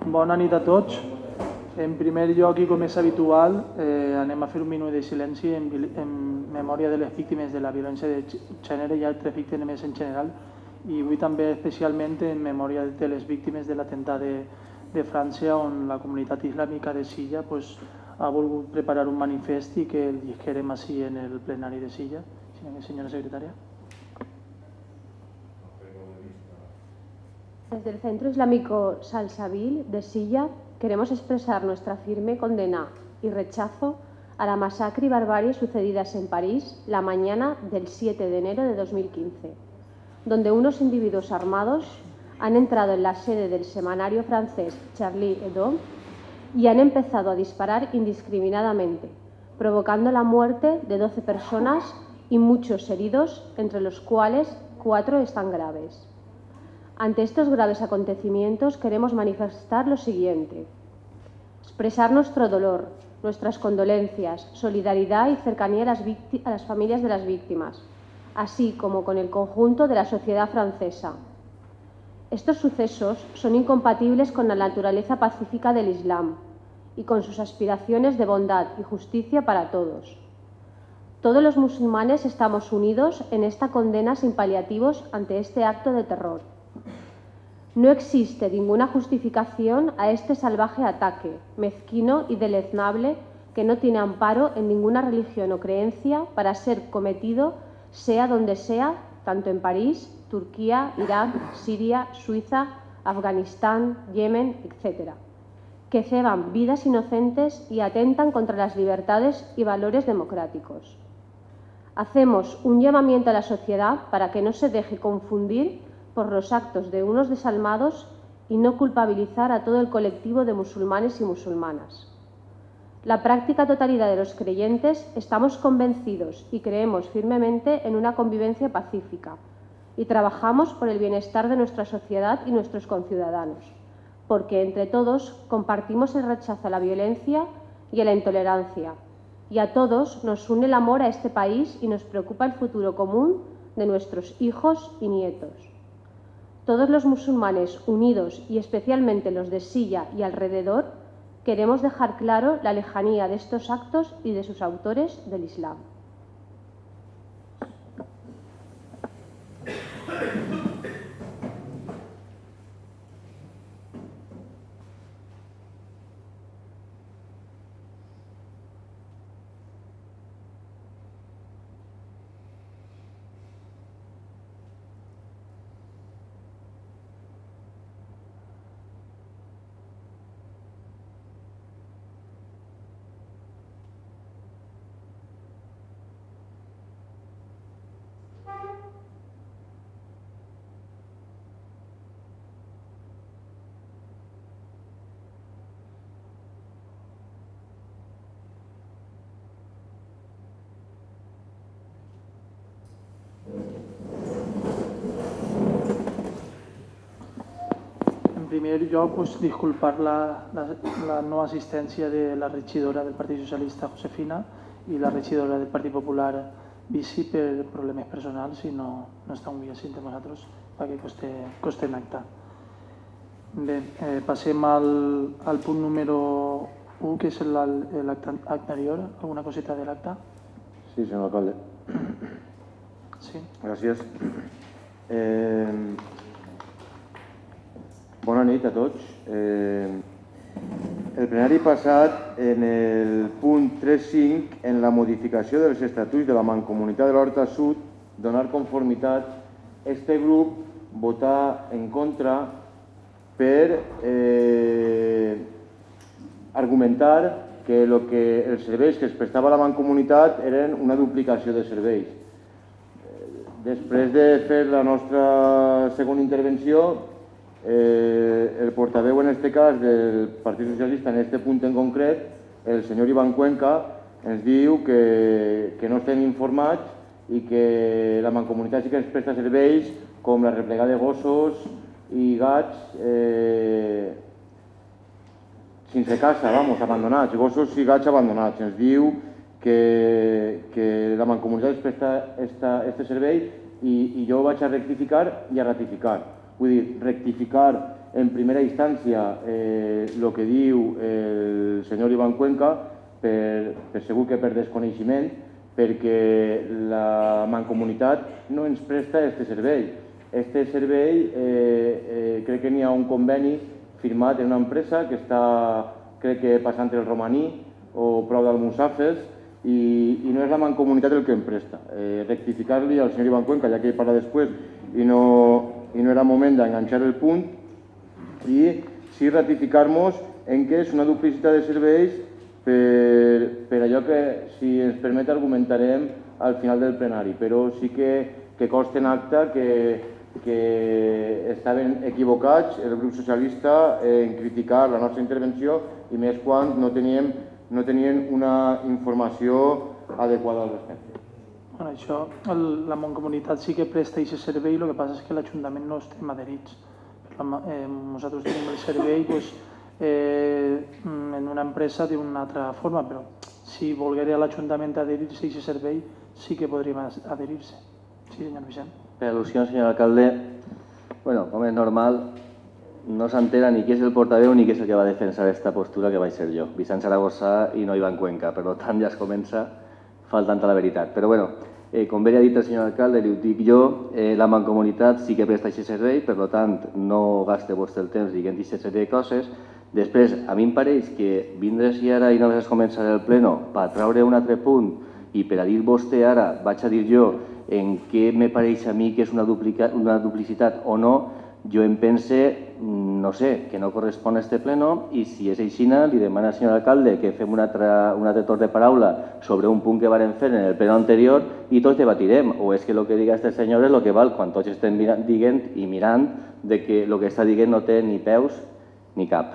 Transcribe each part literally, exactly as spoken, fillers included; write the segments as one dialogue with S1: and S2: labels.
S1: Bona nit a tots. En primer lloc, i com és habitual, eh, anem a fer un minut de silenci en, en memòria de les víctimes de la violència de gènere i altres víctimes en general, i avui també especialment en memòria de les víctimes de l'atemptat de, de França, on la comunitat islàmica de Silla pues, ha volgut preparar un manifest i que el llegirem així en el plenari de Silla. Senyora secretària.
S2: Desde el Centro Islámico Salsabil de Silla queremos expresar nuestra firme condena y rechazo a la masacre y barbarie sucedidas en París la mañana del siete de enero de dos mil quince, donde unos individuos armados han entrado en la sede del semanario francés Charlie Hebdo y han empezado a disparar indiscriminadamente, provocando la muerte de doce personas y muchos heridos, entre los cuales cuatro están graves. Ante estos graves acontecimientos queremos manifestar lo siguiente: expresar nuestro dolor, nuestras condolencias, solidaridad y cercanía a las, a las familias de las víctimas, así como con el conjunto de la sociedad francesa. Estos sucesos son incompatibles con la naturaleza pacífica del Islam y con sus aspiraciones de bondad y justicia para todos. Todos los musulmanes estamos unidos en esta condena sin paliativos ante este acto de terror. No existe ninguna justificación a este salvaje ataque, mezquino y deleznable, que no tiene amparo en ninguna religión o creencia para ser cometido, sea donde sea, tanto en París, Turquía, Irak, Siria, Suiza, Afganistán, Yemen, etcétera, que ceban vidas inocentes y atentan contra las libertades y valores democráticos. Hacemos un llamamiento a la sociedad para que no se deje confundir por los actos de unos desalmados y no culpabilizar a todo el colectivo de musulmanes y musulmanas. La práctica totalidad de los creyentes estamos convencidos y creemos firmemente en una convivencia pacífica y trabajamos por el bienestar de nuestra sociedad y nuestros conciudadanos, porque entre todos compartimos el rechazo a la violencia y a la intolerancia, y a todos nos une el amor a este país y nos preocupa el futuro común de nuestros hijos y nietos. Todos los musulmanes unidos, y especialmente los de Silla y alrededor, queremos dejar claro la lejanía de estos actos y de sus autores del Islam.
S1: En primer lloc, pues, disculpar la, la, la no assistència de la regidora del Partit Socialista, Josefina, i la regidora del Partit Popular, Bici, per problemes personals i no, no està un dia així entre nosaltres, perquè coste, coste en acte. Bé, eh, passem al, al punt número u, que és l'acte anterior. Alguna coseta de l'acte?
S3: Sí, senyor alcalde.
S1: Sí.
S3: Gràcies. Eh, bona nit a tots. Eh, el plenari passat, en el punt tres punt cinc, en la modificació dels estatuts de la Mancomunitat de l'Horta Sud, donar conformitat, este grup votar en contra per eh, argumentar que, lo que els serveis que es prestava a la Mancomunitat eren una duplicació de serveis. Després de fer la nostra segona intervenció, eh, el portaveu en este cas del Partit Socialista en este punt en concret, el senyor Iván Cuenca, ens diu que, que no estem informats i que la Mancomunitat sí que ens presta serveis com la replegada de gossos i gats eh, sense casa, vamos, abandonats, gossos i gats abandonats. Ens diu que, que la Mancomunitat ens presta esta, este servei i, i jo vaig a rectificar i a ratificar. Vull dir, rectificar en primera instància el que diu el senyor Ivan Cuenca, per segur que per desconeixement, perquè la Mancomunitat no ens presta aquest servei. Aquest servei crec que n'hi ha un conveni firmat en una empresa que està, crec que passant el Romaní o prou d'Almussafes, i no és la Mancomunitat el que em presta. Rectificar-li al senyor Ivan Cuenca, ja que ell parla després i no era moment d'enganxar el punt, i sí ratificar-nos en què és una duplicitat de serveis per allò que, si ens permet, argumentarem al final del plenari, però sí que consta en acta que estaven equivocats el grup socialista en criticar la nostra intervenció, i més quan no teníem no tenien una informació adequada al respecte.
S1: Bueno, això, la Mancomunitat sí que presta aquest servei, el que passa és que l'Ajuntament no estem adherits. Nosaltres tenim el servei en una empresa d'una altra forma, però si volguera l'Ajuntament adherir-se a aquest servei, sí que podríem adherir-se. Sí, senyor Vicent.
S4: Per al·lusió, senyor alcalde, bueno, com és normal, no s'entera ni qui és el portaveu ni qui és el que va defensar aquesta postura, que vaig ser jo, Vicent Zaragoza i no Ivan Cuenca. Per tant, ja es comença faltant a la veritat. Però bueno, com bé ha dit el senyor alcalde, li ho dic jo, la Mancomunitat sí que presta aquest servei, per tant, no gaste vostre el temps dient aquesta sèrie de coses. Després, a mi em pareix que vindre-s'hi ara i no només començar el pleno per treure un altre punt i per a dir vostè ara, vaig a dir jo en què me pareix a mi que és una duplicitat o no. Jo em pense, no sé, que no correspon a este pleno, i si és aixina, li demana al senyor alcalde que fem un altre torn de paraula sobre un punt que varen fer en el pleno anterior i tots debatirem. O és que el que diga aquest senyor és el que val quan tots estem dient i mirant que el que està dient no té ni peus ni cap.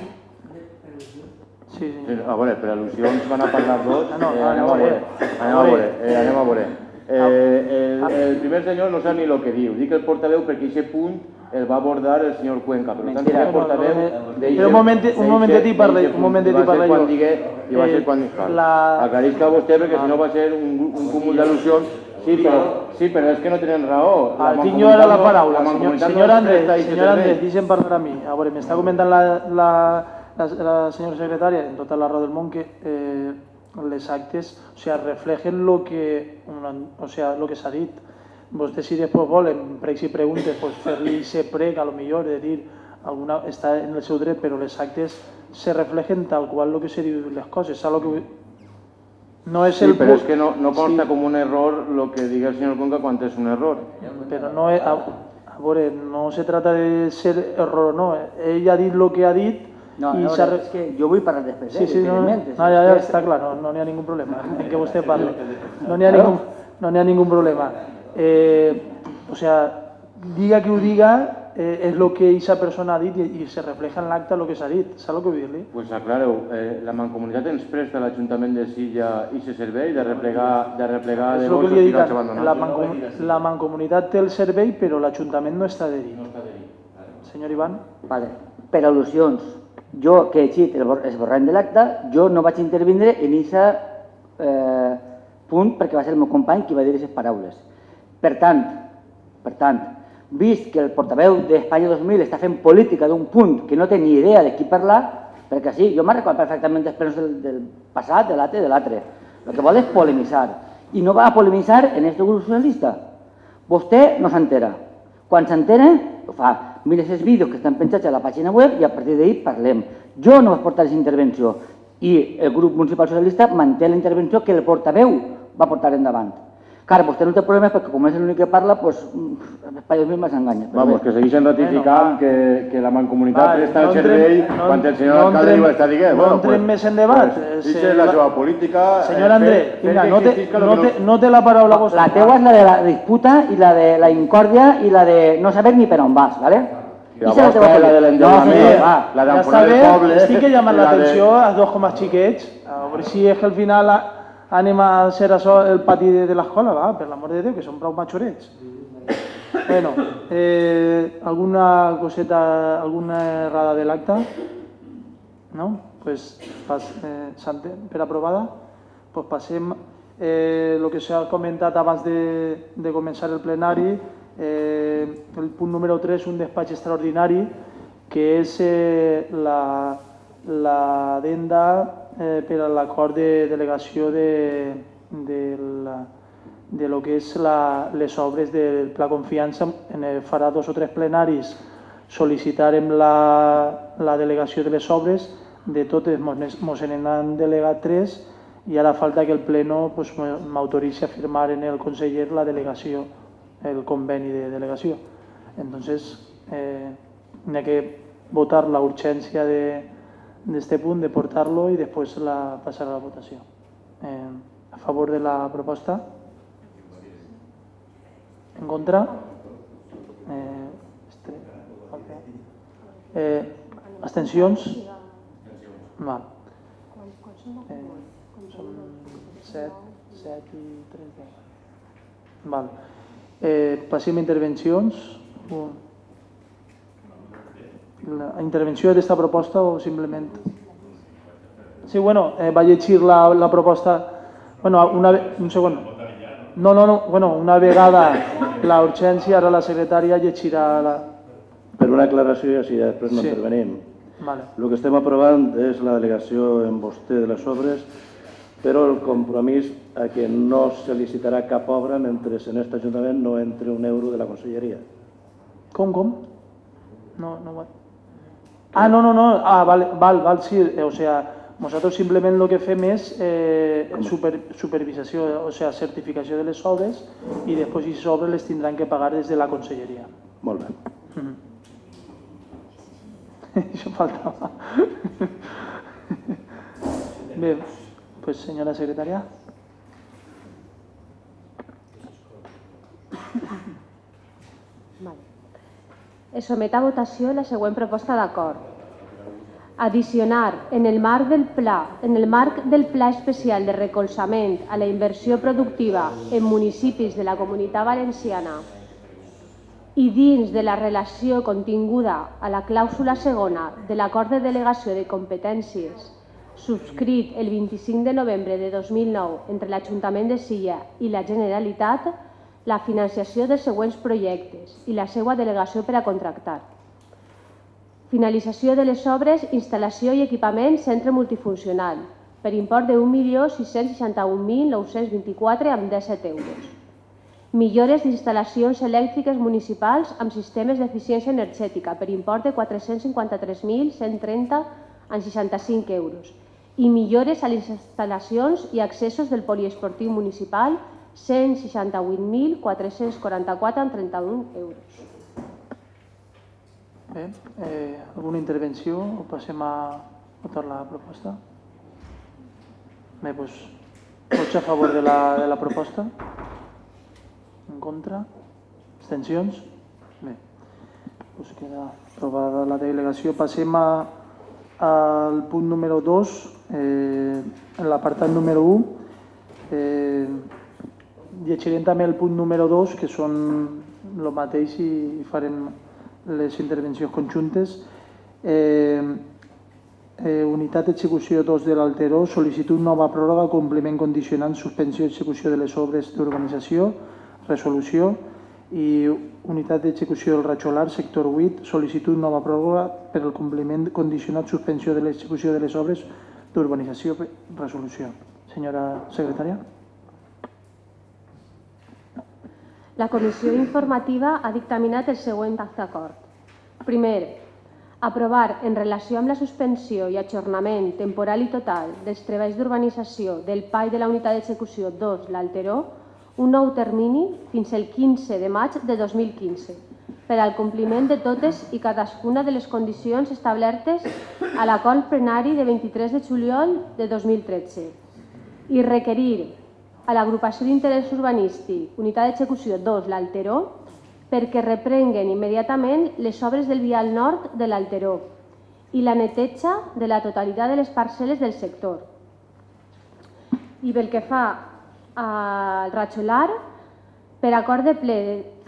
S3: A veure, per al·lusions van a parlar tots. Anem a veure. Anem a veure. El primer senyor no sap ni el que diu. Dic el portaveu perquè aquest punt el va abordar el senyor Cuenca. Per tant, el portaveu...
S1: Però un momentet i parla jo.
S3: I va ser quan digui... I va ser quan... Aclarisca vostè, perquè si no va ser un cúmul d'al·lusions. Sí, però és que no tenen raó.
S1: Tinc jo ara la paraula. Senyor Andrés, senyor Andrés, deixa'm parlar a mi. A veure, m'està comentant la senyora secretària, en tota la raó del món, que les actes reflejen el que s'ha dit. Vostè, si després volen, pregs i preguntes, fer-li aquest prec, a lo millor, de dir, està en el seu dret, però les actes se reflejen tal qual el que se diu les coses.
S3: Sí, però és que no consta com un error el que digui el senyor Cuenca quan és un error.
S1: Però no, a veure, no se trata de ser error o no. Ell ha dit el que ha dit.
S5: No, és que jo vull parlar després.
S1: Sí, sí, ja està clar, no n'hi ha ningú problema en què vostè parli. No n'hi ha ningú problema. O sea, diga que ho diga, és el que aquesta persona ha dit i se refleja en l'acte el que s'ha dit. Saps el que vull dir-li?
S3: Pues aclareu, la Mancomunitat ens presta a l'Ajuntament de Silla aquest servei de replegar de gossos i gats abandonats.
S1: La Mancomunitat té el servei, però l'Ajuntament no està adherit. Senyor Ivan?
S5: Vale. Per al·lusions, jo que he llegit l'esborrany de l'acte, jo no vaig intervindre en aquest punt perquè va ser el meu company qui va dir aquestes paraules. Per tant, per tant, vist que el portaveu d'Espanya dos mil està fent política d'un punt que no té ni idea de qui parlar, perquè sí, jo me'n recordo perfectament dels plenos del passat, de l'altre i de l'altre. El que vol és polemitzar. I no va a polemitzar en aquest grup socialista. Vostè no s'entera. Quan s'entera, ho fa. Mira aquests vídeos que estan penjats a la pàgina web i a partir d'ahir parlem. Jo no vaig portar aquesta intervenció i el grup municipal socialista manté la intervenció que el portaveu va portar endavant. Clar, vostè no té problemes perquè com és l'únic que parla, doncs Espai dos mil més enganya.
S3: Vamos, que segueixen ratificant que la Mancomunitat presta el servei quan el senyor alcalde diu està dient.
S1: No entrem més en debat.
S3: Dice la seva política...
S1: Senyor André, no té la paraula vostra.
S5: La teua és la de la disputa i la de la incòrdia i la de no saber ni per on vas, ¿vale?
S3: I la vostra és la de l'endeutament, la d'enforar el poble...
S1: Estic que llamant l'atenció als dos com a xiquets, a veure si és que al final anem a ser el pati de l'escola, va, per l'amor de Déu, que són prou matxorets. Bueno, alguna coseta, alguna errada de l'acte? No? Pues per aprovada? Pues passem el que s'ha comentat abans de començar el plenari, el punt número tres, un despatx extraordinari que és l'adenda per a l'acord de delegació de lo que és les obres del Pla Confiança. Farà dos o tres plenaris sol·licitarem la delegació de les obres. De totes mos n'han delegat tres i ara falta que el Pleno m'autoritzi a firmar en el conseller la delegació, el conveni de delegació. Entonces, n'hi ha que votar la urgència d'este punt, de portar-lo i després passar a la votació. A favor de la proposta? En contra? Abstencions? Val. Són set, set i tres. Val. Passem a intervencions. La intervenció d'esta proposta o simplement... Sí, bueno, va llegir la proposta... Bueno, un segon. No, no, no, bueno, una vegada la urgència, ara la secretària llegirà la...
S6: Per una aclaració i així després no intervenim. El que estem aprovant és la delegació en vostè de les obres, però el compromís a que no se licitarà cap obra mentre en aquest Ajuntament no entre un euro de la Conselleria.
S1: Com, com? No, no... Ah, no, no, no, ah, val, val, sí, o sea, nosaltres simplement el que fem és supervisació, o sea, certificació de les obres i després aquestes obres les tindran que pagar des de la Conselleria.
S6: Molt bé.
S1: Això faltava. Bé, pues senyora secretària.
S2: Es somet a votació la següent proposta d'acord. Adicionar en el marc del pla, en el marc del Pla Especial de Recolzament a la Inversió Productiva en municipis de la Comunitat Valenciana i dins de la relació continguda a la clàusula segona de l'acord de delegació de competències subscrit el vint-i-cinc de novembre de dos mil nou entre l'Ajuntament de Silla i la Generalitat, la financiació dels següents projectes i la seva delegació per a contractar. Finalització de les obres, instal·lació i equipament centre multifuncional per import de un milió sis-cents seixanta-un mil nou-cents vint-i-quatre coma disset euros. Millores d'instal·lacions elèctriques municipals amb sistemes d'eficiència energètica per import de quatre-cents cinquanta-tres mil cent trenta coma seixanta-cinc euros i millores a les instal·lacions i accessos del poliesportiu municipal cent seixanta-vuit mil quatre-cents quaranta-quatre coma trenta-un euros.
S1: Bé, alguna intervenció o passem a votar la proposta? Bé, doncs, vots a favor de la proposta? En contra? Abstencions? Bé, doncs queda aprovada la delegació. Passem al punt número dos, en l'apartat número u. Llegirem també el punt número dos, que són el mateix i farem les intervencions conjuntes. Unitat d'execució dos de l'Alteró, sol·licitud nova pròrroga, compliment condicionant, suspensió d'execució de les obres d'urbanització, resolució. I unitat d'execució del Ratxolar, sector vuit, sol·licitud nova pròrroga per al compliment condicionat, suspensió de l'execució de les obres d'urbanització, resolució. Senyora secretària.
S2: La Comissió Informativa ha dictaminat el següent acord. Primer, aprovar en relació amb la suspensió i ajornament temporal i total dels treballs d'urbanització del P A I de la Unitat d'Execució dos, l'Alteró, un nou termini fins al quinze de maig de dos mil quinze per al compliment de totes i cadascuna de les condicions establertes a l'acord plenari de vint-i-tres de juliol de dos mil tretze i requerir a l'agrupació d'interès urbanístic, Unitat d'Execució dos, l'Alteró, perquè reprenguen immediatament les obres del vial nord de l'Alteró i la neteja de la totalitat de les parcel·les del sector. I pel que fa al Ratxolar, per acord de ple,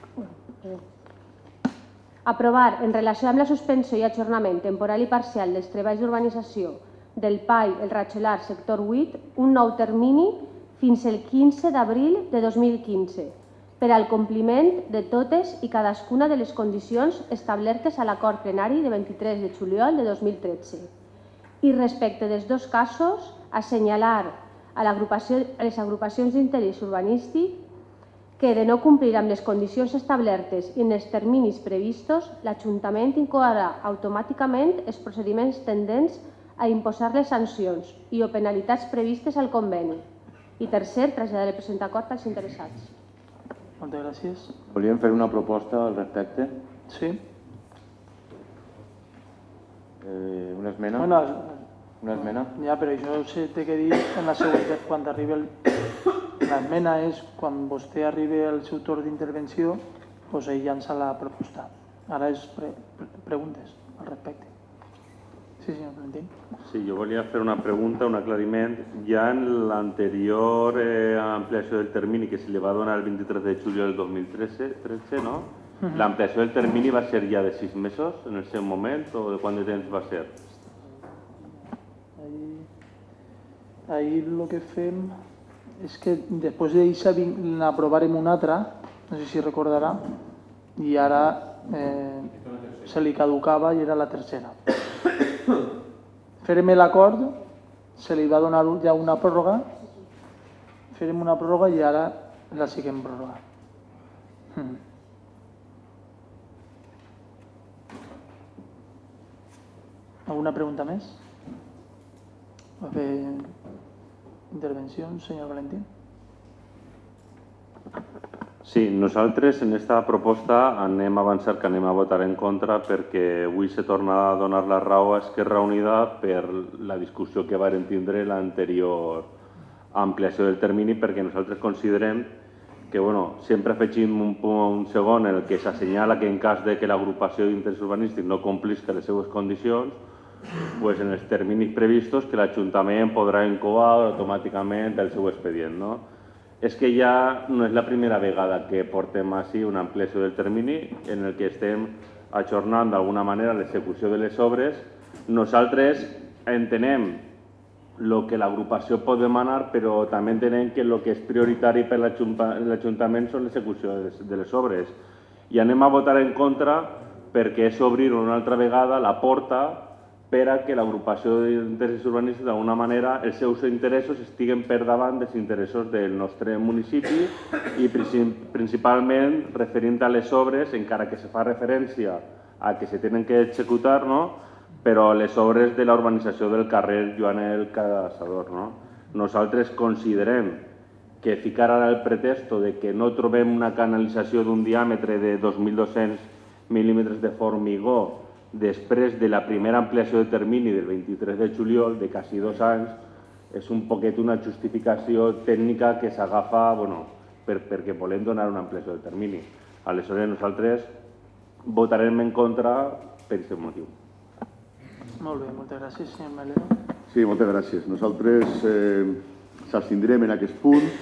S2: aprovar en relació amb la suspensió i ajornament temporal i parcial dels treballs d'urbanització del P A I, el Ratxolar, sector vuit, un nou termini fins al quinze d'abril de dos mil quinze per al compliment de totes i cadascuna de les condicions establertes a l'acord plenari de vint-i-tres de juliol de dos mil tretze. I respecte dels dos casos, assenyalar a les agrupacions d'interès urbanístic que, de no complir amb les condicions establertes i en els terminis previstos, l'Ajuntament incoarà automàticament els procediments tendents a imposar les sancions i o penalitats previstes al conveni. I tercer, traslladar el present acord als interessats.
S1: Moltes gràcies.
S3: Volíem fer una proposta al respecte?
S1: Sí.
S3: Eh, una esmena?
S1: Bueno,
S3: una esmena?
S1: ja, però això s'ha de dir en la seguretat quan arribi el... L'esmena és quan vostè arribi al seu torn d'intervenció, doncs ell llança la proposta. Ara és pre preguntes al respecte. Sí, senyor Valentín.
S7: Sí, yo volia fer una pregunta, un aclariment. Ja en l'anterior eh, ampliació del termini que se li va donar el vint-i-tres de juliol del dos mil tretze, ¿no? Uh-huh. L'ampliació del termini va ser ja de sis mesos en el seu moment o de quant de temps va ser?
S1: Ahí, ahí el que fem és que després d'això n'aprovarem una altra, no sé si recordarà, i ara eh, se li caducava i era la tercera. Farem l'acord, se li va donar ja una pròrroga, farem una pròrroga i ara la seguim pròrroga. Hmm. Alguna pregunta més? Va fer intervencions, senyor Valentín?
S7: Sí, nosaltres en aquesta proposta anem a avançar que anem a votar en contra perquè avui se torna a donar la raó a Esquerra Unida per la discussió que varen tindre l'anterior ampliació del termini, perquè nosaltres considerem que bueno, sempre afegim un, un segon en el que s'assenyala que en cas de que l'agrupació d'interès urbanístic no complisca les seues condicions, pues en els terminis previstos que l'Ajuntament podrà incoar automàticament el seu expedient. No? És que ja no és la primera vegada que portem així una ampliació del termini en el que estem ajornant d'alguna manera l'execució de les obres. Nosaltres entenem el que l'agrupació pot demanar, però també entenem que el que és prioritari per l'Ajuntament són l'execució de les obres. I anem a votar en contra perquè és obrir una altra vegada la porta per a que l'agrupació d'interès urbanístic d'alguna manera els seus interessos estiguen per davant dels interessos del nostre municipi i principalment referint a les obres, encara que se fa referència a que se tenen que executar, no? Però les obres de la urbanització del carrer Joanel Casador. No? Nosaltres considerem que ficar ara el pretexto de que no trobem una canalització d'un diàmetre de dos mil dos-cents mil·límetres de formigó després de la primera ampliació de termini del vint-i-tres de juliol, de quasi dos anys, és un poquet una justificació tècnica que s'agafa bueno, per, perquè volem donar una ampliació de termini. Aleshores nosaltres votarem en contra per aquest motiu.
S1: Molt bé, moltes gràcies, senyor Melero.
S8: Sí, moltes gràcies. Nosaltres eh, s'abstindrem en aquest punt,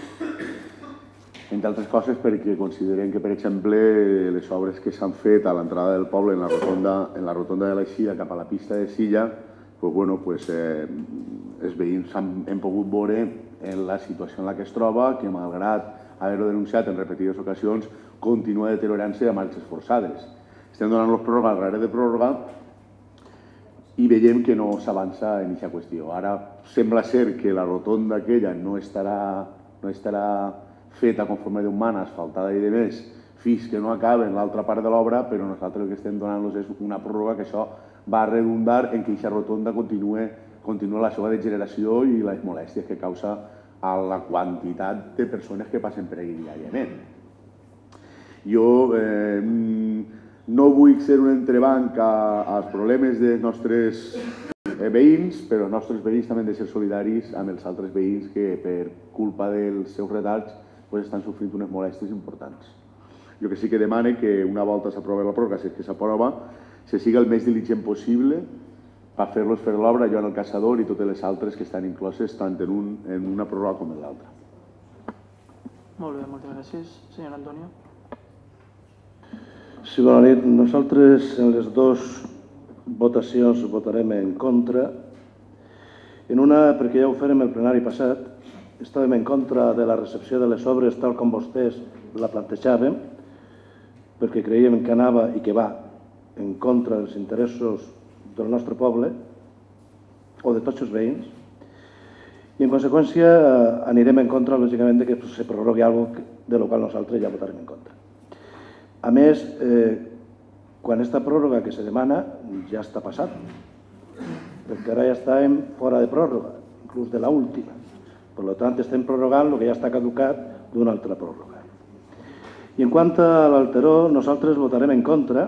S8: entre altres coses perquè considerem que, per exemple, les obres que s'han fet a l'entrada del poble en la rotonda, en la rotonda de l'Eixida cap a la pista de Silla, pues, bueno, pues, eh, els veïns han, hem pogut veure en la situació en la que es troba, que malgrat haver-ho denunciat en repetides ocasions, continua deteriorant-se a marxes forçades. Estem donant-los pròrroga darrere de pròrroga i veiem que no s'avança en aquesta qüestió. Ara sembla ser que la rotonda aquella no estarà, no estarà feta conforme Déu mana, asfaltada i de més, fins que no acaben l'altra part de l'obra, però nosaltres el que estem donant-los és una pròrroga que això va a redundar en que aquesta rotonda continua, continua la seva degeneració i les molèsties que causa a la quantitat de persones que passen per allà diàriament. Jo eh, no vull ser un entrebanc als problemes dels nostres veïns, però els nostres veïns també han de ser solidaris amb els altres veïns que per culpa dels seus retards pues, estan sofrint unes molèsties importants. Jo que sí que demane que una volta s'aprova la pròrroga, si és que s'aprova, se siga el més diligent possible per fer-los fer l'obra, jo en el Caçador i totes les altres que estan incloses tant en, un, en una pròrroga com en l'altra.
S1: Molt bé, moltes gràcies. Senyor Antonio.
S6: Sí, bona nit. Nosaltres en les dues votacions votarem en contra. En una, perquè ja ho fèrem el plenari passat, estàvem en contra de la recepció de les obres tal com vostès la plantejàvem, perquè creiem que anava i que va en contra dels interessos del nostre poble o de tots els veïns, i en conseqüència anirem en contra, lògicament, que se prorrogui alguna cosa de la qual nosaltres ja votarem en contra. A més, quan aquesta pròrroga que se demana ja està passat, perquè ara ja estàvem fora de pròrroga, inclús de l'última. Per tant, estem prorrogant el que ja està caducat d'una altra pròrroga. I en quant a l'Alteró, nosaltres votarem en contra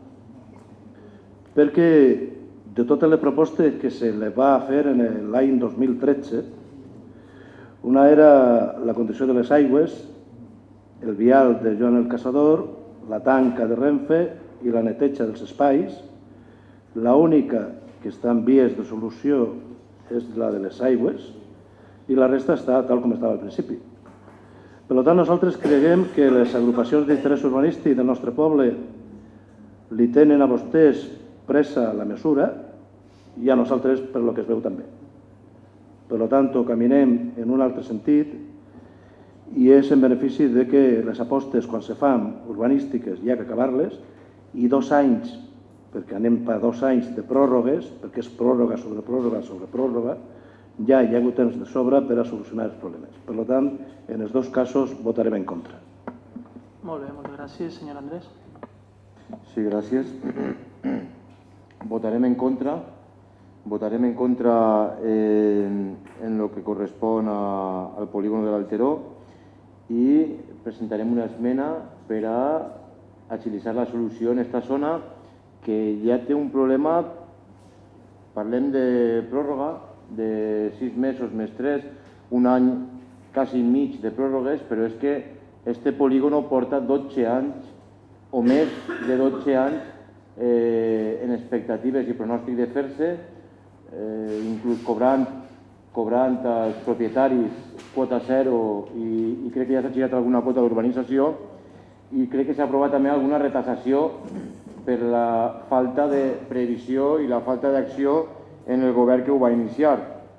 S6: perquè de totes les propostes que se les va fer en l'any dos mil tretze, una era la condició de les aigües, el vial de Joan el Caçador, la tanca de Renfe i la neteja dels espais. L'única que està en vies de solució és la de les aigües i la resta està tal com estava al principi. Per tant, nosaltres creiem que les agrupacions d'interès urbanístic del nostre poble li tenen a vostès presa la mesura i a nosaltres per lo que es veu també. Per tant, caminem en un altre sentit i és en benefici de que les apostes, quan se fan urbanístiques, hi ha que acabar-les, i dos anys, perquè anem per dos anys de pròrrogues, perquè és pròrroga sobre pròrroga sobre pròrroga, ja hi ha hagut temps de sobre per a solucionar els problemes. Per tant, en els dos casos votarem en contra.
S1: Molt bé, moltes gràcies. Senyor Andrés.
S3: Sí, gràcies. Votarem en contra. Votarem en contra en el que correspon al polígon de l'Alteró i presentarem una esmena per a agilitzar la solució en aquesta zona que ja té un problema. Parlem de pròrroga de sis mesos més tres, un any quasi mig de pròrrogues, però és que este polígono porta dotze anys o més de dotze anys en expectatives i pronòstic de fer-se, inclús cobrant cobrant als propietaris quota zero i crec que ja s'ha girat alguna quota d'urbanització i crec que s'ha aprovat també alguna retardació per la falta de previsió i la falta d'acció en el govern que ho va iniciar.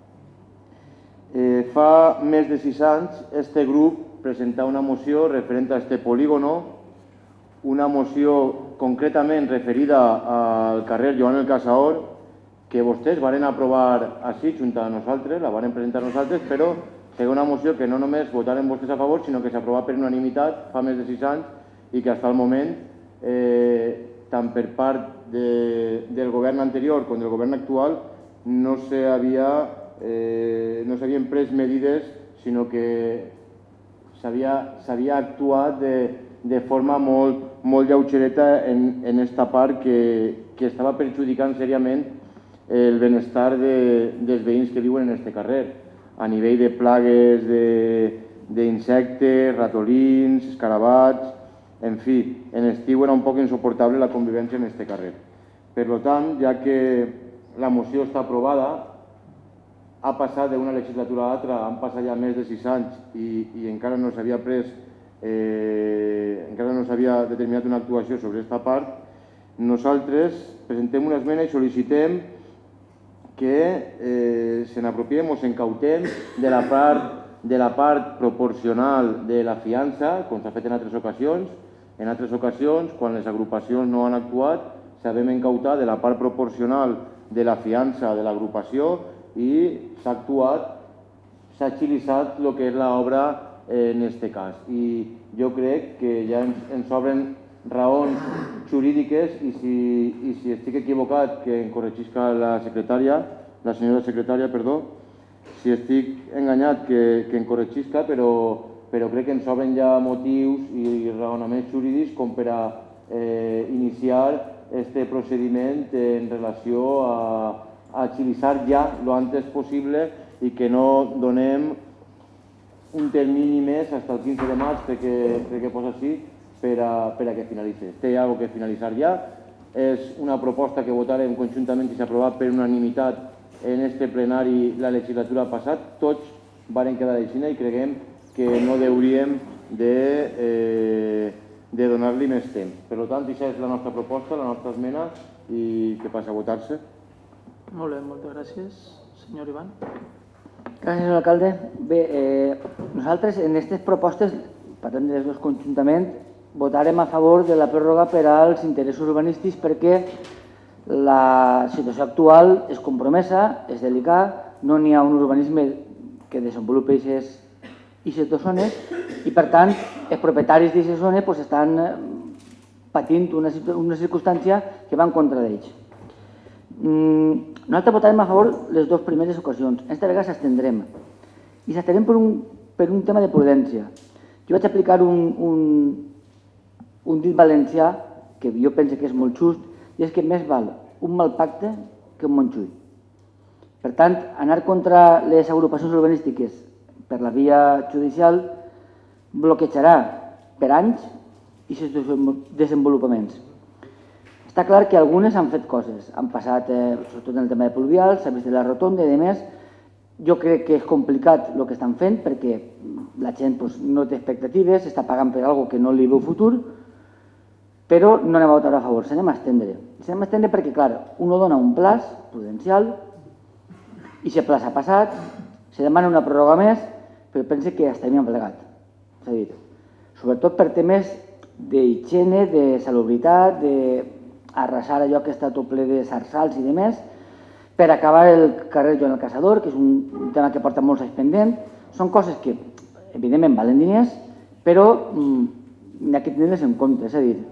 S3: Fa més de sis anys, este grup presentà una moció referent a este polígono, una moció concretament referida al carrer Joan el Caçador, que vostès van aprovar així, junt a nosaltres, la van presentar nosaltres, però seria una moció que no només votaren vostès a favor, sinó que s'ha aprovat per unanimitat fa més de sis anys i que fins al moment, tant per part del govern anterior com del govern actual, no s'havien pres medides, sinó que s'havia actuat de forma molt lleugereta en aquesta part que estava perjudicant seriament el benestar dels veïns que viuen en aquest carrer, a nivell de plagues, d'insectes, ratolins, escarabats, en fi, en estiu era un poc insoportable la convivència en aquest carrer. Per tant, ja que la moció està aprovada, ha passat d'una legislatura a l'altra, han passat ja més de sis anys i encara no s'havia pres, encara no s'havia determinat una actuació sobre aquesta part, nosaltres presentem una esmena i sol·licitem que se n'apropiem o s'encautem de la part proporcional de la fiança, com s'ha fet en altres ocasions. En altres ocasions, quan les agrupacions no han actuat, s'havem encautat de la part proporcional de la fiança de l'agrupació i s'ha actuat, s'ha agilitzat el que és l'obra en aquest cas. I jo crec que ja ens obren raons jurídiques i si estic equivocat que em corregisca la secretària, la senyora secretària, perdó, si estic enganyat que em corregisca, però crec que ens obren ja motius i raonaments jurídics com per a iniciar aquest procediment en relació a agilitzar ja lo antes possible i que no donem un termini més fins al quinze de maig, crec que posa així, per a que finalitzi. Té alguna cosa que finalitzar ja. És una proposta que votarem conjuntament i s'ha aprovat per unanimitat en este plenari la legislatura passat. Tots van quedar així i creguem que no hauríem de donar-li més temps. Per tant, aquesta és la nostra proposta, la nostra esmena i que passa a votar-se.
S1: Molt bé, moltes gràcies. Senyor Ivan.
S5: Gràcies, alcalde. Bé, nosaltres en aquestes propostes parlem de les dues conjuntament, votarem a favor de la pròrroga per als interessos urbanístics perquè la situació actual és compromesa, és delicada, no n'hi ha un urbanisme que desenvolupi aquestes dues zones i, per tant, els propietaris d'aquestes zones estan patint una circumstància que va en contra d'ells. Nosaltres votarem a favor les dues primeres ocasions. Aquesta vegada s'estendrem. I s'estendrem per un tema de prudència. Jo vaig aplicar un dit valencià que jo penso que és molt just i és que més val un mal pacte que un Montjuïc. Per tant, anar contra les agrupacions urbanístiques per la via judicial bloquejarà per anys aquests desenvolupaments. Està clar que algunes han fet coses, han passat, sobretot en el tema de pluvial, s'ha vist de la rotonda i demés. Jo crec que és complicat el que estan fent perquè la gent no té expectatives, està pagant per alguna cosa que no li veu futur, però no anem a votar a favor, s'anem a estendre. S'anem a estendre perquè, clar, un dona un plaç prudencial i aquest plaç ha passat, se demana una pròrroga més, però pensa que estem plegat. És a dir, sobretot per temes d'higiene, de salubritat, d'arrasar allò que està tot ple de sarsals i demés, per acabar el carrer Joan el Caçador, que és un tema que porta molts anys pendent. Són coses que, evidentment, valen diners, però n'hi ha que tenir-les en compte. És a dir,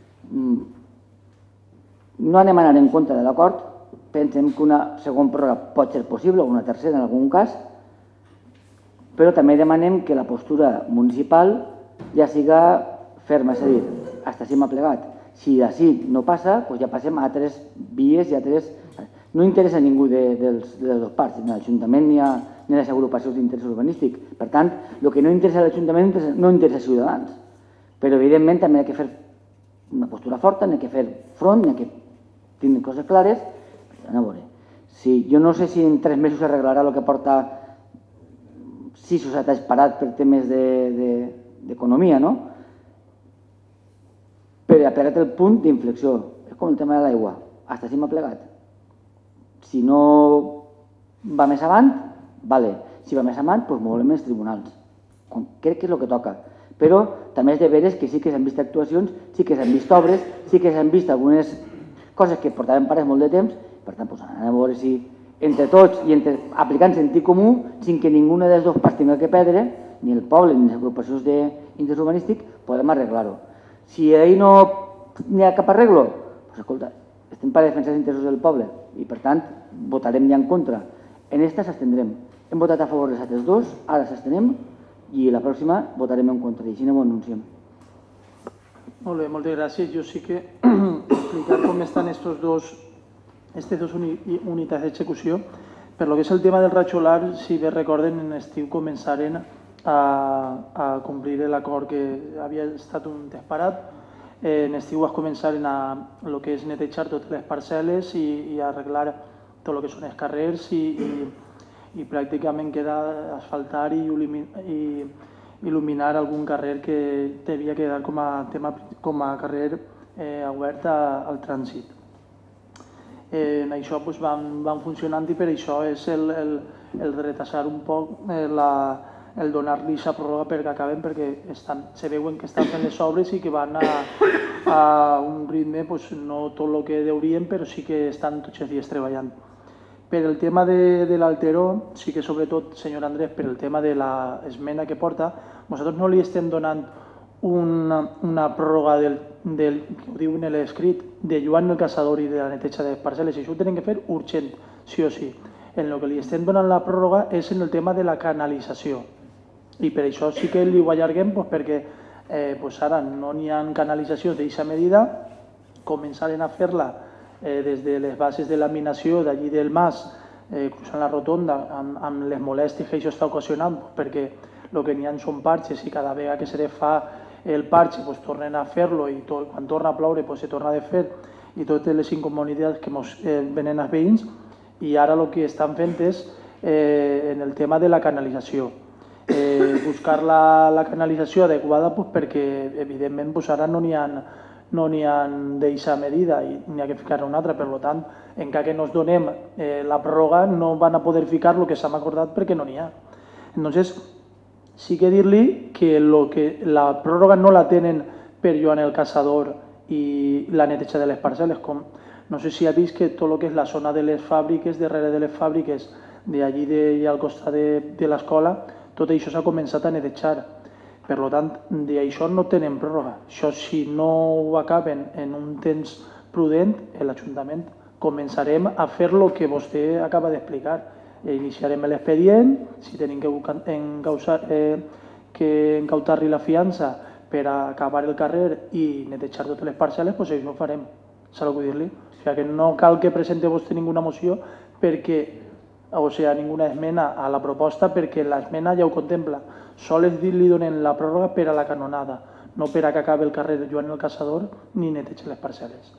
S5: no anem a anar en contra de l'acord, pensem que una segona pròrroga pot ser possible, o una tercera en algun cas, però també demanem que la postura municipal ja siga ferma, és a dir, hasta si m'ha plegat. Si així no passa, doncs ja passem a altres vies i a altres... No interessa a ningú de les dues parts, ni a l'Ajuntament ni a les agrupacions d'interès urbanístic. Per tant, el que no interessa a l'Ajuntament no interessa als ciutadans. Però, evidentment, també hi ha que fer una postura forta, n'hi ha que fer front, n'hi ha que tenir coses clares. A veure, jo no sé si en tres mesos s'arreglarà el que porta sis o set anys parat per temes d'economia, no? Però ha plegat el punt d'inflexió. És com el tema de l'aigua. Hasta si m'ha plegat. Si no va més avant, vale. Si va més avant, doncs m'ho volem als tribunals. Crec que és el que toca. Però també és de veres que sí que s'han vist actuacions, sí que s'han vist obres, sí que s'han vist algunes coses que portaven pares molt de temps. Per tant, anem a veure si entre tots i aplicant sentit comú, sin que ninguna de les dues parts tingui que perdre, ni el poble ni les agrupacions d'interès urbanístic, podem arreglar-ho. Si ahir no n'hi ha cap arreglo, doncs escolta, estem per defensar els interessos del poble i, per tant, votarem ja en contra. En esta s'estendrem. Hem votat a favor dels altres dos, ara s'estenem i la pròxima votarem en contra. I així no ho anunciem.
S1: Molt bé, moltes gràcies. Jo sí que explicar com estan aquestes dues unitats d'execució. Per lo que és el tema del ratxolar, si bé recorden, en estiu començaren a complir l'acord que havia estat un temps parat. En estiu es començaren a el que és netejar totes les parcel·les i arreglar tot el que són els carrers i pràcticament queda asfaltar i il·luminar algun carrer que devia quedar com a carrer obert al trànsit. En això van funcionant i per això és el retasar un poc el donar-li aquesta pròrroga perquè acaben, perquè se veuen que estan fent les obres i que van a un ritme no tot el que deurien, però sí que estan tots els dies treballant. Per el tema de l'Alteró, sí que sobretot, senyor Andrés, per el tema de l'esmena que porta, nosaltres no li estem donant una pròrroga del, ho diu en l'escrit, de Joan el Caçador i de la neteja de les parcel·les, i això ho tenen que fer urgent, sí o sí. En el que li estem donant la pròrroga és en el tema de la canalització. I per això sí que li ho allarguem, perquè ara no n'hi ha canalització d'aquesta medida, començaren a fer-la des de les bases de laminació d'allí del Mas, cruzant la rotonda, amb les molèsties que això està ocasionant, perquè el que n'hi ha són parxes i cada vegada que se fa el parxe tornen a fer-lo i quan torna a ploure se torna a fer i totes les incomoditats que ens venen als veïns, i ara el que estan fent és en el tema de la canalització. Buscar la canalització adequada perquè, evidentment, ara no n'hi ha no n'hi ha d'aquesta medida i n'hi ha que ficar una altra. Per tant, encara que no es donem la pròrroga, no van a poder ficar el que s'ha acordat perquè no n'hi ha. Entonces, Sí que dir-li que, lo que la pròrroga no la tenen per Joan el Caçador i la neteja de les parcel·les. Com, no sé si ha vist que tot el que és la zona de les fàbriques, darrere de les fàbriques, d'allí de, al costat de, de l'escola, tot això s'ha començat a netejar. Per tant, d'això no tenen pròrroga. Això, si no ho acaben en un temps prudent, l'Ajuntament començarem a fer el que vostè acaba d'explicar. Iniciarem l'expedient, si tenim que, encausar, eh, que encautar-li la fiança per acabar el carrer i netejar totes les parcel·les, doncs això ho farem. S'ha de dir-li. O sigui que no cal que presenti vostè ninguna moció perquè, o sigui, ninguna esmena a la proposta, perquè l'esmena ja ho contempla. Sols li donen la pròrroga per a la canonada, no per a que acabi el carrer de Joan el Caçador ni neteja les parcel·les.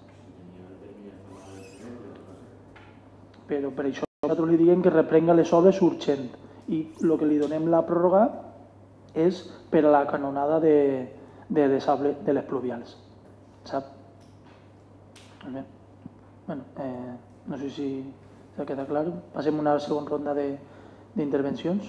S1: Però per això nosaltres li diem que reprenga les obres urgent i el que li donem la pròrroga és per a la canonada de, de, de, sable, de les pluvials. Sap? Bé. Bueno, eh, no sé si s'ha quedat clar. Passem una segona ronda d'intervencions.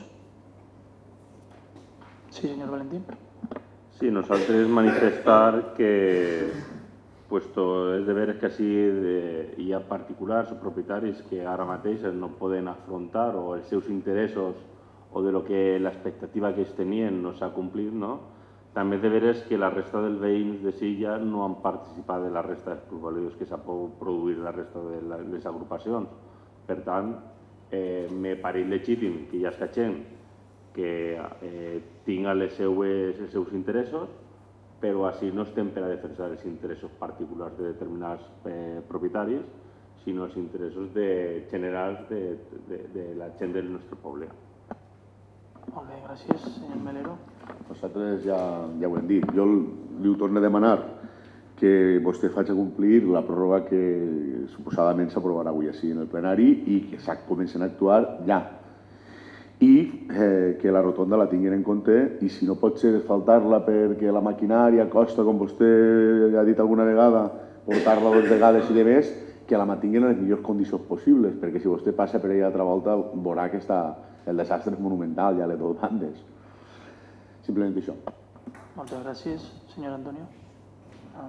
S1: Sí, senyor Valentín.
S7: Sí, nosaltres manifestar que, puesto és de veres que així hi ha particulars o propietaris que ara mateix no poden afrontar o els seus interessos o de lo que l'expectativa que ells tenien no s'ha complit, no? També és de veres que la resta dels veïns de Silla no han participat de la resta dels plusvalues que s'ha produït la resta de les agrupacions. Per tant, eh, me pareix legítim que hi ha gent que eh, tinga les seues, els seus interessos, però així no estem per a defensar els interessos particulars de determinats eh, propietaris, sinó els interessos de, generals de, de, de la gent del nostre poble.
S1: Molt bé, gràcies, senyor Melero.
S8: Nosaltres ja, ja ho hem dit. Jo li ho torno a demanar que vostè faci complir la pròrroga que suposadament s'aprovarà avui així en el plenari i que comencen a actuar ja. I eh, que la rotonda la tinguin en compte i si no pot ser desfaltar-la perquè la maquinària costa, com vostè ha dit alguna vegada, portar-la dues vegades i de més, que la mantinguin en les millors condicions possibles, perquè si vostè passa per ella altra volta veurà que està, el desastre és monumental, ja a les dues bandes. Simplement això.
S1: Moltes gràcies. Senyor Antonio. Ah.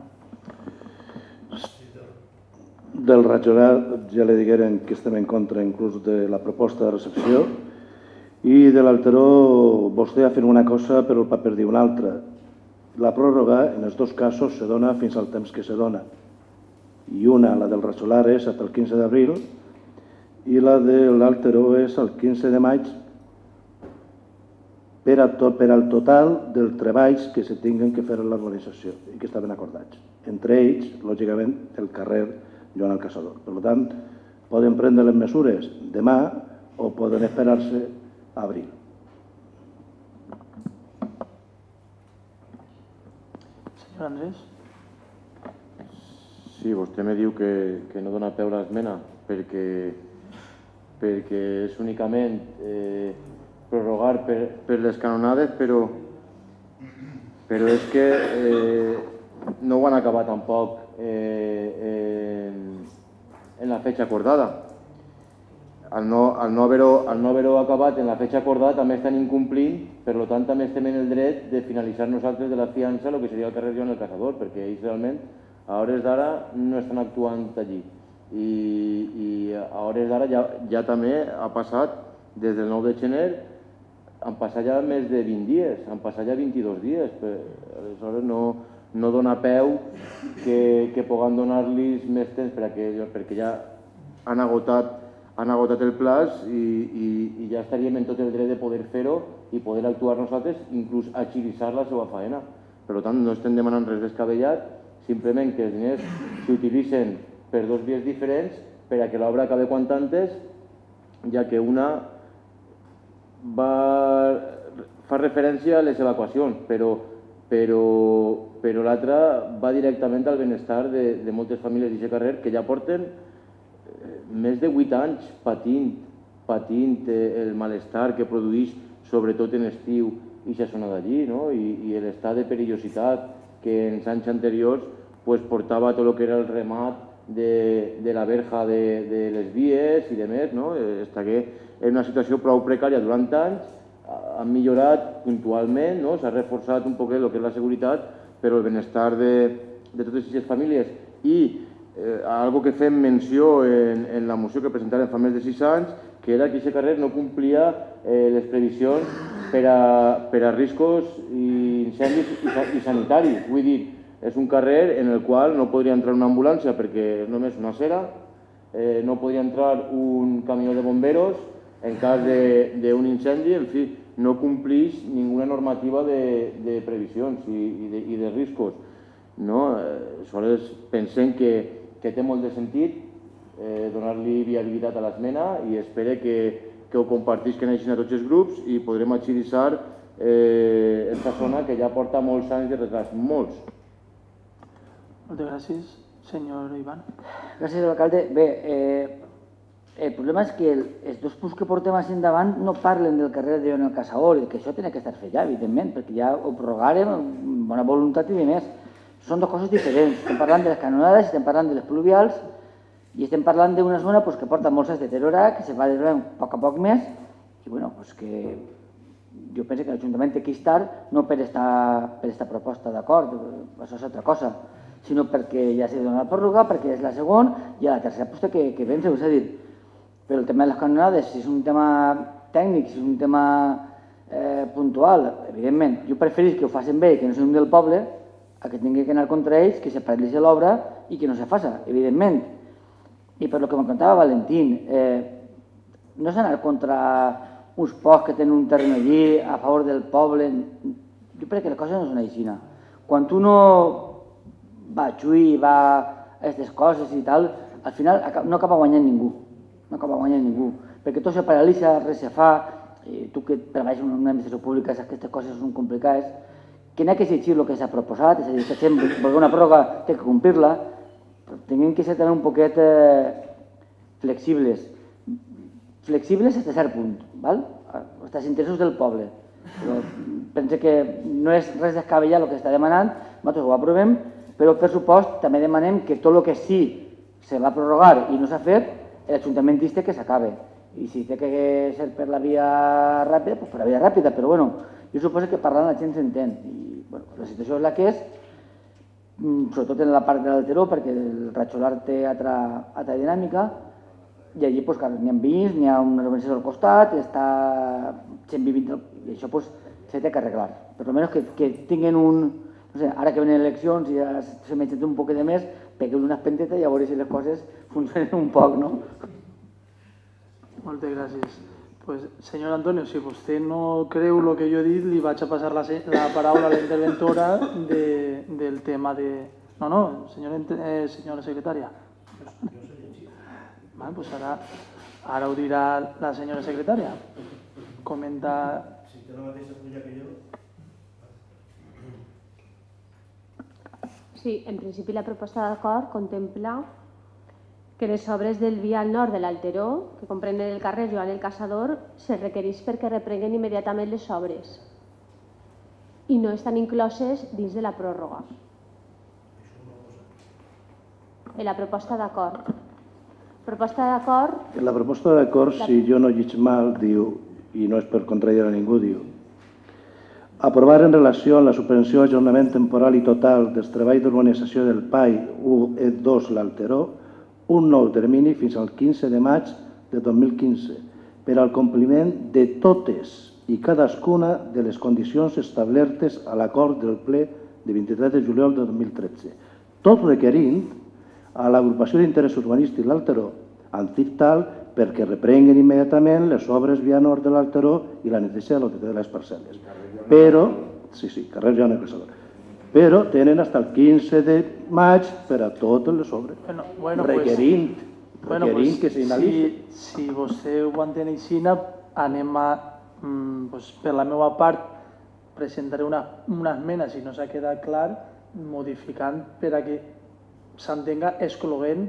S6: Del rajolat ja li digueren que estem en contra inclús de la proposta de recepció i de l'alteró vostè ha fet una cosa però el paper diu una altra. La pròrroga en els dos casos se dona fins al temps que se dona i una, la del rajolar, és fins al quinze d'abril i la de l'alteró és el quinze de maig per, a tot, per al total dels treballs que se tinguen que fer en l'urbanització i que estaven acordats. Entre ells, lògicament, el carrer Joan el Caçador. Per tant, poden prendre les mesures demà o poden esperar-se a abril.
S1: Senyor Andrés.
S3: Sí, vostè me diu que, que no dona peu a l'esmena perquè, perquè és únicament eh, prorrogar per, per les canonades, però, però és que eh, no ho han acabat tampoc eh, en, en la fecha acordada. Al no, al no haver-ho no haver acabat en la fecha acordada també estan incomplint, per tant també estem en el dret de finalitzar nosaltres de la fiança el que seria el carrer Joan el Caçador, perquè ells realment a hores d'ara no estan actuant allí. I, i a hores d'ara ja, ja també ha passat, des del nou de gener, han passat ja més de vint dies, han passat ja vint-i-dos dies. Aleshores no, no dona peu que, que puguem donar-los més temps perquè, perquè ja han agotat, han agotat el plaç i, i, i ja estaríem en tot el dret de poder fer-ho i poder actuar nosaltres, inclús agilitzar la seva faena. Per tant, no estem demanant res descabellat, simplement que els diners s'utilitzen per dos vies diferents per a que l'obra acabi quant antes, ja que una va, fa referència a les evacuacions, però, però, però l'altra va directament al benestar de, de moltes famílies d'aquest carrer que ja porten més de vuit anys patint, patint el malestar que produeix, sobretot en estiu, aquesta zona d'allí, no? I, i l'estat de perillositat que en anys anteriors pues, portava tot el que era el remat de, de la verja de, de les vies i de més, no? Està que en una situació prou precària durant anys, han millorat puntualment, s'ha reforçat un poc el que és la seguretat, però el benestar de totes aquestes famílies. I algo que fem menció en la moció que presentarem fa més de sis anys, que era que aquest carrer no complia les previsions per a riscos i incendis i sanitaris. Vull dir, és un carrer en el qual no podria entrar una ambulància perquè és només una acera, no podria entrar un camió de bomberos en cas d'un incendi, en fi, no complix ninguna normativa de previsions i de riscos. Aleshores, pensem que té molt de sentit donar-li viabilitat a l'esmena i espero que ho compartisquen així a tots els grups i podrem agilitzar aquesta zona que ja porta molts anys de retras, molts.
S1: Moltes gràcies. Senyor Ivan.
S5: Gràcies, alcalde. Bé, el problema és que els dos punts que portem així endavant no parlen del carrer de Joan el Caçador i que això ha d'estar fet ja, evidentment, perquè ja ho prorrogarem amb bona voluntat i de més. Són dues coses diferents. Estem parlant de les canonades, estem parlant de les pluvials i estem parlant d'una zona que porta molts anys de deteriorar, que se va deteriorant a poc a poc més i bueno, que jo penso que l'Ajuntament té que estar no per aquesta proposta d'acord, això és altra cosa, sinó perquè ja s'ha donat la pròrroga, perquè és la segona i a la tercera posta que vens, és a dir, però el tema de les canonades, si és un tema tècnic, si és un tema puntual, evidentment, jo preferís que ho facin bé i que no siguin del poble, a que tingui que anar contra ells, que se paralitzi l'obra i que no se faça, evidentment. I per el que me contava Valentín, no és anar contra uns pocs que tenen un terreny allí a favor del poble, jo crec que les coses no són així. Quan tu no va a xuir, va a aquestes coses i tal, al final no acaba guanyant ningú, no acaba guanyant ningú, perquè tot se paralitza, res se fa, tu que treballes en una administració pública saps que aquestes coses són complicades, que n'hi ha que exigir el que s'ha proposat, és a dir, que si vol una pròrroga té que complir-la, però tenim que ser també un poquet flexibles. Flexibles fins a cert punt, els interessos del poble. Penso que no és res descabellat el que està demanant, nosaltres ho aprovem, però per supost també demanem que tot el que sí se va prorrogar i no s'ha fet, l'Ajuntament té que s'acabe. I si té que ser per la via ràpida, doncs per la via ràpida, però bueno, jo suposo que parlant la gent s'entén. La situació és la que és, sobretot en la part de l'Alteró, perquè el Ratxolar té altra dinàmica, i allí n'hi ha veïns, n'hi ha una urbanització al costat, està gent vivint, i això s'ha de arreglar. Per almenys que tinguin un... No sé, ara que venen eleccions i se m'ha un poc de més, pegueu una espenteta i a veure si les coses funcionen un poc, no?
S1: Moltes gràcies. Senyor Antonio, si vostè no creu el que jo he dit, li vaig a passar la paraula a la interventora del tema de... No, no, senyora secretària. Doncs ara ho dirà la senyora secretària. Comenta... Si té la mateixa fulla que jo...
S2: Sí, en principi la proposta d'acord contempla que les obres del vial nord de l'Alteró, que comprenen el carrer Joan el Caçador, se requereix perquè reprenguen immediatament les obres i no estan incloses dins de la pròrroga. En la proposta d'acord. Proposta d'acord...
S6: En la proposta d'acord, si jo no lliig mal, diu, i no és per contradir a ningú, diu aprovar en relació amb la subvenció ajornament temporal i total dels treballs d'urbanització del P A I u E dos l'Alteró un nou termini fins al quinze de maig de dos mil quinze per al compliment de totes i cadascuna de les condicions establertes a l'acord del ple de vint-i-tres de juliol de dos mil tretze, tot requerint a l'agrupació d'interès urbanístic l'Alteró amb tip tal perquè reprenguen immediatament les obres via nord de l'Alteró i la neteja de les parcel·les. Però, sí, sí, carrer Joan el Caçador, però tenen fins al quinze de maig per a totes les obres, requerint, requerint que s'analitzi.
S1: Si vostè ho entén així, anem a, per la meva part, presentaré una esmena, si no s'ha quedat clar, modificant per a que s'entenga excloent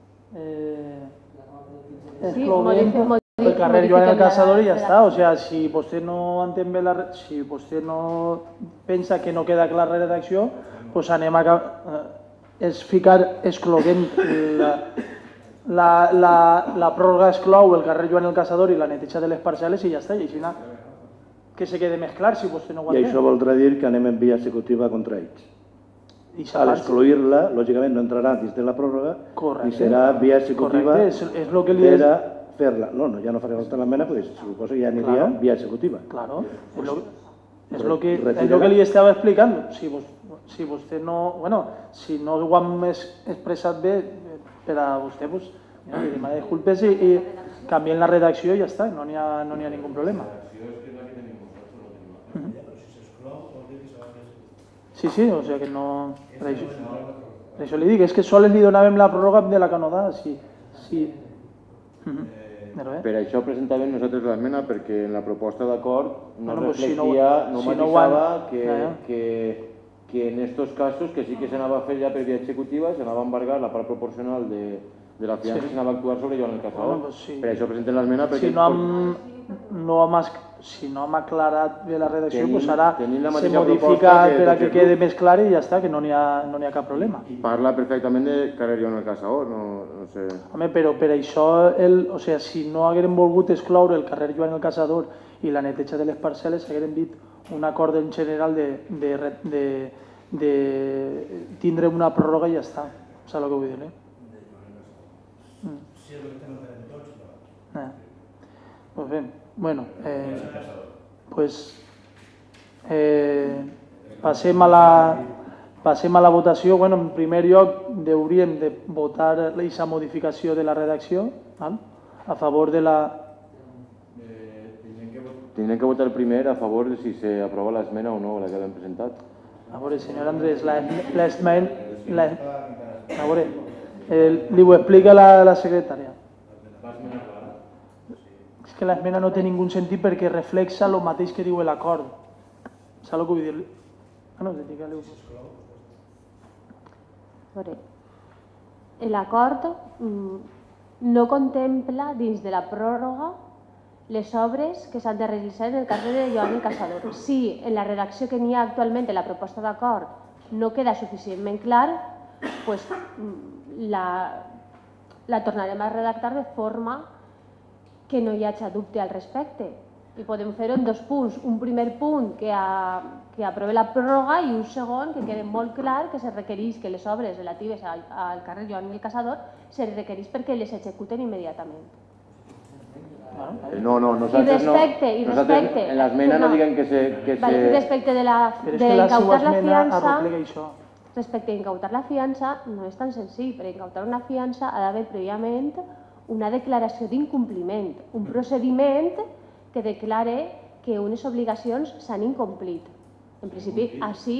S1: excloent el carrer Joan el Caçador i ja està. O sigui, si vostè no entén bé la... Si vostè no pensa que no queda clar la redacció, doncs anem a... És ficar excloent la... La pròrroga exclou el carrer Joan el Caçador i la neteja de les parcel·les i ja està. I així que se quede més clar, si vostè no ho
S6: I
S1: entén.
S6: això voldrà dir que anem en via executiva contra ells. A l'excluir-la, lògicament no entrarà dins de la pròrroga i serà via executiva per a fer-la. No, ja no faré falta l'esmena, perquè suposo que ja aniria via executiva.
S1: Claro, és el que li estava explicant. Si vostè no... Bueno, si no ho hem expressat bé per a vostè, doncs li demano disculpes i canviem la redacció i ja està, no n'hi ha ningú problema. Sí, sí, o sigui que no... Per això li dic, és que sols li donàvem la pròrroga de la canonada, sí.
S3: Per això presentàvem nosaltres l'esmena, perquè en la proposta d'acord no reflectia, no manifestava que en aquests casos, que sí que s'anava a fer ja per via executiva, s'anava a embargar la part proporcional de la fiança i s'anava a actuar sobre Joan el Casador. Per això presentem l'esmena, perquè...
S1: Si no hem aclarat bé la redacció, doncs ara se modifica per a que quede més clar i ja està, que no n'hi ha cap problema.
S3: Parla perfectament de carrer Joan el Casador, no sé...
S1: Home, però per això, o sigui, si no haguérem volgut excloure el carrer Joan el Casador i la neteja de les parcel·les, haguérem dit un acord en general de tindre una pròrroga i ja està. Saps el que vull dir, eh? Sí, és el que estem entenent tots. Doncs bé, bueno, pues passem a la passem a la votació. Bueno, en primer lloc hauríem de votar aquesta modificació de la redacció a favor de la...
S3: Tindrem que votar primer a favor de si s'aprova l'esmena o no, la que hem presentat.
S1: A veure, senyor Andrés, l'esmena... A veure, li ho explica la secretària. És que l'esmena no té ningú sentit perquè reflexa el mateix que diu l'acord. Saps el que vull dir-li?
S2: L'acord no contempla dins de la pròrroga les obres que s'han de realitzar en el carrer de Joan el Casador. Si en la redacció que n'hi ha actualment en la proposta d'acord no queda suficientment clar, doncs la tornarem a redactar de forma que no hi hagi dubte al respecte. I podem fer-ho en dos punts. Un primer punt que aprove la pròrroga i un segon que quede molt clar que se requereix que les obres relatives al carrer Joan el Casador se requereix perquè les executen immediatament.
S3: No, no, nosaltres no.
S2: I respecte,
S3: en l'esmena no diguem que se...
S2: Respecte d'incautar la fiança, respecte d'incautar la fiança no és tan senzill. Per incautar una fiança ha d'haver prèviament una declaració d'incompliment, un procediment que declare que unes obligacions s'han incomplit. En principi, així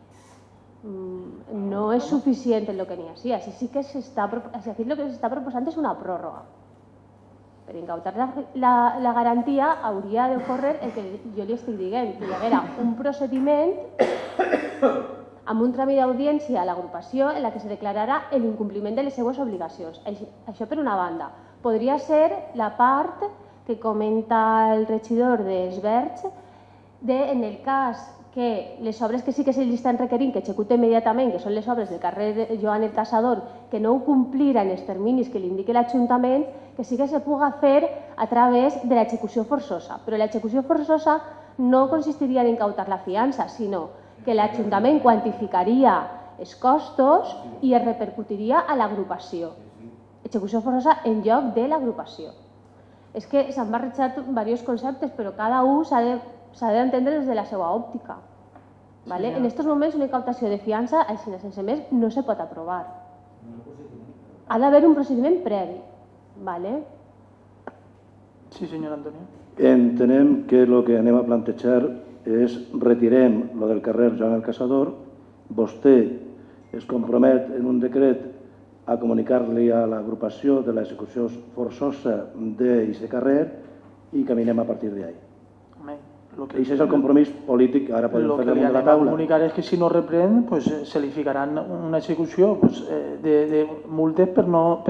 S2: no és suficient el que n'hi ha. Així sí que s'està proposant és una pròrroga. Per incautar la garantia hauria d'ocórrer el que jo li estic dient, que hi haguera un procediment amb un tràmit d'audiència a l'agrupació en la que se declararà l'incompliment de les seues obligacions. Això per una banda. Podria ser la part que comenta el regidor d'Esberg, en el cas que les obres que sí que se li estan requerint que execute immediatament, que són les obres del carrer Joan el Casador, que no ho compliran els terminis que li indiqui l'Ajuntament, que sí que se puga fer a través de l'execució forçosa. Però l'execució forçosa no consistiria en incautar la fiança, sinó que l'Ajuntament quantificaria els costos i es repercutiria a l'agrupació. Execució forçosa en lloc de l'agrupació. És que s'han barrejat diversos conceptes, però cada un s'ha d'entendre des de la seva òptica. En aquests moments una incautació de fiança, així sense més, no se pot aprovar. Ha d'haver un procediment previ.
S1: Sí, senyor Antonio.
S6: Entenem que el que anem a plantejar és retirem lo del carrer Joan el Casador, vostè es compromet en un decret a comunicar-li a l'agrupació de l'execució forçosa d'aquest carrer i caminem a partir d'ahí. Això és el compromís polític que ara podem fer damunt de la taula.
S1: El que li anem a comunicar és que si no reprèn se li ficaran una execució de multes per no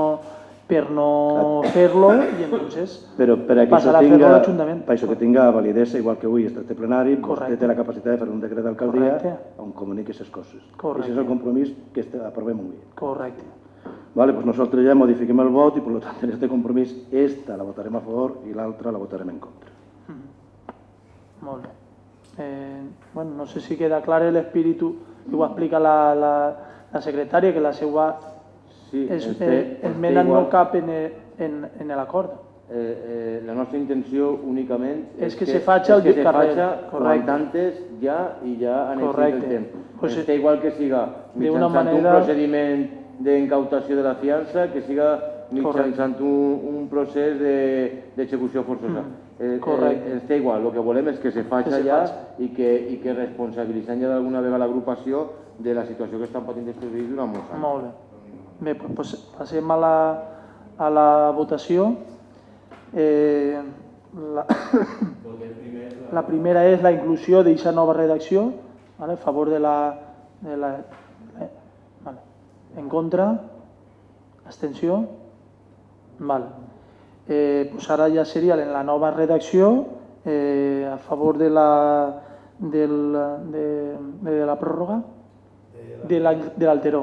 S1: fer-lo i entonces passarà a fer-lo l'Ajuntament.
S6: Per això que tinga validesa, igual que avui està este plenari, vostè té la capacitat de fer un decret d'alcaldia on comuniqui aquestes coses. Això és el compromís que aprovem avui.
S1: Correcte.
S6: Nosaltres ja modifiquem el vot i per tant en aquest compromís esta la votarem a favor i l'altra la votarem en contra.
S1: Molt bé. Eh, bueno, no sé si queda clar l'espírit que ho explica la, la, la secretària, que la seva
S3: sí,
S1: es,
S3: este,
S1: eh, esmena
S3: este
S1: no cap en, en, en l'acord.
S3: Eh, eh, la nostra intenció únicament
S1: és,
S3: és
S1: que,
S3: que
S1: se faci el
S3: que se
S1: carrer.
S3: faci quant antes ja i ja en el temps.
S1: Pues
S3: està igual que siga mitjançant manera... un procediment d'incautació de la fiança, que siga mitjançant un, un procés d'execució de, forçosa. Mm. Eh, eh, està igual, el que volem és que se faci ja i que, i que responsabilitzem ja d'alguna vegada l'agrupació de la situació que estan patint els presidits durant molts anys.
S1: Molt bé. Bé, doncs passem a la, a la votació. Eh, la, la primera és la inclusió d'aquesta nova redacció, vale, a favor de la... De la eh, vale. En contra? Abstenció? Vale. Eh, pues ara ja seria en la nova redacció eh, a favor de la, del, de, de la pròrroga de l'alteró.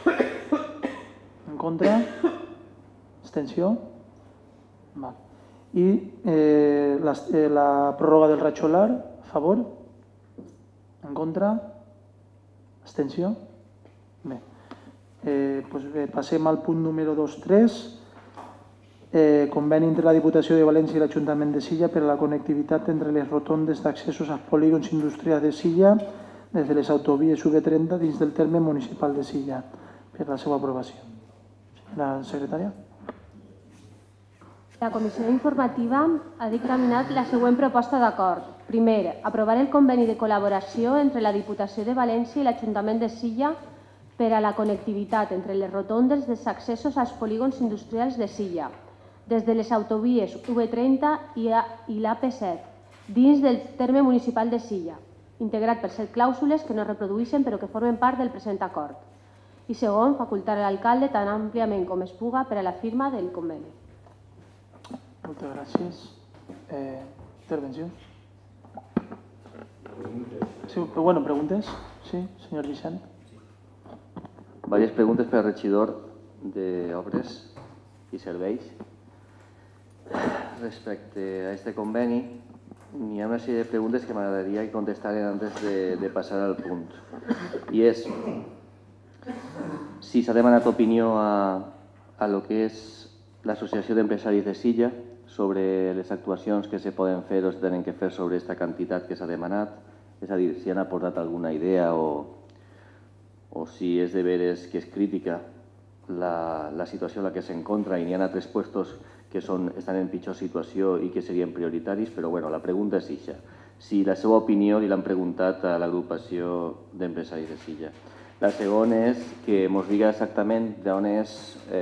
S1: En contra? Abstenció? Vale. I eh, la, eh, la pròrroga del ratxolar, a favor? En contra? Abstenció? Bé. Eh, pues bé, passem al punt número dos tres. Eh, conveni entre la Diputació de València i l'Ajuntament de Silla per a la connectivitat entre les rotondes d'accessos als polígons industrials de Silla des de les autovies U V trenta dins del terme municipal de Silla per a la seva aprovació. La secretària.
S2: La Comissió Informativa ha dictaminat la següent proposta d'acord. Primer, aprovar el conveni de col·laboració entre la Diputació de València i l'Ajuntament de Silla per a la connectivitat entre les rotondes dels accessos als polígons industrials de Silla, des de les autovies U V trenta i l'A P set, dins del terme municipal de Silla, integrat per set clàusules que no es reprodueixen però que formen part del present acord. I segon, facultar a l'alcalde tan àmpliament com es puga per a la firma del conveni.
S1: Moltes gràcies. Eh, intervencions? Sí, però bueno, preguntes? Sí, senyor Vicent.
S4: Varias preguntes per al regidor d'Obres i Serveis. Respecte a este conveni, hi ha una sèrie de preguntes que m'agradaria que contestaren antes de, de passar al punt. I és si s'ha demanat opinió a, a lo que és l'Associació d'Empresaris de Silla sobre les actuacions que se poden fer o es tenen que fer sobre aquesta quantitat que s'ha demanat, és a dir, si han aportat alguna idea o, o si és de veres que és crítica la, la situació en la que s'encontra i n'hi ha altres puestos que són, estan en pitjor situació i que serien prioritaris, però bueno, la pregunta és ixa. Si la seva opinió li l'han preguntat a l'agrupació d'empresaris de Silla. La segona és que ens diga exactament d'on és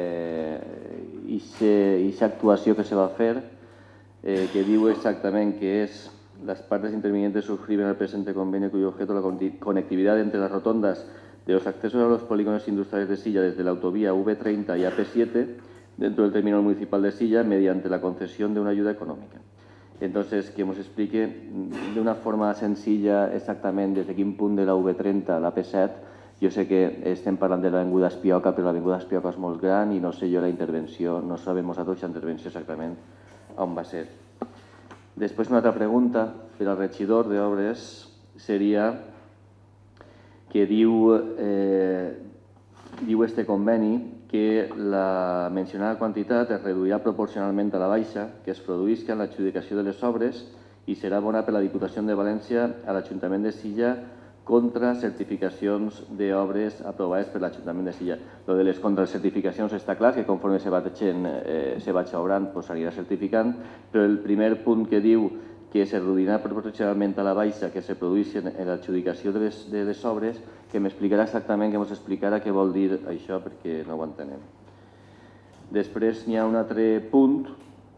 S4: aquesta actuació que se va fer, eh, que diu exactament que és las partes intervinientes suscriben al presente convenio cuyo objeto es la conectividad entre las rotondas de los accesos a los polígonos industriales de Silla desde la autovía U V treinta y A P siete dentro del terminal municipal de Silla mediante la concesión de una ayuda económica. Entonces, que nos explique de una forma sencilla exactament des de quin punt de la U V treinta a l'A P set. Jo sé que estem parlant de l'Avinguda Espioca, però l'Avinguda Espioca és molt gran i no sé jo la intervenció, no sabem nosaltres la intervenció exactament on va ser. Després, una altra pregunta per al regidor d'Obres seria que diu, eh, diu este conveni que la mencionada quantitat es reduirà proporcionalment a la baixa que es produïsca en l'adjudicació de les obres i serà bona per la Diputació de València a l'Ajuntament de Silla contra certificacions d'obres aprovades per l'Ajuntament de Silla. Lo de les contracertificacions està clar, que conforme se vagin, eh, se vagi obrant s'anirà certificant, però el primer punt que diu que se reduirà proporcionalment a la baixa que se produeix en l'adjudicació de, les, de les obres, que m'explicarà exactament, que ens explicarà què vol dir això, perquè no ho entenem. Després n'hi ha un altre punt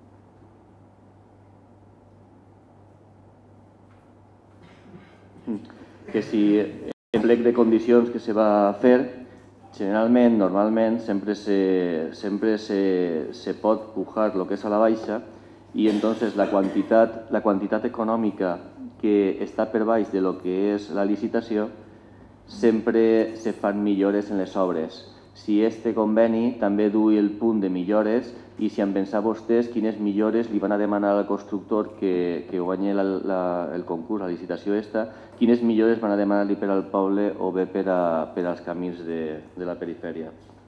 S4: que si el plec de condicions que se va fer, generalment, normalment, sempre se, sempre se, se pot pujar el que és a la baixa i entonces la quantitat, la quantitat econòmica que està per baix de lo que és la licitació sempre se fan millores en les obres. Si este conveni també duu el punt de millores i si han pensat vostès quines millores li van a demanar al constructor que, que guanyi la, la, el concurs, la licitació esta, quines millores van a demanar-li per al poble o bé per, a, per als camins de, de la perifèria.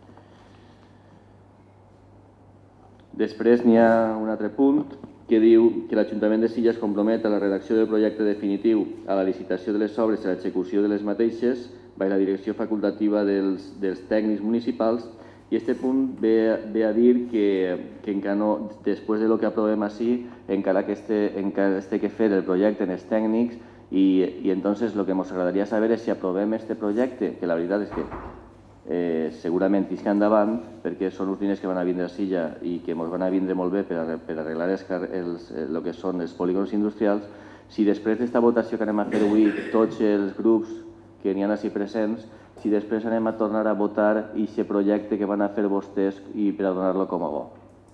S4: Després n'hi ha un altre punt que diu que l'Ajuntament de Silla es compromet a la redacció del projecte definitiu, a la licitació de les obres i a l'execució de les mateixes, per la direcció facultativa dels, dels tècnics municipals. I aquest punt ve, ve a dir que, que encara no, després de lo que aprovem així, encara que este, encara este que fer el projecte en els tècnics i, i entonces lo que ens agradaria saber és si aprovem este projecte, que la veritat és que eh, segurament isca endavant, perquè són uns diners que van a vindre a Silla i que ens van a vindre molt bé per, a, per arreglar els, els, el que són els polígons industrials, si després d'esta votació que anem a fer avui tots els grups que n'hi ha així presents, si després anem a tornar a votar aquest projecte que van a fer vostès i per a donar-lo com a bo.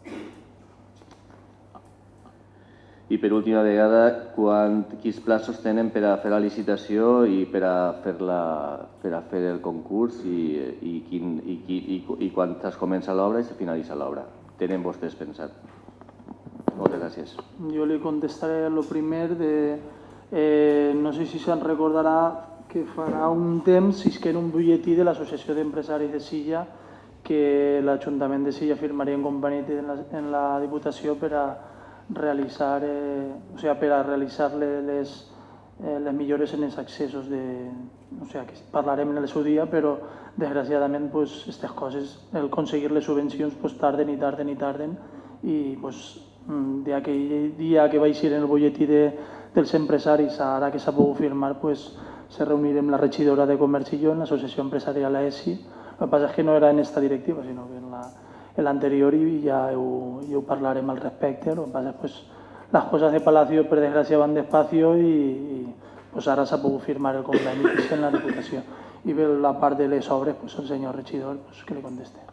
S4: I per última vegada, quins plaços tenen per a fer la licitació i per a fer, la, per a fer el concurs i, i, quin, i, i, i quan es comença l'obra i se finalitza l'obra. Tenen vostès pensat? Moltes gràcies.
S1: Jo li contestaré el primer de... Eh, no sé si se'n recordarà que farà un temps isquera un butlletí de l'Associació d'Empresaris de Silla que l'Ajuntament de Silla firmaria un conveni en la, en la Diputació per a realitzar, eh, o sigui, per a realitzar les, eh, les millores en els accessos de... O sigui, que parlarem en el seu dia, però desgraciadament aquestes pues, coses, el aconseguir les subvencions pues, tarden i tarden i tarden i pues, d'aquell dia que vaig ir en el butlletí de, dels empresaris, ara que s'ha pogut firmar, pues, se reunirem la regidora de Comerç i jo en l'Associació Empresarial A E S I. El que passa és que no era en esta directiva, sinó que en l'anterior i ja ho, ja ho parlarem al respecte. El que passa és que pues, les coses de Palacio, per desgràcia, van despacio i, i pues, ara s'ha pogut firmar el conveni en la Diputació. I per la part de les obres, pues, el senyor regidor pues, que li conteste.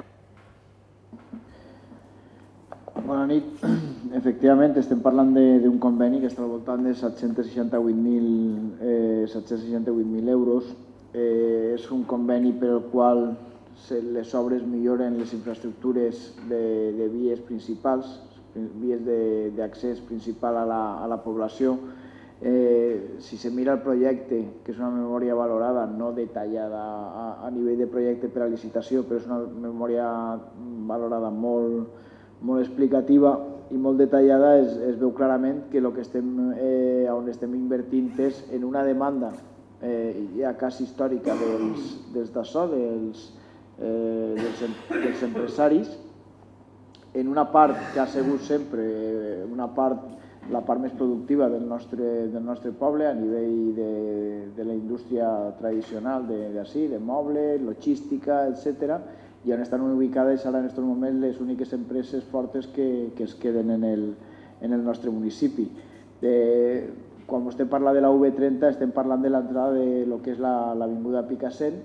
S9: Bona nit. Efectivament, estem parlant d'un conveni que està al voltant de set-cents seixanta-vuit mil euros. Eh, és un conveni per el qual les obres milloren les infraestructures de, de vies principals, vies d'accés principal a la, a la població. Eh, si se mira el projecte, que és una memòria valorada, no detallada a, a nivell de projecte per a licitació, però és una memòria valorada molt molt explicativa i molt detallada, es, es veu clarament que el que estem, eh, on estem invertint és en una demanda eh, ja quasi històrica dels, dels d'Açò, dels, eh, dels, dels empresaris, en una part que ha sigut sempre una part, la part més productiva del nostre, del nostre poble a nivell de, de la indústria tradicional d'ací, de, de moble, logística, etcètera, i on estan ubicades ara en aquests moments les úniques empreses fortes que, que es queden en el, en el nostre municipi. Eh, quan vostè parla de la U B trenta estem parlant de l'entrada de lo que és l'avinguda la, Picassent,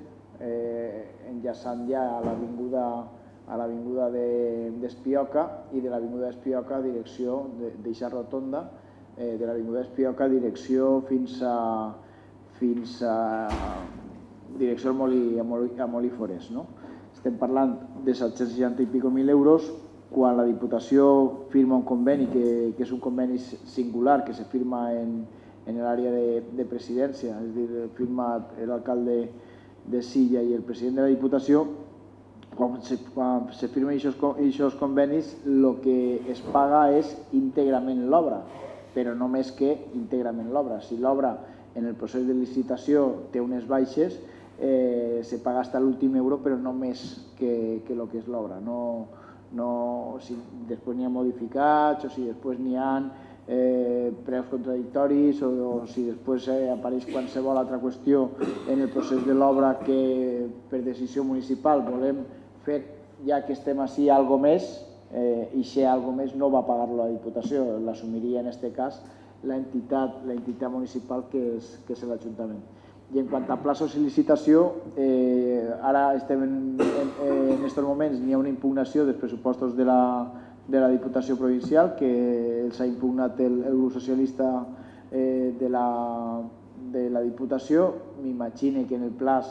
S9: eh, enllaçant ja a l'avinguda a l'avinguda d'Espioca i de l'avinguda d'Espioca a direcció d'eixa rotonda, eh, de l'avinguda d'Espioca a direcció fins a, fins a direcció a Molí, a Molí, a Molí Forés, no? Estem parlant de set-cents seixanta i pico mil euros, quan la Diputació firma un conveni, que, que és un conveni singular, que se firma en, en l'àrea de, de presidència, és a dir, firma l'alcalde de Silla i el president de la Diputació. Quan se, quan se firmen aquests convenis, el que es paga és íntegrament l'obra, però no més que íntegrament l'obra. Si l'obra en el procés de licitació té unes baixes, Eh, se paga hasta l'últim euro, però no més que, que el que és l'obra. No, no, si després n'hi ha modificats o si després n'hi ha eh, preus contradictoris o, o si després eh, apareix qualsevol altra qüestió en el procés de l'obra que per decisió municipal volem fer, ja que estem així, algo més, eh, i si algo més no va pagar-lo la Diputació, l'assumiria en aquest cas l'entitat municipal que és, que és l'Ajuntament. I en quant a plaços i licitació, eh, ara estem en, en, en aquests moments, n'hi ha una impugnació dels pressupostos de la, de la Diputació Provincial, que els ha impugnat el, el grup socialista eh, de, la, de la Diputació. M'imagine que en el plaç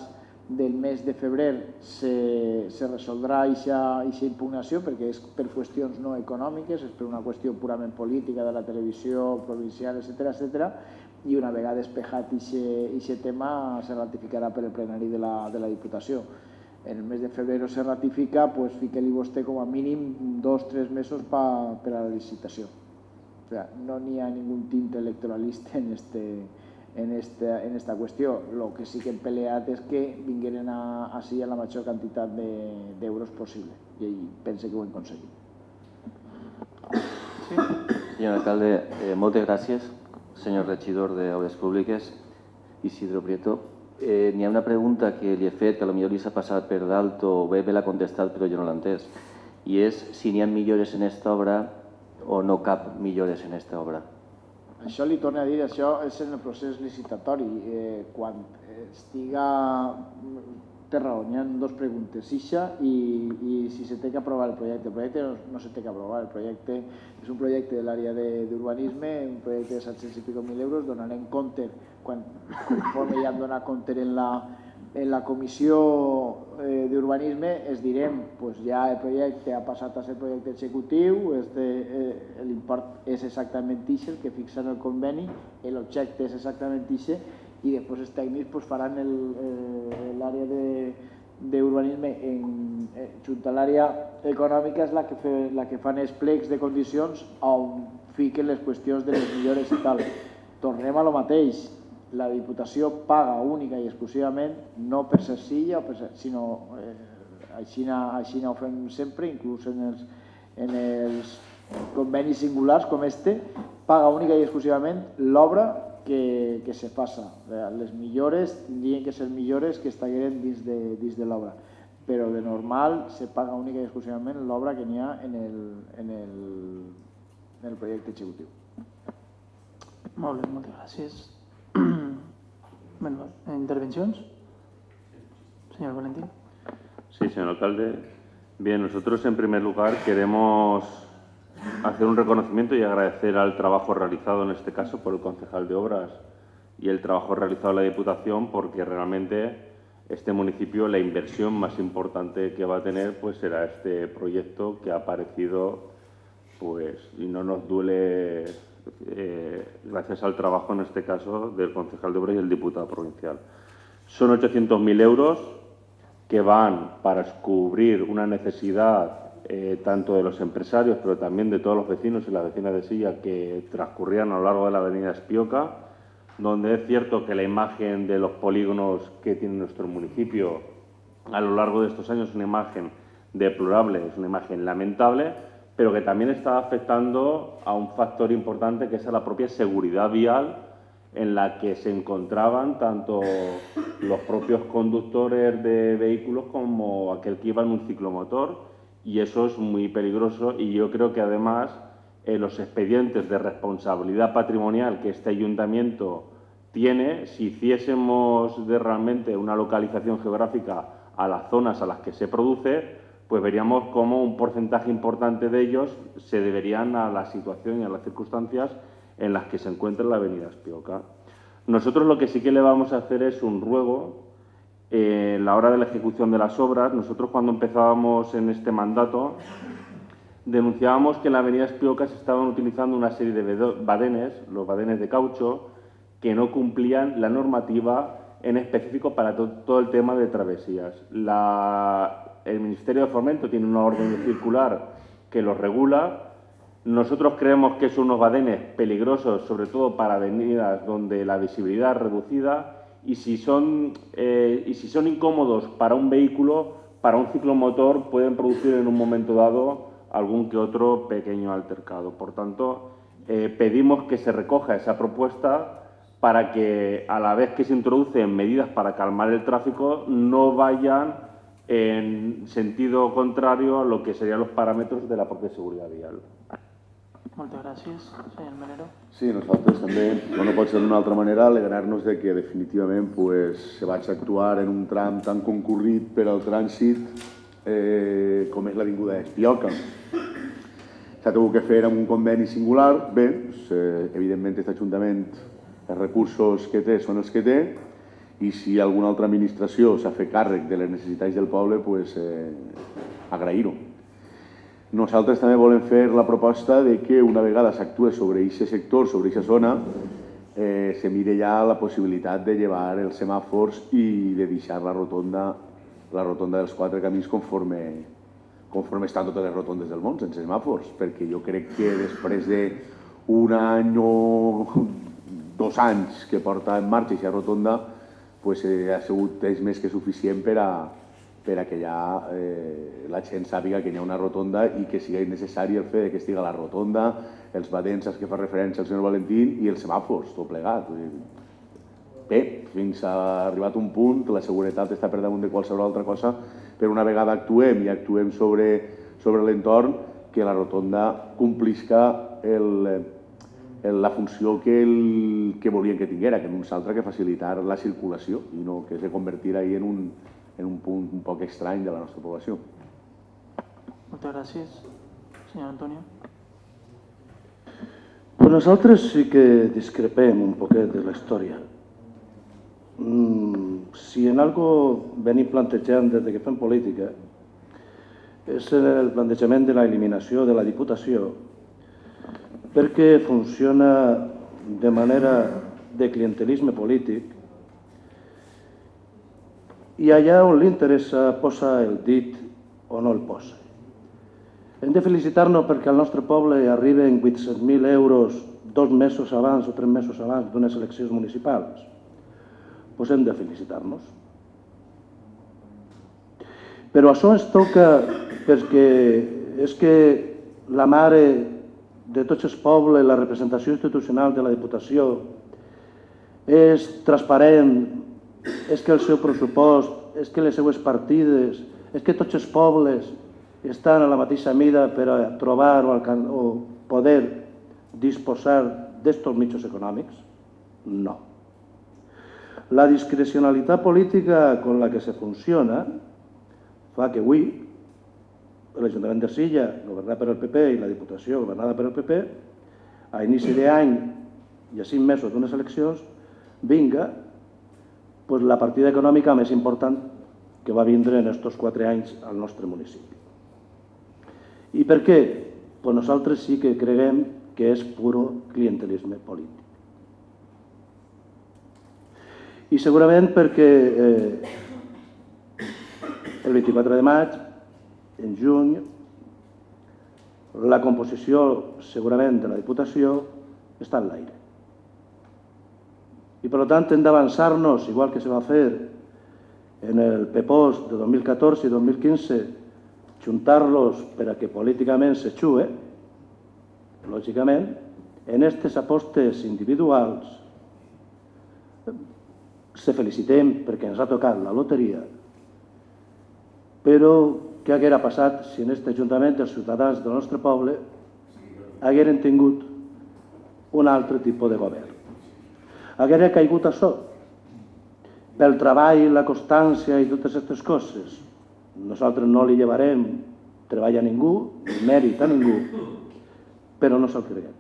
S9: del mes de febrer se, se resoldrà aquesta impugnació, perquè és per qüestions no econòmiques, és per una qüestió purament política de la televisió provincial, etcètera, etcètera, i una vegada despejat aquest tema se ratificarà per el plenari de la, de la Diputació. En el mes de febrer se ratifica, pues fique-li vostè com a mínim dos o tres mesos pa, per a la licitació. O sea, no n'hi ha ningú tint electoralista en este... en esta, en esta qüestió. El que sí que hem peleat és que vingueren a, a sí a la major quantitat d'euros possible i pense que ho hem aconseguit.
S4: Sí. Senyor alcalde, eh, moltes gràcies. Senyor regidor d'Obres Públiques, Isidro Prieto. Eh, N'hi ha una pregunta que li he fet, que potser li s'ha passat per dalt o bé me l'ha contestat però jo no l'he entès, i és si n'hi ha millores en aquesta obra o no cap millores en aquesta obra.
S9: Això li torno a dir, això és en el procés licitatori. Eh, quan estiga... Té raó, n'hi ha dues preguntes. Ixa i, i si se té que aprovar el projecte. El projecte no, no se té que aprovar. El projecte és un projecte de l'àrea d'urbanisme, un projecte de set-cents i pico mil euros. Donarem compte, quan conforme ja hem donat compte en la, en la comissió eh, d'urbanisme, es direm, pues ja el projecte ha passat a ser projecte executiu, este, eh, l'import és exactament ixe, el que fixa en el conveni, l'objecte és exactament ixe, i després els tècnics pues, faran l'àrea d'urbanisme eh, junt a l'àrea econòmica és la que, fe, la que fan els plecs de condicions on fiquen les qüestions de les millores i tal. Tornem a lo mateix. La Diputació paga única i exclusivament, no per ser silla, sinó eh, així, així ho fem sempre, inclús en els, en els convenis singulars com este, paga única i exclusivament l'obra que, que se faça. Les millores tindrien que ser millores que estigueren dins de, dins de l'obra, però de normal se paga única i exclusivament l'obra que n'hi ha en el, en, el, en el projecte executiu.
S1: Molt bé, moltes gràcies. Bueno, ¿intervenciones? Señor Valentín.
S7: Sí, señor alcalde. Bien, nosotros en primer lugar queremos hacer un reconocimiento y agradecer al trabajo realizado en este caso por el concejal de Obras y el trabajo realizado en la Diputación, porque realmente este municipio, la inversión más importante que va a tener pues será este proyecto que ha aparecido, pues, y no nos duele, eh, gracias al trabajo en este caso del concejal de Obras y el diputado provincial. Son ochocientos mil euros que van para cubrir una necesidad eh, tanto de los empresarios, pero también de todos los vecinos y las vecinas de Silla que transcurrían a lo largo de la avenida Espioca, donde es cierto que la imagen de los polígonos que tiene nuestro municipio a lo largo de estos años es una imagen deplorable, es una imagen lamentable, pero que también está afectando a un factor importante que es a la propia seguridad vial, en la que se encontraban tanto los propios conductores de vehículos como aquel que iba en un ciclomotor, y eso es muy peligroso. Y yo creo que además eh, los expedientes de responsabilidad patrimonial que este ayuntamiento tiene, si hiciésemos de realmente una localización geográfica a las zonas a las que se produce, pues veríamos cómo un porcentaje importante de ellos se deberían a la situación y a las circunstancias en las que se encuentra la avenida Espioca. Nosotros lo que sí que le vamos a hacer es un ruego eh, en la hora de la ejecución de las obras. Nosotros cuando empezábamos en este mandato denunciábamos que en la avenida Espioca se estaban utilizando una serie de badenes, los badenes de caucho, que no cumplían la normativa en específico para to todo el tema de travesías. La, el Ministerio de Fomento tiene una orden circular que los regula. Nosotros creemos que son unos badenes peligrosos, sobre todo para avenidas donde la visibilidad es reducida, y si son, eh, y si son incómodos para un vehículo, para un ciclomotor pueden producir en un momento dado algún que otro pequeño altercado. Por tanto, eh, pedimos que se recoja esa propuesta para que, a la vez que se introducen medidas para calmar el tráfico, no vayan en sentido contrario a lo que serían los parámetros de la propia seguridad vial.
S1: Moltes gràcies. Senyor Melero.
S8: Sí, nosaltres també, no, no pot ser d'una altra manera, alegrar-nos de que definitivament pues, se vaig actuar en un tram tan concurrit per al trànsit eh, com és l'avinguda Espioca. S'ha hagut que fer amb un conveni singular. Bé, pues, eh, evidentment aquest Ajuntament els recursos que té són els que té i si alguna altra administració s'ha fet càrrec de les necessitats del poble, doncs eh, agrair-ho. Nosaltres també volem fer la proposta de que una vegada s'actue sobre aquest sector, sobre aquesta zona, eh, se mire ja la possibilitat de llevar els semàfors i de deixar la rotonda, la rotonda dels quatre camins conforme, conforme estan totes les rotondes del món, sense semàfors, perquè jo crec que després d'un any o dos anys que porta en marxa aquesta rotonda, pues, eh, ha sigut temps més que suficient per a, per a que ja eh, la gent sàpiga que hi ha una rotonda i que sigui necessari el fet que estigui la rotonda, els badents als que fa referència el senyor Valentín i els semàfors, tot plegat. Bé, fins a arribat un punt que la seguretat està per damunt de qualsevol altra cosa, però una vegada actuem i actuem sobre, sobre l'entorn, que la rotonda complisca el, el, la funció que, el, que volien que tinguera, que no és altra que facilitar la circulació i no que se convertirà ahí en un, en un punt un poc estrany de la nostra població.
S1: Moltes gràcies. Senyor Antonio.
S6: Pues nosaltres sí que discrepem un poquet de la història. Mm, si en algo venim plantejant des que fem política és el plantejament de l'eliminació de la Diputació perquè funciona de manera de clientelisme polític i allà on li interessa posa el dit o no el posa. Hem de felicitar-nos perquè al nostre poble arriben vuit-cents mil euros dos mesos abans o tres mesos abans d'unes eleccions municipals. Doncs hem de felicitar-nos. Però això ens toca perquè és que la mare de tots els pobles, la representació institucional de la Diputació, és transparent, és que el seu pressupost, és que les seues partides, és que tots els pobles estan a la mateixa mida per a trobar o, o poder disposar d'estos mitjans econòmics? No. La discrecionalitat política con la que se funciona fa que avui l'Ajuntament de Silla, governat per el P P, i la Diputació, governada per el P P, a inici d'any i a cinc mesos d'unes eleccions, vinga pues, la partida econòmica més important que va vindre en aquests quatre anys al nostre municipi. I per què? Pues nosaltres sí que creiem que és puro clientelisme polític. I segurament perquè eh, el vint-i-quatre de maig, en juny, la composició segurament de la Diputació està en l'aire. I per tant hem d'avançar-nos, igual que se va fer en el P P O S de dos mil catorze i dos mil quinze, juntar-los per a que políticament se xue, lògicament, en aquestes apostes individuals se felicitem perquè ens ha tocat la loteria, però què haguera passat si en aquest Ajuntament els ciutadans del nostre poble hagueren tingut un altre tipus de govern? Haguera caigut això pel treball, la constància i totes aquestes coses. Nosaltres no li llevarem treball a ningú, ni mèrit a ningú, però no se'l creiem.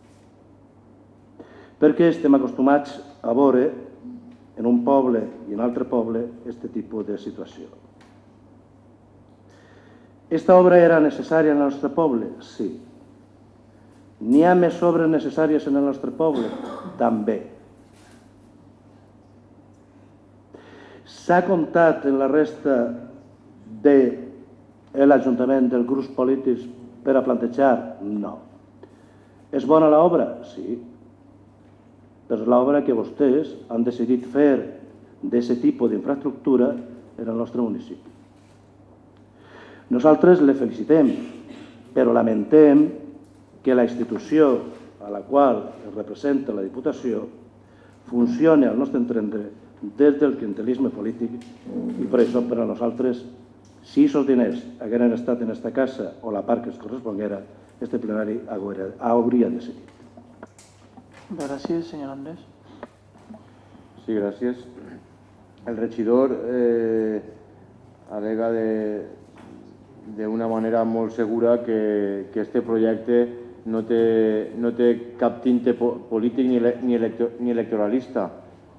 S6: Perquè estem acostumats a veure en un poble i en un altre poble aquest tipus de situació. Esta obra era necessària en el nostre poble? Sí. N'hi ha més obres necessàries en el nostre poble? També. S'ha comptat en la resta de l'Ajuntament dels grups polítics per a plantejar? No. És bona l'obra? Sí. Però és l'obra que vostès han decidit fer d'aquest tipus d'infraestructura en el nostre municipi. Nosaltres le felicitem, però lamentem que la institució a la qual es representa la Diputació funcioni al nostre entendre des del clientelisme polític i per això per a nosaltres, si aquests diners hagueren estat en aquesta casa o la part que es corresponguera, este plenari hauria decidit.
S1: Gràcies, senyor Andrés.
S3: Sí, gràcies. El regidor eh, alega d'una manera molt segura que, que este projecte no té, no té cap tinte polític ni, ni, elector, ni electoralista.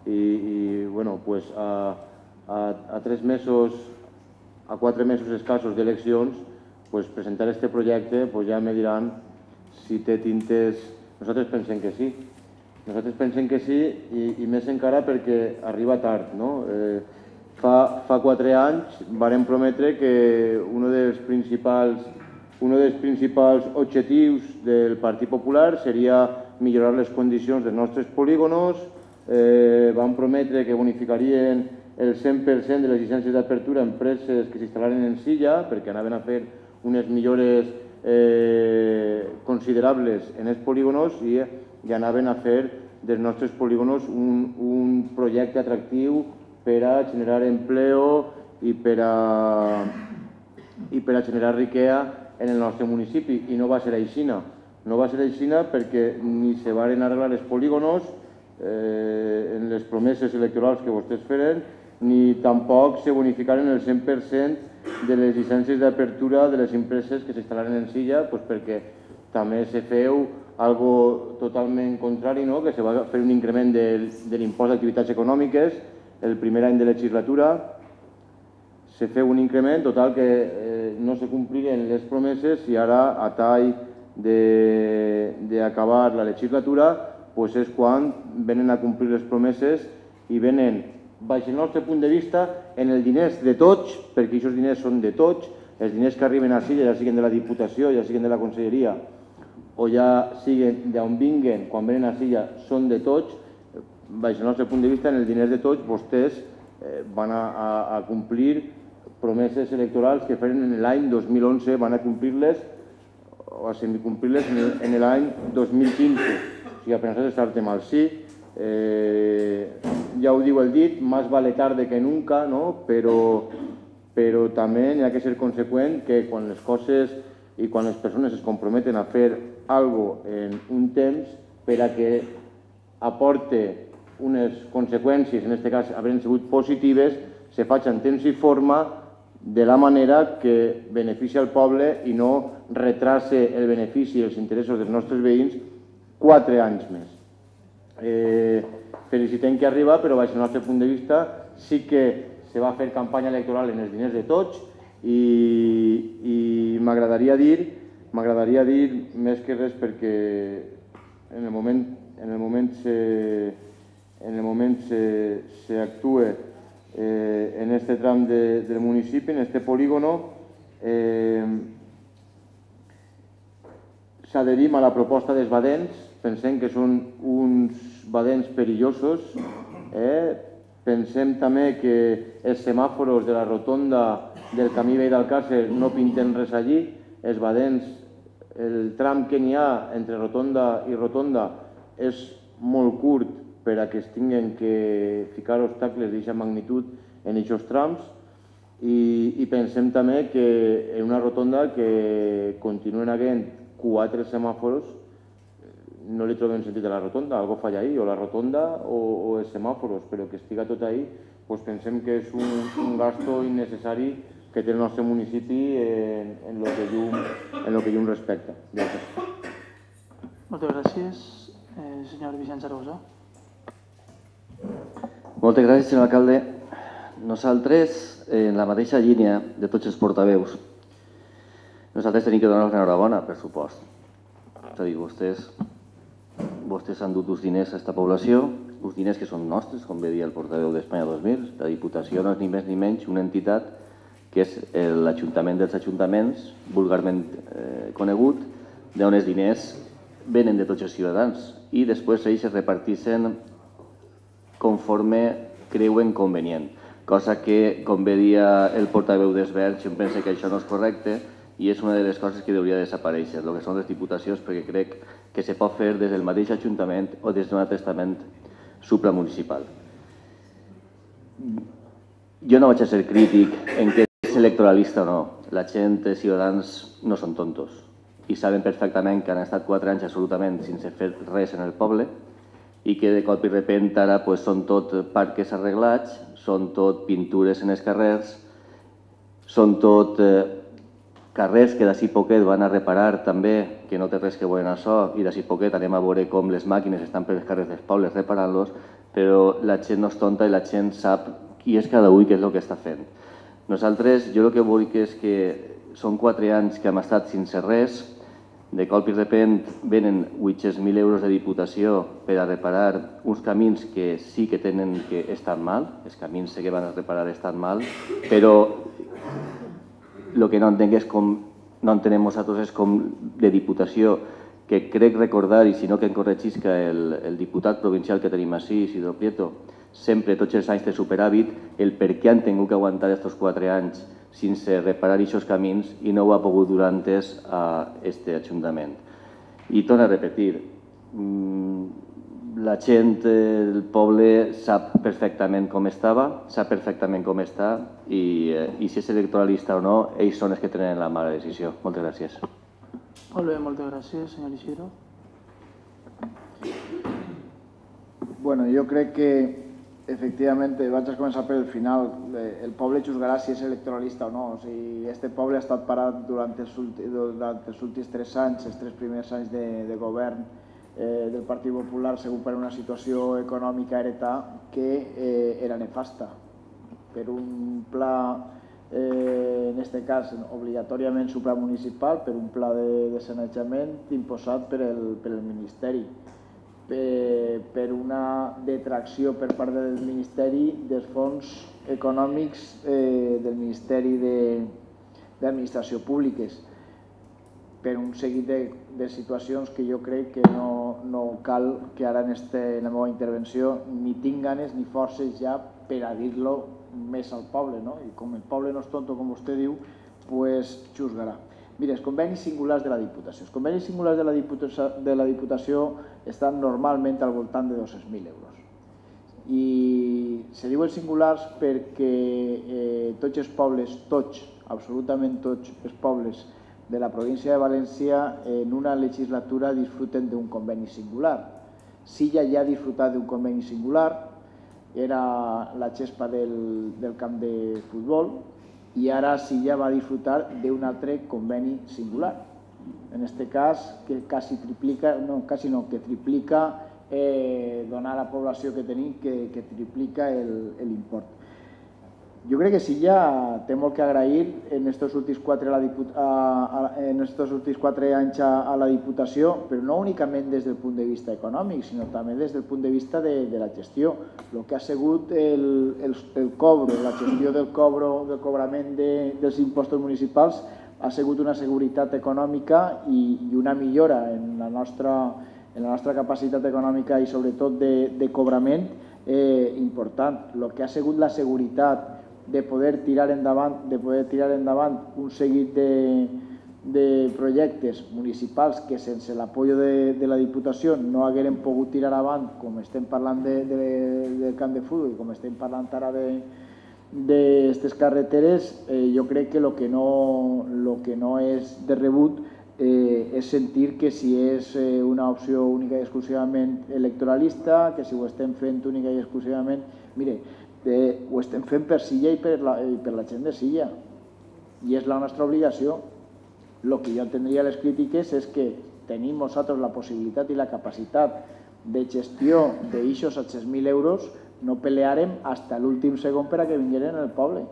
S3: i bueno, a tres mesos, a quatre mesos escassos d'eleccions, presentar este projecte ja me diran si té tintes... Nosaltres pensem que sí. Nosaltres pensem que sí i més encara perquè arriba tard. Fa quatre anys vàrem prometre que un dels principals un dels principals objectius del Partit Popular seria millorar les condicions dels nostres polígonos. Vam prometre que bonificarien el cent per cent de les llicències d'apertura a empreses que s'instal·laren en Silla perquè anaven a fer unes millores considerables en els polígonos i anaven a fer dels nostres polígonos un projecte atractiu per a generar empleo i per a generar riquesa en el nostre municipi. I no va ser així. No va ser així perquè ni se van arreglar els polígonos en les promeses electorals que vostès feren, ni tampoc se bonificaren el cent per cent de les llicències d'apertura de les empreses que s'instal·laren en Silla, perquè també se feu algo totalment contrari, que se va fer un increment de l'impost d'activitats econòmiques el primer any de legislatura. Se feu un increment total que no se compliren les promeses i ara, a tall d'acabar la legislatura, és quan venen a complir les promeses i venen, baix el nostre punt de vista, en els diners de tots, perquè aquests diners són de tots, els diners que arriben a Silla, ja siguin de la Diputació, ja siguin de la Conselleria, o ja siguin d'on vinguen, quan venen a Silla, són de tots, baix el nostre punt de vista, en els diners de tots, vostès van a complir promeses electorals que feren en l'any dos mil onze, van a complir-les o a semicomplir-les en l'any dos mil quinze. O sigui, per nosaltres estar mal sí. Ja ho diu el dit, más vale tarde que nunca, però també hi ha que ser conseqüent que quan les coses i quan les persones es comprometen a fer alguna cosa en un temps per a que aporte unes conseqüències, en aquest cas havent sigut positives, se faig en temps i forma de la manera que beneficia el poble i no retrase el benefici i els interessos dels nostres veïns quatre anys més. Felicitem que arriba, però baix el nostre punt de vista sí que se va fer campanya electoral en els diners de tots i m'agradaria dir, m'agradaria dir més que res perquè en el moment en el moment en el moment s'actua en aquest tram del municipi, en aquest polígono, s'adherim a la proposta dels badens. Pensem que són uns badens perillosos. Pensem també que els semàforos de la rotonda del camí vell d'Alcàsser no pinten res allí. Els badens, el tram que n'hi ha entre rotonda i rotonda és molt curt per a que es tinguin que ficar obstacles d'aquesta magnitud en aquests trams i pensem també que en una rotonda que continuen havent quatre semàforos no li trobem sentit a la rotonda, algo falla ahí, o la rotonda o els semàforos, però que estiga tot ahí, pensem que és un gasto innecessari que té el nostre municipi en el que llum respecta.
S1: Moltes gràcies. Senyor Vicent Zaragoza.
S4: Moltes gràcies, senyor alcalde. Nosaltres, en la mateixa línia de tots els portaveus, nosaltres tenim que donar-nos l'enhorabona, per supost. És a dir, vostès vostès han dut els diners a aquesta població, els diners que són nostres, com bé dir el portaveu d'Espanya dos mil. La Diputació no és ni més ni menys una entitat que és l'Ajuntament dels Ajuntaments, vulgarment conegut, d'on els diners venen de tots els ciutadans i després ells es reparteixen conforme creuen convenient. Cosa que, com bé dia el portaveu d'Esberg, jo penso que això no és correcte i és una de les coses que hauria de desaparèixer, el que són les diputacions, perquè crec que se pot fer des del mateix Ajuntament o des d'un altre estament supramunicipal. Jo no vaig a ser crític en què és electoralista o no. La gent, els ciutadans, no són tontos i saben perfectament que han estat quatre anys absolutament sense fer res en el poble i que de cop i repent ara són tot parques arreglats, són tot pintures en els carrers, són tot carrers que d'ací poquet van a reparar també, que que no té res que veure en això, i d'ací poquet anem a veure com les màquines estan per les carrers dels pobles reparant-los, però la gent no és tonta i la gent sap qui és cada un i què és el que està fent. Nosaltres, jo el que vull que és que són quatre anys que hem estat sense res, de colp i repent venen vuit-cents mil euros de diputació per a reparar uns camins que sí que tenen que estan mal, els camins que van a reparar estan mal, però el que no entenc és com no entenem nosaltres és com de diputació, que crec recordar, i si no que em corregisca el, el diputat provincial que tenim així, Isidro Prieto, sempre tots els anys de superàvit, el per què han tingut que aguantar aquests quatre anys sense reparar aquests camins i no ho ha pogut dur antes a aquest Ajuntament. I torno a repetir, la gent del poble sap perfectament com estava, sap perfectament com està i, i si és electoralista o no, ells són els que tenen la mala decisió. Moltes gràcies.
S1: Molt bé, moltes gràcies, senyor Isidro.
S9: Bueno, jo crec que efectivament, vaig a començar per el final. El poble juzgarà si és electoralista o no. O sigui, este poble ha estat parat durant els, durant els últims tres anys, els tres primers anys de, de govern eh, del Partit Popular, segur per una situació econòmica heretada que eh, era nefasta. Per un pla, eh, en aquest cas, obligatòriament supramunicipal, per un pla de, de sanejament imposat per el, per el Ministeri. Per una detracció per part del Ministeri dels fons econòmics eh, del Ministeri d'Administració Públiques, per un seguit de, de situacions que jo crec que no, no cal que ara en, este, en la meva intervenció ni tinc ganes ni forces ja per a dir-lo més al poble, no? I com el poble no és tonto, com vostè diu, pues juzgarà. Mira, els convenis singulars de la Diputació. Els convenis singulars de la Diputació, de la Diputació estan normalment al voltant de dos-cents mil euros. I se diuen singulars perquè eh, tots els pobles, tots, absolutament tots els pobles de la província de València en una legislatura disfruten d'un conveni singular. Silla ja ha disfrutat d'un conveni singular, era la xespa del, del camp de futbol, i ara Silla va disfrutar d'un altre conveni singular. En aquest cas, que quasi triplica, no, quasi no, que triplica, eh, donar a la població que tenim, que, que triplica l'import. Jo crec que Silla té molt que agrair en aquests últims quatre, a la a, a, en estos últims quatre anys a, a la Diputació, però no únicament des del punt de vista econòmic, sinó també des del punt de vista de, de la gestió. El que ha sigut el, el, el cobro, la gestió del cobro, del cobrament de, dels impostos municipals ha sigut una seguretat econòmica i, i una millora en la nostra, en la nostra capacitat econòmica i sobretot de, de cobrament eh, important. El que ha sigut la seguretat de poder tirar endavant, de poder tirar endavant un seguit de, de projectes municipals que sense l'apoyo de, de la Diputació no hagueren pogut tirar avant, com estem parlant de, de, del camp de futbol i com estem parlant ara d'aquestes carreteres, eh, jo crec que el que no, lo que no és de rebut eh, és sentir que si és eh, una opció única i exclusivament electoralista, que si ho estem fent única i exclusivament... Mire, De, ho estem fent per Silla i per la, i per la gent de Silla i és la nostra obligació. El que jo entendria les crítiques és que tenim nosaltres la possibilitat i la capacitat de gestió d'aixos set-cents mil euros, no pelearem fins l'últim segon per a que vingueren al poble.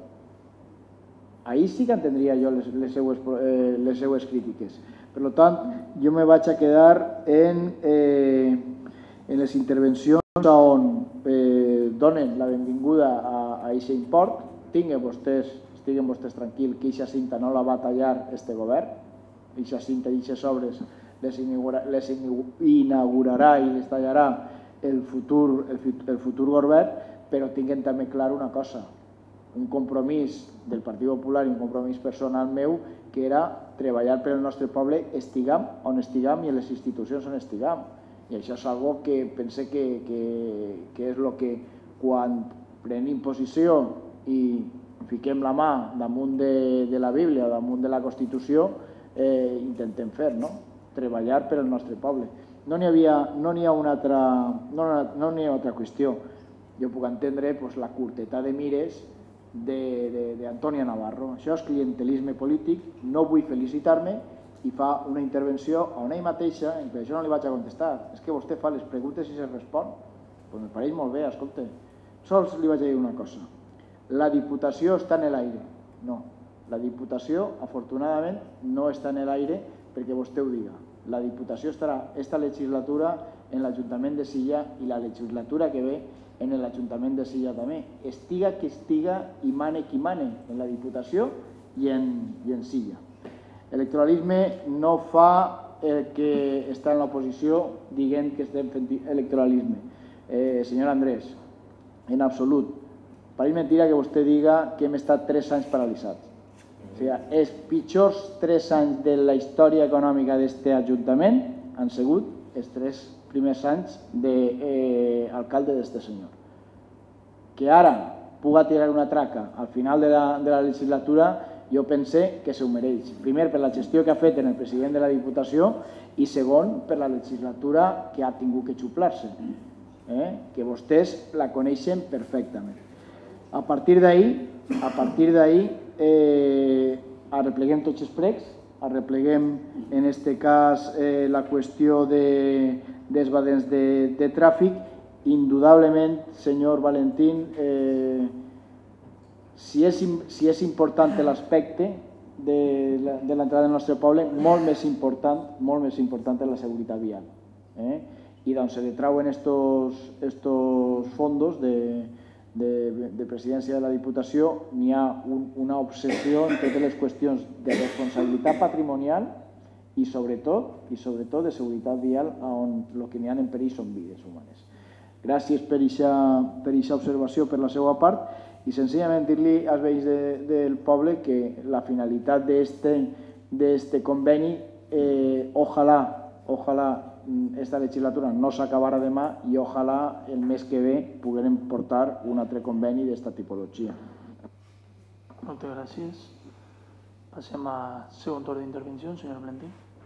S9: Ahí sí que entendria jo les, les, seues, eh, les seues crítiques. Per tant, jo me vaig a quedar en, eh, en les intervencions on eh, donen la benvinguda a aquest import. Tinguin vostès, estiguen vostès tranquils que aquesta cinta no la va tallar este govern. Aquesta cinta i aquestes obres les, inaugura, les inaugurarà i les tallarà el futur, el, el futur govern, però tinguin també clar una cosa, un compromís del Partit Popular i un compromís personal meu, que era treballar per al nostre poble, estiguem on estiguem i en les institucions on estiguem. I això és una que pense que, que, que és el que quan prenem posició i fiquem la mà damunt de, de la Bíblia o damunt de la Constitució, eh, intentem fer, no? Treballar per al nostre poble. No n'hi havia, no n'hi ha una altra, no, no n'hi ha altra qüestió. Jo puc entendre pues, la curteta de mires d'Antònia Navarro. Això és clientelisme polític, no vull felicitar-me i fa una intervenció on ell mateixa, per això no li vaig a contestar, és que vostè fa les preguntes i se respon, doncs em pareix molt bé, escolta. Sols li vaig a dir una cosa, la Diputació està en l'aire. No, la Diputació, afortunadament, no està en l'aire perquè vostè ho diga. La Diputació estarà esta legislatura en l'Ajuntament de Silla i la legislatura que ve en l'Ajuntament de Silla també. Estiga que estiga i mane qui mane en la Diputació i en, i en Silla. Electoralisme no fa el que està en l'oposició dient que estem fent electoralisme. Eh, senyor Andrés, en absolut. Pareix mentira que vostè diga que hem estat tres anys paralitzats. O sigui, els pitjors tres anys de la història econòmica d'aquest Ajuntament han sigut els tres primers anys d'alcalde d'aquest senyor. Que ara puga tirar una traca al final de la, de la legislatura, jo pense que s'ho mereix. Primer, per la gestió que ha fet en el president de la Diputació i segon, per la legislatura que ha tingut que xuplar-se, eh? que vostès la coneixen perfectament. A partir d'ahir, a partir d'ahir, eh, arrepleguem tots els pregs, arrepleguem en aquest cas eh, la qüestió de, dels badens de, de tràfic. Indudablement, senyor Valentín, eh, si, és, si és important l'aspecte de, de l'entrada del nostre poble, molt més important, molt més important és la seguretat vial. Eh? I doncs se detrauen estos, estos fondos de De, de presidència de la Diputació, n'hi ha un, una obsessió en totes les qüestions de responsabilitat patrimonial i sobretot, i sobretot de seguretat vial, on el que n'hi ha en perill són vides humanes. Gràcies per aquesta observació per la seva part i senzillament dir-li als veïns de, del poble que la finalitat d'aquest conveni, eh, ojalà, ojalà esta legislatura no s'acabarà demà i ojalà el mes que ve puguem portar un altre conveni d'esta tipologia.
S1: Moltes gràcies. Passem a segon torn d'intervenció, señor Valentín.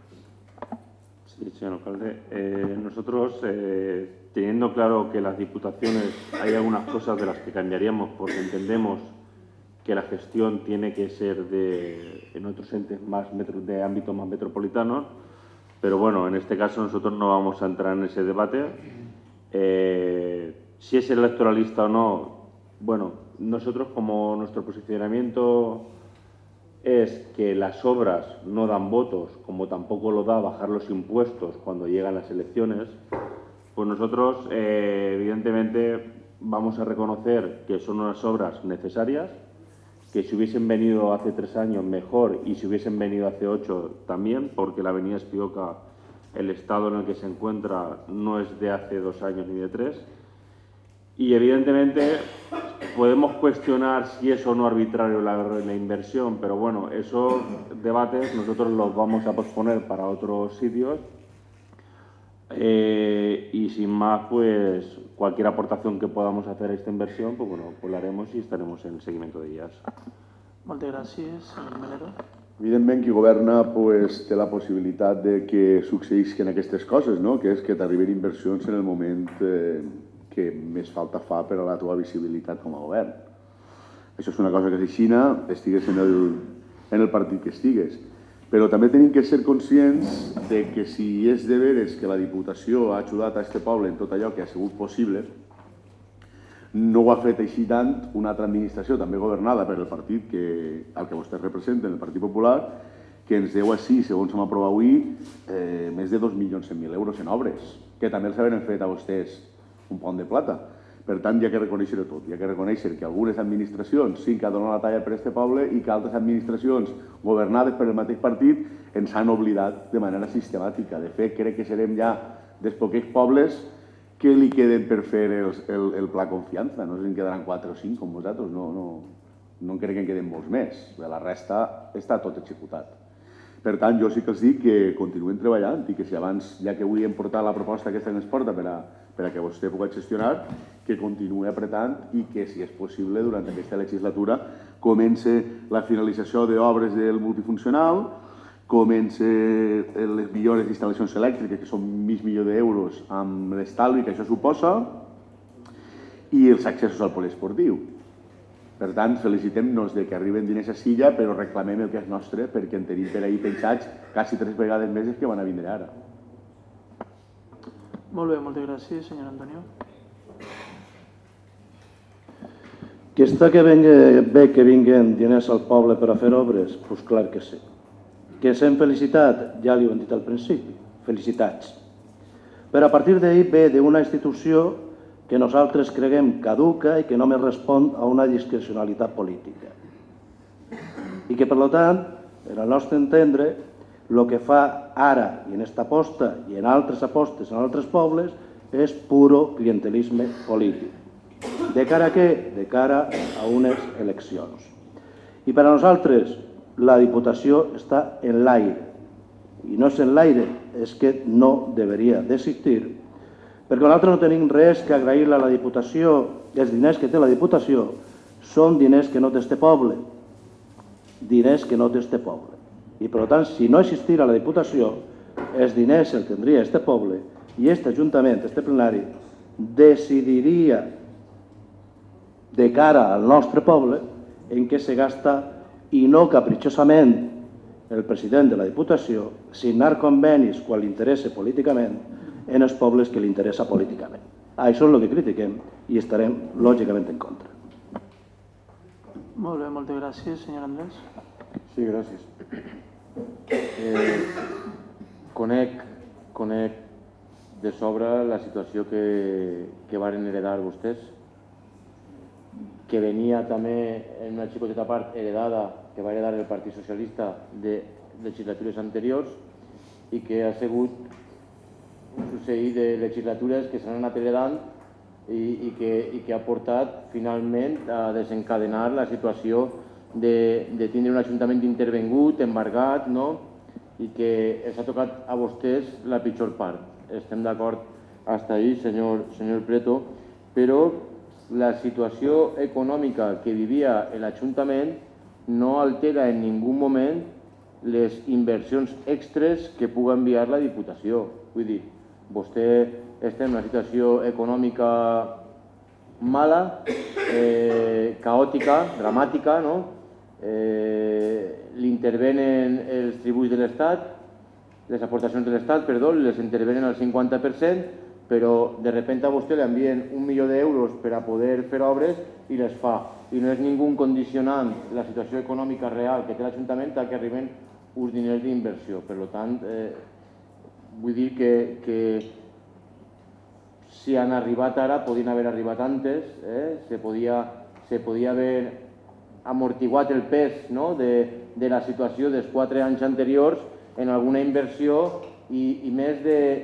S7: Sí, señor alcalde. Eh, nosotros, eh, teniendo claro que las diputaciones hay algunas cosas de las que cambiaríamos porque entendemos que la gestión tiene que ser de, en otros entes más metro, de ámbito más metropolitano. Pero bueno, en este caso nosotros no vamos a entrar en ese debate. Eh, si es electoralista o no, bueno, nosotros como nuestro posicionamiento es que las obras no dan votos, como tampoco lo da bajar los impuestos cuando llegan las elecciones, pues nosotros eh, evidentemente vamos a reconocer que son unas obras necesarias, que si hubiesen venido hace tres años mejor y si hubiesen venido hace ocho también, porque la avenida Espioca, el estado en el que se encuentra no es de hace dos años ni de tres. Y evidentemente podemos cuestionar si es o no arbitrario la, la inversión, pero bueno, esos debates nosotros los vamos a posponer para otros sitios. Eh, y sin más, pues cualquier aportación que podamos hacer a esta inversión, pues bueno, pues la haremos y estaremos en el seguimiento de ellas.
S1: Moltes gràcies, senyor Melero.
S8: Evidentment, qui governa pues, té la possibilitat de que succeïsquen aquestes coses, no? Que és que t'arriben inversions en el moment eh, que més falta fa per a la teva visibilitat com a govern. Això és una cosa que és aixina, estigues en el, en el partit que estigues. Però també tenim que ser conscients de que si és de veres que la Diputació ha ajudat a aquest poble en tot allò que ha sigut possible, no ho ha fet així tant una altra administració, també governada per el partit que, el que vostès representen, el Partit Popular, que ens deu així, segons hem aprovat avui, eh, més de dos milions cent mil euros en obres, que també els haveren fet a vostès un pont de plata. Per tant, hi ha que reconèixer tot. Hi ha que reconèixer que algunes administracions sí que han donat la talla per a aquest poble i que altres administracions governades per el mateix partit ens han oblidat de manera sistemàtica. De fet, crec que serem ja dels poquets pobles que li queden per fer el, el, el pla confiança. No sé si en quedaran quatre o cinc com vosaltres, no, no, no crec que en queden molts més. La resta està tot executat. Per tant, jo sí que els dic que continuen treballant i que si abans, ja que avui hem portat la proposta aquesta que ens porta per a, per a que vostè pugui gestionar, que continuï apretant i que, si és possible, durant aquesta legislatura comence la finalització d'obres del multifuncional, comence les millores d'instal·lacions elèctriques, que són mig milió d'euros amb l'estalvi que això suposa, i els accessos al poliesportiu. Per tant, felicitem-nos de que arriben diners a Silla, però reclamem el que és nostre, perquè en tenim per ahir pensats quasi tres vegades més que van a vindre ara.
S1: Molt bé, moltes gràcies, senyor Antonio.
S6: Que està que bé que vinguen diners al poble per a fer obres? Doncs clar que sí. Que s'hem felicitat? Ja li ho hem dit al principi. Felicitats. Però a partir d'ahir ve d'una institució que nosaltres creguem caduca i que només respon a una discrecionalitat política. I que, per tant, en el nostre entendre, el que fa ara i en aquesta aposta i en altres apostes en altres pobles és puro clientelisme polític. De cara a què? De cara a unes eleccions. I per a nosaltres la Diputació està en l'aire. I no és en l'aire, és que no deveria d'existir, perquè nosaltres no tenim res que agrair-li a la Diputació. Els diners que té la Diputació són diners que no té este poble. Diners que no té este poble. I per tant, si no existira la Diputació, els diners els tindria este poble i este Ajuntament, este plenari, decidiria de cara al nostre poble en què se gasta i no capritxosament el president de la Diputació signar convenis quan li interessa políticament en els pobles que li interessa políticament. Això és el que critiquem i estarem lògicament en contra.
S1: Molt bé, moltes gràcies, senyor Andrés.
S3: Sí, gràcies. Eh, conec, conec de sobre la situació que, que varen heredar vostès, que venia també en una xicoteta part heredada que va heredar el Partit Socialista de legislatures anteriors i que ha sigut un succeït de legislatures que s'han anat heredant i, i, que, i que ha portat finalment a desencadenar la situació de, de tindre un ajuntament intervengut, embargat, no? I que els ha tocat a vostès la pitjor part. Estem d'acord fins ahí, senyor, senyor Preto, però la situació econòmica que vivia l'Ajuntament no altera en ningú moment les inversions extres que pugui enviar la Diputació. Vull dir, vostè està en una situació econòmica mala, eh, caòtica, dramàtica, no? Eh, li intervenen els tributs de l'Estat, les aportacions de l'Estat, perdó, les intervenen al cinquanta per cent, però de repente a vostè li envien un milió d'euros per a poder fer obres i les fa. I no és ningú condicionant la situació econòmica real que té l'Ajuntament a que arriben uns diners d'inversió. Per tant, eh, vull dir que, que si han arribat ara, podien haver arribat antes, eh? se, podia, se podia haver amortiguat el pes, no? de, de la situació dels quatre anys anteriors en alguna inversió i, i més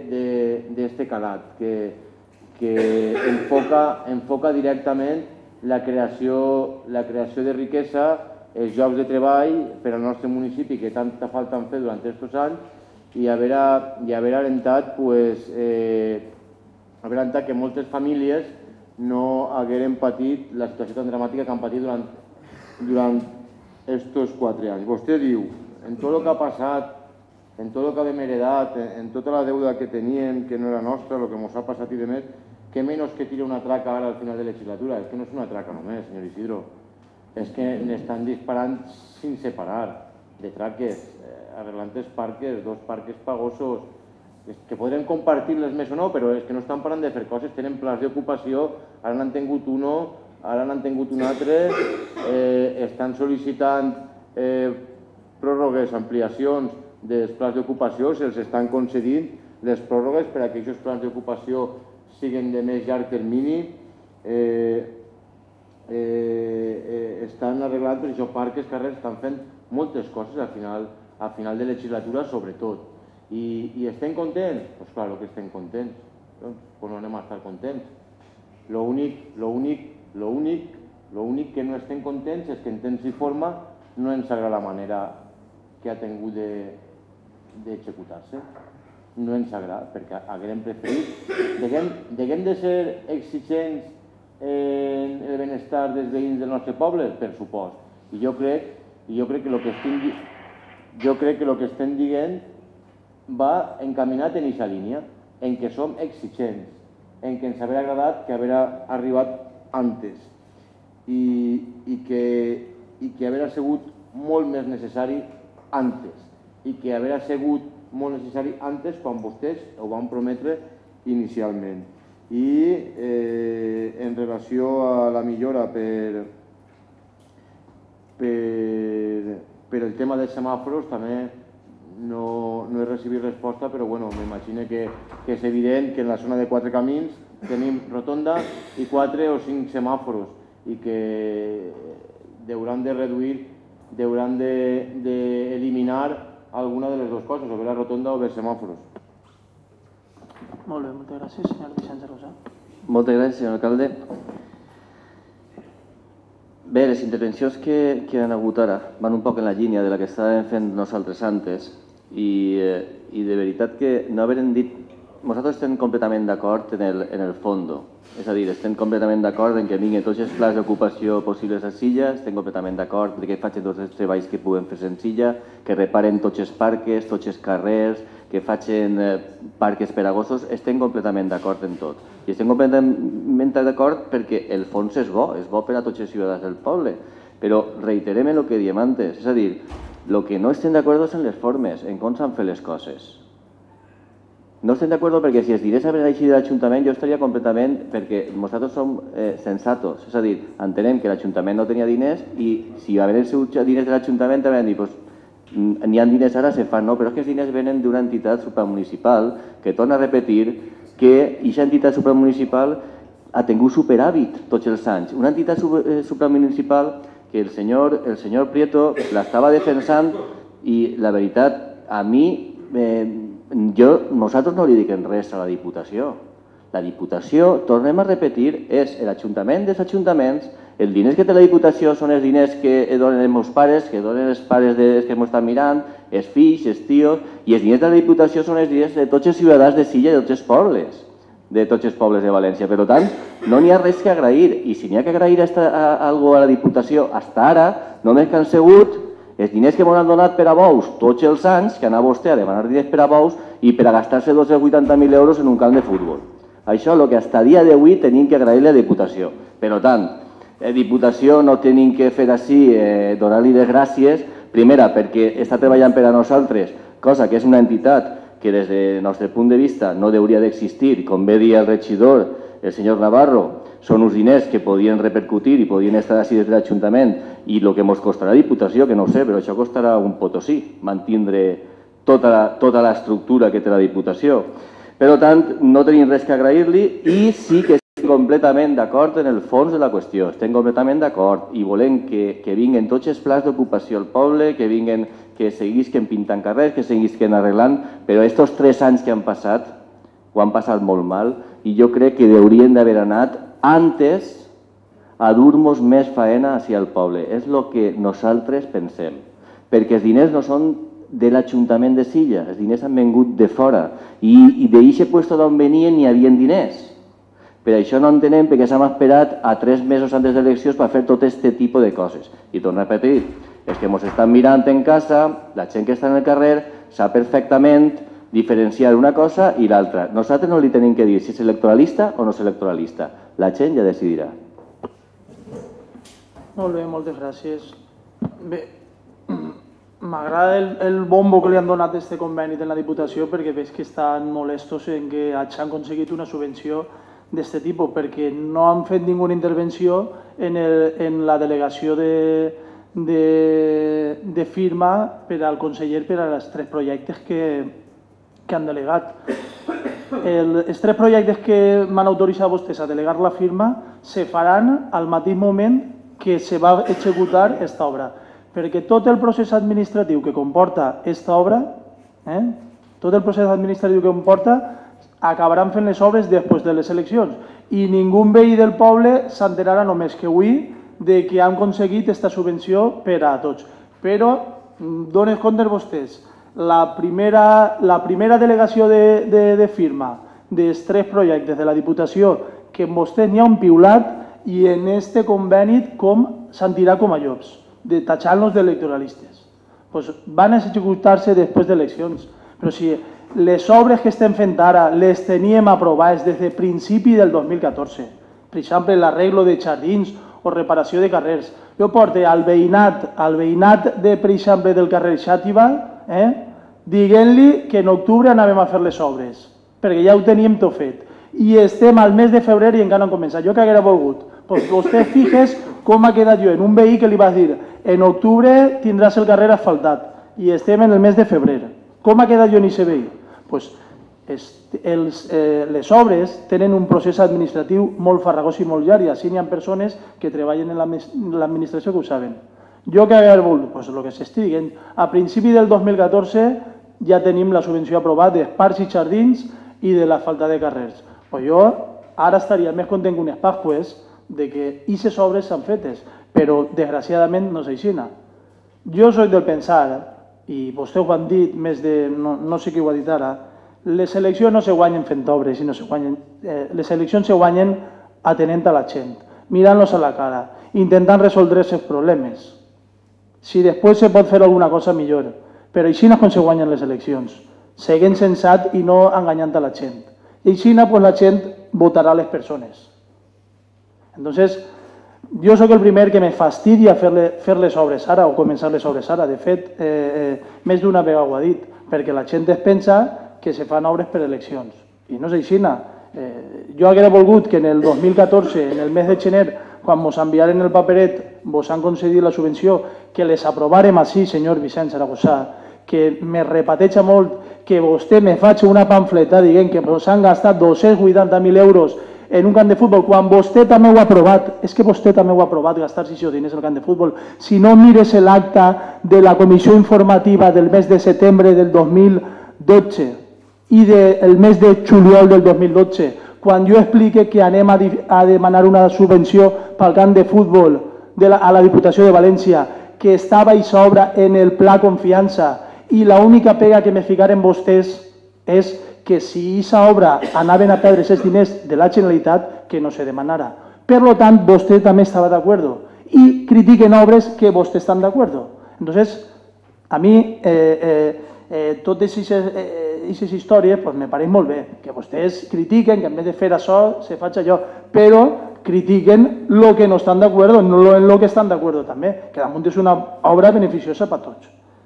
S3: d'este calat, que, que enfoca, enfoca directament la creació, la creació de riquesa, els llocs de treball per al nostre municipi que tanta falta han fet durant aquests anys i haver, i haver alentat, pues, eh, haver alentat que moltes famílies no hagueren patit la situació tan dramàtica que han patit durant, durant aquests quatre anys. Vostè diu, en tot el que ha passat, en tot el que hem heredat, en tota la deuda que teníem, que no era nostra, el que ens ha passat i de més, que menys que tira una traca ara al final de la legislatura. És que no és una traca només, senyor Isidro. És que n'estan disparant sense parar de traques, eh, arreglant els parques, dos parques pagosos, que podrem compartir-les més o no, però és que no estan parant de fer coses, tenen plans d'ocupació, ara n'han tingut uno, ara n'han tingut un altre, eh, estan sol·licitant eh, pròrrogues, ampliacions dels plans d'ocupació, se'ls estan concedint les pròrrogues per a que aquests plans d'ocupació siguin de més llarg termini, eh, eh, eh, estan arreglant per això parcs, carrers, estan fent moltes coses al final, al final de legislatura sobretot. I, i estem contents? Doncs clar, que estem contents. Doncs no anem a estar contents. L'únic, l'únic, l'únic, l'únic que no estem contents és que en temps i forma no ens agrada la manera que ha tingut d'executar-se. No ens agrada, perquè haguem preferit. Deguem de ser exigents en el benestar dels veïns del nostre poble? Per supost. I jo crec, i jo crec que el que estem, jo crec que el que estem dient va encaminat en aquesta línia, en què som exigents, en què ens hauria agradat que haver arribat antes. i, i, que, i que haver sigut molt més necessari antes i que haver sigut molt necessari antes quan vostès ho van prometre inicialment. I eh, en relació a la millora per, per, per el tema dels semàfors també no, no he recibit resposta, però bueno, m'imagino que, que és evident que en la zona de Quatre Camins tenim rotonda i quatre o cinc semàforos i que hauran de reduir, hauran d'eliminar alguna de les dues coses, o bé la rotonda o bé els semàforos.
S1: Molt bé, moltes gràcies, senyor Vicenç Arrosà.
S4: Moltes gràcies, senyor alcalde. Bé, les intervencions que, que han hagut ara van un poc en la línia de la que estàvem fent nosaltres antes i, eh, i de veritat que no haverem dit... Nosaltres estem completament d'acord en el, en el fondo. És a dir, estem completament d'acord en que vinguin tots els plans d'ocupació possibles a Silla, estem completament d'acord que facin tots els treballs que puguem fer en Silla, que reparen tots els parques, tots els carrers, que facin eh, parques per a gossos, estem completament d'acord en tot. I estem completament d'acord perquè el fons és bo, és bo per a tots els ciutadans del poble. Però reiterem en el que diem antes, és a dir, el que no estem d'acord és en les formes, en com s'han fet les coses. No estem d'acord perquè si els diners havien eixit de l'Ajuntament jo estaria completament, perquè nosaltres som eh, sensatos, és a dir, entenem que l'Ajuntament no tenia diners i si havien sigut diners de l'Ajuntament també han dit, pues, n'hi ha diners ara, se fan, no, però és que els diners venen d'una entitat supramunicipal que torna a repetir que aquesta entitat supramunicipal ha tingut superàvit tots els anys. Una entitat supramunicipal que el senyor, el senyor Prieto l'estava defensant i la veritat, a mi... Eh, Jo, nosaltres no li dic res a la Diputació. La Diputació, tornem a repetir, és l'Ajuntament dels Ajuntaments, els diners que té la Diputació són els diners que donen els meus pares, que donen els pares dels que m'ho estan mirant, els fills, els tios, i els diners de la Diputació són els diners de tots els ciutadans de Silla i de tots els pobles, de tots els pobles de València. Per tant, no n'hi ha res que agrair, i si n'hi ha que agrair alguna cosa a la Diputació, fins ara només que han sigut els diners que m'han donat per a bous tots els anys, que anava vostè a demanar diners per a bous i per a gastar-se dos-cents vuitanta mil euros en un camp de futbol. Això és el que fins a dia d'avui tenim que agrair a la Diputació. Per tant, la Diputació no tenim que fer així, eh, donar-li les gràcies, primera, perquè està treballant per a nosaltres, cosa que és una entitat que des del nostre punt de vista no hauria d'existir, com bé dir el regidor, el senyor Navarro, són uns diners que podien repercutir i podien estar així des de l'Ajuntament i el que ens costarà la Diputació, que no ho sé, però això costarà un potosí, mantindre tota l'estructura que té la Diputació. Per tant, no tenim res que agrair-li i sí que estem completament d'acord en el fons de la qüestió, estem completament d'acord i volem que vinguin tots els plans d'ocupació al poble, que vinguin, que seguisquen pintant carrers, que seguisquen arreglant, però aquests tres anys que han passat, ho han passat molt mal i jo crec que haurien d'haver anat antes a dur-nos més faena hacia el poble. És el que nosaltres pensem. Perquè els diners no són de l'Ajuntament de Silla, els diners han vengut de fora. I d'aquest lloc d'on venien n'hi havia diners. Per això no entenem perquè s'hem esperat a tres mesos antes d'eleccions per fer tot aquest tipus de coses. I torno a repetir, els que ens estan mirant en casa, la gent que està en el carrer, sap perfectament diferenciar una cosa i l'altra. Nosaltres no li tenim que dir si és electoralista o no és electoralista. La gent ja decidirà.
S1: Molt bé, moltes gràcies. Bé, m'agrada el, el bombo que li han donat a aquest conveni de la Diputació perquè veig que estan molestos en que hagin aconseguit una subvenció d'aquest tipus perquè no han fet ninguna intervenció en, el, en la delegació de, de, de firma per al conseller per als tres projectes que, que han delegat. El, els tres projectes que m'han autoritzat vostès a delegar la firma se faran al mateix moment que se va executar aquesta obra, perquè tot el procés administratiu que comporta aquesta obra, eh, tot el procés administratiu que comporta, acabaran fent les obres després de les eleccions i ningú veí del poble s'enterarà només que avui de que han aconseguit aquesta subvenció per a tots. Però donen compte vostès, la primera, la primera delegació de, de, de firma dels tres projectes de la Diputació que vostès n'hi ha un piulat i en este conveni com sentirà com a llops, de tatxant-los d'electoralistes. Pues van executar-se després d'eleccions, però si les obres que estem fent ara les teníem aprovades des de principi del dos mil catorze, per exemple l'arreglo de jardins o reparació de carrers. Jo porto al veïnat, al veïnat de, per exemple, del carrer Xàtiva, eh, dient-li que en octubre anàvem a fer les obres, perquè ja ho teníem tot fet. I estem al mes de febrer i encara no han començat. Jo que haguera volgut. Pues vostè fijes com ha quedat jo. En un veí que li vas dir en octubre tindràs el carrer asfaltat i estem en el mes de febrer. Com ha quedat jo en aquest veí? Pues els, eh, les obres tenen un procés administratiu molt farragós i molt llarg i així n'hi ha persones que treballen en l'administració que ho saben. Jo que haguera volgut, pues el que s'estigui dient, a principi del dos mil catorze ja tenim la subvenció aprovada de parcs i jardins i de la falta de carrers. Pues jo ara estaria més content que unes Pasqües de que aquestes obres s'han fetes, però desgraciadament no és així. Jo soc del pensar, i vostès ho han dit més de... no, no sé qui ho ha dit ara, les eleccions no se guanyen fent obres, sinó se guanyen, eh, les eleccions se guanyen atenent a la gent, mirant-los a la cara, intentant resoldre els problemes. Si després se pot fer alguna cosa millor, però així no és com se guanyen les eleccions, seguint sensat i no enganyant a la gent. I així pues, la gent votarà les persones. Entonces, jo sóc el primer que me fastidia fer, fer les obres ara o començar les obres ara. De fet, eh, eh, més d'una vegada ho ha dit, perquè la gent es pensa que se fan obres per eleccions. I no és així. Eh, jo haguera volgut que en el dos mil catorze, en el mes de gener, quan ens enviaren el paperet, vos han concedit la subvenció, que les aprovarem així, senyor Vicent Saragossa, que me repateja molt que vostè me faci una pamfleta dient que ens han gastat dos-cents vuitanta mil euros en un camp de futbol, quan vostè també ho ha aprovat. És que vostè també ho ha aprovat, gastar-se aquests diners al camp de futbol. Si no mires l'acta de la comissió informativa del mes de setembre del dos mil dotze i del mes de juliol del dos mil dotze, quan jo explique que anem a, a demanar una subvenció pel camp de futbol de la, a la Diputació de València, que estava i s'obra en el pla confiança, i l'única pega que me ficaren vostès és que si aquesta obra anaven a perdre aquests diners de la Generalitat, que no se demanara. Per tant, vostè també estava d'acord. I critiquen obres que vostès estan d'acord. Entonces, a mi, eh, eh, eh, totes aquestes històries pues, me pareix molt bé, que vostès critiquen que en vez de fer això, se faig allò, però critiquen el que no estan d'acord, no en el que estan d'acord també, que damunt és una obra beneficiosa per tots.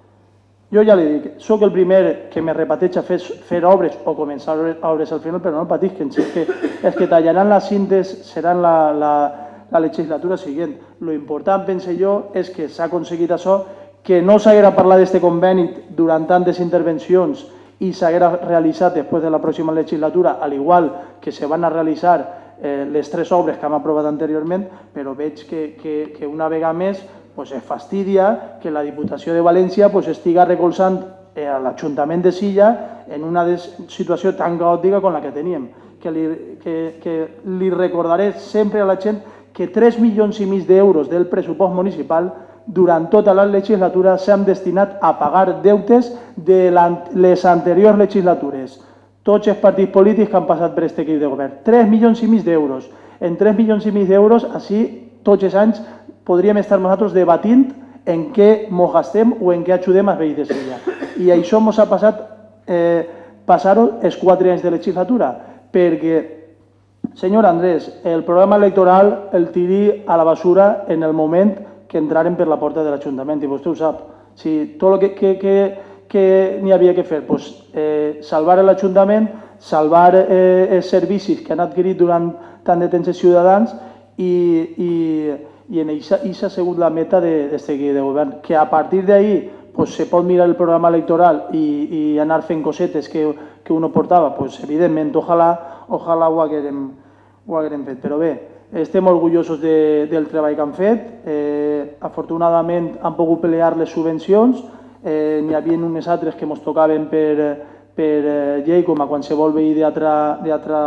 S1: Jo ja li dic, sóc el primer que me repateja fer, fer obres o començar obres al final, però no patisquen, és que, és que tallaran les cintes, seran la, la, la legislatura següent. Lo important, pense jo, és que s'ha aconseguit això, que no s'haguera parlat d'aquest conveni durant tantes intervencions i s'haguera realitzat després de la pròxima legislatura, al igual que se van a realitzar eh, les tres obres que hem aprovat anteriorment, però veig que, que, que una vegada més pues es fastidia que la Diputació de València pues, estiga recolzant eh, a l'Ajuntament de Silla en una situació tan caòtica com la que teníem. Que li, que, que li recordaré sempre a la gent que tres milions i mig d'euros del pressupost municipal durant tota la legislatura s'han destinat a pagar deutes de les anteriors legislatures. Tots els partits polítics que han passat per aquest equip de govern. tres milions i mig d'euros. En tres milions i mig d'euros, així, tots els anys, podríem estar nosaltres debatint en què ens gastem o en què ajudem als veïns de Silla. I això ens ha passat eh, passar-ho els quatre anys de legislatura, perquè, senyor Andrés, el programa electoral el tiri a la basura en el moment que entraren per la porta de l'Ajuntament, i vostè ho sap. Si tot el que, que, que, que n'hi havia que fer, pues, eh, salvar l'Ajuntament, salvar eh, els servicis que han adquirit durant tant de temps els ciutadans i, i i en això ha sigut la meta d'aquest equip de govern, que a partir d'ahir pues, se pot mirar el programa electoral i, i anar fent cosetes que, que uno portava, pues, evidentment, ojalà, ojalà ho, haguerem, ho haguerem fet. Però bé, estem orgullosos de, del treball que han fet, eh, afortunadament han pogut pelear les subvencions, eh, n'hi havia unes altres que ens tocaven per, per eh, llei, com a qualsevol veí d'altra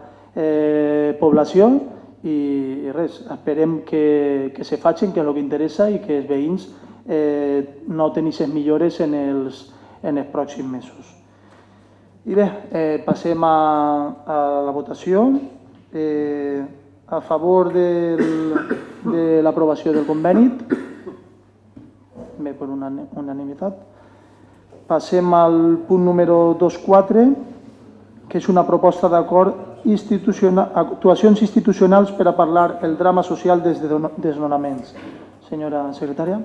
S1: eh, població, i res, esperem que, que se facin, que és el que interessa i que els veïns eh, noten aquestes millores en els, en els pròxims mesos. I bé, eh, passem a, a la votació. Eh, a favor del, de l'aprovació del conveni, bé, per una unanimitat. Passem al punt número dos punt quatre, que és una proposta d'acord actuacions institucionals per a parlar el drama social dels desnonaments. Senyora secretària.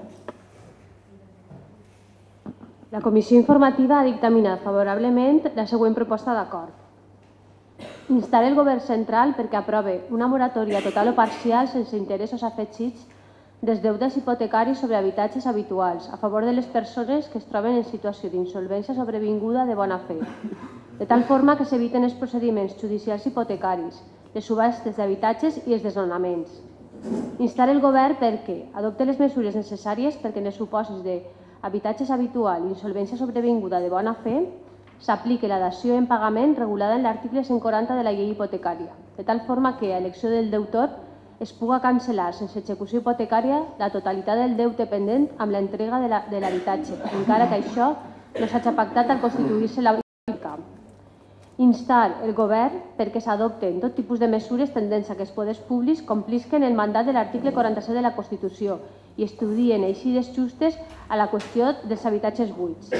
S2: La Comissió Informativa ha dictaminat favorablement la següent proposta d'acord. Instar el Govern central perquè aprove una moratòria total o parcial sense interessos afegits dels deutes hipotecaris sobre habitatges habituals a favor de les persones que es troben en situació d'insolvència sobrevinguda de bona fe, de tal forma que s'eviten els procediments judicials hipotecaris, les subhastes d'habitatges i els desnonaments. Instar el Govern perquè adopte les mesures necessàries perquè en els supòsits d'habitatges habitual i insolvència sobrevinguda de bona fe s'apliqui la dació en pagament regulada en l'article cent quaranta de la llei hipotecària, de tal forma que, a elecció del deutor, es puga cancel·lar sense execució hipotecària la totalitat del deute pendent amb l'entrega de l'habitatge, encara que això no s'hagi pactat al constituir-se la hipoteca. Instar el Govern perquè s'adopten tot tipus de mesures tendents a que els poders públics complisquen el mandat de l'article quaranta-set de la Constitució i estudien eixides justes a la qüestió dels habitatges buits.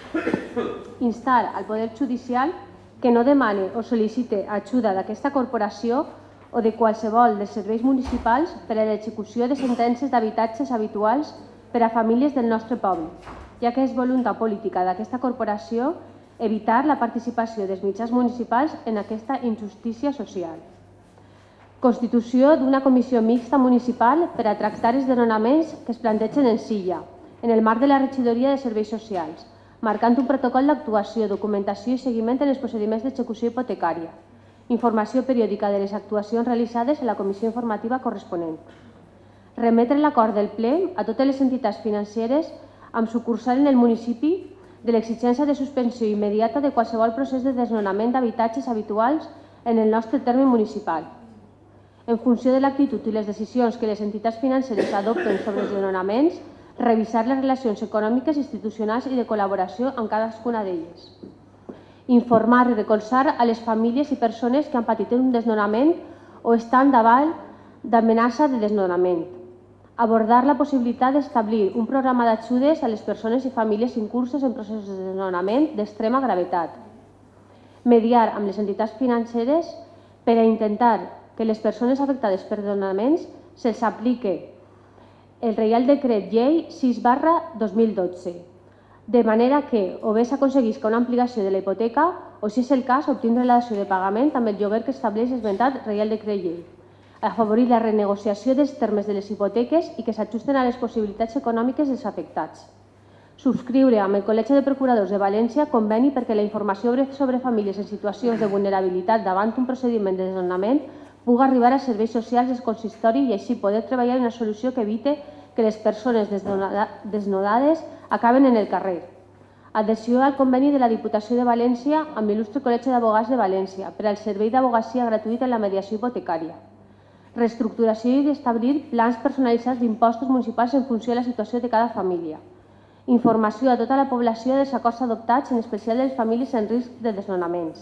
S2: Instar al Poder Judicial que no demane o sol·licite ajuda d'aquesta corporació o de qualsevol dels serveis municipals per a l'execució de sentències d'habitatges habituals per a famílies del nostre poble, ja que és voluntat política d'aquesta corporació evitar la participació dels mitjans municipals en aquesta injustícia social. Constitució d'una comissió mixta municipal per a tractar els desnonaments que es plantegen en Silla, en el marc de la regidoria de serveis socials, marcant un protocol d'actuació, documentació i seguiment en els procediments d'execució hipotecària, informació periòdica de les actuacions realitzades a la comissió informativa corresponent. Remetre l'acord del ple a totes les entitats financeres amb sucursal en el municipi de l'exigència de suspensió immediata de qualsevol procés de desnonament d'habitatges habituals en el nostre terme municipal. En funció de l'actitud i les decisions que les entitats financeres adopten sobre els desnonaments, revisar les relacions econòmiques, institucionals i de col·laboració amb cadascuna d'elles. Informar i recolzar a les famílies i persones que han patit un desnonament o estan davant d'amenaça de desnonament. Abordar la possibilitat d'establir un programa d'ajudes a les persones i famílies incurses en processos de desnonament d'extrema gravetat. Mediar amb les entitats financeres per a intentar que les persones afectades per desnonaments se'ls apliqui el Reial Decret Llei sis barra dos mil dotze, de manera que o bé s'aconseguisca una ampliació de la hipoteca o, si és el cas, obtindre la dació de pagament amb el lloguer que estableix l'esmentat Reial Decret Llei, afavorir la renegociació dels termes de les hipoteques i que s'ajusten a les possibilitats econòmiques dels afectats. Subscriure amb el Col·legi de Procuradors de València conveni perquè la informació sobre famílies en situacions de vulnerabilitat davant un procediment de desnonament pugui arribar als serveis socials del consistori i així poder treballar en una solució que evite que les persones desnonades acaben en el carrer. Adhesió al conveni de la Diputació de València amb l'il·lustre Col·legi d'Advocats de València per al servei d'abogacia gratuït en la mediació hipotecària. Reestructuració i d'establir plans personalitzats d'impostos municipals en funció de la situació de cada família. Informació a tota la població dels acords adoptats, en especial de les famílies en risc de desnonaments.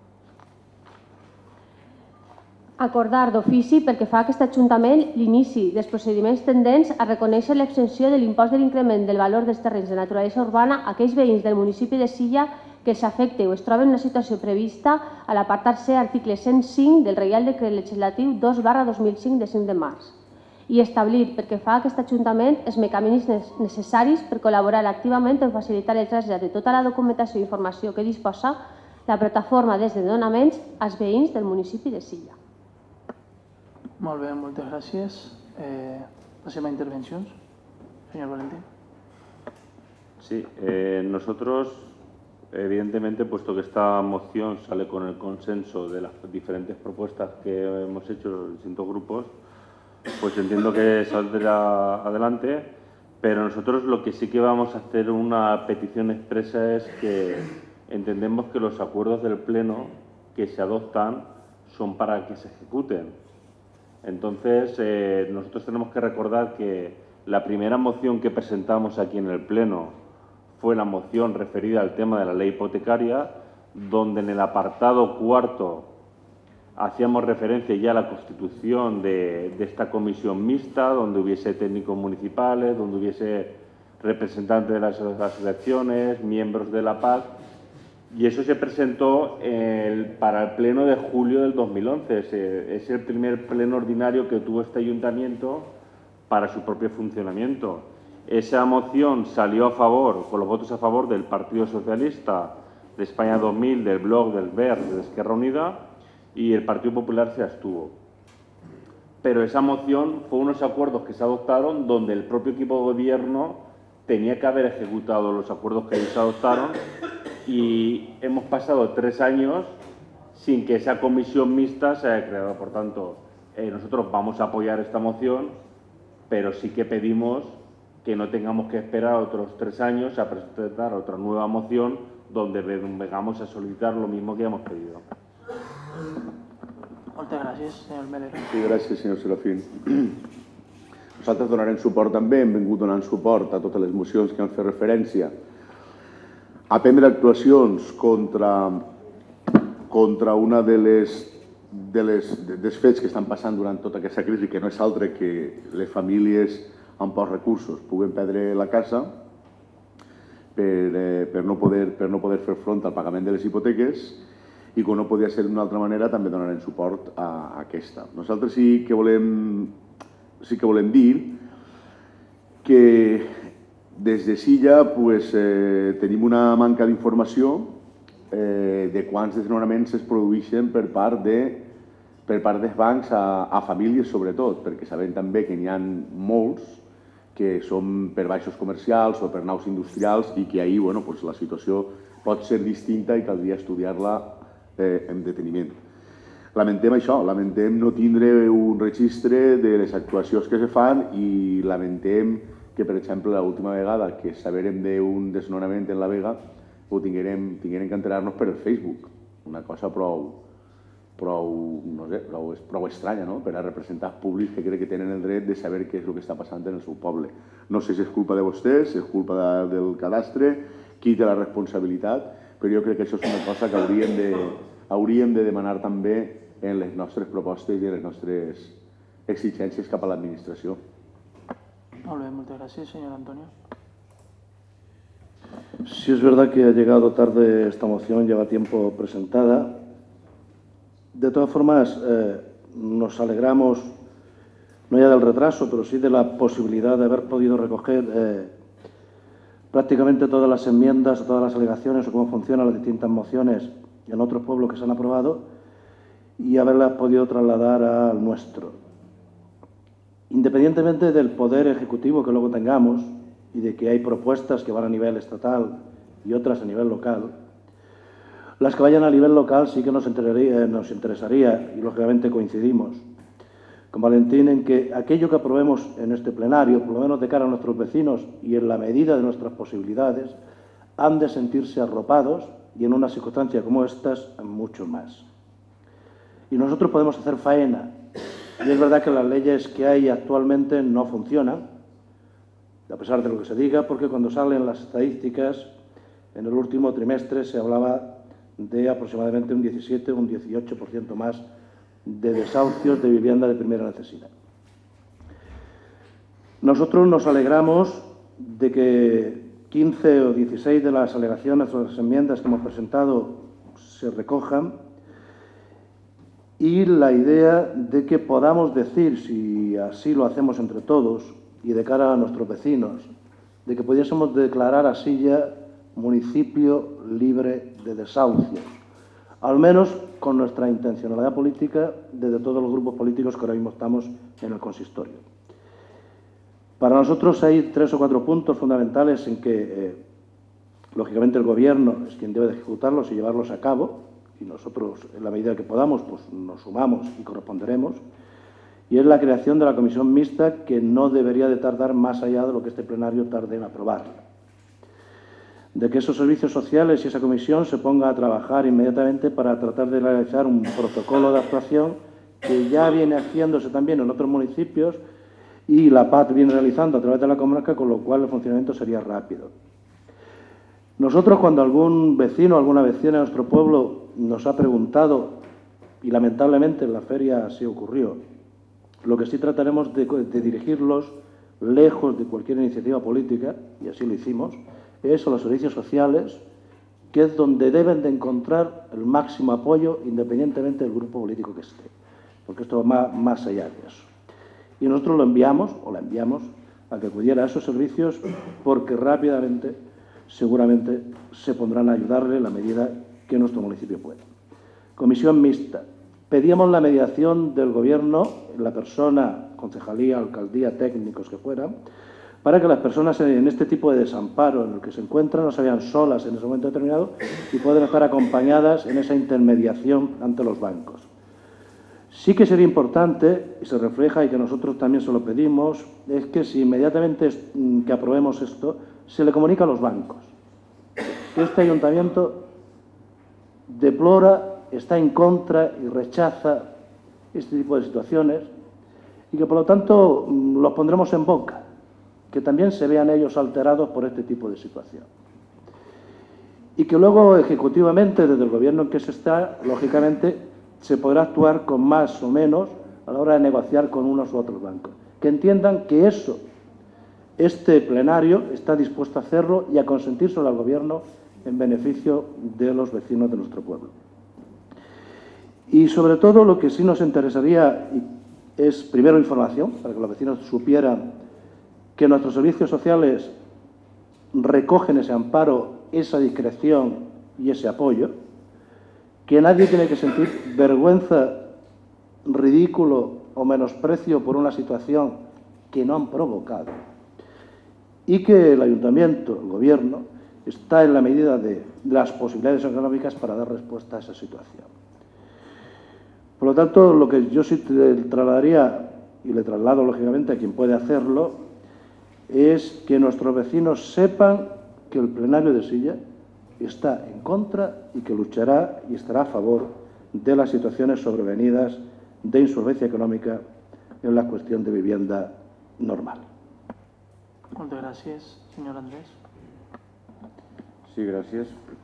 S2: Acordar d'ofici perquè fa aquest Ajuntament l'inici dels procediments tendents a reconèixer l'exempció de l'impost de l'increment del valor dels terrenys de naturalesa urbana a aquells veïns del municipi de Silla que els afecte o es troben en una situació prevista a l'apartat C, article cent cinc del Reial Decret Legislatiu dos barra dos mil cinc de cinc de març i establir perquè fa aquest Ajuntament els mecanismes necessaris per col·laborar activament en facilitar el trasllat de tota la documentació i informació que disposa la plataforma des de desnonaments als veïns del municipi de Silla.
S1: Molt bé, moltes gràcies. Eh, passem a intervencions. Señor Valentín.
S7: Sí, eh, nosotros, evidentemente, puesto que esta moción sale con el consenso de las diferentes propuestas que hemos hecho los distintos grupos, pues entiendo que saldrá adelante, pero nosotros lo que sí que vamos a hacer una petición expresa es que entendemos que los acuerdos del Pleno que se adoptan son para que se ejecuten. Entonces, eh, nosotros tenemos que recordar que la primera moción que presentamos aquí en el Pleno fue la moción referida al tema de la ley hipotecaria, donde en el apartado cuarto hacíamos referencia ya a la constitución de, de esta comisión mixta, donde hubiese técnicos municipales, donde hubiese representantes de las asociaciones, miembros de la P A C, Y eso se presentó el, para el pleno de julio del dos mil once. Es, es el primer pleno ordinario que tuvo este ayuntamiento para su propio funcionamiento. Esa moción salió a favor, con los votos a favor del Partido Socialista, de España dos mil, del Bloc, del V E R, de Esquerra Unida, y el Partido Popular se abstuvo. Pero esa moción fue unos acuerdos que se adoptaron donde el propio equipo de gobierno tenía que haber ejecutado los acuerdos que ellos adoptaron, y hemos pasado tres años sin que esa comisión mixta se haya creado. Por tanto, eh, nosotros vamos a apoyar esta moción, pero sí que pedimos que no tengamos que esperar otros tres años a presentar otra nueva moción donde vengamos a solicitar lo mismo que hemos pedido.
S1: Moltes gràcies, senyor Melero.
S8: Sí, gràcies, senyor Serafín. Nosaltres donarem suport també, hem vingut donant suport a totes les mocions que han fet referència a prendre actuacions contra, contra una de les, de les, dels fets que estan passant durant tota aquesta crisi, que no és altre que les famílies amb pocs recursos puguen perdre la casa per, eh, per, no poder, per no poder fer front al pagament de les hipoteques, i com no podia ser d'una altra manera també donarem suport a, a aquesta. Nosaltres sí que volem, sí que volem dir que des de Silla pues, eh, tenim una manca d'informació eh, de quants desnonaments es produeixen per part, de, per part dels bancs a, a famílies sobretot, perquè sabem també que n'hi ha molts que són per baixos comercials o per naus industrials i que ahir bueno, pues, la situació pot ser distinta i caldria estudiar-la eh, amb deteniment. Lamentem això, lamentem no tindre un registre de les actuacions que se fan i lamentem que, per exemple, l'última vegada que saberem d'un desnonament en la Vega ho tinguérem, tinguérem que enterar-nos per el Facebook. Una cosa prou, prou, no sé, prou, prou estranya, no?, per a representants públics que crec que tenen el dret de saber què és el que està passant en el seu poble. No sé si és culpa de vostès, si és culpa de, del cadastre, qui té la responsabilitat, però jo crec que això és una cosa que hauríem de, hauríem de demanar també en les nostres propostes i en les nostres exigències cap a l'administració.
S1: Muy bien, muchas gracias, señor Antonio.
S6: Sí, es verdad que ha llegado tarde esta moción, lleva tiempo presentada. De todas formas, eh, nos alegramos, no ya del retraso, pero sí de la posibilidad de haber podido recoger eh, prácticamente todas las enmiendas, todas las alegaciones o cómo funcionan las distintas mociones en otros pueblos que se han aprobado y haberlas podido trasladar al nuestro. Independientemente del poder ejecutivo que luego tengamos y de que hay propuestas que van a nivel estatal y otras a nivel local, las que vayan a nivel local sí que nos interesaría, nos interesaría y lógicamente coincidimos con Valentín en que aquello que aprobemos en este plenario, por lo menos de cara a nuestros vecinos y en la medida de nuestras posibilidades, han de sentirse arropados y en una circunstancia como estas, mucho más. Y nosotros podemos hacer faena. Y es verdad que las leyes que hay actualmente no funcionan, a pesar de lo que se diga, porque cuando salen las estadísticas, en el último trimestre se hablaba de aproximadamente un diecisiete o un dieciocho por ciento más de desahucios de vivienda de primera necesidad. Nosotros nos alegramos de que quince o dieciséis de las alegaciones o las enmiendas que hemos presentado se recojan, y la idea de que podamos decir, si así lo hacemos entre todos y de cara a nuestros vecinos, de que pudiésemos declarar a Silla municipio libre de desahucios, al menos con nuestra intencionalidad política desde todos los grupos políticos que ahora mismo estamos en el consistorio. Para nosotros hay tres o cuatro puntos fundamentales en que, eh, lógicamente, el Gobierno es quien debe de ejecutarlos y llevarlos a cabo, y nosotros, en la medida que podamos, pues nos sumamos y corresponderemos, y es la creación de la comisión mixta, que no debería de tardar más allá de lo que este plenario tarde en aprobarla. De que esos servicios sociales y esa comisión se ponga a trabajar inmediatamente para tratar de realizar un protocolo de actuación que ya viene haciéndose también en otros municipios y la P A T viene realizando a través de la comarca, con lo cual el funcionamiento sería rápido. Nosotros, cuando algún vecino o alguna vecina de nuestro pueblo nos ha preguntado, y lamentablemente en la feria así ocurrió, lo que sí trataremos de, de dirigirlos lejos de cualquier iniciativa política, y así lo hicimos, es a los servicios sociales que es donde deben de encontrar el máximo apoyo independientemente del grupo político que esté, porque esto va más allá de eso. Y nosotros lo enviamos, o la enviamos, a que acudiera a esos servicios porque rápidamente, seguramente, se pondrán a ayudarle en la medida que nuestro municipio pueda. Comisión mixta. Pedíamos la mediación del Gobierno, la persona, concejalía, alcaldía, técnicos que fueran, para que las personas en este tipo de desamparo en el que se encuentran no se vean solas en ese momento determinado y puedan estar acompañadas en esa intermediación ante los bancos. Sí que sería importante, y se refleja y que nosotros también se lo pedimos, es que si inmediatamente que aprobemos esto, se le comunica a los bancos que este ayuntamiento deplora, está en contra y rechaza este tipo de situaciones y que, por lo tanto, los pondremos en boca, que también se vean ellos alterados por este tipo de situación. Y que luego, ejecutivamente, desde el Gobierno en que se está, lógicamente, se podrá actuar con más o menos a la hora de negociar con unos u otros bancos. Que entiendan que eso, este plenario está dispuesto a hacerlo y a consentírselo al Gobierno en beneficio de los vecinos de nuestro pueblo. Y sobre todo lo que sí nos interesaría es, primero, información, para que los vecinos supieran que nuestros servicios sociales recogen ese amparo, esa discreción y ese apoyo, que nadie tiene que sentir vergüenza, ridículo o menosprecio por una situación que no han provocado, y que el ayuntamiento, el Gobierno, está en la medida de las posibilidades económicas para dar respuesta a esa situación. Por lo tanto, lo que yo sí le trasladaría, y le traslado lógicamente a quien puede hacerlo, es que nuestros vecinos sepan que el plenario de Silla está en contra y que luchará y estará a favor de las situaciones sobrevenidas de insolvencia económica en la cuestión de vivienda normal.
S1: Muchas gracias, señor Andrés.
S3: Sí, gràcies.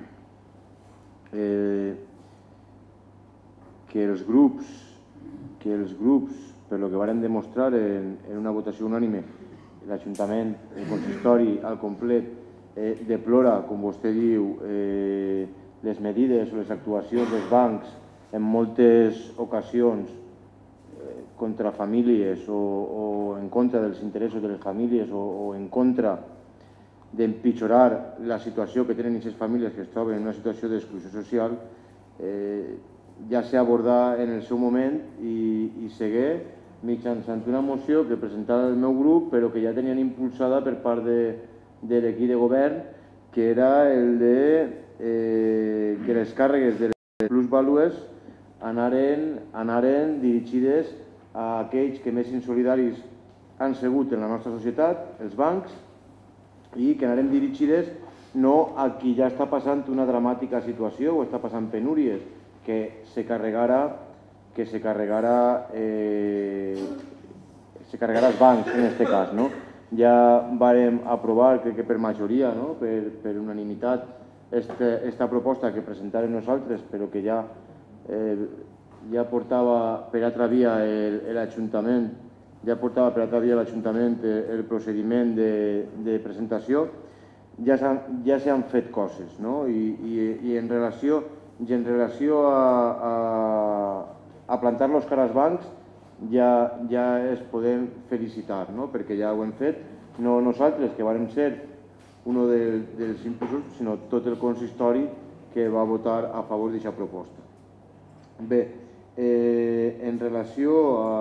S3: Eh, que els grups, que els grups, per lo que varen demostrar en, en una votació unànime, l'Ajuntament, el consistori al complet, eh, deplora, com vostè diu, eh, les medides o les actuacions dels bancs en moltes ocasions eh, contra famílies o, o en contra dels interessos de les famílies o, o en contra d'empitjorar la situació que tenen aquestes famílies que es troben en una situació d'exclusió social, eh, ja s'ha abordat en el seu moment i, i seguir mitjançant una moció que presentava el meu grup però que ja tenien impulsada per part de, de l'equip de govern, que era el de eh, que les càrregues de les plusvàlues anaren, anaren dirigides a aquells que més insolidaris han sigut en la nostra societat, els bancs, i que anaren dirigides no a qui ja està passant una dramàtica situació o està passant penúries, que se carregara, que se carregara, eh, se carregara els bancs en aquest cas, no? Ja vàrem aprovar, crec que per majoria, no? per, per unanimitat, esta, esta proposta que presentàrem nosaltres, però que ja, eh, ja portava per altra via l'Ajuntament, ja portava per altra via l'Ajuntament el procediment de, de presentació, ja s'han ja fet coses, no? I, i, i en relació, i en relació a, a, a plantar-los cara als bancs ja, ja es podem felicitar, no? Perquè ja ho hem fet, no nosaltres, que vàrem ser un de, dels impulsors, sinó tot el consistori que va votar a favor d'aquesta proposta. Bé, eh, en relació a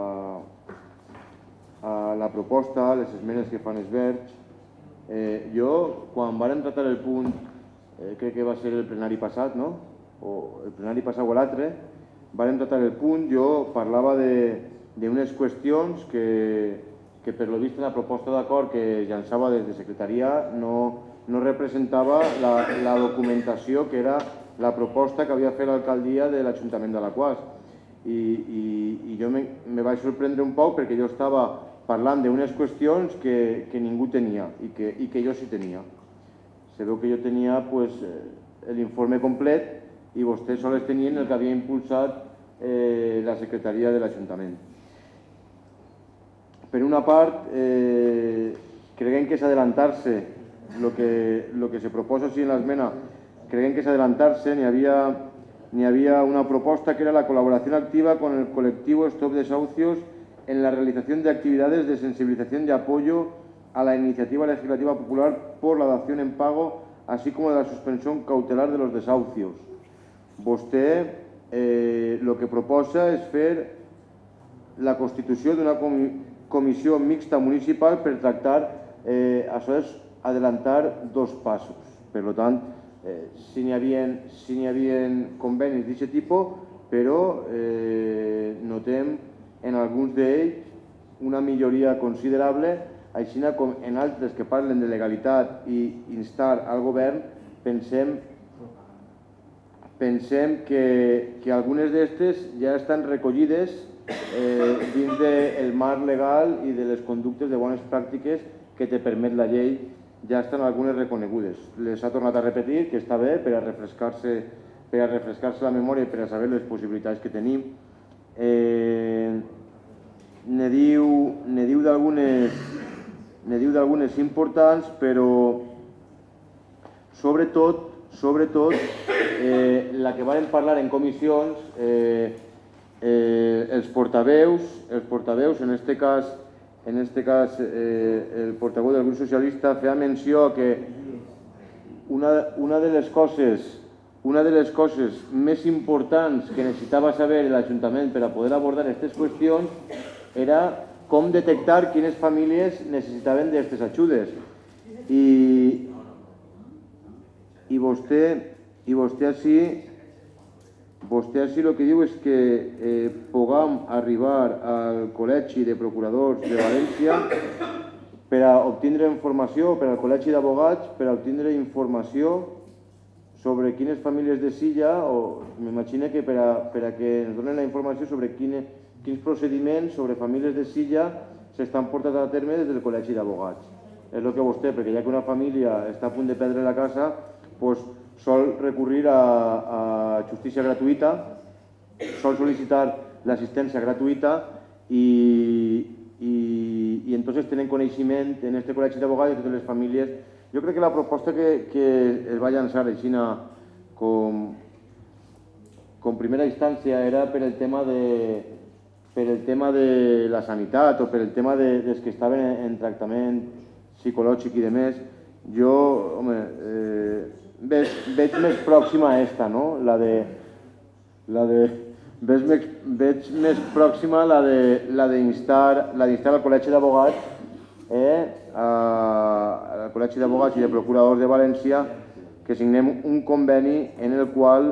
S3: a la proposta, les esmenes que fan els verds, eh, jo, quan vàrem tratar el punt, eh, crec que va ser el plenari passat, no? O el plenari passat o l'altre, vàrem tratar el punt, jo parlava d'unes qüestions que, que per lo vist la proposta d'acord que llançava des de secretaria no, no representava la, la documentació que era la proposta que havia fet l'alcaldia de l'Ajuntament d'Alaquàs. I, i, i jo me, me vaig sorprendre un poc perquè jo estava parlant d'unes qüestions que, que ningú tenia i que, i que jo sí tenia. Se veu que jo tenia pues, l'informe complet i vostès sols tenien el que havia impulsat eh, la secretaria de l'Ajuntament. Per una part, eh, creiem que és adelantar-se el que, lo que se proposa així en l'esmena creiem que és adelantar-se, n'hi havia, n'hi havia una proposta que era la colaboración activa con el colectivo Stop Desahucios en la realización de actividades de sensibilización y apoyo a la iniciativa legislativa popular por la dación en pago, así como de la suspensión cautelar de los desahucios. Vostè eh, lo que proposa és fer la constitució d'una comissió mixta municipal per tractar, eh, això és adelantar dos passos. Per tant, eh, si n'hi havia, si n'hi havia convenis d'aquest tipus, però eh, notem en alguns d'ells una milloria considerable, així com en altres que parlen de legalitat i instar al govern, pensem, pensem que, que algunes d'estes ja estan recollides eh, dins del marc legal i de les conductes de bones pràctiques que te permet la llei, ja estan algunes reconegudes. Les ha tornat a repetir, que està bé per a refrescar-se per a refrescar-se la memòria i per a saber les possibilitats que tenim. Eh, ne diu, ne diu d'algunes ne diu d'algunes importants, però sobretot, sobretot eh, la que varen parlar en comissions, eh, eh, els portaveus, els portaveus, en este cas, en este cas eh, el portaveu del grup socialista feia menció que una, una de les coses una de les coses més importants que necessitava saber l'Ajuntament per a poder abordar aquestes qüestions era com detectar quines famílies necessitaven d'aquestes ajudes. I, i vostè, i vostè així, vostè així el que diu és que eh, puguem arribar al Col·legi de Procuradors de València per a obtindre informació, per al Col·legi d'Abogats, per a obtindre informació sobre quines famílies de Silla, o m'imagino que per a, per a que ens donen la informació sobre quines quins procediments sobre famílies de Silla s'estan portant a terme des del Col·legi d'Abogats. És el que vostè, perquè ja que una família està a punt de perdre la casa, doncs sol recurrir a, a justícia gratuïta, sol sol·licitar l'assistència gratuïta i, i, i entonces tenen coneixement en aquest Col·legi d'Abogats de totes les famílies. Jo crec que la proposta que, que es va llançar així com, com primera instància era per el tema de per el tema de la sanitat o per el tema de, dels que estaven en, en tractament psicològic i demés. Jo, home, eh, veig, veig més pròxima a esta, no? La de... La de veig, més, veig més pròxima la de la d'instar la d'instar al Col·legi d'Abogats eh, a, al Col·legi d'Abogats i de Procuradors de València que signem un conveni en el qual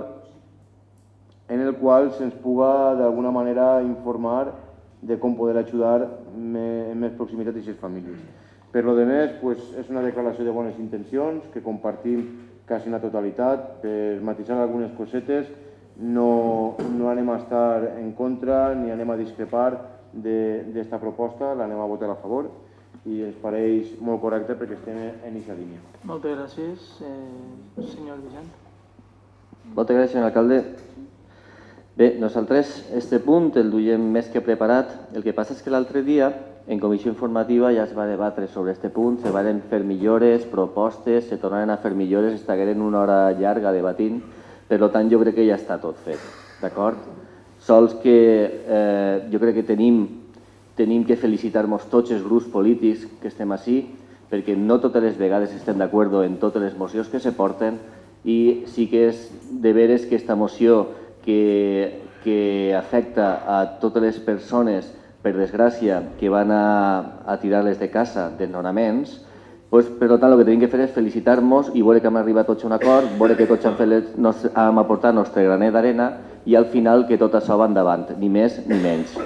S3: en el qual se'ns puga d'alguna manera informar de com poder ajudar en més proximitat a aquestes famílies. Per lo demés, pues, és una declaració de bones intencions que compartim quasi en la totalitat. Per matisar algunes cosetes, no, no anem a estar en contra ni anem a discrepar d'esta proposta, l'anem a votar a favor i ens pareix molt correcte perquè estem en aquesta línia.
S1: Moltes gràcies, eh, senyor Vicent.
S4: Moltes gràcies, senyor alcalde. Bé, nosaltres este punt el duiem més que preparat. El que passa és que l'altre dia, en comissió informativa, ja es va debatre sobre este punt, se van fer millores, propostes, se tornaren a fer millores, estagueren una hora llarga debatint, per tant jo crec que ja està tot fet, d'acord? Sols que eh, jo crec que tenim, tenim que felicitar-nos tots els grups polítics que estem així, perquè no totes les vegades estem d'acord en totes les mocions que se porten i sí que és de veres que aquesta moció Que, que afecta a totes les persones, per desgràcia, que van a, a tirar-les de casa, desnonaments, pues, per tant, el que tenim que fer és felicitar-nos i veure que hem arribat tots a un acord, veure que tots hem, fet les, nos, hem aportat el nostre granet d'arena i al final que tot això va endavant, ni més ni menys.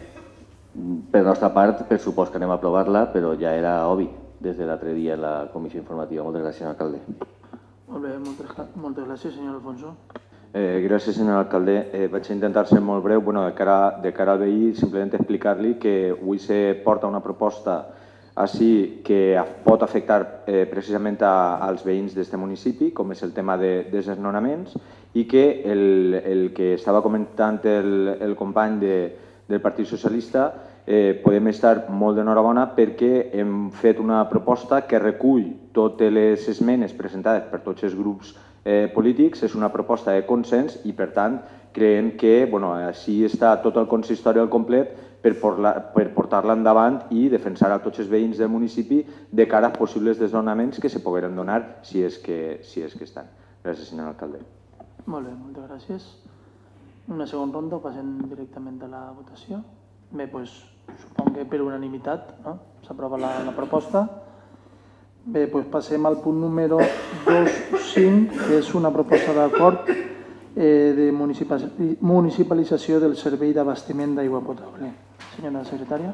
S4: Per nostra part, per supost que anem a aprovar-la, però ja era obvi des de l'altre dia en la comissió informativa. Moltes gràcies, senyor alcalde.
S1: Molt bé, moltes, moltes gràcies, senyor Alfonso.
S10: Eh, gràcies, senyor alcalde. Eh, vaig intentar ser molt breu. Bueno, de, cara, de cara al veí, simplement explicar-li que avui se porta una proposta així que pot afectar eh, precisament a, als veïns d'aquest municipi, com és el tema de desnonaments, i que el, el que estava comentant el, el company de, del Partit Socialista eh, podem estar molt d'enhorabona perquè hem fet una proposta que recull totes les esmenes presentades per tots els grups polítics, és una proposta de consens i, per tant, creiem que així està tot el consistori al complet per portar-la endavant i defensar a tots els veïns del municipi de cara a possibles desnonaments que se pogueren donar si és que estan. Gràcies, senyor alcalde.
S1: Molt bé, moltes gràcies. Una segona ronda, passem directament a la votació. Bé, doncs, suponc que per unanimitat s'aprova la proposta. Bé, doncs passem al punt número dos punts cinc, que és una proposta d'acord de municipalització del servei d'abastiment d'aigua potable. Senyora secretària.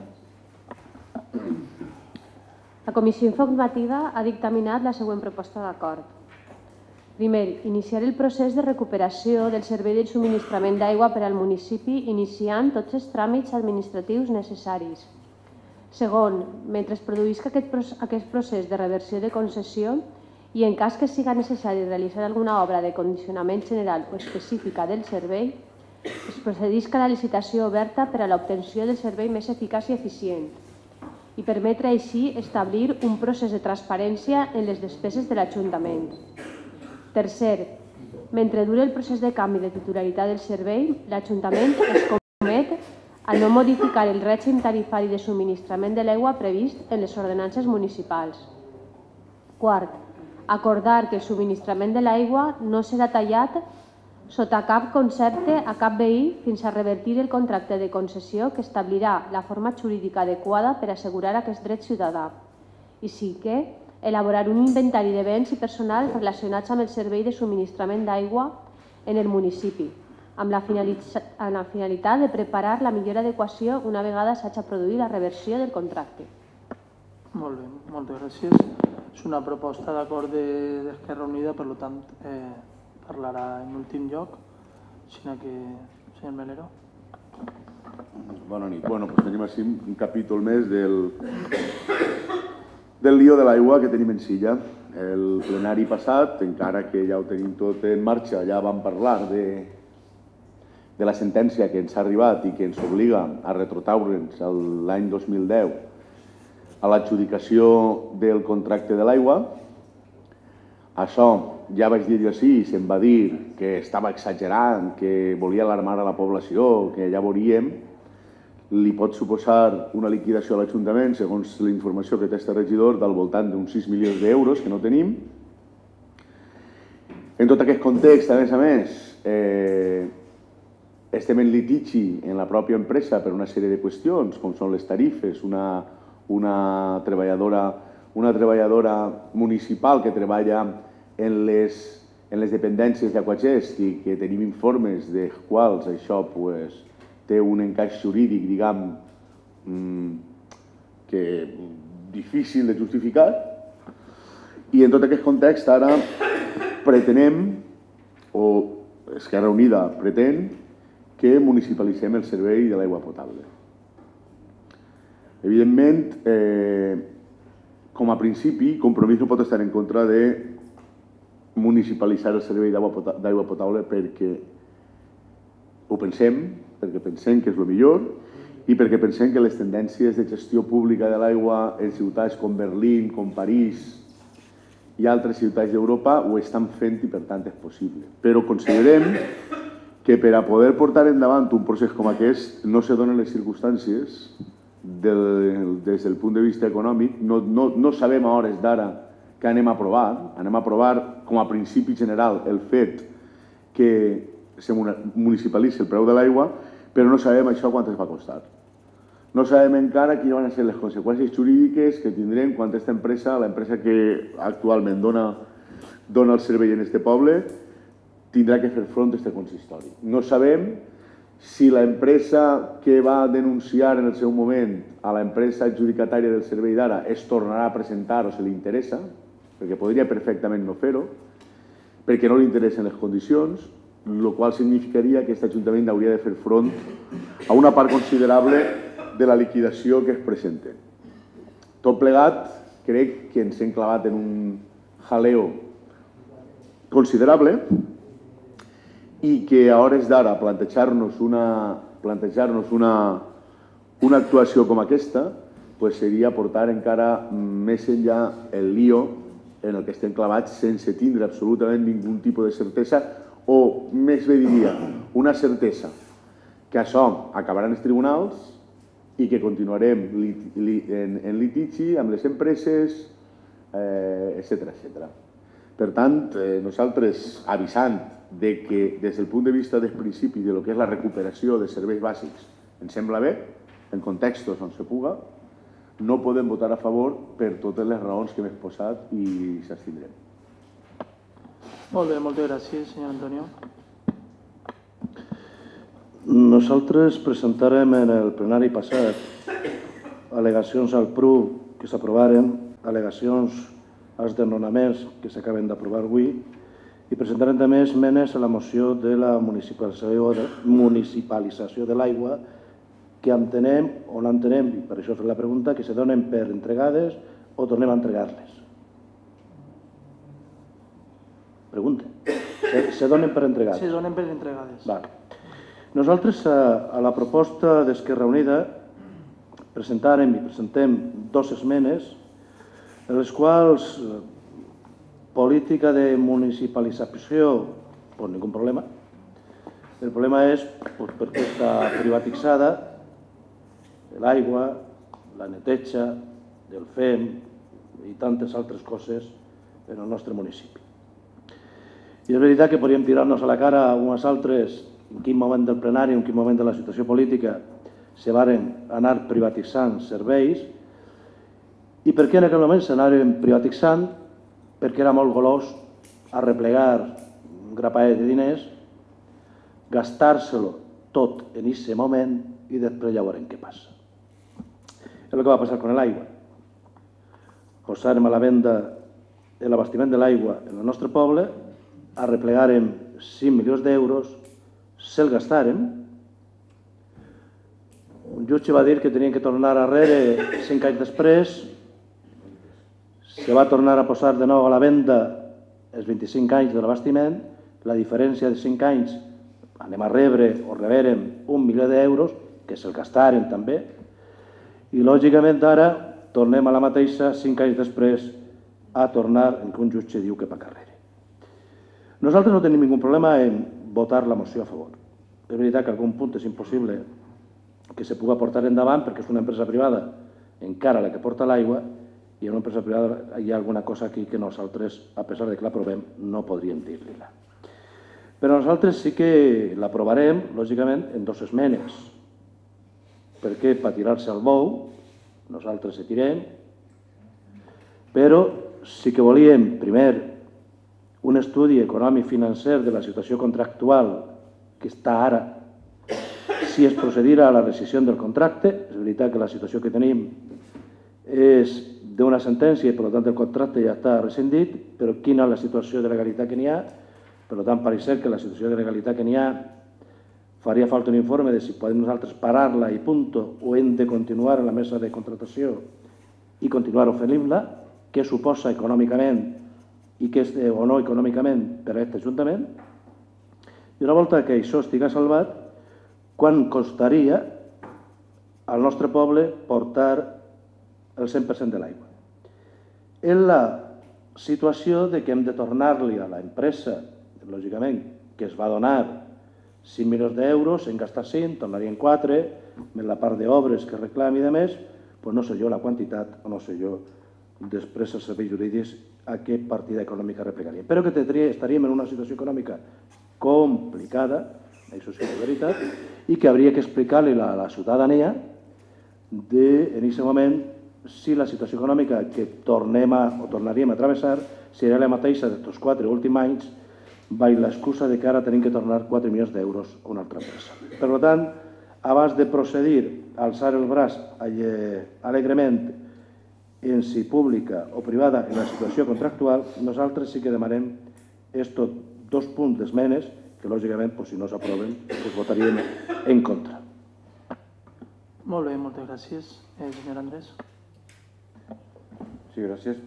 S2: La Comissió Informativa ha dictaminat la següent proposta d'acord. Primer, iniciar el procés de recuperació del servei de subministrament d'aigua per al municipi iniciant tots els tràmits administratius necessaris. Segon, mentre es produïsca aquest procés de reversió de concessió i en cas que siga necessari realitzar alguna obra de condicionament general o específica del servei, es procedisca a la licitació oberta per a l'obtenció del servei més eficaç i eficient i permetre així establir un procés de transparència en les despeses de l'Ajuntament. Tercer, mentre dure el procés de canvi de titularitat del servei, l'Ajuntament es compromet a no modificar el règim tarifari de subministrament de l'aigua previst en les ordenances municipals. Quart, acordar que el subministrament de l'aigua no serà tallat sota cap concepte a cap veí fins a revertir el contracte de concessió que establirà la forma jurídica adequada per assegurar aquest dret ciutadà. I cinquè, elaborar un inventari de béns i personal relacionats amb el servei de subministrament d'aigua en el municipi, amb la finalitat de preparar la millor adequació una vegada s'hagi produït la reversió del contracte.
S1: Molt bé, moltes gràcies. És una proposta d'acord d'Esquerra Unida, per tant, parlarà en últim lloc. Així que, senyor Melero.
S8: Bona nit. Bueno, doncs tenim així un capítol més del del lío de l'aigua que tenim en Silla. El plenari passat, encara que ja ho tenim tot en marxa, ja vam parlar de de la sentència que ens ha arribat i que ens obliga a retrotraure'ns l'any dos mil deu a l'adjudicació del contracte de l'aigua. Això ja vaig dir jo sí, se'm va dir que estava exagerant, que volia alarmar a la població, que ja veuríem. Li pot suposar una liquidació a l'Ajuntament, segons la informació que té este regidor, del voltant d'uns sis milions d'euros que no tenim. En tot aquest context, a més a més, estem en litigi en la pròpia empresa per una sèrie de qüestions, com són les tarifes, una, una, treballadora, una treballadora municipal que treballa en les, en les dependències d'Aquagest i que tenim informes de quals això pues, té un encaix jurídic, diguem, que difícil de justificar. I en tot aquest context ara pretenem, o Esquerra Unida pretén, que municipalitzem el servei de l'aigua potable. Evidentment, com a principi, Compromís no pot estar en contra de municipalitzar el servei d'aigua potable perquè ho pensem, perquè pensem que és el millor i perquè pensem que les tendències de gestió pública de l'aigua en ciutats com Berlín, com París i altres ciutats d'Europa ho estan fent i per tant és possible. Però considerem que per a poder portar endavant un procés com aquest no se donen les circumstàncies des del punt de vista econòmic. No sabem a hores d'ara que anem a aprovar. Anem a aprovar com a principi general el fet que se municipalitzi el preu de l'aigua, però no sabem això quant es va costar. No sabem encara quines van ser les conseqüències jurídiques que tindrem quan aquesta empresa, l'empresa que actualment dona el servei en este poble, tindrà que fer front a aquest consistori. No sabem si l'empresa que va denunciar en el seu moment a l'empresa adjudicatària del servei d'ara es tornarà a presentar o se li interessa, perquè podria perfectament no fer-ho, perquè no li interessen les condicions, el qual significaria que aquest Ajuntament hauria de fer front a una part considerable de la liquidació que es presenta. Tot plegat, crec que ens hem clavat en un jaleo considerable i que a hores d'ara plantejar-nos una, plantejar-nos una, una actuació com aquesta pues seria portar encara més enllà el lío en el que estem clavats sense tindre absolutament ningú tipus de certesa, o més bé diria, una certesa que això acabarà en els tribunals i que continuarem en litigi amb les empreses, etcètera, etcètera. Per tant, nosaltres avisant de que des del punt de vista dels principis de lo que és la recuperació de serveis bàsics ens sembla bé, en contextos on se puga, no podem votar a favor per totes les raons que hem exposat i s'abstindrem.
S1: Molt bé, moltes gràcies, senyor Antonio.
S6: Nosaltres presentarem en el plenari passat al·legacions al P R U que s'aprovaren, al·legacions als desnonaments que s'acaben d'aprovar avui, i presentarem també esmenes a la moció de la municipalització de l'aigua, que entenem o no entenem, i per això he fet la pregunta, que se donen per entregades o tornem a entregar-les. Pregunta. Se donen per entregades?
S1: Se donen per entregades.
S6: Nosaltres a la proposta d'Esquerra Unida presentarem i presentem dues esmenes en les quals política de municipalització, pues ningú problema. El problema és perquè està privatitzada l'aigua, la neteja, el F E M i tantes altres coses en el nostre municipi. I és veritat que podríem tirar-nos a la cara a unes altres en quin moment del plenari, en quin moment de la situació política se varen anar privatitzant serveis i per què en aquell moment s'anaren privatitzant, perquè era molt golós arreplegar un grapaet de diners, gastar-se-lo tot en aquest moment i després ja veurem què passa. És el que va passar amb l'aigua. Posàrem a la venda l'abastiment de l'aigua en el nostre poble, arreplegàrem cinc milions d'euros, se'l gastàrem. Un jutge va dir que tenien que tornar arrere cinc anys després, se va tornar a posar de nou a la venda els vint-i-cinc anys de l'abastiment, la diferència de cinc anys anem a rebre o reberem un milió d'euros, que se'l gastaren també, i lògicament ara tornem a la mateixa cinc anys després a tornar en què un jutge diu que pa carrere. Nosaltres no tenim ningú problema en votar la moció a favor. És veritat que a algun punt és impossible que se pugui portar endavant perquè és una empresa privada encara la que porta l'aigua i en una empresa privada hi ha alguna cosa aquí que nosaltres, a pesar de que l'aprovem, no podríem dir-li-la. Però nosaltres sí que l'aprovarem, lògicament, en dues esmenes. Perquè per tirar-se al bou, nosaltres se tirem, però sí que volíem, primer, un estudi econòmic financer de la situació contractual que està ara, si es procedirà a la rescissió del contracte. És veritat que la situació que tenim és d'una sentència i per tant el contracte ja està rescindit, però quina és la situació de legalitat que n'hi ha? Per tant, pareix ser que la situació de legalitat que n'hi ha faria falta un informe de si podem nosaltres parar-la i punt, o hem de continuar en la mesa de contractació i continuar oferint-la, què suposa econòmicament i què és o no econòmicament per a aquest Ajuntament. I una volta que això estigui salvat, quan costaria al nostre poble portar el cent per cent de l'aigua? En la situació de que hem de tornar-li a l'empresa, lògicament, que es va donar cinc milions d'euros, en gastar cinc, tornarien quatre, més la part d'obres que reclami i de més, doncs no sé jo la quantitat o no sé jo després els serveis jurídics a què partida econòmica replegaríem. Però que estaríem en una situació econòmica complicada, això sí que és veritat, i que hauria que explicar-li a la ciutadania en aquest moment si la situació econòmica que tornem a, o tornaríem a travessar seria la mateixa d'aquests quatre últims anys, amb l'excusa que ara tenim que tornar quatre milions d'euros a una altra empresa. Per tant, abans de procedir a alçar el braç alegrement en si pública o privada en la situació contractual, nosaltres sí que demanem estos dos punts d'esmenes que, lògicament, si no s'aproven, votaríem en contra.
S1: Molt bé, moltes gràcies. Senyor Andrés.
S3: Sí, gràcies.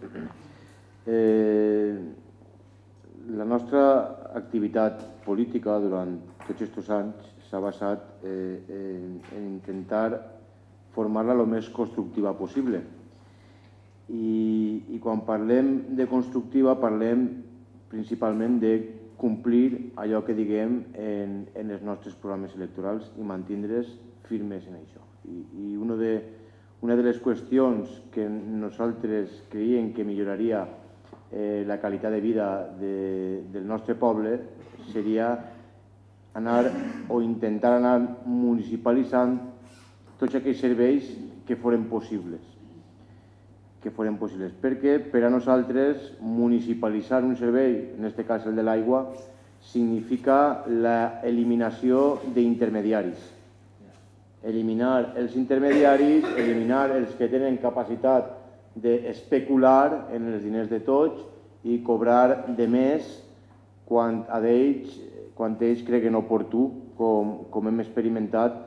S3: La nostra activitat política durant tots aquests anys s'ha basat en intentar formar-la el més constructiva possible. I quan parlem de constructiva parlem principalment de complir allò que diguem en els nostres programes electorals i mantindre's firmes en això. I una de les qüestions que nosaltres creiem que milloraria la qualitat de vida del nostre poble seria anar o intentar anar municipalitzant tots aquells serveis que foren possibles. que foren possibles, perquè per a nosaltres municipalitzar un servei, en aquest cas el de l'aigua, significa l'eliminació d'intermediaris. Eliminar els intermediaris, eliminar els que tenen capacitat d'especular en els diners de tots i cobrar de més quan ells creguen oportú, com hem experimentat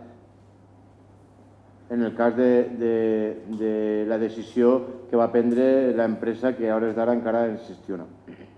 S3: en el cas de la decisió que va prendre l'empresa que a hores d'ara encara ens gestiona.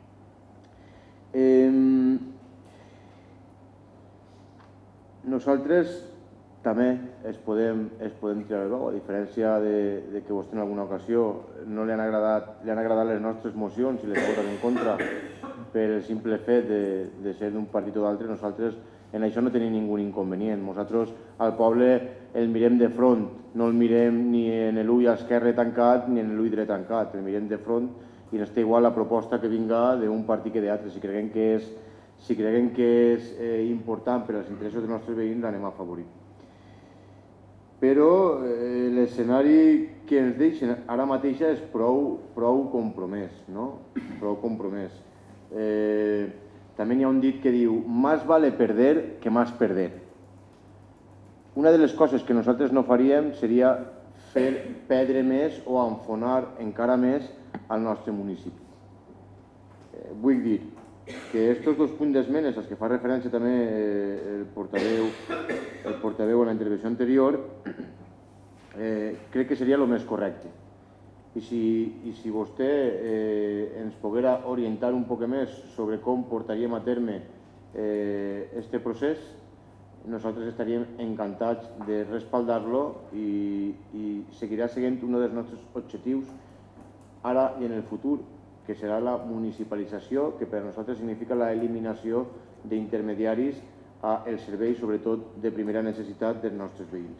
S3: Nosaltres també es podem tirar el veu, a diferència de que vostè en alguna ocasió no li han agradat les nostres mocions i les ha votat en contra per el simple fet de ser d'un partit o d'altre. Nosaltres en això no tenim ningú inconvenient. Nosaltres al poble el mirem de front, no el mirem ni en l'ull esquerre tancat ni en l'ull dret tancat, el mirem de front i no està igual la proposta que vinga d'un partit que d'altre. Si creguem que és si creguem que és important per als interessos dels nostres veïns, l'anem a afavorir. Però l'escenari que ens deixen ara mateix és prou compromès, no? Prou compromès. També n'hi ha un dit que diu «Más vale perder que más perder». Una de les coses que nosaltres no faríem seria fer perdre més o enfonar encara més al nostre municipi. Vull dir que aquests dos punts d'esmenes, als que fa referència també el portaveu en la intervenció anterior, crec que seria el més correcte. I si vostè ens poguera orientar un poc més sobre com portaríem a terme aquest procés, nosaltres estaríem encantats de respaldar-lo i seguirà sent un dels nostres objectius ara i en el futur, que serà la municipalització, que per a nosaltres significa l'eliminació d'intermediaris als serveis, sobretot de primera necessitat dels nostres veïns.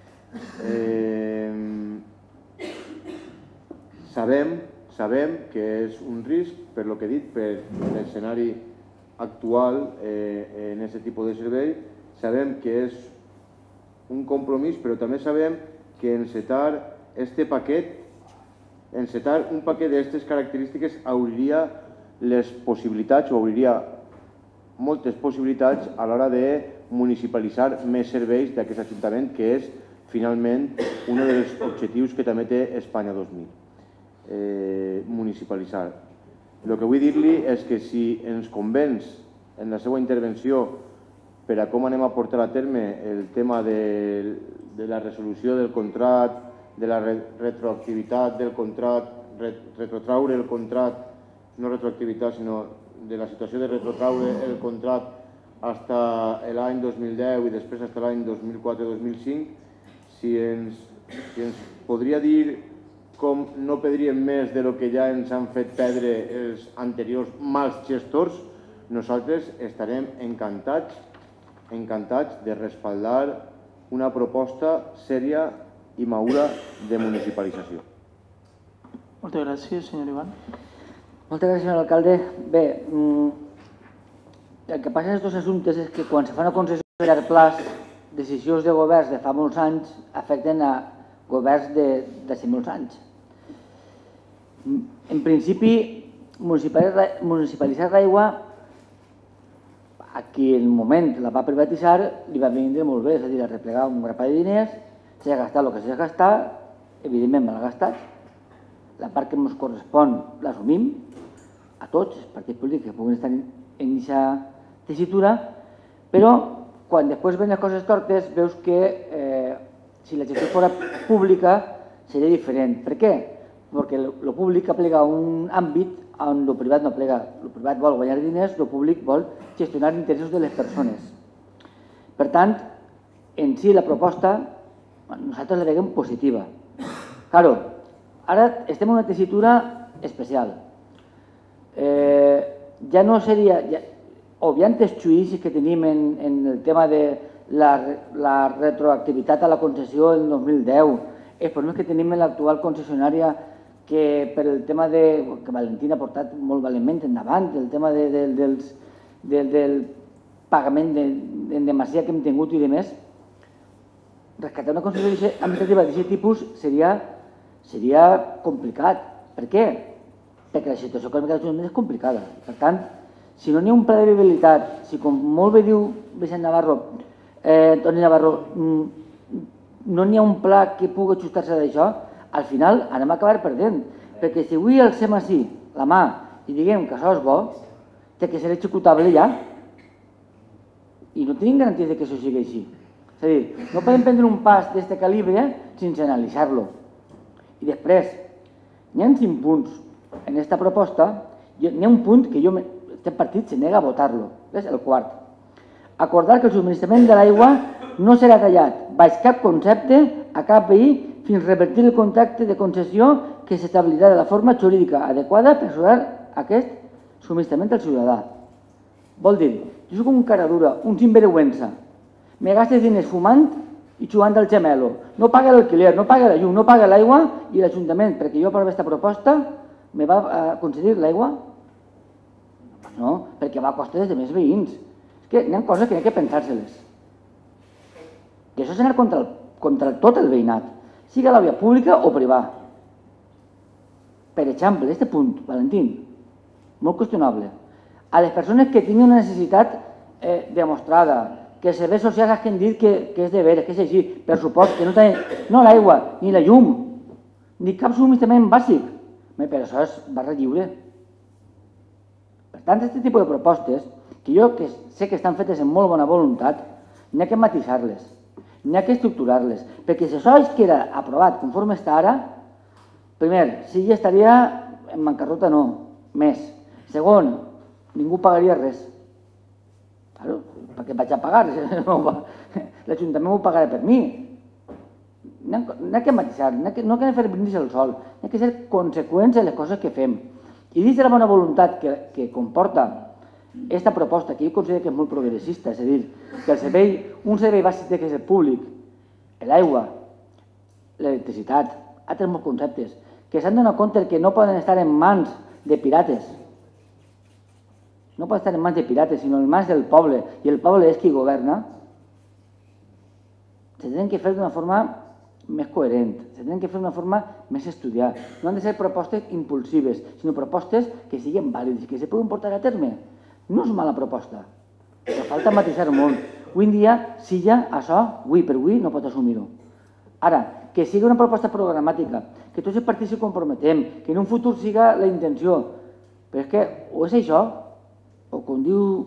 S3: Sabem, sabem que és un risc, per lo que he dit, per l'escenari actual en aquest tipus de servei, sabem que és un compromís, però també sabem que encetar este paquet, encetar un paquet d'aquestes característiques obriria les possibilitats, o obriria moltes possibilitats a l'hora de municipalitzar més serveis d'aquest ajuntament, que és finalment un dels objectius que també té Espanya dos mil. Municipalitzar. El que vull dir-li és que si ens convenç en la seva intervenció per a com anem a portar a terme el tema de la resolució del contracte, de la retroactivitat del contracte, retrotraure el contracte, no retroactivitat, sinó de la situació de retrotraure el contracte fins l'any dos mil deu i després fins l'any dos mil quatre dos mil cinc, si ens podria dir com no perdríem més del que ja ens han fet perdre els anteriors mals gestors, nosaltres estarem encantats encantats de respaldar una proposta sèria i madura de municipalització.
S1: Moltes gràcies, senyor Ivan.
S5: Moltes gràcies, senyor alcalde. Bé, el que passa en aquests assumptes és que quan se fa una concessió a llarg plaç, decisions de governs de fa molts anys afecten a governs de cinc molts anys. En principi, municipalitzar l'aigua, a qui en el moment la va privatitzar li va vindre molt bé, és a dir, a replegar un grapat de diners, s'ha gastat el que s'ha gastat, evidentment mal gastat, la part que ens correspon l'assumim a tots els partits polítics que puguin estar en aquesta tessitura, però quan després ven les coses tortes veus que si la gestió fos pública seria diferent. Per què? Perquè el públic aplega un àmbit on el privat no plega. El privat vol guanyar diners, el públic vol gestionar els interessos de les persones. Per tant, en si la proposta nosaltres la veiem positiva. Claro, ara estem en una tessitura especial. Ja no seria, obviant els judicis que tenim en el tema de la retroactivitat a la concessió del dos mil deu, els problemes que tenim en l'actual concessionària que per el tema de, que Valentín ha portat molt valentment endavant, el tema del pagament en demassia que hem tingut i de més, rescatar una concessió administrativa d'aquest tipus seria complicat. Per què? Perquè la situació econòmica dels ajuntaments és complicada. Per tant, si no n'hi ha un pla de viabilitat, si com molt bé diu Vicent Navarro, Toni Navarro, no n'hi ha un pla que pugui ajustar-se d'això, al final anem a acabar perdent. Perquè si avui alcem així la mà i diguem que això és bo, té que ser executable ja. I no tenim garanties que això sigui així. És a dir, no podem prendre un pas d'aquest calibre sense analitzar-lo. I després, n'hi ha cinc punts en aquesta proposta, n'hi ha un punt que jo, aquest partit se nega a votar-lo, és el quart. Acordar que el subministrament de l'aigua no serà tallat baix cap concepte a cap veí fins a revertir el contracte de concessió que s'establirà de la forma jurídica adequada per assegurar aquest subministrament al ciutadà. Vol dir, jo soc un cara dura, un sinvergüenza, me gastes diners fumant i jugant al gemelo, no paga l'alquiler, no paga la llum, no paga l'aigua i l'Ajuntament, perquè jo aprovo aquesta proposta, me va concedir l'aigua? No, perquè va a costa dels més veïns. És que hi ha coses que hi ha que pensar-se-les. I això és anar contra tot el veïnat, sigui a la via pública o privada. Per exemple, aquest punt, Valentín, molt qüestionable. A les persones que tinguin una necessitat demostrada, que els serveis socials hagin dit que és de veres, que és així, per supost que no tenen no l'aigua, ni la llum, ni cap subministrament bàsic, però això és barra lliure. Per tant, aquest tipus de propostes, que jo sé que estan fetes amb molt bona voluntat, n'hi ha que matisar-les, n'hi ha que estructurar-les, perquè si això es queda aprovat conforme està ara, primer, si ja estaria en bancarrota, no, més. Segon, ningú pagaria res. Perquè vaig a pagar, l'Ajuntament ho pagarà per mi. N'hi ha que matisar, no ha que fer brindis al sol, n'hi ha que ser conseqüents en les coses que fem. I dins de la bona voluntat que comporta aquesta proposta, que jo considero que és molt progressista, és a dir, que el servei, un servei bàsic que és el públic, l'aigua, l'electricitat, altres molts conceptes, que s'han donat compte que no poden estar en mans de pirates, no poden estar en mans de pirates, sinó en mans del poble, i el poble és qui governa, se tenen que fer d'una forma més coherent, se tenen que fer d'una forma més estudiada. No han de ser propostes impulsives, sinó propostes que siguin vàlides, que se poden portar a terme. No és mala proposta, però falta matisar molt. Avui en dia, si ja això, avui per avui, no pot assumir-ho. Ara, que sigui una proposta programàtica, que tots els partits s'hi comprometem, que en un futur siga la intenció, però és que o és això, o com diu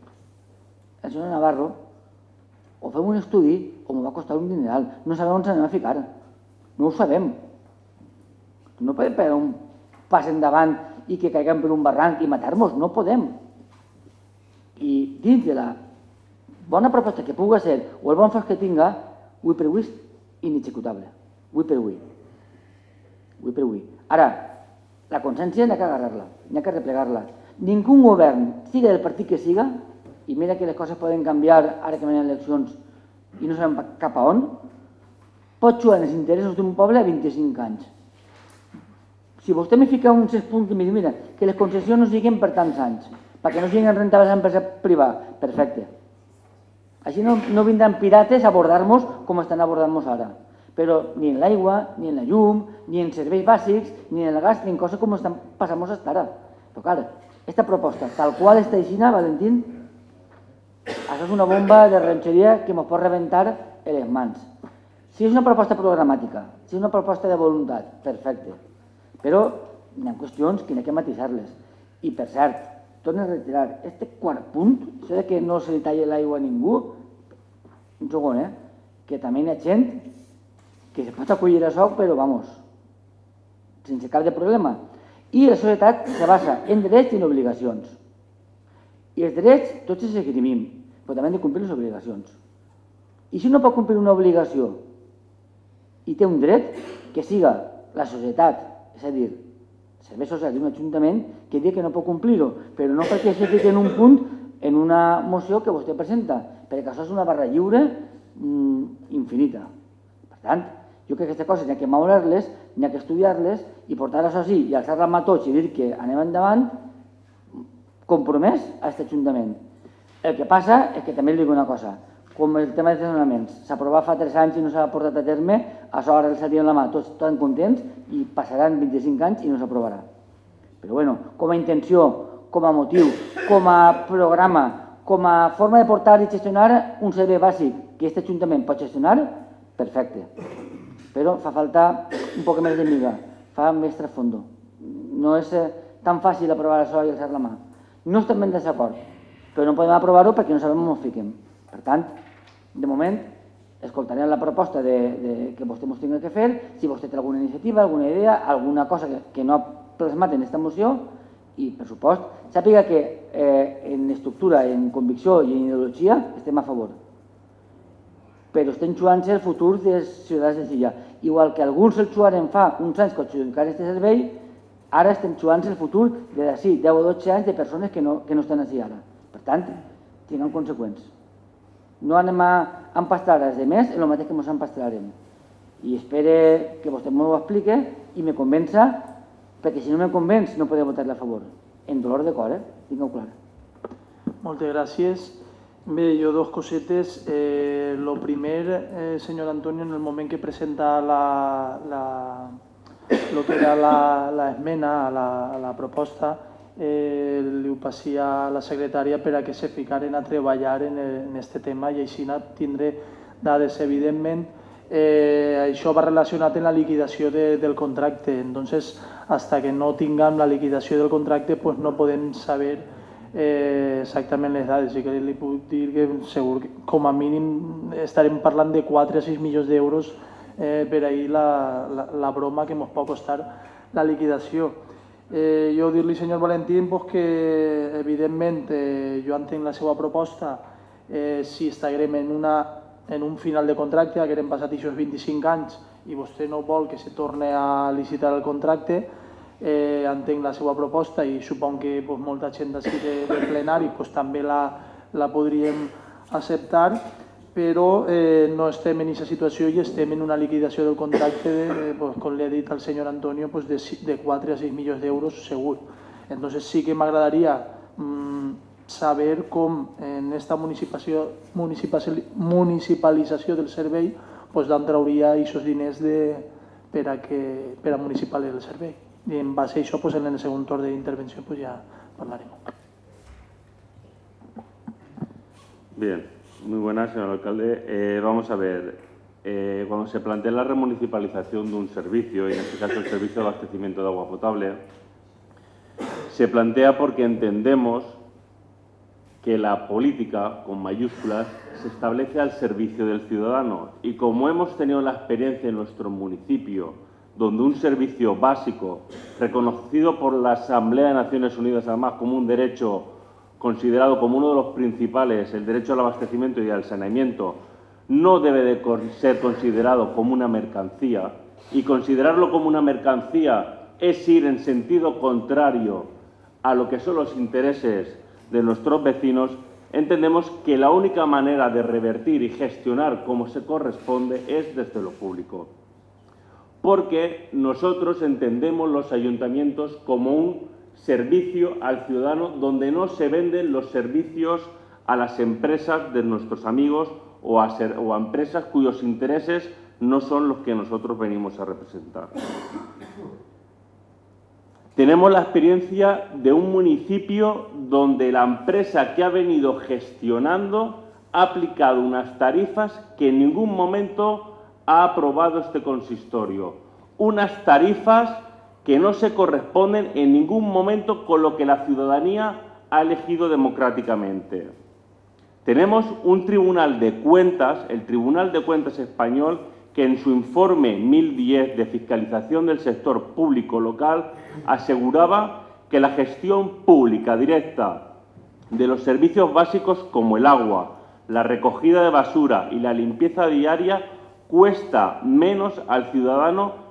S5: el senyor Navarro, o fem un estudi o m'ho va costar un dineral. No sabem on s'anem a ficar. No ho sabem. No podem pegar un pas endavant i que caiguem per un barranc i matar-nos. No podem. I dins de la bona proposta que pugui ser o el bon fons que tinga, avui per avui és inexecutable. Avui per avui. Avui per avui. Ara, la consciència n'hi ha que agarrar-la, n'hi ha que replegar-la. Ningú govern, siga del partit que siga, i mira que les coses poden canviar ara que venen eleccions i no sabem cap a on, pot jugar en els interessos d'un poble a vint-i-cinc anys. Si vostè me fica uns punts i me diu, mira, que les concessions no siguin per tants anys, perquè no siguin rentables a l'empresa privada, perfecte. Així no vindran pirates a abordar-nos com estan abordant-nos ara. Però ni en l'aigua, ni en la llum, ni en serveis bàsics, ni en el gas, ni en coses com estan passant-nos fins ara. Però clar, aquesta proposta, tal qual està aixina, Valentín, això és una bomba de ranxeria que ens pot rebentar a les mans. Si és una proposta programàtica, si és una proposta de voluntat, perfecte. Però hi ha qüestions que n'hi ha que matisar-les. I per cert, torno a retirar, aquest quart punt, això que no se li talla l'aigua a ningú, un segon, eh? Que també hi ha gent que se pot acollir a això, però, vamos, sense cap de problema. I la societat se basa en drets i en obligacions. I els drets tots els esgrimim, però també hem de complir les obligacions. I si no pot complir una obligació i té un dret, que siga la societat, és a dir, serveis socials d'un ajuntament que diu que no pot complir-ho, però no perquè se fiqui en un punt en una moció que vostè presenta, perquè això és una barra lliure mmm, infinita. Per tant, jo crec que aquestes coses n'hi ha que moure-les, n'hi ha que estudiar-les i portar-les així i alçar-la mà tots i dir que anem endavant compromès a aquest ajuntament. El que passa és que també li dic una cosa, com el tema dels desnonaments, s'aprova fa tres anys i no s'ha portat a terme, a això ara els tiren la mà tots tan contents i passaran vint-i-cinc anys i no s'aprovarà. Però bueno, com a intenció, com a motiu, com a programa, com a forma de portar i gestionar un servei bàsic que aquest ajuntament pot gestionar, perfecte. Però fa falta un poc més de miga, fa més trasfondo. No és tan fàcil aprovar això i alçar la mà. No estem en desacord, però no podem aprovar-ho perquè no sabem on ens fiquem. Per tant, de moment, escoltarem la proposta de, de, que vostè ens tingui que fer, si vostè té alguna iniciativa, alguna idea, alguna cosa que, que no ha plasmat en aquesta moció, i, per supost, sàpiga que eh, en estructura, en convicció i en ideologia estem a favor. Però estem jugant-se el futur dels ciutadans de Silla. Igual que alguns el jugaren fa uns anys que adjudicar aquest servei, ara estem jugant-se el futur de d'ací deu o dotze anys de persones que no, que no estan així ara. Per tant, tinguem conseqüents. No anem a empastrar els demés en el mateix que ens empastrarem. I espero que vostè m'ho explique i me convença, perquè si no me convenç no podem votar-la a favor. En dolor de cor, eh? Tingueu clar.
S1: Moltes gràcies. Bé, jo dos cosetes. Eh, lo primer, eh, senyor Antonio, en el moment que presenta la, la, lo que era l'esmena a, la, a la proposta, eh, li ho passi a la secretària per a que se ficaren a treballar en aquest tema i així tindré dades. Evidentment, eh, això va relacionat amb la liquidació de, del contracte. Entonces, hasta que no tinguem la liquidació del contracte, pues no podem saber eh, exactament les dades. I que li puc dir que segur que com a mínim estarem parlant de quatre a sis milions d'euros eh, per ahir la, la, la broma que ens pot costar la liquidació. Eh, jo dir-li, senyor Valentín, pues que evidentment eh, jo entenc la seva proposta, eh, si estarem en, una, en un final de contracte, que hem passat aquests vint-i-cinc anys i vostè no vol que se torni a licitar el contracte, eh, entenc la seva proposta i supon que pues, molta gent d'ací de, de plenari pues, també la, la podríem acceptar, però eh, no estem en aquesta situació i estem en una liquidació del contracte, de, pues, com li ha dit el senyor Antonio, pues, de, de quatre a sis milions d'euros segur. Entonces sí que m'agradaria mmm, saber com en aquesta municipalització del servei pues, d'on trauria aquests diners de, per, a que, per a municipal el servei. I en base a això, pues, en el segon torn d'intervenció pues, ja parlarem.
S7: Bien. Muy buenas, señor alcalde. Eh, vamos a ver, eh, cuando se plantea la remunicipalización de un servicio, y en este caso el servicio de abastecimiento de agua potable, se plantea porque entendemos que la política, con mayúsculas, se establece al servicio del ciudadano. Y como hemos tenido la experiencia en nuestro municipio, donde un servicio básico, reconocido por la Asamblea de Naciones Unidas además como un derecho considerado como uno de los principales, el derecho al abastecimiento y al saneamiento, no debe de ser considerado como una mercancía, y considerarlo como una mercancía es ir en sentido contrario a lo que son los intereses de nuestros vecinos, entendemos que la única manera de revertir y gestionar como se corresponde es desde lo público. Porque nosotros entendemos los ayuntamientos como un servicio al ciudadano donde no se venden los servicios a las empresas de nuestros amigos o a, ser, o a empresas cuyos intereses no son los que nosotros venimos a representar. Tenemos la experiencia de un municipio donde la empresa que ha venido gestionando ha aplicado unas tarifas que en ningún momento ha aprobado este consistorio. Unas tarifas que no se corresponden en ningún momento con lo que la ciudadanía ha elegido democráticamente. Tenemos un Tribunal de Cuentas, el Tribunal de Cuentas español, que en su informe mil diez de fiscalización del sector público local aseguraba que la gestión pública directa de los servicios básicos como el agua, la recogida de basura y la limpieza diaria cuesta menos al ciudadano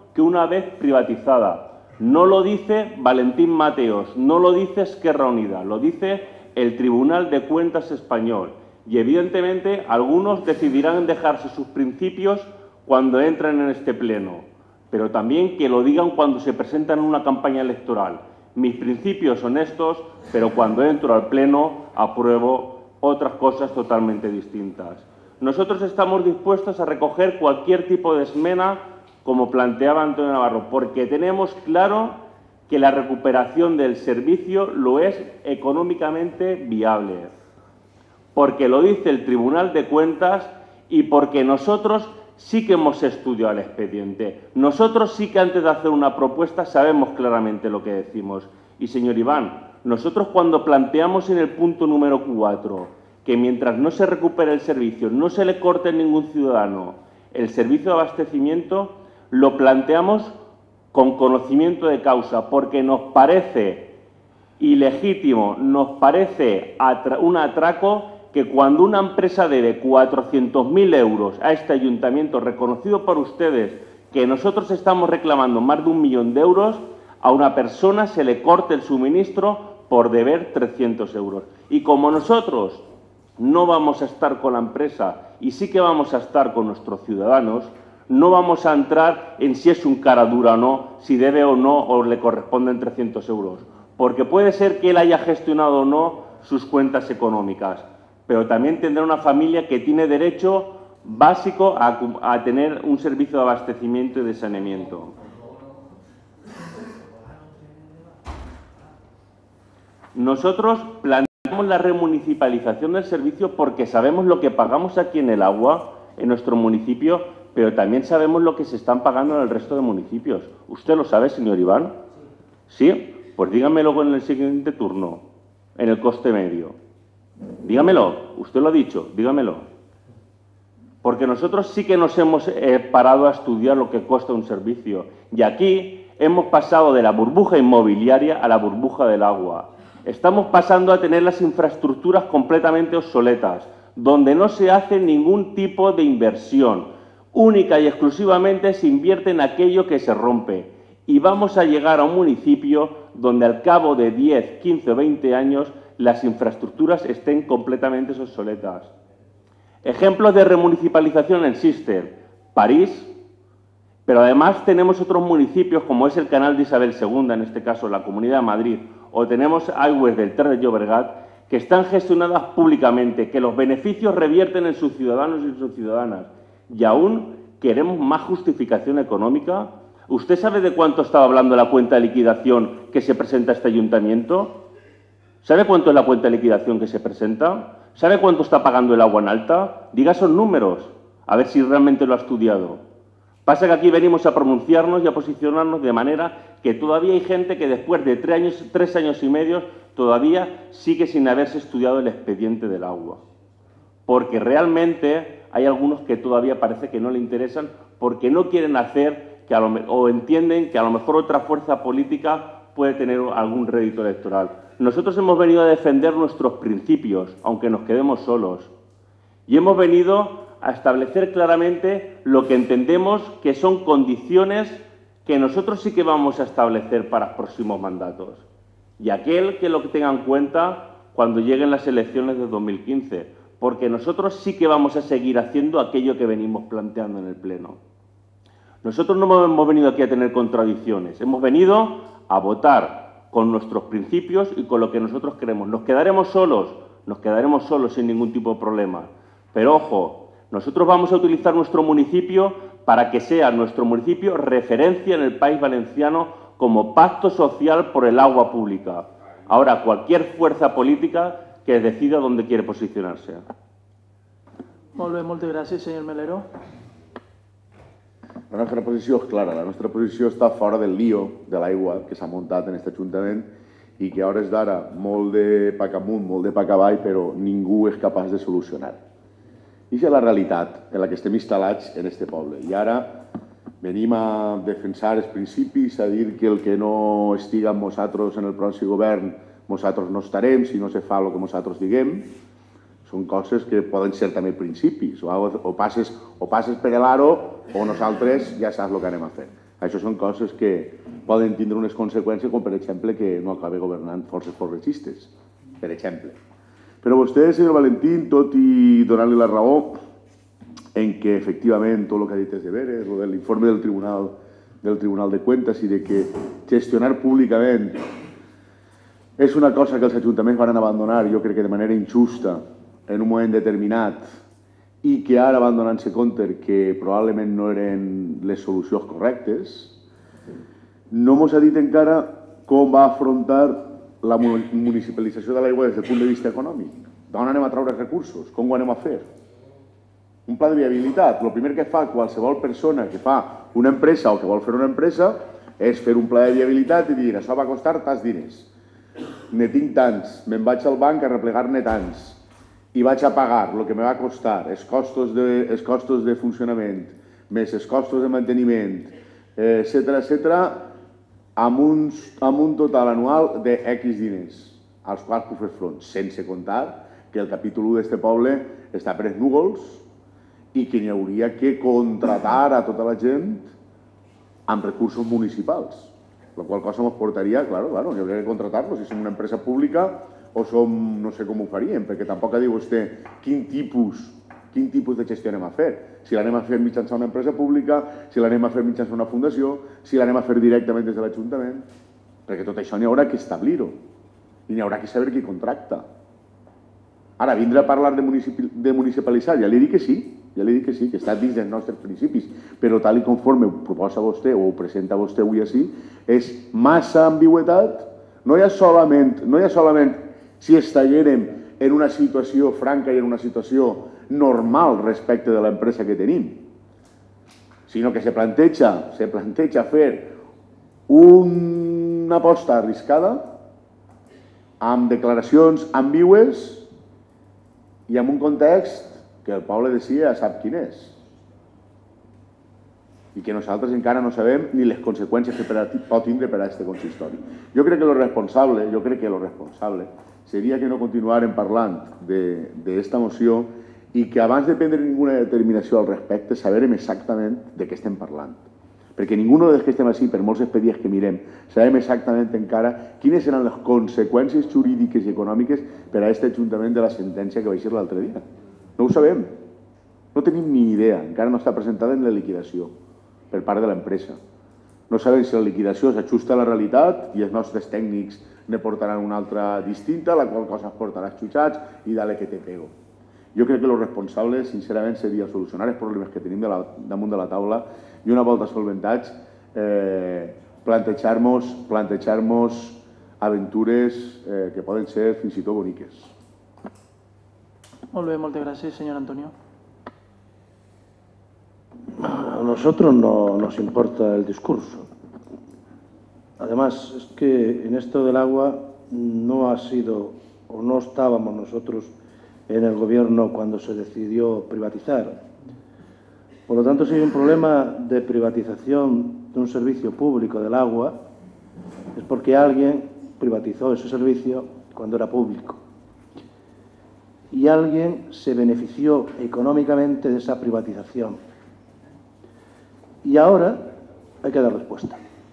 S7: que una vez privatizada. No lo dice Valentín Mateos, no lo dice Esquerra Unida, lo dice el Tribunal de Cuentas español. Y evidentemente algunos decidirán dejarse sus principios cuando entren en este pleno, pero también que lo digan cuando se presentan en una campaña electoral. Mis principios son estos, pero cuando entro al pleno apruebo otras cosas totalmente distintas. Nosotros estamos dispuestos a recoger cualquier tipo de esmena, como planteaba Antonio Navarro, porque tenemos claro que la recuperación del servicio lo es económicamente viable, porque lo dice el Tribunal de Cuentas y porque nosotros sí que hemos estudiado el expediente. Nosotros sí que antes de hacer una propuesta sabemos claramente lo que decimos. Y, señor Iván, nosotros cuando planteamos en el punto número cuatro que mientras no se recupere el servicio, no se le corte a ningún ciudadano el servicio de abastecimiento, lo planteamos con conocimiento de causa, porque nos parece ilegítimo, nos parece un atraco que cuando una empresa debe cuatrocientos mil euros a este ayuntamiento, reconocido por ustedes, que nosotros estamos reclamando más de un millón de euros, a una persona se le corte el suministro por deber trescientos euros. Y como nosotros no vamos a estar con la empresa y sí que vamos a estar con nuestros ciudadanos, no vamos a entrar en si es un cara dura o no, si debe o no o le corresponden trescientos euros, porque puede ser que él haya gestionado o no sus cuentas económicas, pero también tendrá una familia que tiene derecho básico a, a tener un servicio de abastecimiento y de saneamiento. Nosotros planteamos la remunicipalización del servicio porque sabemos lo que pagamos aquí en el agua, en nuestro municipio, pero también sabemos lo que se están pagando en el resto de municipios. ¿Usted lo sabe, señor Iván? ¿Sí? Pues dígamelo en el siguiente turno, en el coste medio. Dígamelo, usted lo ha dicho, dígamelo. Porque nosotros sí que nos hemos eh, parado a estudiar lo que cuesta un servicio. Y aquí hemos pasado de la burbuja inmobiliaria a la burbuja del agua. Estamos pasando a tener las infraestructuras completamente obsoletas, donde no se hace ningún tipo de inversión. Única y exclusivamente se invierte en aquello que se rompe. Y vamos a llegar a un municipio donde al cabo de diez, quince o veinte años las infraestructuras estén completamente obsoletas. Ejemplos de remunicipalización existen. París, pero además tenemos otros municipios como es el Canal de Isabel segunda, en este caso la Comunidad de Madrid, o tenemos Aigües del Ter de Llobregat, que están gestionadas públicamente, que los beneficios revierten en sus ciudadanos y sus ciudadanas. Y aún queremos más justificación económica. ¿Usted sabe de cuánto estaba hablando la cuenta de liquidación que se presenta a este ayuntamiento? ¿Sabe cuánto es la cuenta de liquidación que se presenta? ¿Sabe cuánto está pagando el agua en alta? Diga esos números, a ver si realmente lo ha estudiado. Pasa que aquí venimos a pronunciarnos y a posicionarnos de manera que todavía hay gente que después de tres años, tres años y medio todavía sigue sin haberse estudiado el expediente del agua. Porque realmente hay algunos que todavía parece que no le interesan porque no quieren hacer que a lo, o entienden que a lo mejor otra fuerza política puede tener algún rédito electoral. Nosotros hemos venido a defender nuestros principios, aunque nos quedemos solos. Y hemos venido a establecer claramente lo que entendemos que son condiciones que nosotros sí que vamos a establecer para los próximos mandatos. Y aquel que lo tenga en cuenta cuando lleguen las elecciones de dos mil quince, porque nosotros sí que vamos a seguir haciendo aquello que venimos planteando en el Pleno. Nosotros no hemos venido aquí a tener contradicciones, hemos venido a votar con nuestros principios y con lo que nosotros queremos. ¿Nos quedaremos solos? Nos quedaremos solos sin ningún tipo de problema. Pero ojo, nosotros vamos a utilizar nuestro municipio para que sea nuestro municipio referencia en el País Valenciano como pacto social por el agua pública. Ahora, cualquier fuerza política que decida dónde quiere posicionarse.
S1: Molt bé, moltes gràcies, senyor Melero.
S8: La nostra posició és clara, la nostra posició està fora del lío de l'aigua que s'ha muntat en aquest Ajuntament i que a hores d'ara, molt de pac amunt, molt de pac avall, però ningú és capaç de solucionar. I és la realitat en la que estem instal·lats en aquest poble. I ara venim a defensar els principis, a dir que el que no estiga amb nosaltres en el pròxim govern, nosaltres no estarem si no se fa el que nosaltres diguem. Són coses que poden ser també principis. O passes, o passes per l'aro o nosaltres ja saps el que anem a fer. Això són coses que poden tindre unes conseqüències, com per exemple que no acabi governant forces progressistes, per exemple. Però vostè, senyor Valentín, tot i donar-li la raó en que efectivament tot el que ha dit és de veres, l'informe del Tribunal del Tribunal de Cuentas i de que gestionar públicament és una cosa que els ajuntaments van abandonar, jo crec que de manera injusta, en un moment determinat, i que ara van donant-se compte que probablement no eren les solucions correctes, no ens ha dit encara com va afrontar la municipalització de l'aigua des del punt de vista econòmic. D'on anem a treure recursos? Com ho anem a fer? Un pla de viabilitat. El primer que fa qualsevol persona que fa una empresa o que vol fer una empresa és fer un pla de viabilitat i dir això va costar tants diners. Ne tinc tants, me'n vaig al banc a replegar-ne tants i vaig a pagar el que me va costar, els costos de, els costos de funcionament, més els costos de manteniment, etcètera, etcètera, amb, uns, amb un total anual de X diners, als quals puc fer front, sense comptar que el capítol u d'aquest poble està per els núvols i que n'hi hauria que contratar a tota la gent amb recursos municipals, la qual cosa ens portaria, claro, claro, n'hi hauria que contratar-los, si som una empresa pública o som, no sé com ho faríem, perquè tampoc ha dit vostè quin tipus, quin tipus de gestió anem a fer. Si l'anem a fer mitjançant una empresa pública, si l'anem a fer mitjançant una fundació, si l'anem a fer directament des de l'Ajuntament, perquè tot això n'hi haurà que establir-ho i n'hi haurà que saber qui contracta. Ara, vindre a parlar de, de municipalitzar, ja li dic que sí, ja li dic que sí, que està dins dels nostres principis, però tal i conforme ho proposa vostè o ho presenta vostè avui així, és massa ambigüetat, no hi ha solament, no hi ha solament si estiguérem en una situació franca i en una situació normal respecte de l'empresa que tenim, sinó que se planteja, se planteja fer una aposta arriscada amb declaracions ambigües i amb un context que el poble de Silla ja sap quin és i que nosaltres encara no sabem ni les conseqüències que pot tindre per a aquest consistori. Jo crec que lo responsable, jo crec que lo responsable seria que no continuarem parlant d'esta moció i que abans de prendre ninguna determinació al respecte saberem exactament de què estem parlant. Perquè ningú dels que estem així, per molts expedients que mirem, sabem exactament encara quines seran les conseqüències jurídiques i econòmiques per a aquest Ajuntament de la sentència que va eixir l'altre dia. No ho sabem. No tenim ni idea. Encara no està presentada en la liquidació per part de l'empresa. No sabem si la liquidació s'ajusta a la realitat i els nostres tècnics ne portaran una altra distinta, la qual cosa es portarà xutxats i dale que te pego. Jo crec que el responsable, sincerament, seria solucionar els problemes que tenim de la, damunt de la taula i una volta solventats eh, plantejar-nos plantejar-nos aventures eh, que poden ser fins i tot boniques.
S1: Molt bé, moltes gràcies, senyor Antonio.
S6: A nosotros no nos importa el discurso. Además, es que en esto del agua no ha sido, o no estábamos nosotros en el gobierno cuando se decidió privatizar. Por lo tanto, si hay un problema de privatización de un servicio público del agua, es porque alguien privatizó ese servicio cuando era público. Y alguien se benefició económicamente de esa privatización. Y ahora hay que dar respuesta.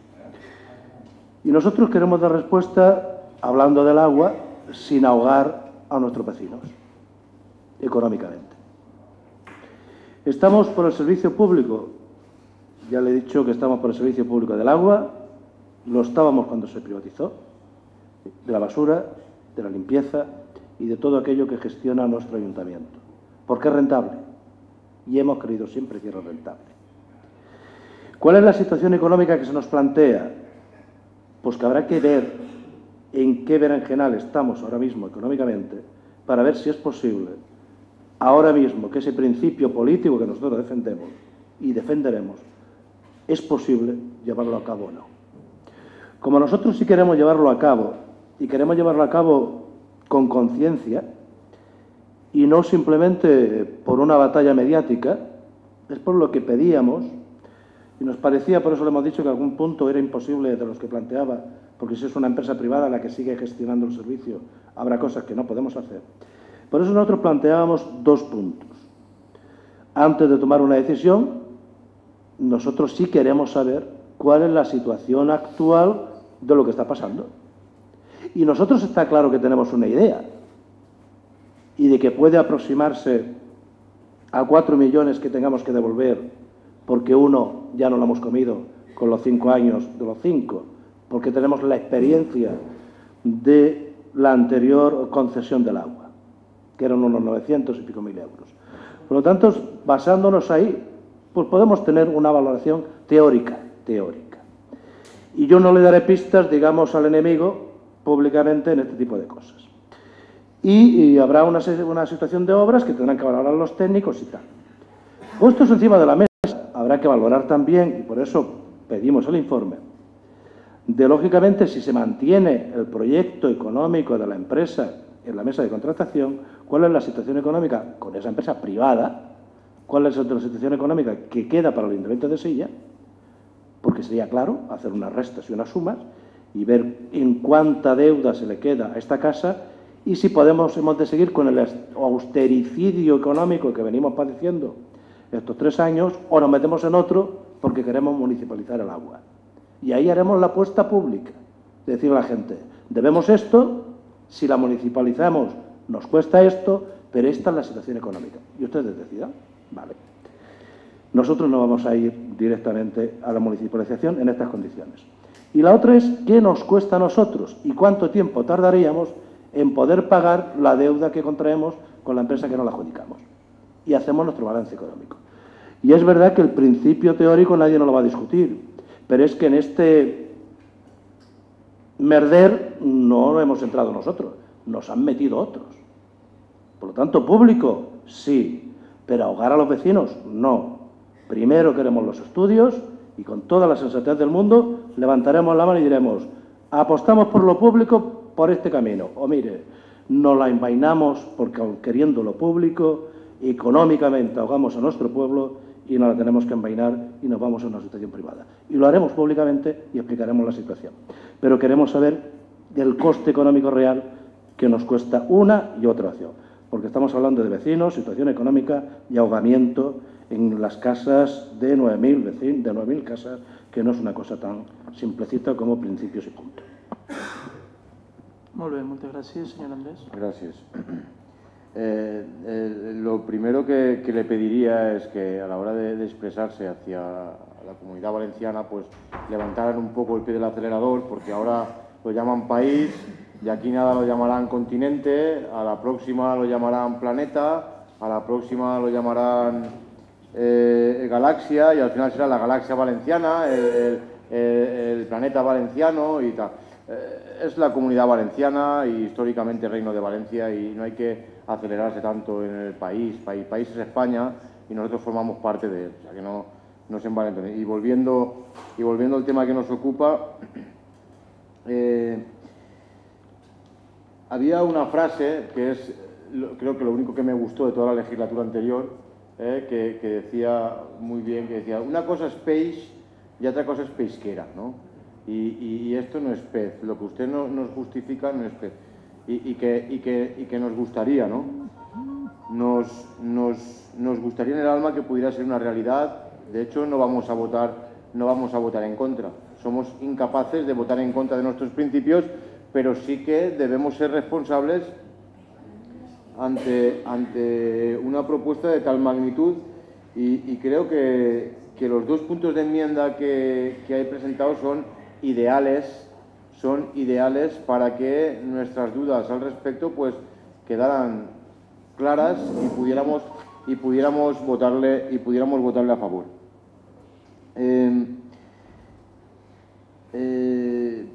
S6: Y nosotros queremos dar respuesta hablando del agua sin ahogar a nuestros vecinos económicamente. Estamos por el servicio público. Ya le he dicho que estamos por el servicio público del agua. Lo estábamos cuando se privatizó, de la basura, de la limpieza y de todo aquello que gestiona nuestro ayuntamiento. Porque es rentable. Y hemos creído siempre que era rentable. ¿Cuál es la situación económica que se nos plantea? Pues que habrá que ver en qué berenjenal estamos ahora mismo económicamente para ver si es posible, ahora mismo, que ese principio político que nosotros defendemos y defenderemos, es posible llevarlo a cabo o no. Como nosotros sí queremos llevarlo a cabo y queremos llevarlo a cabo con conciencia y no simplemente por una batalla mediática, es por lo que pedíamos. Y nos parecía, por eso le hemos dicho que a algún punto era imposible de los que planteaba, porque si es una empresa privada la que sigue gestionando el servicio, habrá cosas que no podemos hacer. Por eso nosotros planteábamos dos puntos. Antes de tomar una decisión, nosotros sí queremos saber cuál es la situación actual de lo que está pasando. Y nosotros está claro que tenemos una idea y de que puede aproximarse a cuatro millones que tengamos que devolver porque uno ya no lo hemos comido con los cinco años de los cinco, porque tenemos la experiencia de la anterior concesión del agua, que eran unos novecientos y pico mil euros. Por lo tanto, basándonos ahí, pues podemos tener una valoración teórica, teórica. Y yo no le daré pistas, digamos, al enemigo públicamente en este tipo de cosas. Y, y habrá una, una situación de obras que tendrán que valorar los técnicos y tal. Puestos encima de la mesa, habrá que valorar también, y por eso pedimos el informe, de, lógicamente, si se mantiene el proyecto económico de la empresa en la mesa de contratación, cuál es la situación económica con esa empresa privada, cuál es la situación económica que queda para el Ayuntamiento de Silla, porque sería claro hacer unas restas y unas sumas y ver en cuánta deuda se le queda a esta casa y si podemos, hemos de seguir con el austericidio económico que venimos padeciendo estos tres años o nos metemos en otro porque queremos municipalizar el agua. Y ahí haremos la apuesta pública, de decir a la gente, debemos esto, si la municipalizamos nos cuesta esto, pero esta es la situación económica. Y ustedes decidan, vale. Nosotros no vamos a ir directamente a la municipalización en estas condiciones. Y la otra es, ¿qué nos cuesta a nosotros y cuánto tiempo tardaríamos en poder pagar la deuda que contraemos con la empresa que no la adjudicamos? Y hacemos nuestro balance económico. Y es verdad que el principio teórico nadie nos lo va a discutir, pero es que en este merder no hemos entrado nosotros, nos han metido otros. Por lo tanto, público, sí, pero ahogar a los vecinos, no. Primero queremos los estudios y con toda la sensatez del mundo levantaremos la mano y diremos, apostamos por lo público por este camino. O mire, nos la envainamos porque aun queriendo lo público, económicamente ahogamos a nuestro pueblo y nos la tenemos que envainar y nos vamos a una situación privada. Y lo haremos públicamente y explicaremos la situación. Pero queremos saber el coste económico real que nos cuesta una y otra opción. Porque estamos hablando de vecinos, situación económica y ahogamiento en las casas de nueve mil vecinos, de nueve mil casas, que no es una cosa tan simplecita como principios y punto.
S1: Muy bien, muchas gracias, señor Andrés.
S3: Gracias. Eh, eh, lo primero que, que le pediría es que a la hora de, de expresarse hacia la Comunidad Valenciana, pues levantaran un poco el pie del acelerador, porque ahora lo llaman país, de aquí nada lo llamarán continente, a la próxima lo llamarán planeta, a la próxima lo llamarán eh, galaxia y al final será la galaxia valenciana, el, el, el planeta valenciano y tal. Eh, es la Comunidad Valenciana y históricamente Reino de Valencia y no hay que acelerarse tanto en el país. País, país es España y nosotros formamos parte de él, o sea que no, no se envalenten. Y volviendo, y volviendo al tema que nos ocupa, eh, había una frase que es, creo que lo único que me gustó de toda la legislatura anterior, eh, que, que decía muy bien, que decía, una cosa es peix y otra cosa es pesquera, ¿no? Y, y, y esto no es pez, lo que usted no, nos justifica no es pez. Y, y, que, y, que, y que nos gustaría, ¿no? Nos, nos, nos gustaría en el alma que pudiera ser una realidad. De hecho, no vamos a votar, no vamos a votar en contra. Somos incapaces de votar en contra de nuestros principios, pero sí que debemos ser responsables ante, ante una propuesta de tal magnitud y, y creo que, que los dos puntos de enmienda que, que hay presentados son ideales son ideales para que nuestras dudas al respecto pues quedaran claras y pudiéramos y pudiéramos votarle y pudiéramos votarle a favor. Eh, eh,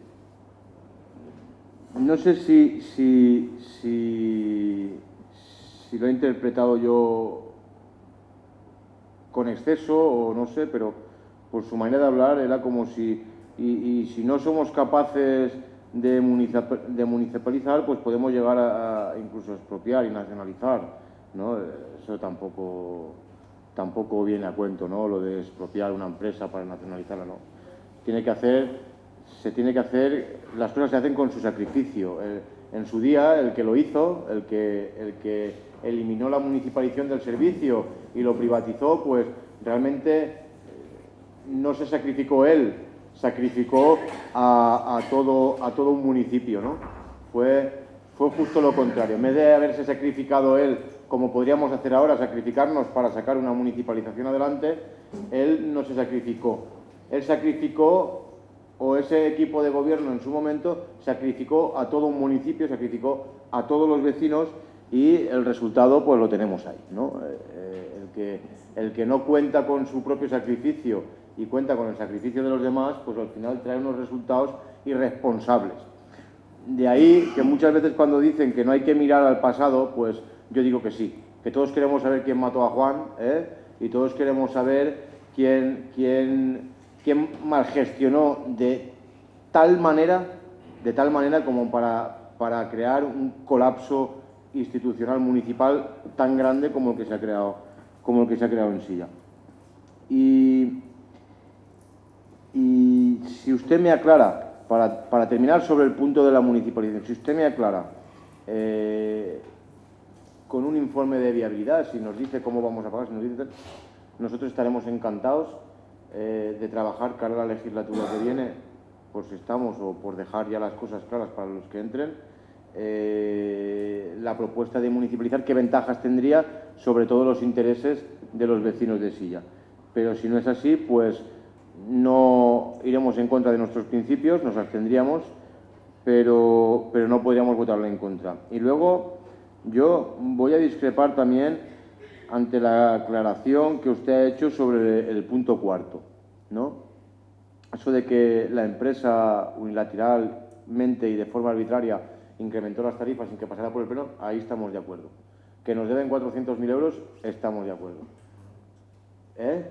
S3: no sé si, si, si, si lo he interpretado yo con exceso o no sé, pero por su manera de hablar era como si Y, y si no somos capaces de, municip de municipalizar, pues podemos llegar a, a incluso expropiar y nacionalizar, ¿no? Eso tampoco, tampoco viene a cuento, ¿no? Lo de expropiar una empresa para nacionalizarla, ¿no? Tiene que hacer, se tiene que hacer, las cosas se hacen con su sacrificio. El, en su día, el que lo hizo, el que, el que eliminó la municipalización del servicio y lo privatizó, pues realmente no se sacrificó él, sacrificó a, a, todo, a todo un municipio, ¿no? Fue, fue justo lo contrario. En vez de haberse sacrificado él, como podríamos hacer ahora, sacrificarnos para sacar una municipalización adelante, él no se sacrificó. Él sacrificó, o ese equipo de gobierno en su momento, sacrificó a todo un municipio, sacrificó a todos los vecinos y el resultado pues lo tenemos ahí, ¿no? Eh, el, que, el que no cuenta con su propio sacrificio y cuenta con el sacrificio de los demás, pues al final trae unos resultados irresponsables. De ahí que muchas veces cuando dicen que no hay que mirar al pasado, pues yo digo que sí, que todos queremos saber quién mató a Juan, ¿eh? Y todos queremos saber quién, quién, quién malgestionó de tal manera, de tal manera como para, para crear un colapso institucional municipal tan grande como el que se ha creado, como el que se ha creado en Silla. Y, y si usted me aclara, para, para terminar sobre el punto de la municipalización, si usted me aclara eh, con un informe de viabilidad, si nos dice cómo vamos a pagar, si nos dice, nosotros estaremos encantados eh, de trabajar cara a la legislatura que viene, por si estamos o por dejar ya las cosas claras para los que entren, eh, la propuesta de municipalizar, qué ventajas tendría sobre todo los intereses de los vecinos de Silla. Pero si no es así, pues no iremos en contra de nuestros principios, nos abstendríamos, pero, pero no podríamos votarle en contra. Y luego yo voy a discrepar también ante la aclaración que usted ha hecho sobre el punto cuarto, ¿no? Eso de que la empresa unilateralmente y de forma arbitraria incrementó las tarifas sin que pasara por el pleno, ahí estamos de acuerdo. Que nos deben cuatrocientos mil euros, estamos de acuerdo. ¿Eh?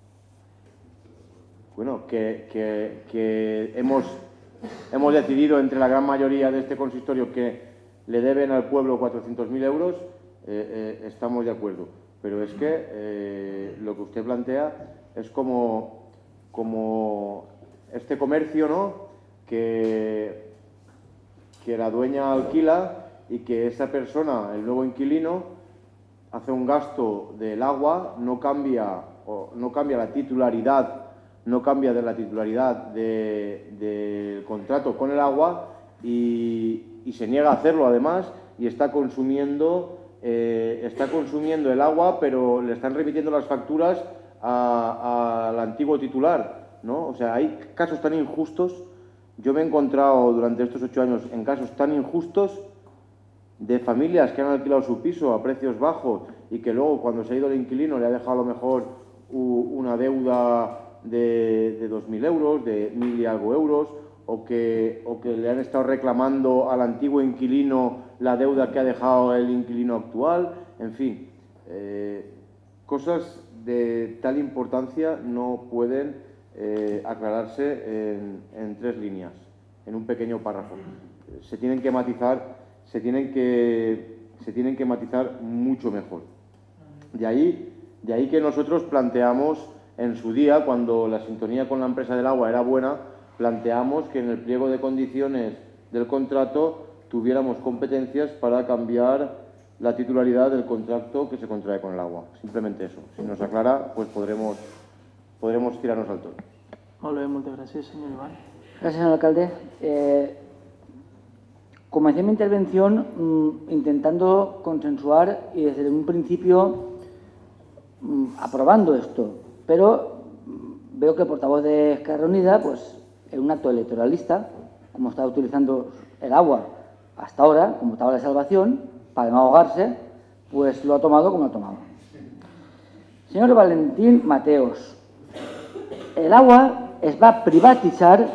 S3: Bueno, que, que, que hemos, hemos decidido entre la gran mayoría de este consistorio que le deben al pueblo cuatrocientos mil euros, eh, eh, estamos de acuerdo. Pero es que eh, lo que usted plantea es como, como este comercio, ¿no? Que, que la dueña alquila y que esa persona, el nuevo inquilino, hace un gasto del agua, no cambia, o no cambia la titularidad, no cambia de la titularidad del de contrato con el agua y, y se niega a hacerlo además y está consumiendo, eh, está consumiendo el agua, pero le están remitiendo las facturas al antiguo titular, ¿no? O sea, hay casos tan injustos. Yo me he encontrado durante estos ocho años en casos tan injustos de familias que han alquilado su piso a precios bajos y que luego cuando se ha ido el inquilino le ha dejado a lo mejor una deuda de, de dos mil euros, de mil y algo euros, o que, o que le han estado reclamando al antiguo inquilino la deuda que ha dejado el inquilino actual. En fin, eh, cosas de tal importancia no pueden eh, aclararse en, en tres líneas, en un pequeño párrafo. Se tienen que matizar, se tienen que, se tienen que matizar mucho mejor. De ahí, de ahí que nosotros planteamos en su día, cuando la sintonía con la empresa del agua era buena, planteamos que en el pliego de condiciones del contrato tuviéramos competencias para cambiar la titularidad del contrato que se contrae con el agua. Simplemente eso. Si nos aclara, pues podremos, podremos tirarnos al toro.
S1: Molt bé, moltes gràcies, senyor Iván.
S5: Gracias, señor alcalde. Eh, comencé mi intervención mmm, intentando consensuar y desde un principio mmm, aprobando esto, pero mmm, veo que el portavoz de Esquerra Unida, pues, en un acto electoralista, como estaba utilizando el agua hasta ahora, como estaba la salvación, para no ahogarse, pues lo ha tomado como lo ha tomado. Señor Valentín Mateos, el agua es va privatitzar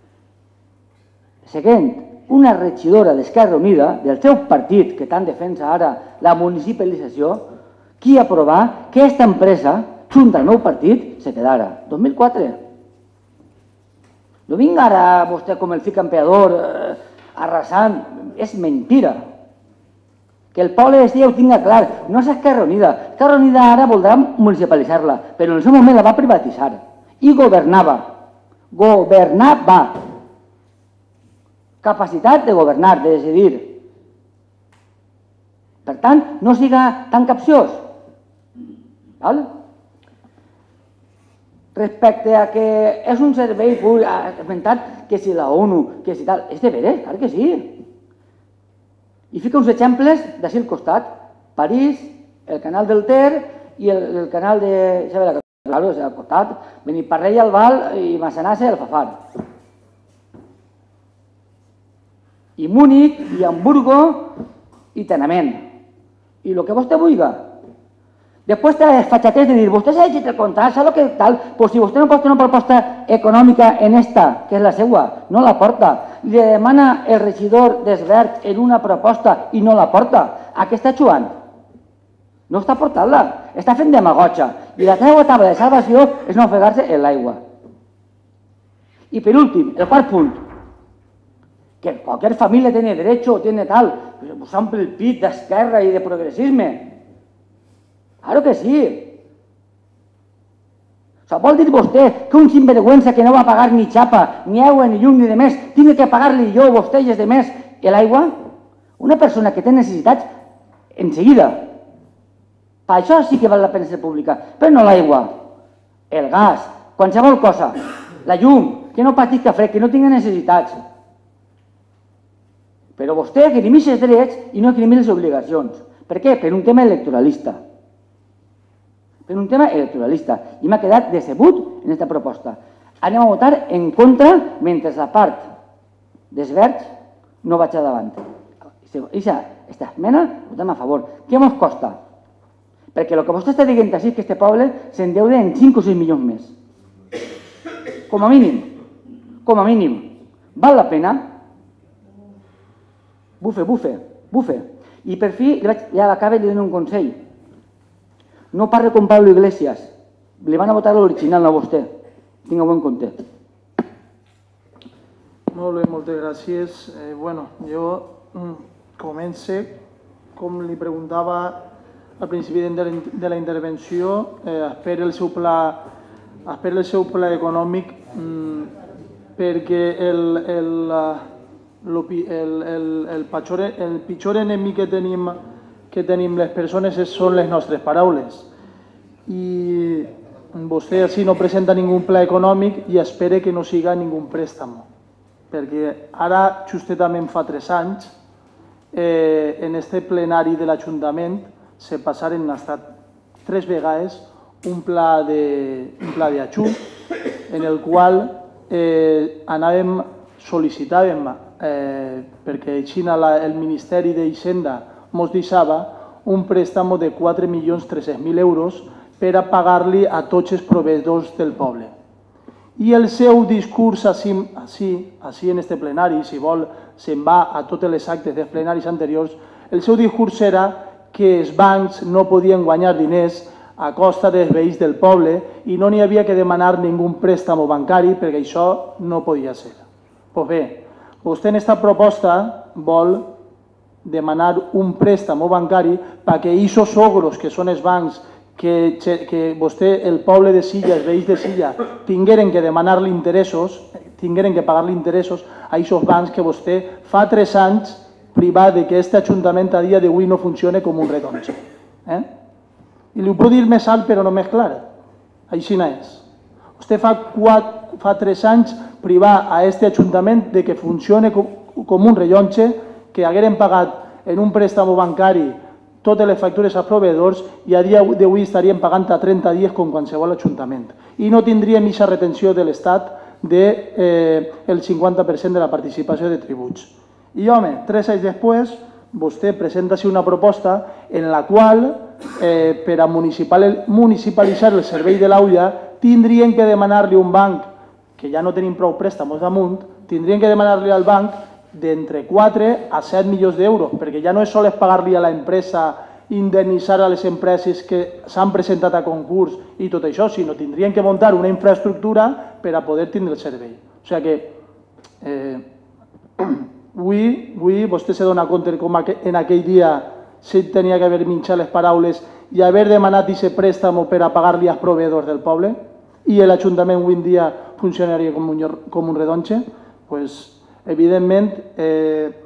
S5: seguint una regidora d'Esquerra Unida, del seu partit, que tant defensa ara la municipalització, qui aprovar que aquesta empresa, junt al meu partit, se quedara. dos mil quatre. No vinga ara vostè com el fill campeador eh, arrasant. És mentira. Que el poble de Silla ho tinga clar. No és Esquerra Unida. Esquerra Unida ara voldrà municipalitzar-la, però en el seu moment la va privatitzar. I governava. Governava. Capacitat de governar, de decidir. Per tant, no siga tan capciós. Val? respecte a que és un servei públic, ha esmentat que si la ONU, que si tal, és de veres, clar que sí. I fica uns exemples d'ací al costat, París, el canal del Ter i el, el canal de Isabel Claro, al costat, Beniparrell, Albal i Massanassa i Alfafar. I Múnich, i Hamburgo, i Tenament. I el que vostè vulgui. Després té la desfachatez de dir, vostè s'ha llegit el contracte, sap el que tal? Pues si vostè no pot fer una proposta econòmica en esta, que és la seva, no la porta. Li demana el regidor d'Esbert en una proposta i no la porta. A què està jugant? No està portant-la, està fent demagogia. I la seva tabla de salvació és no ofegar-se en l'aigua. I per últim, el quart punt, que qualsevol família tiene derecho, tiene tal, s'omple el pit d'esquerra i de progressisme. Claro que sí. O sea, vol dir vostè que un sinvergüenza que no va pagar ni xapa, ni aigua, ni llum, ni de més, tingui que pagar-li jo, vostè i els de més, l'aigua? Una persona que té necessitats, en seguida. Per això sí que val la pena ser pública, però no l'aigua, el gas, qualsevol cosa, la llum, que no patisca fred, que no tingui necessitats. Però vostè equilimi els drets i no equilimi les obligacions. Per què? Per un tema electoralista. Per un tema electoralista. I m'ha quedat decebut en aquesta proposta. Anem a votar en contra mentre la part d'Esbert no vaig davant. I aquesta esmena votem a favor. Què ens costa? Perquè el que vostè està dient així és que aquest poble s'endeuda en cinc o sis milions més. Com a mínim. Com a mínim. Val la pena? Bufe, bufe, bufe. I per fi, ja acaba i li dono un consell. No parle con Pablo Iglesias. Le van a votar l'original, no a vostè. Tinga-ho en compte.
S1: Molt bé, moltes gràcies. Eh, bueno, jo mm, comence, com li preguntava al principi de, de la intervenció, eh, espera el seu pla, espera el seu pla econòmic mm, perquè el, el, el, el, el, el, pitjor, el pitjor enemic que tenim que tenim les persones són les nostres paraules. I vostè així no presenta ningú pla econòmic i espera que no siga ningú préstec. Perquè ara, justament fa tres anys, eh, en este plenari de l'Ajuntament se passaren, ha estat tres vegades, un pla d'ajut en el qual eh, anàvem, sol·licitàvem, eh, perquè així el Ministeri d'Hisenda ens deixava un préstamo de quatre milions tres-cents mil euros per a pagar-li a tots els proveïdors del poble. I el seu discurs així, així, així en este plenari, si vol, se'n va a totes les actes dels plenaris anteriors, el seu discurs era que els bancs no podien guanyar diners a costa dels veïns del poble i no n'hi havia que demanar ningú préstamo bancari perquè això no podia ser. Doncs bé, vostè en aquesta proposta vol demanar un préstamo bancari perquè aquests ogros que són els bancs que, que vostè, el poble de Silla, els veïns de Silla, tingueren que demanar-li interessos, tingueren que pagar-li interessos a aquests bancs que vostè fa tres anys privat de que aquest Ajuntament a dia d'avui no funcione com un redonge. Eh? I li ho puc dir més alt però no més clar. Així no és. Vostè fa, quatre, fa tres anys privar a aquest Ajuntament de que funcione com, com un rellotge, que hagueren pagat en un préstamo bancari totes les factures als proveïdors i a dia d'avui estaríem pagant a trenta dies com qualsevol ajuntament. I no tindríem aquesta retenció de l'Estat del eh, cinquanta per cent de la participació de tributs. I home, tres anys després, vostè presenta una proposta en la qual eh, per a municipal, municipalitzar el servei de l'Aulla tindrien que demanar-li un banc, que ja no tenim prou préstamos damunt, tindrien que demanar-li al banc d'entre quatre a set milions d'euros, perquè ja no és sols pagar-li a l'empresa, indemnitzar a les empreses que s'han presentat a concurs i tot això, sinó tindrien que muntar una infraestructura per a poder tindre el servei. O sigui que eh, avui, avui vostè se dona compte com en aquell dia se tenia que haver minxat les paraules i haver demanat aquest préstamo per a pagar-li als proveïdors del poble i l'Ajuntament avui en dia funcionaria com un, com un redonge, pues, evidentment,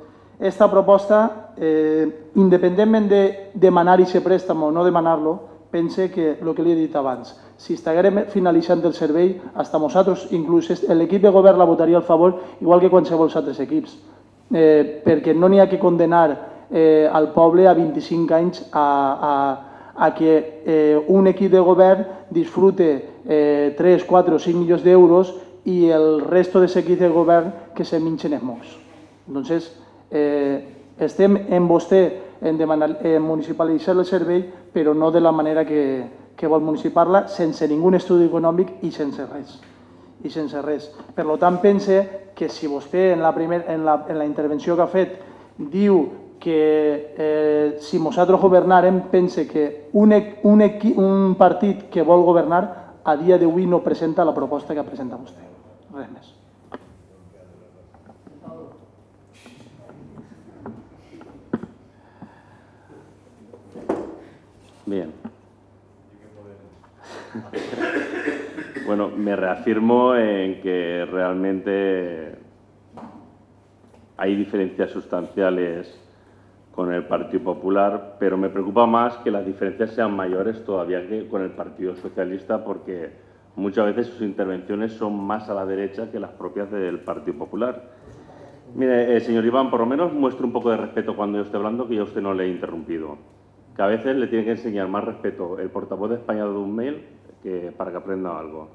S1: aquesta eh, proposta, eh, independentment de demanar aquest préstamo o no demanar-lo, pense que el que li he dit abans, si estiguérem finalitzant el servei, hasta nosaltres, inclús l'equip de govern la votaria al favor, igual que qualsevol altres equips, eh, perquè no n'hi ha que condenar eh, al poble a vint-i-cinc anys a, a, a que eh, un equip de govern disfrute eh, tres, quatre o cinc milions d'euros i el resto de l'equip de govern que se minxen els mocs. Entonces, eh, estem en vostè en, demanar, en municipalitzar el servei, però no de la manera que, que vol municipar-la, sense ningú estudi econòmic i sense res. I sense res. Per tant, pense que si vostè en la, primer, en la, en la intervenció que ha fet diu que eh, si nosaltres governarem, pense que un, un, un partit que vol governar a dia d'avui no presenta la proposta que presenta vostè. Res més.
S7: Bien. Bueno, me reafirmo en que realmente hay diferencias sustanciales con el Partido Popular, pero me preocupa más que las diferencias sean mayores todavía que con el Partido Socialista, porque muchas veces sus intervenciones son más a la derecha que las propias del Partido Popular. Mire, eh, señor Iván, por lo menos muestre un poco de respeto cuando yo esté hablando, que yo a usted no le he interrumpido. Que a veces le tiene que enseñar más respeto el portavoz de España de un mail que para que aprenda algo.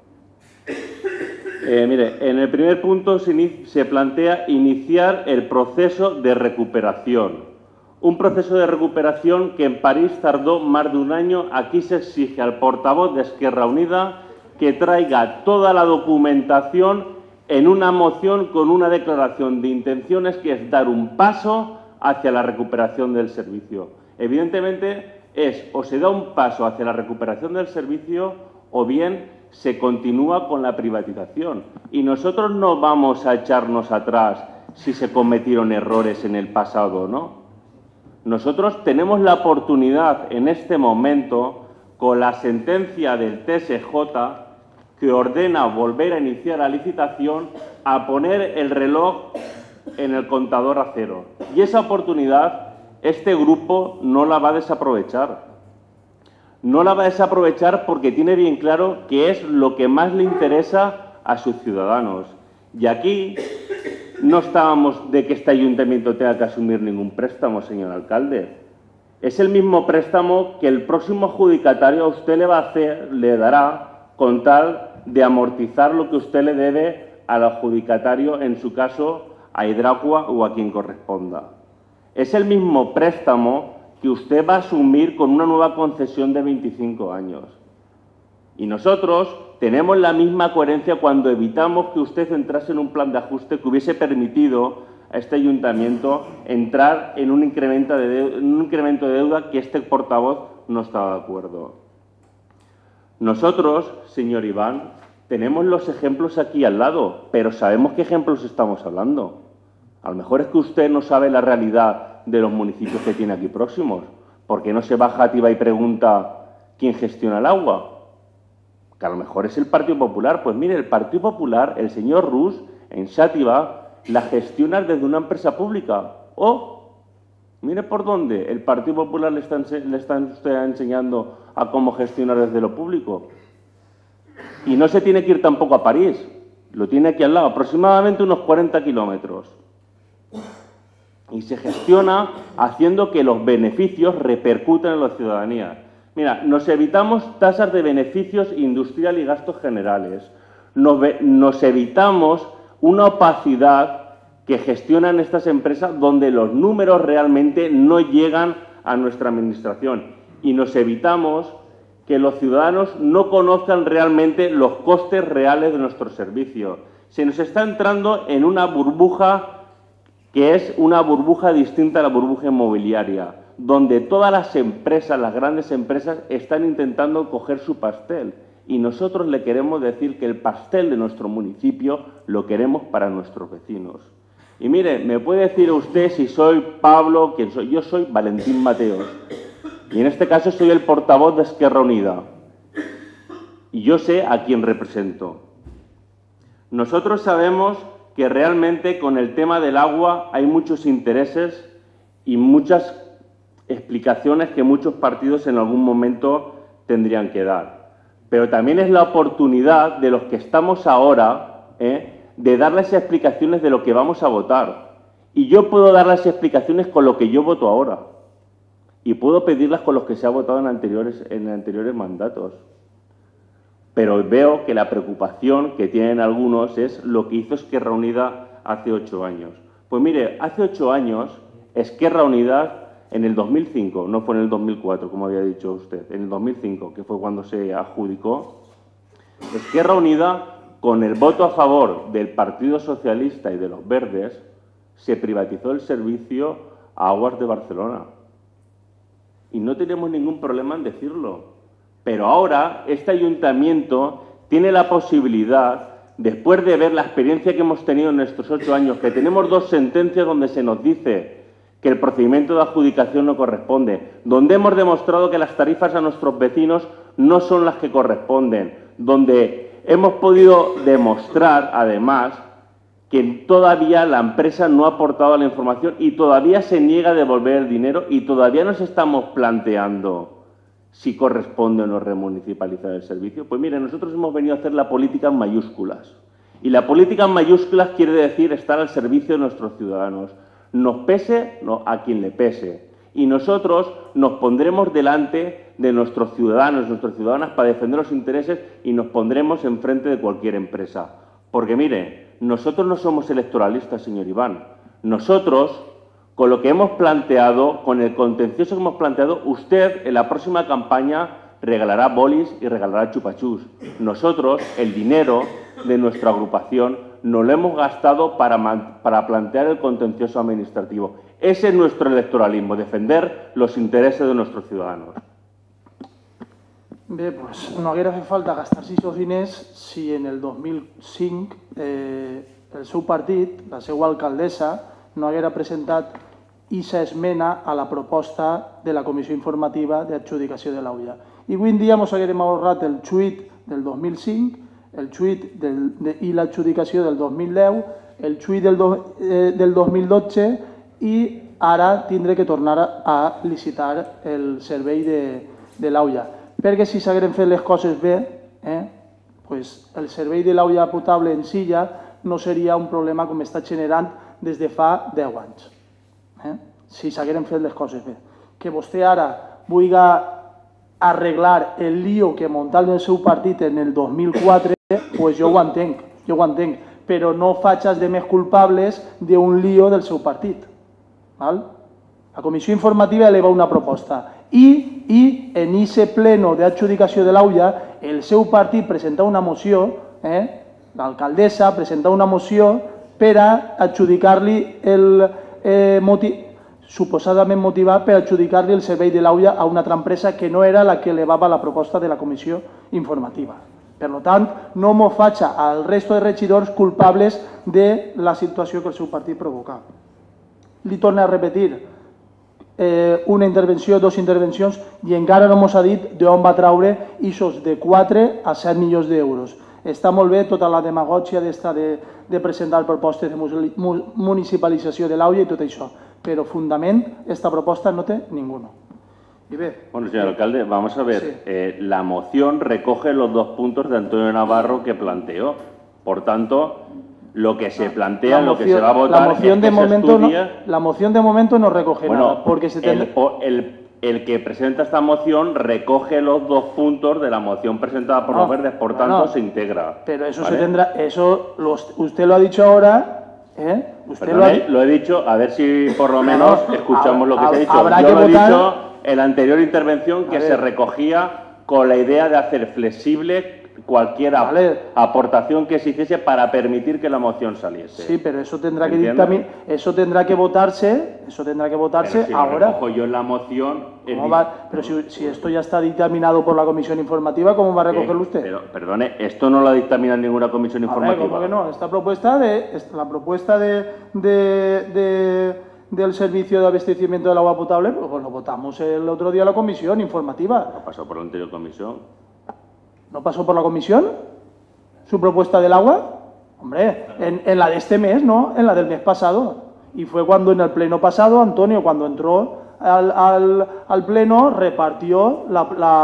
S7: Eh, mire, en el primer punto se, se plantea iniciar el proceso de recuperación. Un proceso de recuperación que en París tardó más de un año. Aquí se exige al portavoz de Esquerra Unida que traiga toda la documentación en una moción con una declaración de intenciones, que es dar un paso hacia la recuperación del servicio. Evidentemente es o se da un paso hacia la recuperación del servicio o bien se continúa con la privatización. Y nosotros no vamos a echarnos atrás si se cometieron errores en el pasado, ¿no? Nosotros tenemos la oportunidad en este momento, con la sentencia del T S J, que ordena volver a iniciar la licitación, a poner el reloj en el contador a cero. Y esa oportunidad este grupo no la va a desaprovechar. No la va a desaprovechar porque tiene bien claro que es lo que más le interesa a sus ciudadanos. Y aquí no estábamos de que este ayuntamiento tenga que asumir ningún préstamo, señor alcalde. Es el mismo préstamo que el próximo adjudicatario a usted le va a hacer, le dará, con tal de amortizar lo que usted le debe al adjudicatario, en su caso a Hidracua o a quien corresponda. Es el mismo préstamo que usted va a asumir con una nueva concesión de veinticinco años. Y nosotros tenemos la misma coherencia cuando evitamos que usted entrase en un plan de ajuste que hubiese permitido a este ayuntamiento entrar en un incremento de deuda, en un incremento de deuda que este portavoz no estaba de acuerdo. Nosotros, señor Iván, tenemos los ejemplos aquí al lado, pero sabemos qué ejemplos estamos hablando. A lo mejor es que usted no sabe la realidad de los municipios que tiene aquí próximos. ¿Por qué no se baja a Tiba y pregunta quién gestiona el agua? Que a lo mejor es el Partido Popular. Pues mire, el Partido Popular, el señor Rus, en Xàtiva, la gestiona desde una empresa pública. O, mire por dónde, el Partido Popular le está, le está usted enseñando a cómo gestionar desde lo público. Y no se tiene que ir tampoco a París, lo tiene aquí al lado, aproximadamente unos cuarenta kilómetros. Y se gestiona haciendo que los beneficios repercuten en la ciudadanía. Mira, nos evitamos tasas de beneficios industrial y gastos generales. Nos, nos evitamos una opacidad que gestionan estas empresas donde los números realmente no llegan a nuestra administración. Y nos evitamos que los ciudadanos no conozcan realmente los costes reales de nuestro servicio. Se nos está entrando en una burbuja que es una burbuja distinta a la burbuja inmobiliaria, donde todas las empresas, las grandes empresas, están intentando coger su pastel. Y nosotros le queremos decir que el pastel de nuestro municipio lo queremos para nuestros vecinos. Y mire, me puede decir usted si soy Pablo, quién soy. Yo soy Valentín Mateos. Y en este caso soy el portavoz de Esquerra Unida. Y yo sé a quién represento. Nosotros sabemos que realmente con el tema del agua hay muchos intereses y muchas explicaciones que muchos partidos en algún momento tendrían que dar. Pero también es la oportunidad de los que estamos ahora ¿eh? de darles explicaciones de lo que vamos a votar. Y yo puedo dar las explicaciones con lo que yo voto ahora. Y puedo pedirlas con los que se ha votado en anteriores, en anteriores mandatos. Pero veo que la preocupación que tienen algunos es lo que hizo Esquerra Unida hace ocho años. Pues mire, hace ocho años, Esquerra Unida, en el dos mil cinco, no fue en el dos mil cuatro, como había dicho usted, en el dos mil cinco, que fue cuando se adjudicó, Esquerra Unida, con el voto a favor del Partido Socialista y de los Verdes, se privatizó el servicio a Aguas de Barcelona. Y no tenemos ningún problema en decirlo. Pero ahora este ayuntamiento tiene la posibilidad, después de ver la experiencia que hemos tenido en estos ocho años, que tenemos dos sentencias donde se nos dice que el procedimiento de adjudicación no corresponde, donde hemos demostrado que las tarifas a nuestros vecinos no son las que corresponden, donde hemos podido demostrar, además, que todavía la empresa no ha aportado la información y todavía se niega a devolver el dinero y todavía nos estamos planteando si corresponde o no remunicipalizar el servicio. Pues mire, nosotros hemos venido a hacer la política en mayúsculas. Y la política en mayúsculas quiere decir estar al servicio de nuestros ciudadanos. Nos pese no, a quien le pese. Y nosotros nos pondremos delante de nuestros ciudadanos, nuestras ciudadanas, para defender los intereses y nos pondremos enfrente de cualquier empresa. Porque mire, nosotros no somos electoralistas, señor Iván. Nosotros, con lo que hemos planteado, con el contencioso que hemos planteado, usted en la próxima campaña regalará bolis y regalará chupachús. Nosotros, el dinero de nuestra agrupación, nos lo hemos gastado para, para plantear el contencioso administrativo. Ese es nuestro electoralismo, defender los intereses de nuestros ciudadanos.
S1: Bé, doncs no haguera fet falta gastar-se aquests diners si en el dos mil cinc eh, el seu partit, la seva alcaldessa, no haguera presentat aquesta esmena a la proposta de la Comissió Informativa d'Adjudicació de l'Aulla. I avui en dia ens haguérem ahorrat el xuit del dos mil cinc, el xuit del, de, i l'adjudicació del dos mil deu, el xuit del, do, eh, del dos mil dotze i ara tindré que tornar a licitar el servei de, de l'Aulla. Perquè si s'hagueren fet les coses bé, eh, pues el servei de l'Aulla potable en Silla no seria un problema com està generant des de fa deu anys. Eh? Si s'hagueren fet les coses bé. Que vostè ara vulgui arreglar el lío que muntar el seu partit en el dos mil quatre, pues jo ho entenc, jo ho entenc, però no faig de més culpables d'un lío del seu partit. Val? La Comissió Informativa eleva una proposta i, i en aquest pleno d'adjudicació de l'Aulla el seu partit presenta una moció, eh? l'alcaldessa presenta una moció per a adjudicar-li el eh, motiu, suposadament motivat per adjudicar-li el servei de l'Aulla a una altra empresa que no era la que elevava la proposta de la Comissió Informativa. Per tant, no m'ho faig al resto de regidors culpables de la situació que el seu partit provoca. Li torno a repetir, eh, una intervenció, dues intervencions, i encara no ens ha dit d'on va traure aquests de quatre a set milions d'euros. Està molt bé tota la demagògia de, de presentar propostes de municipalització de l'Aulla i tot això, però fundament esta proposta no té ninguno. Y ve,
S7: bueno, señor alcalde, vamos a ver, sí. eh, la moción recoge los dos puntos de Antonio Navarro que planteó. Por tanto, lo que se plantea, moción, lo que se va a votar,
S1: la moción,
S7: es
S1: de
S7: que
S1: momento
S7: se estudia...
S1: no, la moción de momento no recoge
S7: bueno,
S1: nada. Porque se tendrá...
S7: el, el, el que presenta esta moción recoge los dos puntos de la moción presentada por no, los verdes, por tanto, no, se integra.
S1: Pero eso ¿vale? se tendrá, eso los, usted lo ha dicho ahora, ¿eh? Usted
S7: Perdón,
S1: lo, ha...
S7: lo he dicho, a ver si por lo menos no, escuchamos
S1: no,
S7: lo que se ha dicho.
S1: Habrá
S7: Yo
S1: que
S7: lo he
S1: votar...
S7: dicho en la anterior intervención que se recogía con la idea de hacer flexible cualquier vale. aportación que se hiciese para permitir que la moción saliese.
S1: Sí, pero eso tendrá que dictamin... eso tendrá que votarse, eso tendrá que votarse
S7: si
S1: ahora.
S7: Lo recojo yo en la moción.
S1: El... Va... Pero si, si esto ya está dictaminado por la comisión informativa, ¿cómo va a recogerlo usted?
S7: Pero, perdone, esto no lo dictamina ninguna comisión informativa.
S1: A ver, ¿cómo que no? Esta propuesta de la propuesta de, de, de del servicio de abastecimiento del agua potable, pues lo votamos el otro día en la comisión informativa.
S7: ¿No pasó por la anterior comisión?
S1: ¿No pasó por la comisión? ¿Su propuesta del agua? Hombre, en, en la de este mes, ¿no? En la del mes pasado. Y fue cuando en el pleno pasado, Antonio, cuando entró al, al, al pleno, repartió la, la,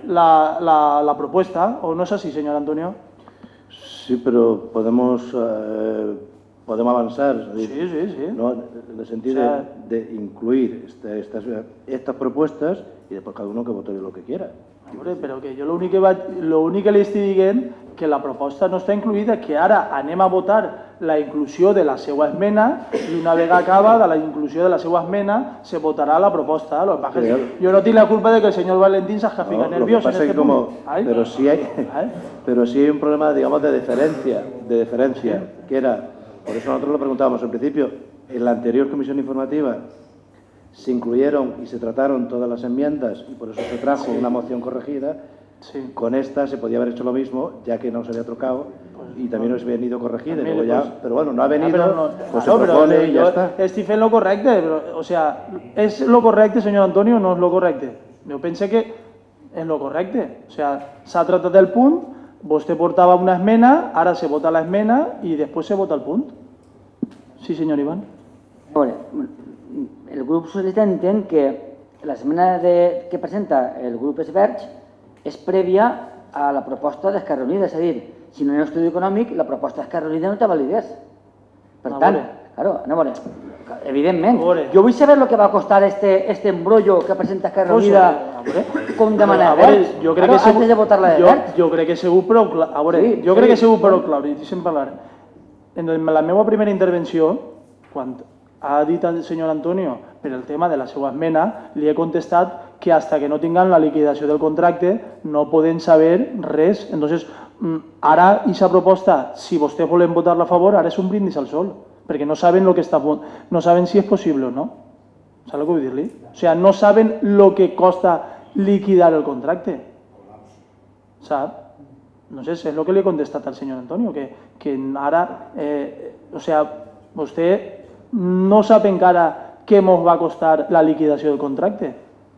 S1: la, la, la propuesta, ¿o no es así, señor Antonio?
S6: Sí, pero podemos, eh, podemos avanzar. Es decir,
S1: sí, sí, sí.
S6: ¿no? En el sentido o sea, de, de incluir este, estas, estas propuestas y después cada uno que vote lo que quiera.
S1: Hombre, però que jo l'únic que, va, l'únic que li estic dient que la proposta no està incluïda, que ara anem a votar la inclusió de la seva esmena i una vegada acaba de la inclusió de la seva esmena se votarà la proposta. Lo que pasa es que yo no tinc la culpa de que el señor Valentín se fica
S6: no,
S1: nervioso en este
S6: como,
S1: punto. Ay,
S6: pero, sí hay, pero sí hay un problema, digamos, de diferencia, de diferencia, sí. que era, por eso nosotros lo preguntábamos al principio, en la anterior comisión informativa se incluyeron y se trataron todas las enmiendas y por eso se trajo sí. una moción corregida. Sí. Con esta se podía haber hecho lo mismo, ya que no se había trocado y también nos había venido corregida. Luego ya, pues, pero bueno, no ha venido, ah, no, pues no, se propone pero, y ya está.
S1: Estic fent lo correcte, però, o sea, ¿es lo correcte, señor Antonio, o no es lo correcte? Jo pensé que és lo correcte. O sea, s'ha tratat el punt, vostè portava una esmena, ara se vota la esmena i després se vota el punt. Sí, senyor Iván.
S5: Bueno, el grup socialista entén que l'esmena que presenta el grup Esverge és prèvia a la proposta d'Esquerra Unida, és a dir, si no hi ha un estudi econòmic, la proposta d'Esquerra Unida no té validesa. Per tant, claro, no vale. Evidentment, jo vull saber el que va costar este, este embrollo que presenta Esquerra Unida com demanar Verge, claro, antes de votar la de Verge.
S1: Jo crec que segur prou clar, a veure, sí, jo crec sí, que segur prou clar, i deixem parlar. En la meva primera intervenció, quan ha dit el senyor Antonio per el tema de la seva esmena, li he contestat que hasta que no tinguem la liquidació del contracte no poden saber res. Entonces, ara, aquesta proposta, si vostès volen votar-la a favor, ara és un brindis al sol, perquè no saben lo que està, no saben si és possible o no. Saps el que vull dir-li? O sigui, no saben lo que costa liquidar el contracte. Sap? No sé, és el que li he contestat al senyor Antonio, que, que ara, eh, o sigui, vostè no sap encara què ens va costar la liquidació del contracte.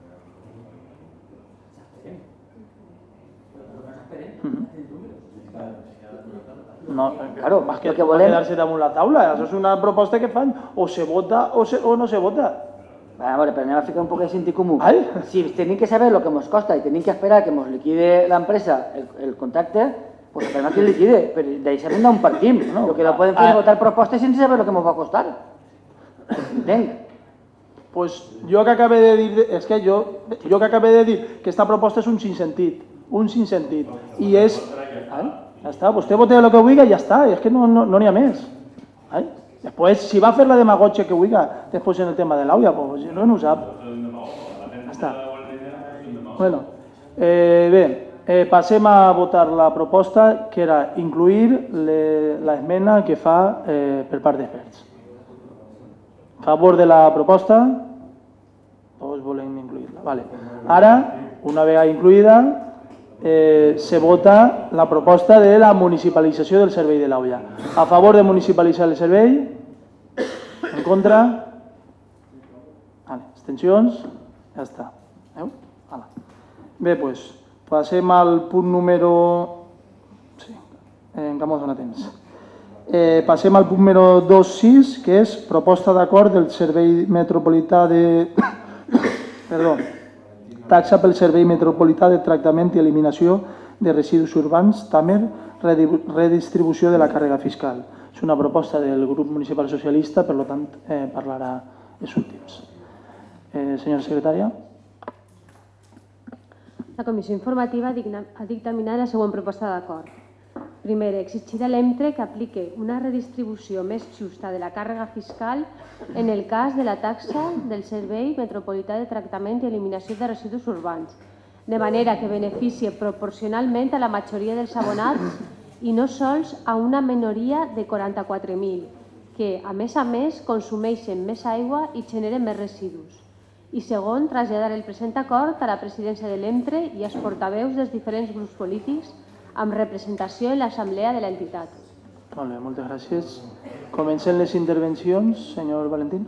S1: No, claro, es que, que volem... quedar-se damunt la taula. Això és una proposta que fan, o se vota o, se, o no se vota.
S5: A veure, però anem a ficar un poc de sentit comú. Ai? Si tenim que saber el que ens costa i tenim que esperar que ens liquide l'empresa el, el contracte, pues esperem que el liquide, però deixem d'on partim. No? El que no podem fer és votar propostes sense saber el que ens va costar. Entenc?
S1: Pues jo que acabé de dir, és que jo, jo que acabé de dir que aquesta proposta és un sinsentidt, un sinsentidt, i és... Ai? Ja està, vostè vota el que vulgui i ja està, és que no n'hi no, no ha més. Ai? Després, si va fer la demagogia que vulgui, després en el tema de l'auia, pues no no ho sap. Ja està. Bueno, eh, bé, eh, passem a votar la proposta, que era incluir l'esmena que fa eh, per part d'experts. A favor de la proposta? Tots volem incluir-la. Vale. Ara, una vegada incluïda, Eh, se vota la proposta de la municipalització del servei de l'auia. A favor de municipalitzar el servei? En contra? Vale. Abstencions? Ja està. Veu? Vale. Bé, doncs, passem al punt número... Sí, encara m'ho dona temps. Eh, passem al punt número dos sis, que és proposta d'acord del servei metropolità de... Perdó. Taxa pel Servei Metropolità de Tractament i Eliminació de Residus Urbans, TAMER, redistribució de la càrrega fiscal. És una proposta del grup municipal socialista, per tant, eh, parlarà els últims. Eh, senyora secretària.
S2: La Comissió Informativa ha dictaminat la següent proposta d'acord. Primer, exigir a l'EMTRE que apliqui una redistribució més justa de la càrrega fiscal en el cas de la taxa del Servei Metropolità de Tractament i Eliminació de Residus Urbans, de manera que beneficie proporcionalment a la majoria dels abonats i no sols a una minoria de quaranta-quatre mil, que, a més a més, consumeixen més aigua i generen més residus. I segon, traslladar el present acord a la presidència de l'EMTRE i als portaveus dels diferents grups polítics amb representació en l'assemblea de l'entitat.
S1: Molt bé, moltes gràcies. Comencen les intervencions, senyor Valentín.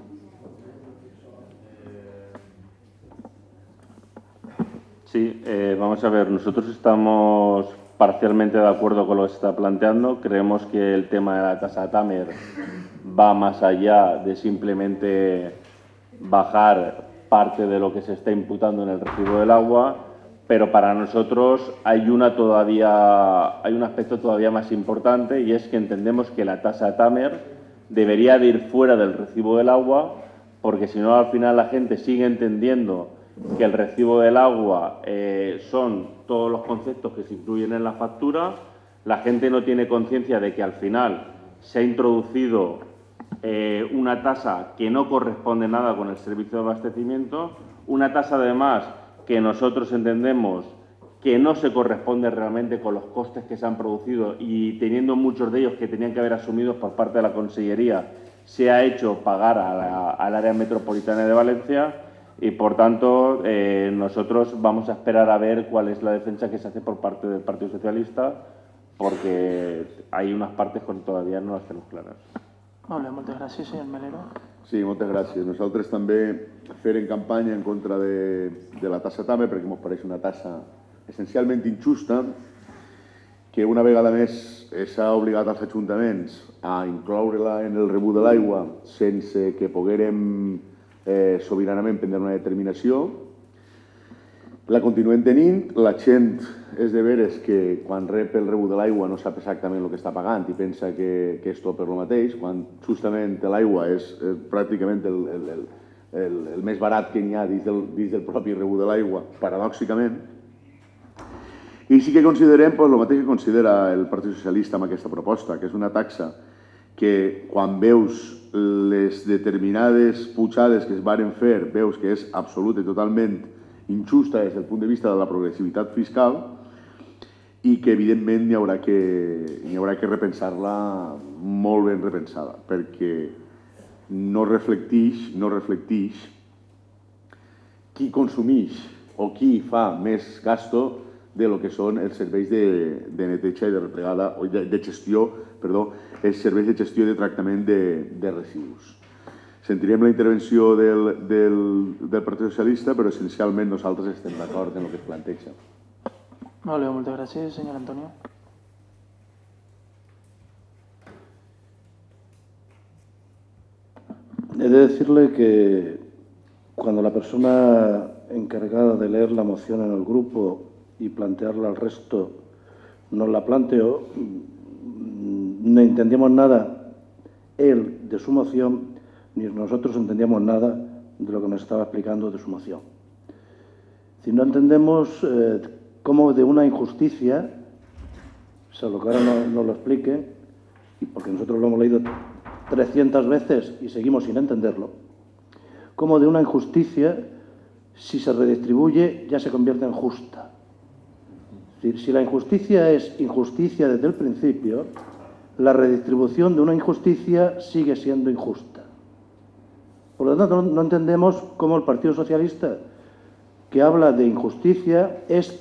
S7: Sí, eh, vamos a ver, nosotros estamos parcialmente de acuerdo con lo que se está planteando. Creemos que el tema de la tasa TAMER va más allá de simplemente bajar parte de lo que se está imputando en el recibo del agua. pero para nosotros hay, una todavía, hay un aspecto todavía más importante, y es que entendemos que la tasa Tamer debería de ir fuera del recibo del agua, porque si no al final la gente sigue entendiendo que el recibo del agua eh, son todos los conceptos que se incluyen en la factura. La gente no tiene conciencia de que al final se ha introducido eh, una tasa que no corresponde nada con el servicio de abastecimiento, una tasa además que nosotros entendemos que no se corresponde realmente con los costes que se han producido, y teniendo muchos de ellos que tenían que haber asumidos por parte de la Consellería, se ha hecho pagar a la, al área metropolitana de Valencia, y por tanto eh, nosotros vamos a esperar a ver cuál es la defensa que se hace por parte del Partido Socialista, porque hay unas partes que todavía no las tenemos claras.
S1: Molt bé, moltes gràcies, senyor Melero.
S8: Sí, moltes gràcies. Nosaltres també farem campanya en contra de, de la tassa Tamer, perquè ens pareix una tassa essencialment injusta, que una vegada més s'ha obligat als ajuntaments a incloure-la en el rebut de l'aigua sense que poguérem eh, sobiranament prendre una determinació. La continuem tenint, la gent és de veres que quan rep el rebut de l'aigua no sap exactament el que està pagant i pensa que, que és tot per lo mateix, quan justament l'aigua és, és pràcticament el, el, el, el, el més barat que n'hi ha dins del, dins del propi rebut de l'aigua, paradòxicament. I sí que considerem pues, el mateix que considera el Partit Socialista amb aquesta proposta, que és una taxa que quan veus les determinades pujades que es varen fer, veus que és absoluta i totalment injusta des del punt de vista de la progressivitat fiscal, i que evidentment hi haurà que, hi haurà que repensar-la molt ben repensada, perquè no reflecteix, no reflecteix qui consumeix o qui fa més gasto de lo que són els serveis de, de neteja i de replegada, o de, de gestió, perdó, els serveis de gestió i de tractament de, de residus. Sentirem la intervenció del, del, del Partit Socialista, però essencialment nosaltres estem d'acord en el que es planteja.
S1: Molt bé, moltes gràcies, senyor Antonio.
S6: He de decirle que cuando la persona encargada de leer la moción en el grupo y plantearla al resto nos la planteó, no entendíamos nada él de su moción, ni nosotros entendíamos nada de lo que nos estaba explicando de su moción. Si no entendemos eh, cómo de una injusticia, o sea, lo que ahora no, no lo explique, y porque nosotros lo hemos leído trescientas veces y seguimos sin entenderlo, cómo de una injusticia, si se redistribuye, ya se convierte en justa. Es decir, si la injusticia es injusticia desde el principio, la redistribución de una injusticia sigue siendo injusta. Por lo tanto, no entendemos cómo el Partido Socialista, que habla de injusticia, es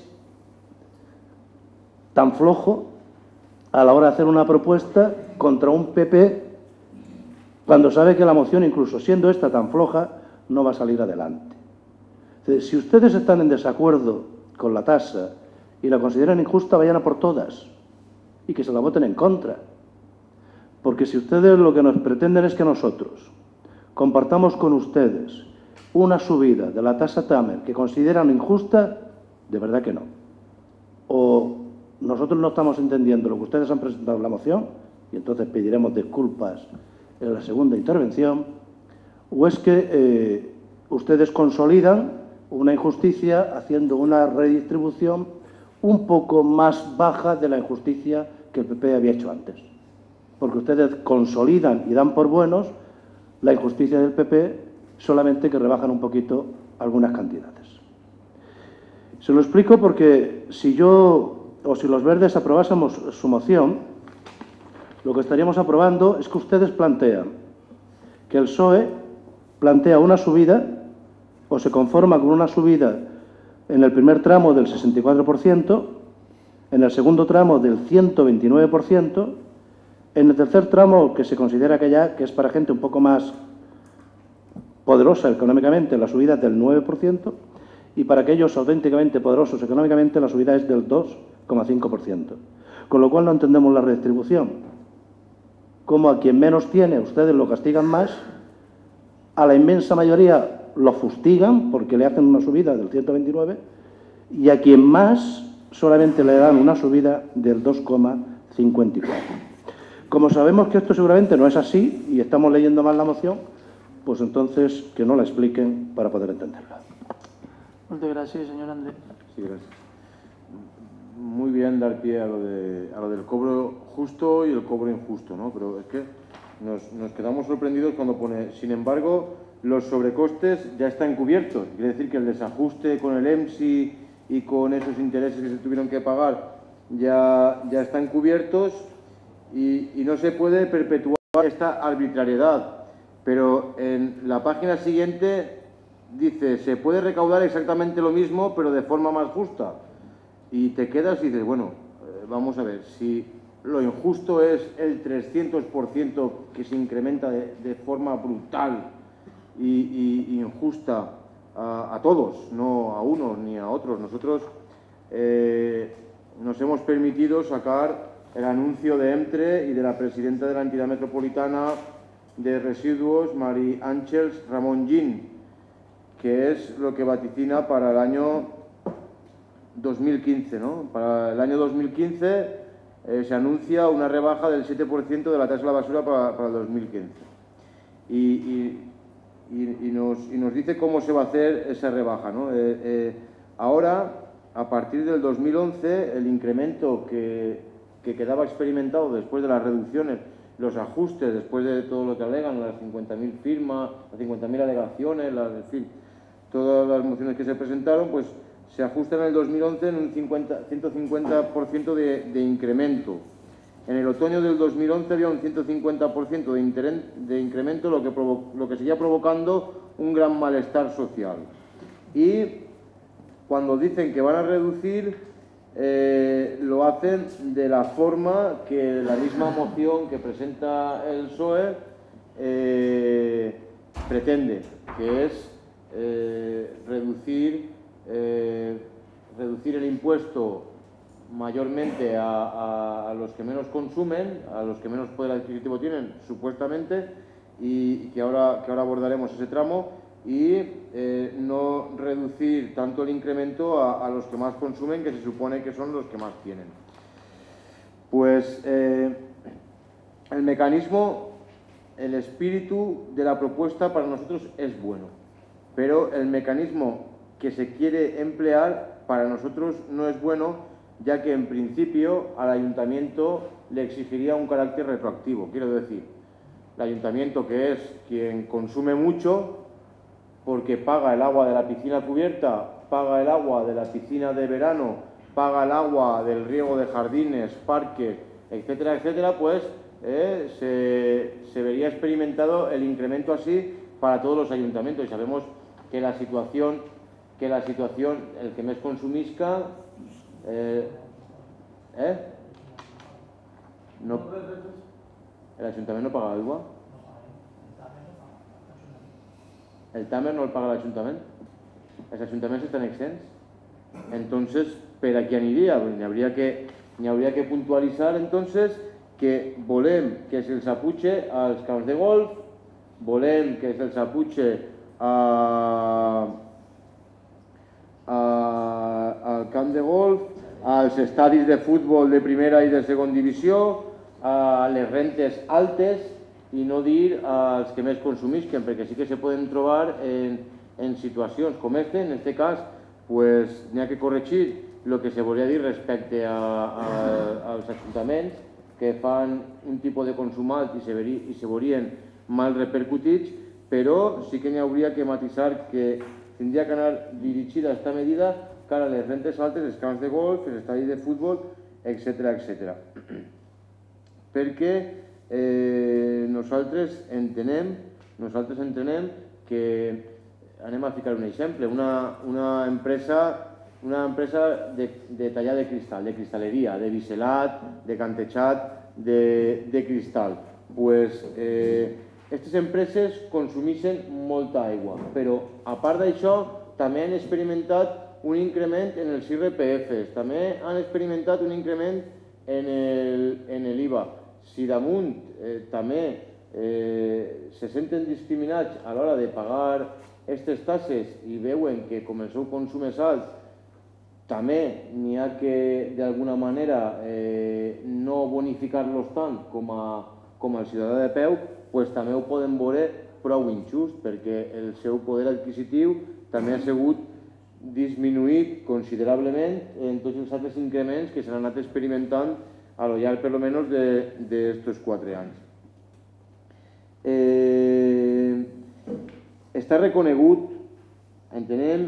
S6: tan flojo a la hora de hacer una propuesta contra un P P cuando sabe que la moción, incluso siendo esta tan floja, no va a salir adelante. Entonces, si ustedes están en desacuerdo con la tasa y la consideran injusta, vayan a por todas y que se la voten en contra. Porque si ustedes lo que nos pretenden es que nosotros compartamos con ustedes una subida de la tasa Tamer que consideran injusta, de verdad que no. O nosotros no estamos entendiendo lo que ustedes han presentado en la moción, y entonces pediremos disculpas en la segunda intervención, o es que eh, ustedes consolidan una injusticia haciendo una redistribución un poco más baja de la injusticia que el P P había hecho antes. Porque ustedes consolidan y dan por buenos la injusticia del P P, solamente que rebajan un poquito algunas cantidades. Se lo explico porque si yo o si los verdes aprobásemos su moción, lo que estaríamos aprobando es que ustedes plantean que el P S O E plantea una subida o se conforma con una subida en el primer tramo del sesenta y cuatro por ciento, en el segundo tramo del ciento veintinueve por ciento, en el tercer tramo, que se considera que ya que es para gente un poco más poderosa económicamente, la subida es del nueve por ciento, y para aquellos auténticamente poderosos económicamente la subida es del dos coma cinco por ciento. Con lo cual no entendemos la redistribución. Como a quien menos tiene ustedes lo castigan más, a la inmensa mayoría lo fustigan porque le hacen una subida del ciento veintinueve y a quien más solamente le dan una subida del dos coma cincuenta y cuatro. Como sabemos que esto seguramente no es así y estamos leyendo mal la moción, pues entonces que no la expliquen para poder entenderla.
S1: Muchas gracias, señor Andrés.
S3: Sí, gracias. Muy bien dar pie a lo, de, a lo del cobro justo y el cobro injusto, ¿no? Pero es que nos, nos quedamos sorprendidos cuando pone, sin embargo, los sobrecostes ya están cubiertos. Quiere decir que el desajuste con el E M S I y con esos intereses que se tuvieron que pagar ya, ya están cubiertos y, y no se puede perpetuar esta arbitrariedad. Pero en la página siguiente dice, se puede recaudar exactamente lo mismo, pero de forma más justa. Y te quedas y dices, bueno, eh, vamos a ver, si lo injusto es el trescientos por ciento que se incrementa de, de forma brutal y, y, y injusta a, a todos, no a unos ni a otros. Nosotros eh, nos hemos permitido sacar el anuncio de EMTRE y de la presidenta de la entidad metropolitana de residuos, Mari Ángels Ramón Gin, que es lo que vaticina para el año dos mil quince, ¿no? Para el año dos mil quince eh, se anuncia una rebaja del siete por ciento de la tasa de la basura para, para el dos mil quince. Y, y, y, y, nos, y nos dice cómo se va a hacer esa rebaja, ¿no? Eh, eh, ahora, a partir del dos mil once, el incremento que, que quedaba experimentado después de las reducciones, los ajustes, después de todo lo que alegan, las cincuenta mil firmas, las cincuenta mil alegaciones, las, en fin, todas las mociones que se presentaron, pues se ajusta en el dos mil once en un ciento cincuenta por ciento de, de incremento. En el otoño del dos mil once había un ciento cincuenta por ciento de, de incremento, lo que, provo lo que seguía provocando un gran malestar social. Y cuando dicen que van a reducir, eh, lo hacen de la forma que la misma moción que presenta el P S O E eh, pretende, que es eh, reducir Eh, reducir el impuesto mayormente a, a, a los que menos consumen, a los que menos poder adquisitivo tienen, supuestamente, y, y que, ahora, que ahora abordaremos ese tramo, y eh, no reducir tanto el incremento a, a los que más consumen, que se supone que son los que más tienen. Pues eh, el mecanismo, el espíritu de la propuesta para nosotros es bueno, pero el mecanismo que se quiere emplear para nosotros no es bueno, ya que en principio al ayuntamiento le exigiría un carácter retroactivo. Quiero decir, el ayuntamiento, que es quien consume mucho porque paga el agua de la piscina cubierta, paga el agua de la piscina de verano, paga el agua del riego de jardines, parques, etcétera, etcétera, pues eh, se, se vería experimentado el incremento así para todos los ayuntamientos. Y sabemos que la situación que la situación, el que més consumisca, eh, eh? No, ¿el ayuntamiento no paga agua? ¿El Tamer no el paga el ayuntamiento? ¿Els ayuntamientos están exents? Entonces, ¿per a qui aniria? N'hi hauria que, n'hi hauria que puntualitzar, entonces, que volem que se'ls aputxe als camps de golf, volem que se'ls aputxe a... al camp de golf, als estadis de futbol de primera i de segona divisió, a les rentes altes i no dir als que més consumisquen, perquè sí que se poden trobar en, en situacions com aquesta. En aquest cas, pues, n'hi ha que corregir el que se volia dir respecte a, a, als ajuntaments que fan un tipus de consum alt i se, veri, i se veurien mal repercutits, però sí que n'hi hauria que matisar que tindria que anar dirigida aquesta medida cara a les rentes altes, els camps de golf, els estadis de futbol, etcètera, etcètera. Perquè eh, nosaltres entenem, nosaltres entenem que, anem a ficar un exemple, una, una empresa, una empresa de, de tallar de cristal, de cristaleria, de biselat, de cantejat, de, de cristal. Pues, eh, aquestes empreses consumeixen molta aigua, però a part d'això també han experimentat un increment en els I R P Fs, també han experimentat un increment en l'I V A. Si damunt eh, també eh, se senten discriminats a l'hora de pagar aquestes tasses i veuen que com el seu consum és alt També n'hi ha que, d'alguna manera, no bonificar-los tant com el ciutadà de peu, doncs també ho poden veure prou injust, perquè el seu poder adquisitiu també ha sigut disminuït considerablement en tots els altres increments que s'han anat experimentant a lo llarg, per almenys, d'estos quatre anys. Està reconegut, entenem,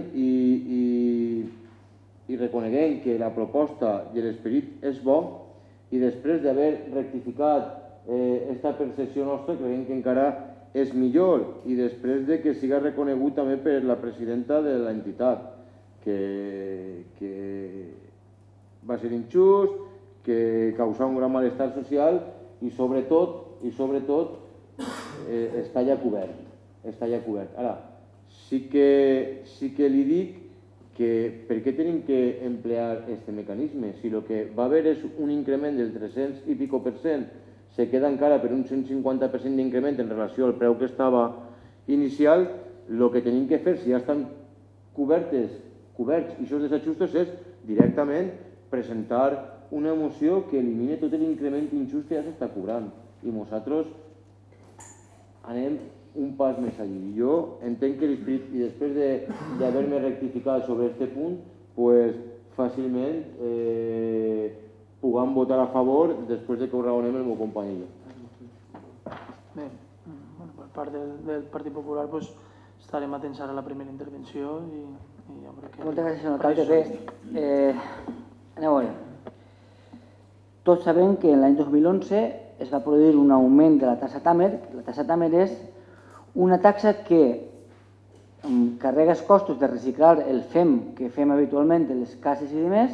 S3: i reconeguem que la proposta i l'esperit és bo, i després d'haver rectificat aquesta percepció nostra, creiem que encara és millor, i després de que siga reconegut també per la presidenta de l'entitat, que va ser injust, que causà un gran malestar social i sobretot, i sobretot, està ja cobert. Està ja cobert. Ara, sí que li dic que per què tenim que emplear aquest mecanisme? Si el que va haver és un increment del tres-cents i pico per cent, se queda encara per un cent cinquanta per cent d'increment en relació al preu que estava inicial, el que tenim que fer, si ja estan cobertes coberts i aquests desajustos, és directament presentar una moció que elimini tot l'increment injust que ja s'està cobrant. I nosaltres anem un pas més allà. Jo entenc que l'esperit, i després d'haver-me rectificat sobre aquest punt, doncs fàcilment puguem votar a favor després que ho raonem el meu company i jo.
S1: Bé, per part del Partit Popular estarem atents ara a la primera intervenció i jo crec que...
S5: Moltes gràcies, senyor alcalde. Bé, anem a veure. Tots sabem que l'any dos mil onze es va produir un augment de la taxa Tamer. La taxa Tamer és una taxa que carrega els costos de reciclar el fem que fem habitualment en les cases i demés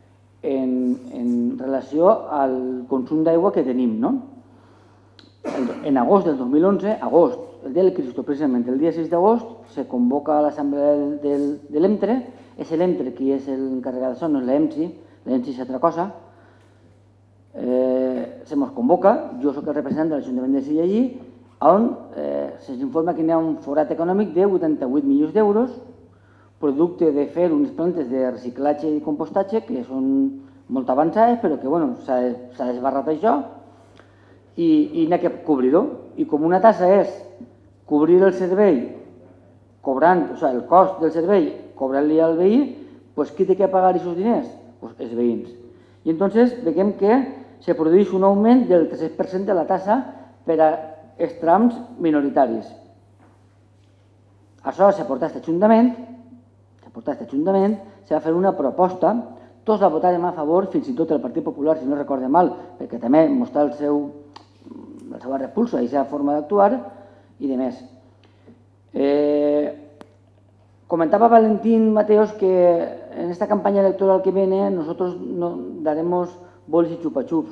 S5: en relació al consum d'aigua que tenim. En agost del dos mil onze, agost, el dia del Cristo, precisament el dia sis d'agost, se convoca a l'assemblea de l'EMTRE, és l'EMTRE qui és l'encarregat d'això, no és l'EMSI, l'EMSI és altra cosa, se mos convoca, jo soc el representant de l'Ajuntament de Silla allí, on se'ns informa que hi ha un forat econòmic de vuitanta-vuit milions d'euros, producte de fer unes plantes de reciclatge i compostatge que són molt avançades, però que s'ha desbarrat això, i n'hi ha que cobrir-ho. I com una tassa és cobrir el servei, cobrant, o sigui, el cost del servei, cobrant-li al veí, doncs qui té que pagar aquests diners? Doncs els veïns. I entonces veiem que se produeix un augment del tres per cent de la tassa per als trams minoritaris. Això s'ha portat a aquest Ajuntament, s'ha portat a aquest Ajuntament, se va fer una proposta, tots la votarem a favor, fins i tot el Partit Popular, si no recorde mal, perquè també mostra el seu la seva repulsa i la seva forma d'actuar i de més. Comentaba Valentín Mateos que en esta campaña electoral que viene nosotros daremos bols y chupa-chups.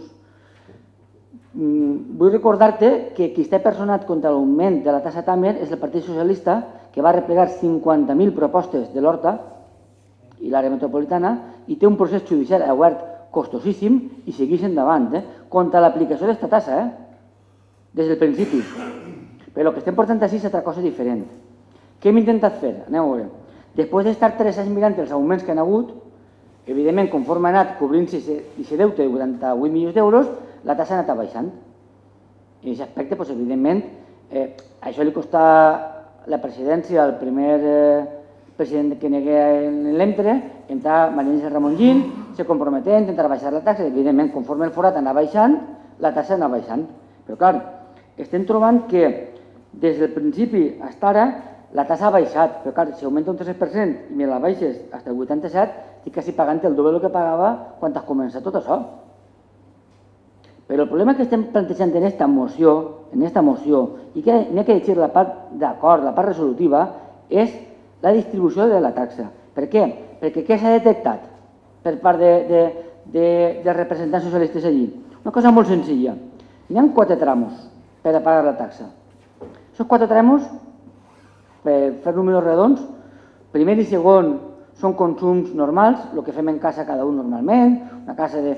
S5: Vull recordar-te que qui està personat contra l'augment de la tassa Tamer és el Partit Socialista, que va replegar cinquanta mil propostes de l'Horta i l'àrea metropolitana i té un procés judicial obert costosíssim i segueix endavant contra l'aplicació d'aquesta tassa, des del principi. Però el que estem portant així és altra cosa diferent. Què hem intentat fer? Anem a veure. Després d'estar tres anys mirant els augments que han hagut, evidentment, conforme ha anat cobrint-se aquest deute de vuitanta-vuit milions d'euros, la tassa ha anat baixant. I en aquest aspecte, evidentment, això li costa la presidència al primer president que negué en l'EMTRE, entrar Maria Ramon Gil, se comprometé a intentar baixar la taxa, evidentment, conforme el forat anava baixant, la tassa anava baixant. Però, clar, estem trobant que des del principi fins ara la tassa ha baixat, però clar, si augmenta un tres per cent i me la baixes fins al vuitanta-set, estic quasi pagant el doble del que pagava quan has començat tot això. Però el problema que estem plantejant en aquesta moció, en aquesta moció, i que n'hi ha que llegir la part d'acord, la part resolutiva, és la distribució de la taxa. Per què? Perquè què s'ha detectat per part de representants socialistes allí? Una cosa molt senzilla. N'hi ha quatre tramos per a pagar la taxa. Aquests quatre tramos, per fer números redons, primer i segon són consums normals, el que fem en casa cada un normalment, una casa de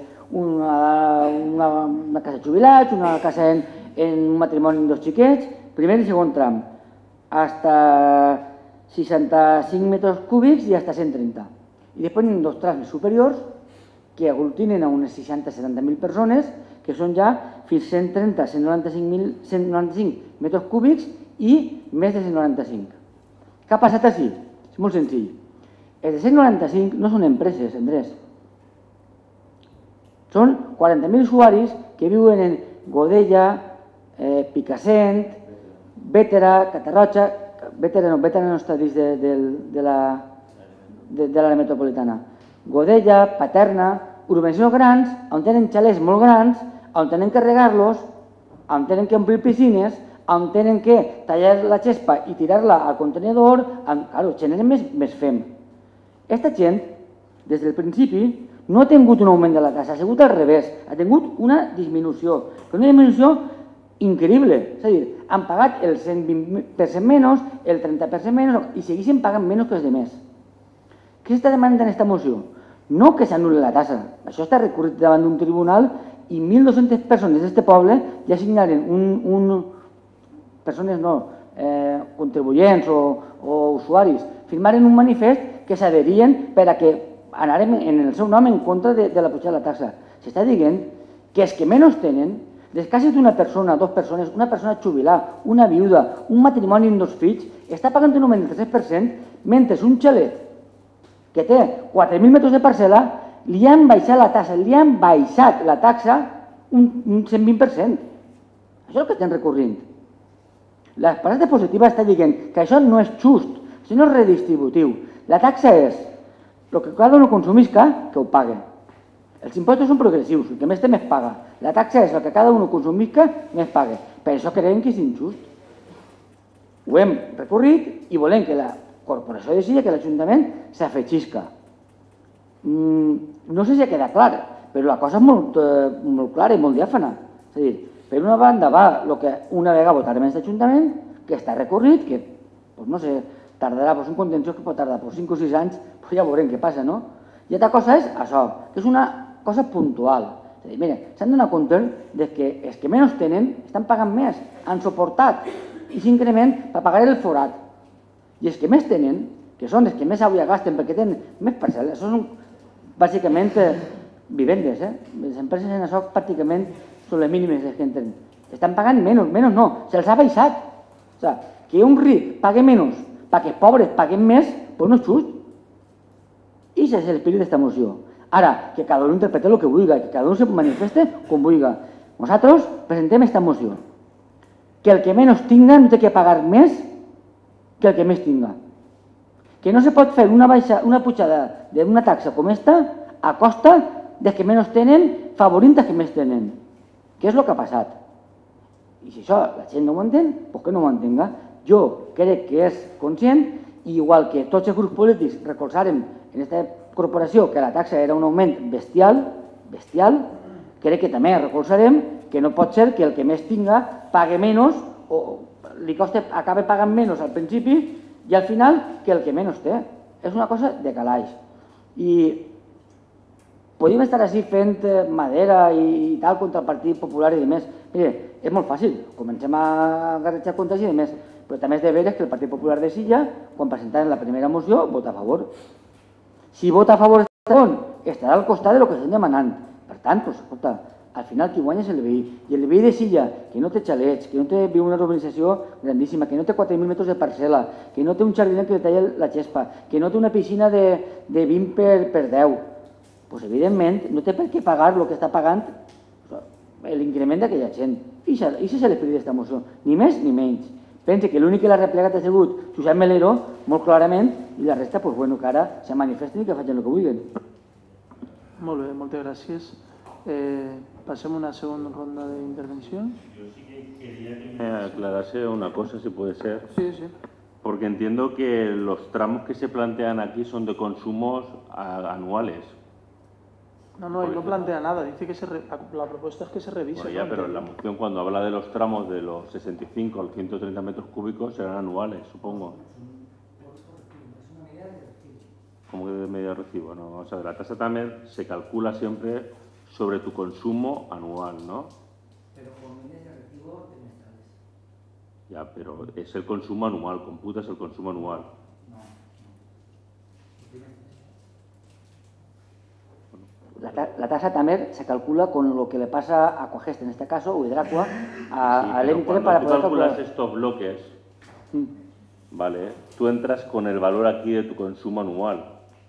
S5: una casa de jubilats, una casa en un matrimoni amb dos xiquets, primer i segon tram, fins a seixanta-cinc metres cúbics i fins a cent trenta. I després hi ha dos trams superiors que aglutinen a unes seixanta a setanta mil persones, que són ja fins cent trenta a cent noranta-cinc metres cúbics i més de cent noranta-cinc. Què ha passat així? És molt senzill. Els de cent noranta-cinc no són empreses, Andrés. Són quaranta mil usuaris que viuen en Godella, eh, Picassent, Bétera, Catarroja... Bétera no, Bétera no està dins de, de, de l'àrea metropolitana. Godella, Paterna, urbanitzacions grans, on tenen xalets molt grans, on tenen que regar-los, on tenen que omplir piscines, on tenen que tallar la xespa i tirar-la al contenidor, claro, generen més, més fem. Aquesta gent, des del principi, no ha tingut un augment de la tassa, ha sigut al revés, ha tingut una disminució, però una disminució increïble, és a dir, han pagat el cent vint per cent menys, el trenta per cent menys i segueixen pagant menys que els altres. Què s'està demanant en aquesta moció? No que s'anul·li la tassa, això està recorrit davant d'un tribunal i mil dos-centes persones d'aquest poble ja signaren un, un persones no, eh, contribuents o, o usuaris, firmaren un manifest que s'adherien per a que anarem en el seu nom en contra de, de la pujada de la taxa. S'està dient que els que menys tenen, les cases d'una persona, dues persones, una persona jubilada, una viuda, un matrimoni amb dos fills, està pagant un augment del tres per cent, mentre un xalet que té quatre mil metres de parcel·la, li han baixat la taxa, li han baixat la taxa un, un cent vint per cent. Això és el que estem recorrint. La part positiva està dient que això no és just, això no és redistributiu. La taxa és el que cada un consumisca, que ho pague. Els impostos són progressius, el que més té més paga. La taxa és el que cada un consumisca, més paga. Per això creiem que és injust. Ho hem recorrit i volem que la Corporació de Silla, que l'Ajuntament s'afegisca. No sé si ha quedat clar, però la cosa és molt, molt clara i molt diàfana. És a dir, per una banda va el que una vegada votarem en aquest Ajuntament, que està recorrit, que no sé, tardarà un contenció que pot tardar cinc o sis anys, però ja veurem què passa, no? I altra cosa és això, que és una cosa puntual. És a dir, mira, s'han donat compte que els que menys tenen estan pagant més, han suportat i s'increment per pagar el forat. I els que més tenen, que són els que més avui gasten perquè tenen més parcel·les, són bàsicament vivendes. Les empreses en això pràcticament són les mínimes que tenen. Estan pagant menys, menys no, se'ls ha baixat. O sigui, que un ric pagui menys perquè els pobres paguen més, doncs no és just. I això és l'esperit d'aquesta moció. Ara, que cada un interpreti el que vulgui, que cada un se manifeste com vulgui. Nosaltres presentem aquesta moció. Que el que menys tinga no té que pagar més que el que més tinga. Que no se pot fer una, baixa, una pujada d'una taxa com aquesta a costa dels que menys tenen, favorint els que més tenen. Què és el que ha passat? I si això la gent no ho entén, doncs que no ho entenga. Jo crec que és conscient, i igual que tots els grups polítics recolzarem en aquesta corporació que la taxa era un augment bestial, bestial, crec que també recolzarem que no pot ser que el que més tinga pague menys o li costa, acaba pagant menys al principi i al final que el que menys té. És una cosa de calaix. I podríem estar així fent madera i tal contra el Partit Popular i demés. Mire, és molt fàcil, comencem a garretxar contra i demés, però també és de veres que el Partit Popular de Silla, quan presentaven la primera moció, vota a favor. Si vota a favor estarà al costat del que estem demanant. Per tant, doncs, escolta, al final qui guanya és el veí. I el veí de Silla, que no té xalets, que no té una urbanització grandíssima, que no té quatre mil metres de parcel·la, que no té un jardiner que li talla la xespa, que no té una piscina de vint per deu, doncs evidentment no té per què pagar el que està pagant l'increment d'aquella gent. I això és l'esperit d'aquesta moció, ni més ni menys. Pense que l'únic que l'ha replegat ha sigut Josep Melero, molt clarament, i la resta, doncs bueno, que ara se manifesten i que facin el que vulguin.
S1: Molt bé, moltes gràcies. Eh, passem a una segunda ronda de intervención.
S7: Yo sí que quería que me aclarase una cosa, si puede ser.
S1: Sí, sí.
S7: Porque entiendo que los tramos que se plantean aquí son de consumos a, anuales.
S1: No, no, él no plantea nada, dice que se re, la propuesta es que se revise.
S7: Bueno, ya, ¿no? Pero en la moción cuando habla de los tramos de los sesenta y cinco al ciento treinta metros cúbicos serán anuales, supongo. ¿Cómo que de medio recibo? No, o sea, la tasa también se calcula siempre sobre tu consumo anual, ¿no?
S11: Pero con miles de recibo trimestrales.
S7: Ya, pero es el consumo anual, computas el consumo anual.
S11: No, no.
S5: La tasa Tamer se calcula con lo que le pasa a Aquagest, en este caso, o Hidracua, al Entre para poder calcular.
S7: Cuando tú calculas estos bloques, ¿vale? Tú entras con el valor aquí de tu consumo anual.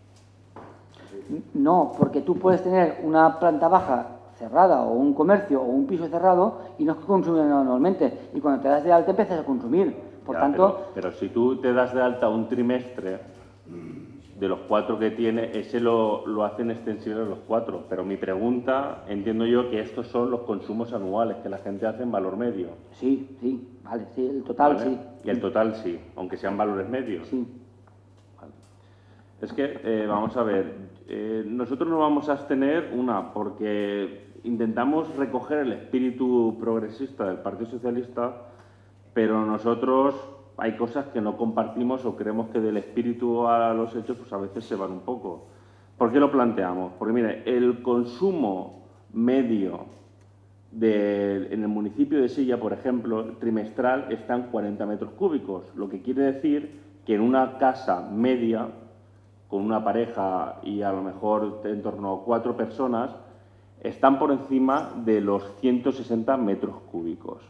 S5: No, porque tú puedes tener una planta baja cerrada o un comercio o un piso cerrado y no es que consumen anualmente. Y cuando te das de alta empiezas a consumir. Por
S7: Ya,
S5: tanto...
S7: Pero, pero si tú te das de alta un trimestre, de los cuatro que tiene, ese lo, lo hacen extensible a los cuatro. Pero mi pregunta, entiendo yo que estos son los consumos anuales que la gente hace en valor medio.
S5: Sí, sí, vale, sí, el total
S7: ¿Vale?
S5: sí.
S7: Y el total sí, aunque sean valores medios.
S5: Sí.
S7: Vale. Es que, eh, vamos a ver, eh, nosotros nos vamos a abstener, una, porque intentamos recoger el espíritu progresista del Partido Socialista, pero nosotros hay cosas que no compartimos o creemos que del espíritu a los hechos pues a veces se van un poco. ¿Por qué lo planteamos? Porque mire, el consumo medio de, en el municipio de Silla, por ejemplo, trimestral está en cuarenta metros cúbicos, lo que quiere decir que en una casa media, con una pareja y a lo mejor en torno a cuatro personas, están por encima de los ciento sesenta metros cúbicos.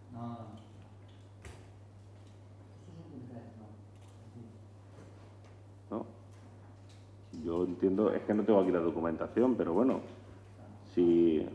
S7: ¿No? Yo entiendo, es que no tengo aquí la documentación, pero bueno, si...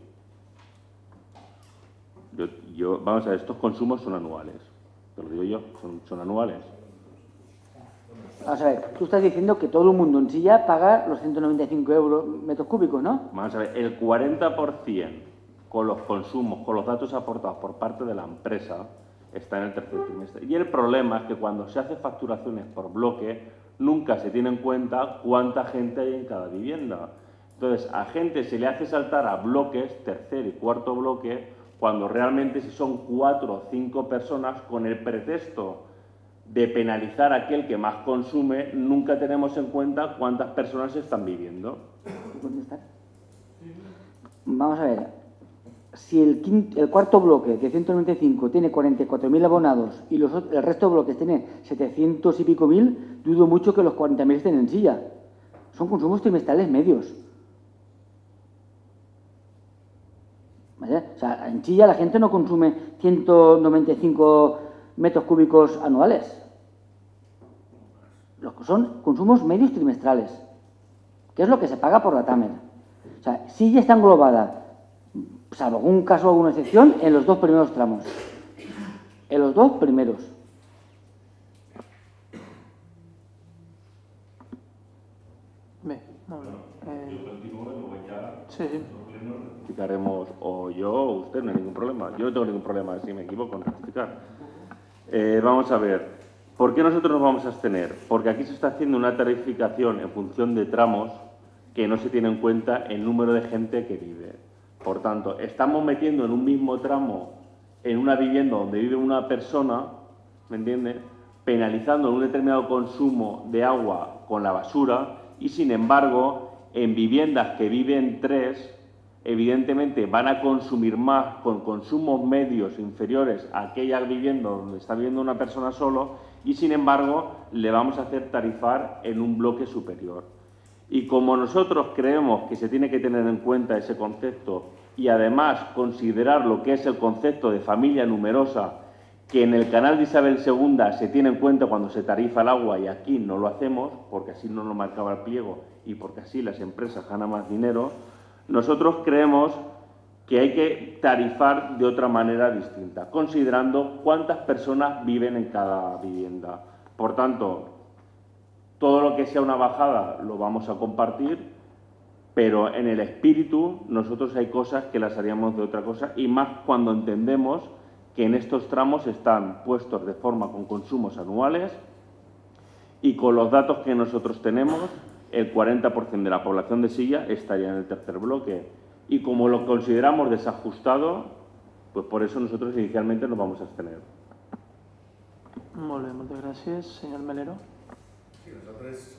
S7: Yo, yo, vamos a ver, estos consumos son anuales, te lo digo yo, son, son anuales.
S5: Vamos a ver, tú estás diciendo que todo el mundo en Silla paga los ciento noventa y cinco euros metros cúbicos, ¿no?
S7: Vamos a ver, el cuarenta por ciento con los consumos, con los datos aportados por parte de la empresa, está en el tercer trimestre. Y el problema es que cuando se hace facturaciones por bloque, nunca se tiene en cuenta cuánta gente hay en cada vivienda. Entonces, a gente se le hace saltar a bloques, tercer y cuarto bloque, cuando realmente si son cuatro o cinco personas, con el pretexto de penalizar a aquel que más consume, nunca tenemos en cuenta cuántas personas están viviendo.
S5: Vamos a ver, si el, quinto, el cuarto bloque de ciento noventa y cinco tiene cuarenta y cuatro mil abonados y los, el resto de bloques tiene setecientos y pico mil, dudo mucho que los cuarenta mil estén en Silla. Son consumos trimestrales medios. ¿Vale? O sea, en Silla la gente no consume ciento noventa y cinco metros cúbicos anuales. Los que son consumos medios trimestrales, que es lo que se paga por la Tamer. O sea, Silla está englobada, salvo algún caso o alguna excepción, en los dos primeros tramos. En los dos primeros.
S1: Bé, molt bé. Eh...
S7: Yo continúo y luego ya
S1: sí.
S7: rectificaremos, o yo o usted, no hay ningún problema. Yo no tengo ningún problema, si me equivoco, en rectificar. Eh, vamos a ver, ¿por qué nosotros nos vamos a abstener? Porque aquí se está haciendo una tarificación en función de tramos que no se tiene en cuenta el número de gente que vive. Por tanto, estamos metiendo en un mismo tramo, en una vivienda donde vive una persona, ¿me entiende?, penalizando en un determinado consumo de agua con la basura y, sin embargo, en viviendas que viven tres, evidentemente van a consumir más con consumos medios inferiores a aquella vivienda donde está viviendo una persona solo y, sin embargo, le vamos a hacer tarifar en un bloque superior. Y como nosotros creemos que se tiene que tener en cuenta ese concepto y, además, considerar lo que es el concepto de familia numerosa, que en el canal de Isabel segunda se tiene en cuenta cuando se tarifa el agua y aquí no lo hacemos, porque así no lo marcaba el pliego y porque así las empresas ganan más dinero, nosotros creemos que hay que tarifar de otra manera distinta, considerando cuántas personas viven en cada vivienda. Por tanto, todo lo que sea una bajada lo vamos a compartir, pero en el espíritu nosotros hay cosas que las haríamos de otra cosa y más cuando entendemos que en estos tramos están puestos de forma con consumos anuales y con los datos que nosotros tenemos, el cuarenta por ciento de la población de Silla estaría en el tercer bloque. Y como lo consideramos desajustado, pues por eso nosotros inicialmente nos vamos a abstener.
S1: Molt bé, moltes gràcies. Senyor Melero.
S8: Sí, nosaltres...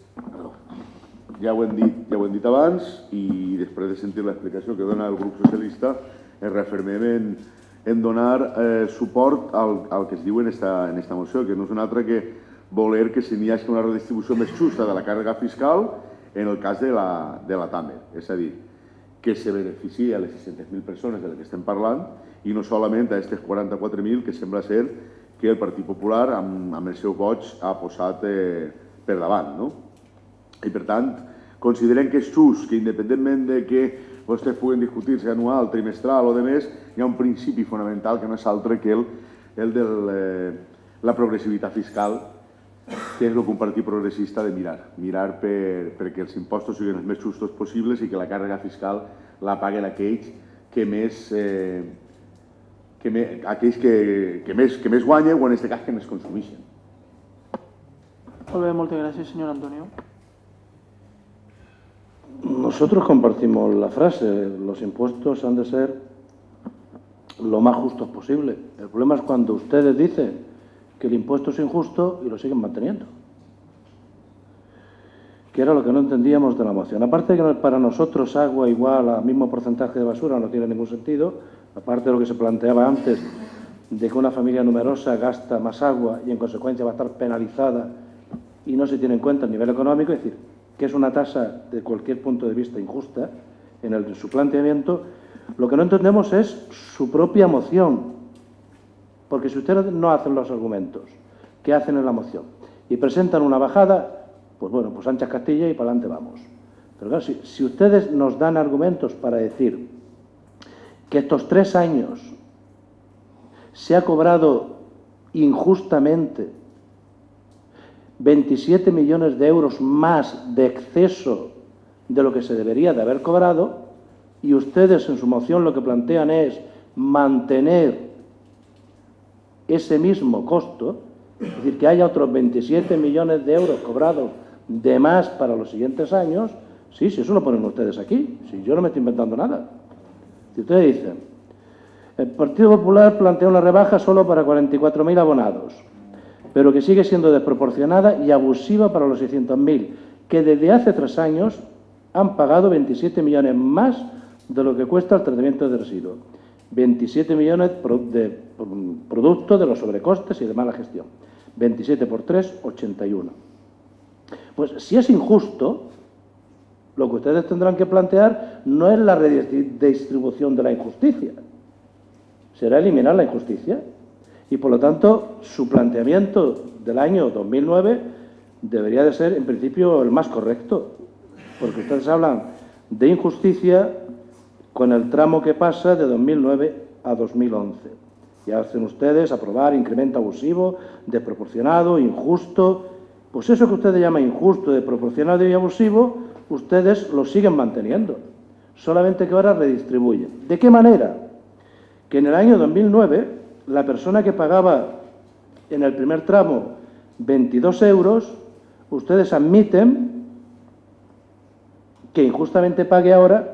S8: Ja ho hem dit, ja ho hem dit abans i després de sentir l'explicació que dona el grup socialista ens refermem en, en donar eh, suport al, al que es diu en esta, en esta moció, que no és un altre que voler que se n'hi hagi una redistribució més justa de la càrrega fiscal en el cas de la, de la Tamer. És a dir, que se beneficia a les sis-centes mil persones de les que estem parlant i no solament a aquestes quaranta-quatre mil que sembla ser que el Partit Popular amb, amb el seu vot ha posat eh, per davant. No? I per tant, considerem que és just que independentment de que vostès puguen discutir-se anual, trimestral o de més, hi ha un principi fonamental que no és altre que el, el de eh, la progressivitat fiscal, que és el que un partit progressista ha de mirar. Mirar per, perquè els impostos siguin els més justos possibles i que la càrrega fiscal la paguen aquells que més, eh, que me, aquells que, que, més, que més guanyen o en aquest cas que més consumeixen.
S1: Molt bé, moltes gràcies, senyor Antonio.
S6: Nosotros compartimos la frase, los impuestos han de ser lo más justos posible. El problema es cuando ustedes dicen que el impuesto es injusto y lo siguen manteniendo. Que era lo que no entendíamos de la moción. Aparte de que para nosotros agua igual al mismo porcentaje de basura no tiene ningún sentido, aparte de lo que se planteaba antes, de que una familia numerosa gasta más agua y en consecuencia va a estar penalizada y no se tiene en cuenta el nivel económico, es decir, que es una tasa de cualquier punto de vista injusta en, el, en su planteamiento, lo que no entendemos es su propia moción. Porque si ustedes no hacen los argumentos que hacen en la moción y presentan una bajada, pues bueno, pues anchas Castilla y para adelante vamos. Pero claro, si, si ustedes nos dan argumentos para decir que estos tres años se ha cobrado injustamente veintisiete millones de euros más de exceso de lo que se debería de haber cobrado, y ustedes en su moción lo que plantean es mantener ese mismo costo, es decir, que haya otros veintisiete millones de euros cobrados de más para los siguientes años, sí, si eso lo ponen ustedes aquí, si yo no me estoy inventando nada. Si ustedes dicen, el Partido Popular plantea una rebaja solo para cuarenta y cuatro mil abonados, pero que sigue siendo desproporcionada y abusiva para los seiscientos mil, que desde hace tres años han pagado veintisiete millones más de lo que cuesta el tratamiento de residuos. veintisiete millones de producto de los sobrecostes y de mala gestión. veintisiete por tres, ochenta y uno. Pues si es injusto, lo que ustedes tendrán que plantear no es la redistribución de la injusticia, será eliminar la injusticia. Y por lo tanto, su planteamiento del año dos mil nueve debería de ser, en principio, el más correcto, porque ustedes hablan de injusticia con el tramo que pasa de dos mil nueve a dos mil once. Y hacen ustedes aprobar incremento abusivo, desproporcionado, injusto. Pues eso que ustedes llaman injusto, desproporcionado y abusivo, ustedes lo siguen manteniendo. Solamente que ahora redistribuyen. ¿De qué manera? Que en el año dos mil nueve, la persona que pagaba en el primer tramo veintidós euros, ustedes admiten que injustamente pague ahora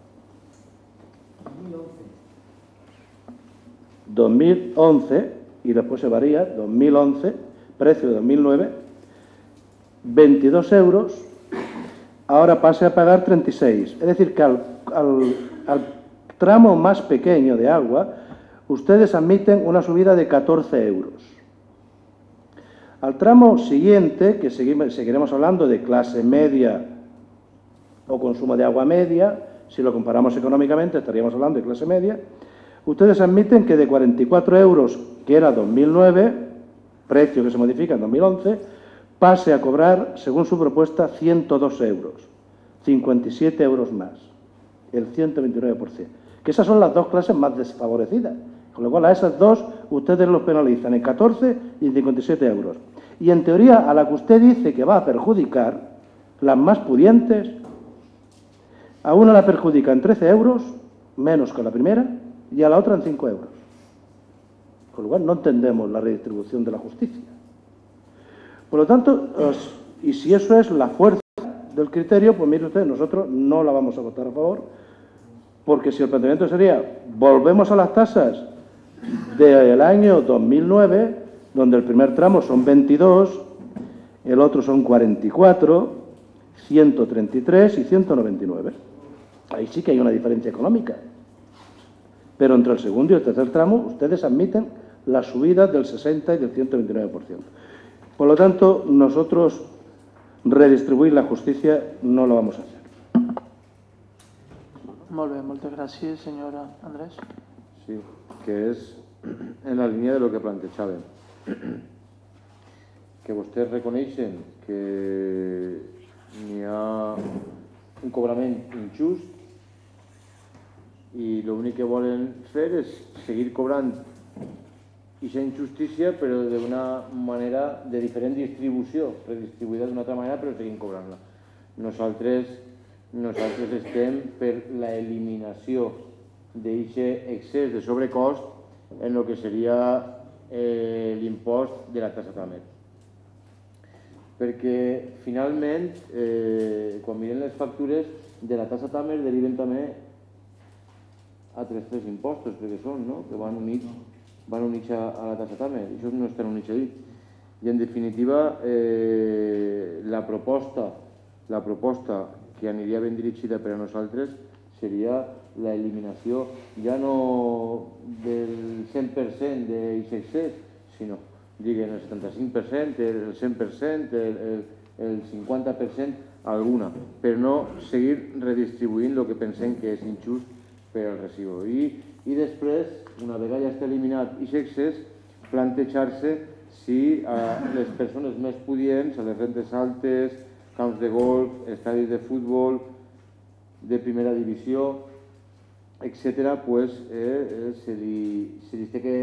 S6: dos mil once, y después se varía, dos mil once, precio de dos mil nueve, veintidós euros, ahora pase a pagar treinta y seis. Es decir, que al, al, al tramo más pequeño de agua, ustedes admiten una subida de catorce euros. Al tramo siguiente, que seguimos, seguiremos hablando de clase media o consumo de agua media, si lo comparamos económicamente estaríamos hablando de clase media, ustedes admiten que de cuarenta y cuatro euros, que era dos mil nueve, precio que se modifica en dos mil once, pase a cobrar, según su propuesta, ciento dos euros, cincuenta y siete euros más, el ciento veintinueve por ciento. Que esas son las dos clases más desfavorecidas. Con lo cual, a esas dos, ustedes los penalizan en catorce y en cincuenta y siete euros. Y, en teoría, a la que usted dice que va a perjudicar, las más pudientes, a una la perjudica en trece euros, menos que la primera, y a la otra en cinco euros. Con lo cual, no entendemos la redistribución de la justicia. Por lo tanto, os, y si eso es la fuerza del criterio, pues mire usted, nosotros no la vamos a votar a favor, porque si el planteamiento sería, volvemos a las tasas del año dos mil nueve, donde el primer tramo son veintidós, el otro son cuarenta y cuatro, ciento treinta y tres y ciento noventa y nueve. Ahí sí que hay una diferencia económica. Pero entre el segundo y el tercer tramo, ustedes admiten la subida del sesenta y del ciento veintinueve por ciento. Por lo tanto, nosotros redistribuir la justicia no lo vamos a hacer.
S1: Molt bé, moltes gràcies, senyora Andrés.
S3: Sí, que és en la línia de lo que plantejàvem. Que vostès reconeixen que n'hi ha un cobrament injust i l'únic que volen fer és seguir cobrant aquesta injustícia, però d'una manera de diferent distribució, redistribuïda d'una altra manera, però seguim cobrant-la. Nosaltres, nosaltres estem per l'eliminació d'aquest excés de sobrecost en el que seria eh, l'impost de la tassa Tamer. Perquè, finalment, eh, quan mirem les factures de la tassa Tamer deriven també altres tres impostos, perquè són, no?, que van units, van units a, a la tassa Tamer. Això no estan units allí. I, en definitiva, eh, la proposta, la proposta que aniria ben dirigida per a nosaltres seria l'eliminació ja no del cent per cent d'aquest excés, sinó, diguen, el setanta-cinc per cent, el cent per cent, el, el, el cinquanta per cent, alguna, per no seguir redistribuint el que pensem que és injust per al residu. I, i després, una vegada ja està eliminat aquest excés, plantejar-se si a les persones més pudients, a les rentes altes, camps de golf, estadis de futbol, de primera divisió, etcètera, pues, eh, se li, se li té que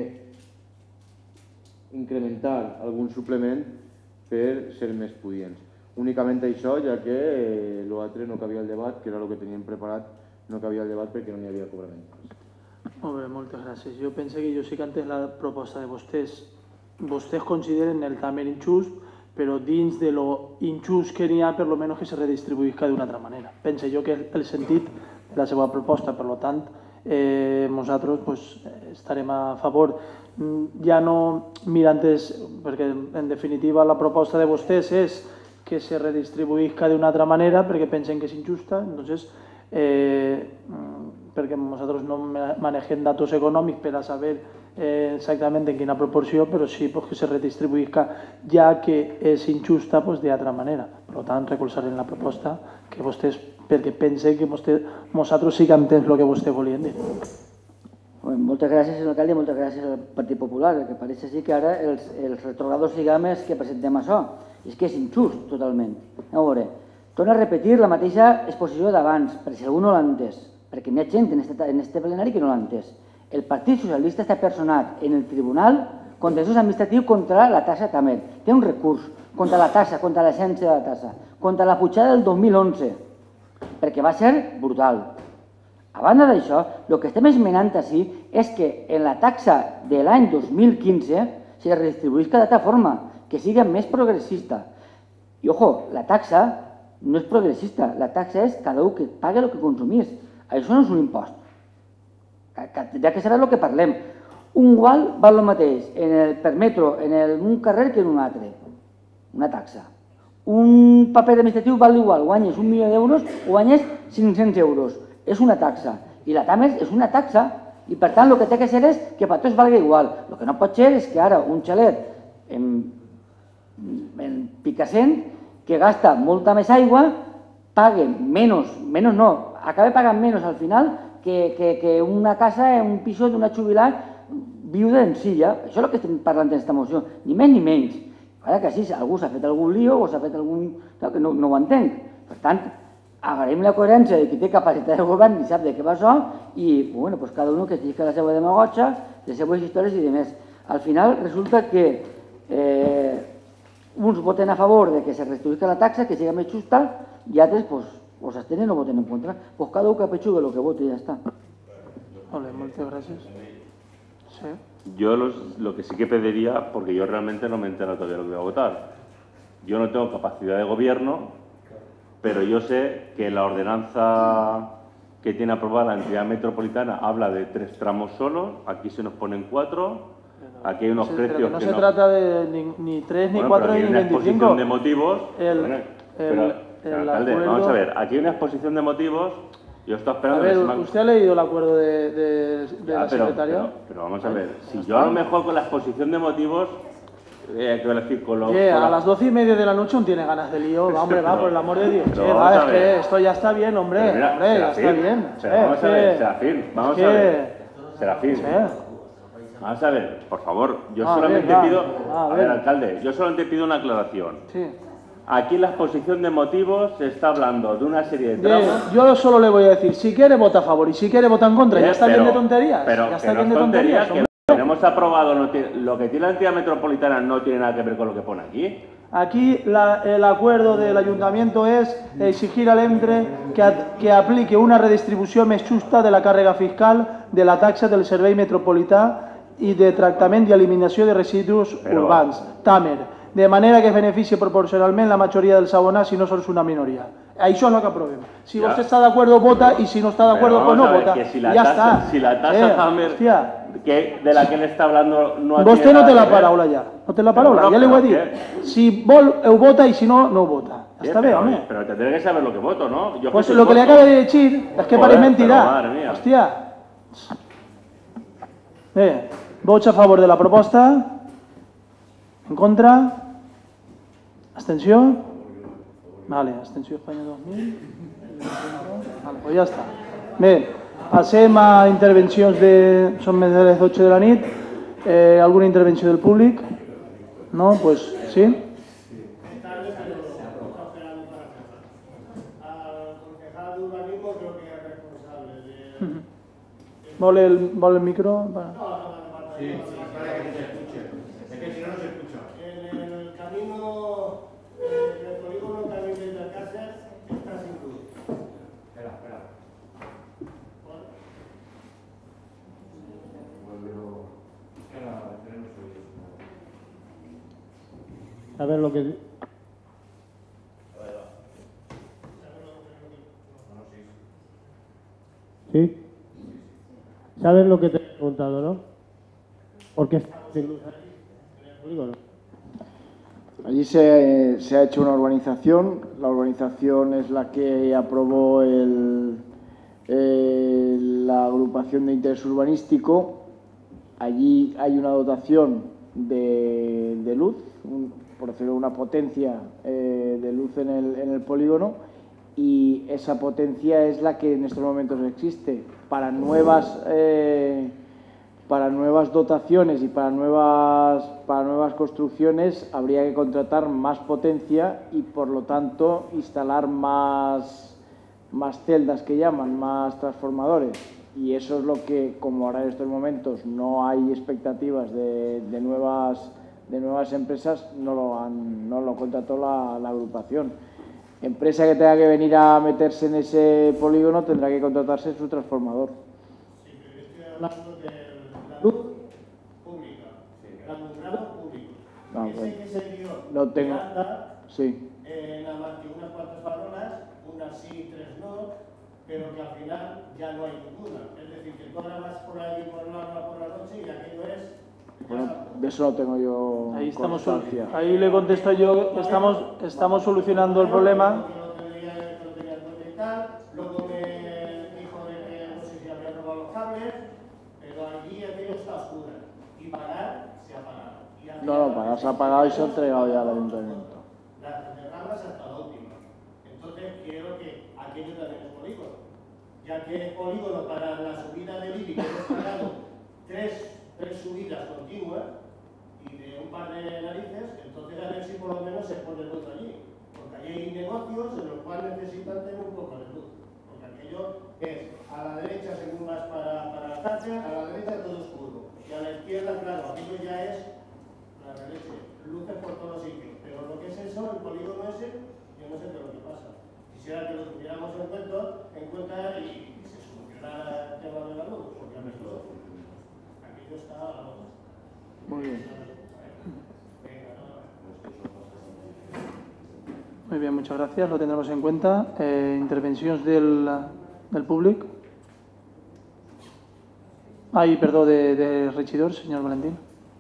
S3: incrementar algun suplement per ser més pudients. Únicament això, ja que eh, l'altre no cabia el debat, que era el que teníem preparat, no cabia el debat perquè no n'hi havia cobrament.
S1: Molt bé, moltes gràcies. Jo penso que jo sí que entenc la proposta de vostès. Vostès consideren el Tamer injust, però dins de lo injust que n'hi ha, per lo menos que se redistribuïsca d'una altra manera. Penso jo que el sentit de la seva proposta, per lo tant, eh, nosaltres pues, estarem a favor. Ja no mirantes, perquè en definitiva la proposta de vostès és que se redistribuïsca d'una altra manera perquè pensen que és injusta, entonces, eh, perquè nosaltres no manegem datos econòmics per a saber eh, exactament en quina proporció, però sí pues, que se redistribuïsca ja que és injusta pues, d'altra manera. Per tant, recolzarem la proposta que vostès, perquè pense que vostè, nosaltres sí que entenem el que vostè volien dir.
S5: Moltes gràcies, senyor alcalde, i moltes gràcies al Partit Popular, que pareix així que ara els, els retrogradors siguem els que presentem això. I és que és injust, totalment. A veure, torno a repetir la mateixa exposició d'abans, per si algú no l'ha entès, perquè n'hi ha gent en este, en este plenari que no l'ha entès. El Partit Socialista està personat en el Tribunal Contenciós Administratiu contra la tassa Tamer. Té un recurs contra la tassa, contra l'essència de la tassa, contra la pujada del dos mil onze, perquè va ser brutal. A banda d'això, el que estem esmenant així és que en la taxa de l'any dos mil quinze se redistribuïsca d'altra forma, que sigui més progressista. I, ojo, la taxa no és progressista, la taxa és cada un que paga el que consumís. Això no és un impost. Ja que serà el que parlem. Un gual val el mateix en el permetro en un carrer que en un altre. Una taxa. Un paper administratiu val igual, guanyes un milió d'euros o guanyes cinc-cents euros. És una taxa. I la Tamer és una taxa i, per tant, el que té que ser és que per tots valgui igual. El que no pot ser és que ara un xalet en, en Picassent, que gasta molta més aigua, pague menys, menys no, acabe pagant menys al final que, que, que una casa, un piso d'una jubilat viuda en silla. Això és el que estem parlant d'aquesta moció, ni més ni menys. Ara que sí, algú s'ha fet algun lío o s'ha fet algun... que no, no ho entenc. Per tant, agarrem la coherència de qui té capacitat de govern i sap de què va això i, bueno, pues cada un que es dedica a la seva demagògia, les seves històries i demés. Al final resulta que eh, uns voten a favor de que se restituïsca la taxa, que sigui més justa, i altres pues, o s'estenen o voten en contra. Pues cada un que apetxugue el que vota i ja està.
S1: Vale, moltes gràcies. Sí.
S7: Yo los, lo que sí que pediría, porque yo realmente no me entero todavía lo que voy a votar. Yo no tengo capacidad de gobierno, pero yo sé que la ordenanza que tiene aprobada la entidad metropolitana habla de tres tramos solo, aquí se nos ponen cuatro, aquí hay unos
S1: sí,
S7: precios
S1: pero que no
S7: que
S1: se
S7: no...
S1: trata de ni, ni tres, ni
S7: bueno,
S1: cuatro, ni
S7: veinticinco. Hay una exposición de motivos...
S1: El,
S7: bueno,
S1: el,
S7: pero,
S1: el,
S7: pero,
S1: el
S7: alcalde,
S1: acuerdo...
S7: vamos a ver, aquí hay una exposición de motivos, yo estoy esperando...
S1: A ver,
S7: que se me...
S1: ¿usted ha leído el acuerdo de, de, de
S7: ah,
S1: la
S7: pero,
S1: secretaria?
S7: Pero, pero vamos a ver, si yo a lo mejor con la exposición de motivos Eh, que decir, con lo,
S1: Oye,
S7: con
S1: a
S7: la...
S1: las doce y media de la noche no tiene ganas de lío. Va, hombre, va, por el amor de Dios.
S7: Pero
S1: Che,
S7: vamos
S1: va,
S7: a
S1: es
S7: ver.
S1: que esto ya está bien, hombre.
S7: Mira,
S1: hombre, ya
S7: Serafín,
S1: está bien.
S7: pero
S1: Eh,
S7: vamos
S1: es
S7: a ver,
S1: que-
S7: Serafín, vamos
S1: es
S7: a
S1: que-
S7: ver. Serafín,
S1: Sí.
S7: vamos a ver, por favor, yo
S1: A
S7: solamente
S1: ver, va,
S7: pido,
S1: va, a
S7: a
S1: ver.
S7: ver, alcalde, yo solamente pido una aclaración.
S1: Sí.
S7: Aquí en la exposición de motivos se está hablando de una serie de
S1: Bien,
S7: tramos.
S1: yo solo le voy a decir, si quiere vota a favor y si quiere vota en contra,
S7: Eh,
S1: ya está
S7: pero-
S1: bien de tonterías.
S7: Pero
S1: ya
S7: que
S1: está
S7: no
S1: bien
S7: es
S1: de
S7: tontería,
S1: tonterías.
S7: que
S1: hombre.
S7: lo que hemos aprobado, no tiene- lo que tiene la entidad metropolitana no tiene nada que ver con lo que pone aquí.
S1: Aquí la- el acuerdo del ayuntamiento es exigir al ENTRE que, a- que aplique una redistribució més justa de la càrrega fiscal de la taxa del Servei Metropolità i de tractament i eliminació de residus
S7: Però-
S1: urbans, TAMER, de manera que es beneficie proporcionalment la majoria dels abonats si no sols una minoria. Això és el que aprovem. Si
S7: Ja.
S1: vostè està d'acord, vota, i si no està d'acord,
S7: Pero
S1: pues
S7: vamos
S1: no
S7: a ver,
S1: vota.
S7: que si la
S1: ja
S7: tasa,
S1: està.
S7: si la tasa
S1: Eh,
S7: Tamer,
S1: hòstia,
S7: que, de la que él está hablando no
S1: vostè
S7: tiene
S1: no
S7: nada
S1: té la
S7: que ver.
S1: paraula ja. No té la
S7: Pero
S1: paraula,
S7: bueno,
S1: ja li ho he
S7: pero
S1: dit. Si vol, ho vota i si no, no ho vota.
S7: Bien,
S1: Està bé,
S7: pero,
S1: home.
S7: pero tendré que saber lo que voto, ¿no? Yo
S1: Pues
S7: soy
S1: lo que le
S7: voto.
S1: acaba de decir es que
S7: Joder,
S1: parece mentira.
S7: pero madre mía.
S1: Hòstia. Bé, vots a favor de la proposta. En contra. Abstenció. Vale, abstenció Espanya dos mil. Vale, pues ja està. Bé, passem a intervencions de... Són més de les dotze de la nit. Eh, alguna intervenció del públic? No? Pues sí. ¿Vol el, vol el micro? Para-
S12: Sí, sí, para que se escuche. Es que si no, no se escucha. En el camino eh, del polígono también desde Alcácer está sin luz. Espera, espera.
S13: A ver lo que... ¿Sí? ¿Sabes lo que te he preguntado, no? ¿Por qué estamos sin luz ahí, en el polígono?
S9: Allí se, se ha hecho una urbanización. La urbanización es la que aprobó el, el- la agrupación de interés urbanístico. Allí hay una dotación de, de luz, un- por decirlo, una potencia eh, de luz en el, en el polígono, y esa potencia es la que en estos momentos existe. Para nuevas eh, para nuevas dotaciones y para nuevas, para nuevas construcciones habría que contratar más potencia y, por lo tanto, instalar más, más celdas que llaman, más transformadores. Y eso es lo que, como ahora en estos momentos no hay expectativas de, de, nuevas, de nuevas empresas, no lo, han, no lo contrató la, la agrupación. Empresa que tenga que venir a meterse en ese polígono tendrá que contratarse su transformador.
S12: Sí, pero yo estoy hablando de la luz pública, el alumbrado público.
S9: Ah,
S12: Ese
S9: bueno.
S12: que se dio
S9: No tengo-
S12: Miranda,
S9: Sí.
S12: eh, nada más que unas cuantas farolas, unas sí, tres no, pero que al final ya no hay ninguna. Es decir, que tú ahora vas por ahí por la hora por la noche y aquello es...
S9: Bueno, de eso no tengo yo
S1: Ahí, estamos,
S9: constancia.
S1: ahí le contesto yo, estamos, estamos solucionando el problema.
S12: Que lo tenía, que lo tenía en cuenta y tal. Luego me dijo de que no sé si había robado los cables, pero allí aquello está oscuro. Y pagar se ha pagado. Y aquí
S9: No, no, para, se ha pagado y se ha entregado ya al ayuntamiento.
S12: las cerradas hasta la última. Entonces quiero que aquello también es polígono. Ya que es polígono para la subida del I B I, que hemos pagado tres, tres subidas continuas y de un par de narices, entonces a ver si por lo menos se pone luz allí. Porque allí hay negocios en los cuales necesitan tener un poco de luz. Porque aquello es a la derecha según vas para, para la cárcel, a la derecha todo oscuro. Y a la izquierda, claro, aquello ya es la derecha, luces por todos sitios. Pero lo que es eso, el polígono ese, yo no sé qué es lo que pasa. Quisiera que lo tuviéramos en cuenta, en cuenta y, y se solucionara el tema de la luz, porque aquello, aquello está a la boca.
S9: Muy bien.
S1: Muy bien, muchas gracias, lo tendremos en cuenta. Eh, intervencions del, del públic. Ai, perdó, de, de regidor, senyor Valentín.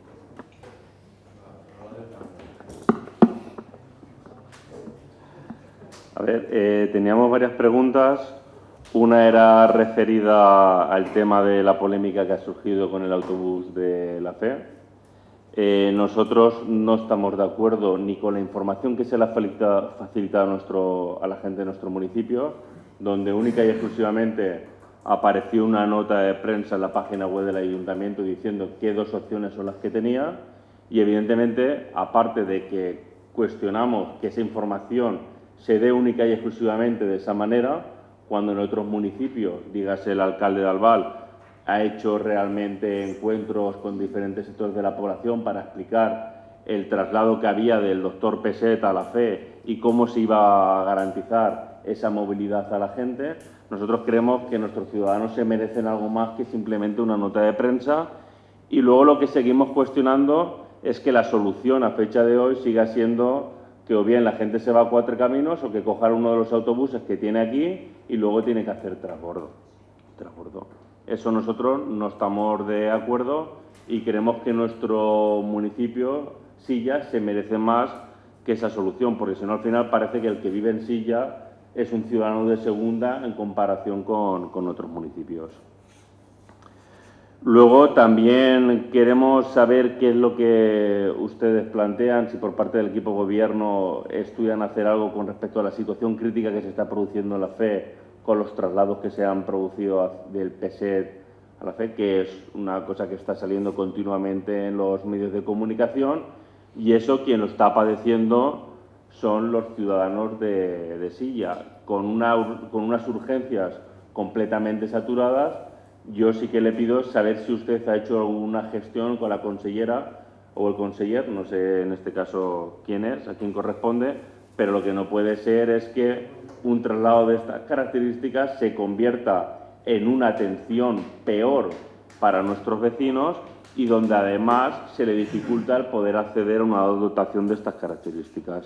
S7: A ver, eh, teníamos varias preguntas. Una era referida al tema de la polémica que ha surgido con el autobús de la F E. Eh, nosotros no estamos de acuerdo ni con la información que se le ha facilitado, facilitado a, nuestro, a la gente de nuestro municipio, donde única y exclusivamente apareció una nota de prensa en la página web del ayuntamiento diciendo qué dos opciones son las que tenía y, evidentemente, aparte de que cuestionamos que esa información se dé única y exclusivamente de esa manera, cuando en otros municipios, dígase el alcalde de Albal, ha hecho realmente encuentros con diferentes sectores de la población para explicar el traslado que había del doctor Peset a la fe y cómo se iba a garantizar esa movilidad a la gente. Nosotros creemos que nuestros ciudadanos se merecen algo más que simplemente una nota de prensa y luego lo que seguimos cuestionando es que la solución a fecha de hoy siga siendo que o bien la gente se va a Cuatro Caminos o que coja uno de los autobuses que tiene aquí y luego tiene que hacer transbordo. transbordo. Eso nosotros no estamos de acuerdo y creemos que nuestro municipio, Silla, se merece más que esa solución, porque si no al final parece que el que vive en Silla es un ciudadano de segunda en comparación con, con otros municipios. Luego también queremos saber qué es lo que ustedes plantean, si por parte del equipo gobierno estudian hacer algo con respecto a la situación crítica que se está produciendo en la fe con los traslados que se han producido del Peset a la fe, que es una cosa que está saliendo continuamente en los medios de comunicación, y eso quien lo está padeciendo son los ciudadanos de, de Silla, con, una, con unas urgencias completamente saturadas. Yo sí que le pido saber si usted ha hecho alguna gestión con la consellera o el conseller, no sé en este caso quién es, a quién corresponde, pero lo que no puede ser es que un traslado de estas características se convierta en una atención peor para nuestros vecinos y donde además se le dificulta el poder acceder a una dotación de estas características.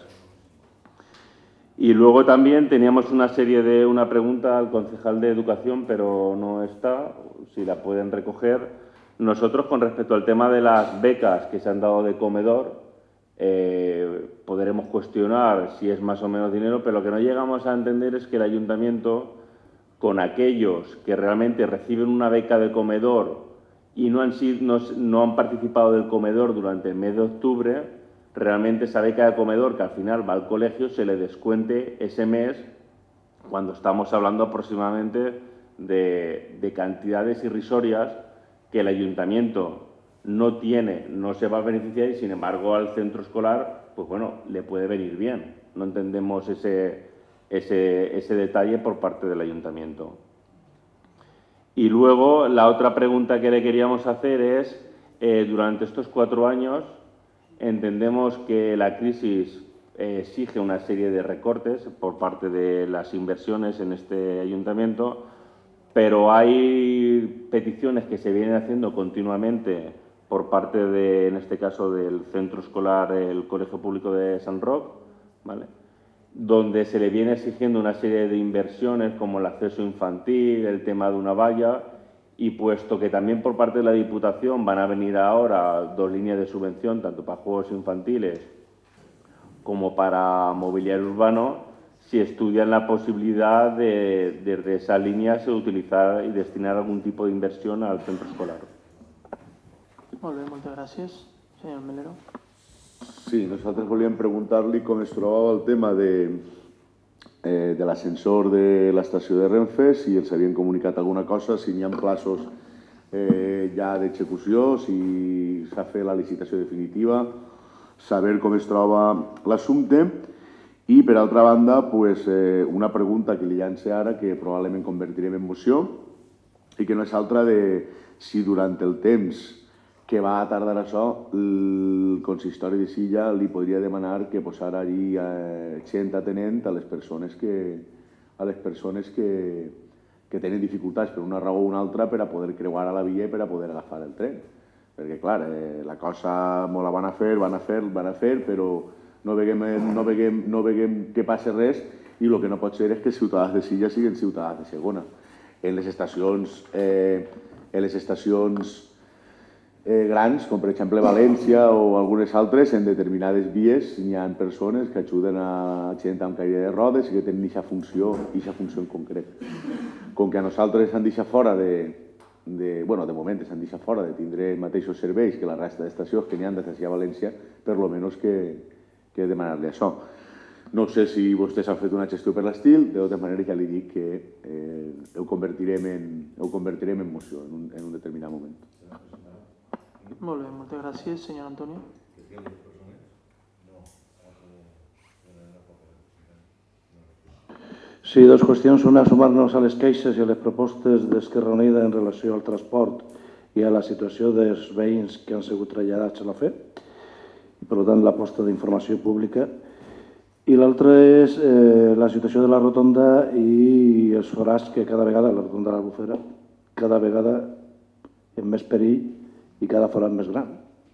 S7: Y luego también teníamos una serie de una pregunta al concejal de Educación, pero no está, si la pueden recoger. Nosotros, con respecto al tema de las becas que se han dado de comedor, eh, podremos cuestionar si es más o menos dinero, pero lo que no llegamos a entender es que el ayuntamiento, con aquellos que realmente reciben una beca de comedor y no han, sido, no, no han participado del comedor durante el mes de octubre, realmente esa beca de comedor que al final va al colegio se le descuente ese mes, cuando estamos hablando aproximadamente de, de cantidades irrisorias que el ayuntamiento no tiene, no se va a beneficiar y sin embargo al centro escolar, pues bueno, le puede venir bien. No entendemos ese, ese, ese detalle por parte del ayuntamiento. Y luego la otra pregunta que le queríamos hacer es, eh, durante estos cuatro años, entendemos que la crisis eh, exige una serie de recortes por parte de las inversiones en este ayuntamiento, pero hay peticiones que se vienen haciendo continuamente por parte de, en este caso, del centro escolar, el Colegio Público de San Roc, ¿vale?, donde se le viene exigiendo una serie de inversiones como el acceso infantil, el tema de una valla, y puesto que también por parte de la Diputación van a venir ahora dos líneas de subvención, tanto para juegos infantiles como para mobiliario urbano, si estudian la posibilidad de, desde esas líneas, utilizar y destinar algún tipo de inversión al centro escolar.
S1: Molt bé, moltes gràcies. Senyor Melero.
S8: Sí, nosaltres volíem preguntar-li com es trobava el tema de, eh, de l'ascensor de l'estació de Renfe, si els havien comunicat alguna cosa, si n'hi ha plaços eh, ja d'execució, si s'ha fet la licitació definitiva, saber com es troba l'assumpte. I, per altra banda, pues, eh, una pregunta que li lance ara, que probablement convertirem en moció, i que no és altra de si durant el temps que va a tardar això, el consistori de Silla li podria demanar que posara allí eh, gent atenent a les persones que, a les persones que, que tenen dificultats per una raó o una altra per a poder creuar a la via i per a poder agafar el tren. Perquè, clar, eh, la cosa molt la van a fer, van a fer, van a fer, però no veiem, no veiem, no veiem que passi res i el que no pot ser és que els ciutadans de Silla siguin ciutadans de segona. En les estacions, eh, en les estacions Eh, grans, com per exemple València o algunes altres, en determinades vies hi ha persones que ajuden a gent amb caire de rodes i que tenen aquesta funció, aquesta funció en concret. Com que a nosaltres ens han deixat fora de, de, bueno, de moment s'han deixat fora de tindre els mateixos serveis que la resta d'estacions que n'hi ha de Cessia a València, per lo menys que, que demanar-li això. No sé si vostès han fet una gestió per l'estil, de tota manera ja li dic que eh, ho, convertirem en, ho convertirem en moció en un, en un determinat moment.
S1: Molt bé, moltes gràcies, senyor Antonio.
S6: Sí, dues qüestions. Una, sumar-nos a les queixes i a les propostes d'Esquerra Unida en relació al transport i a la situació dels veïns que han sigut traslladats a la F E, i per tant l'aposta d'informació pública. I l'altra és eh, la situació de la rotonda i els forats que cada vegada, la rotonda de l'Albufera, cada vegada en més perill i cada forat més gran.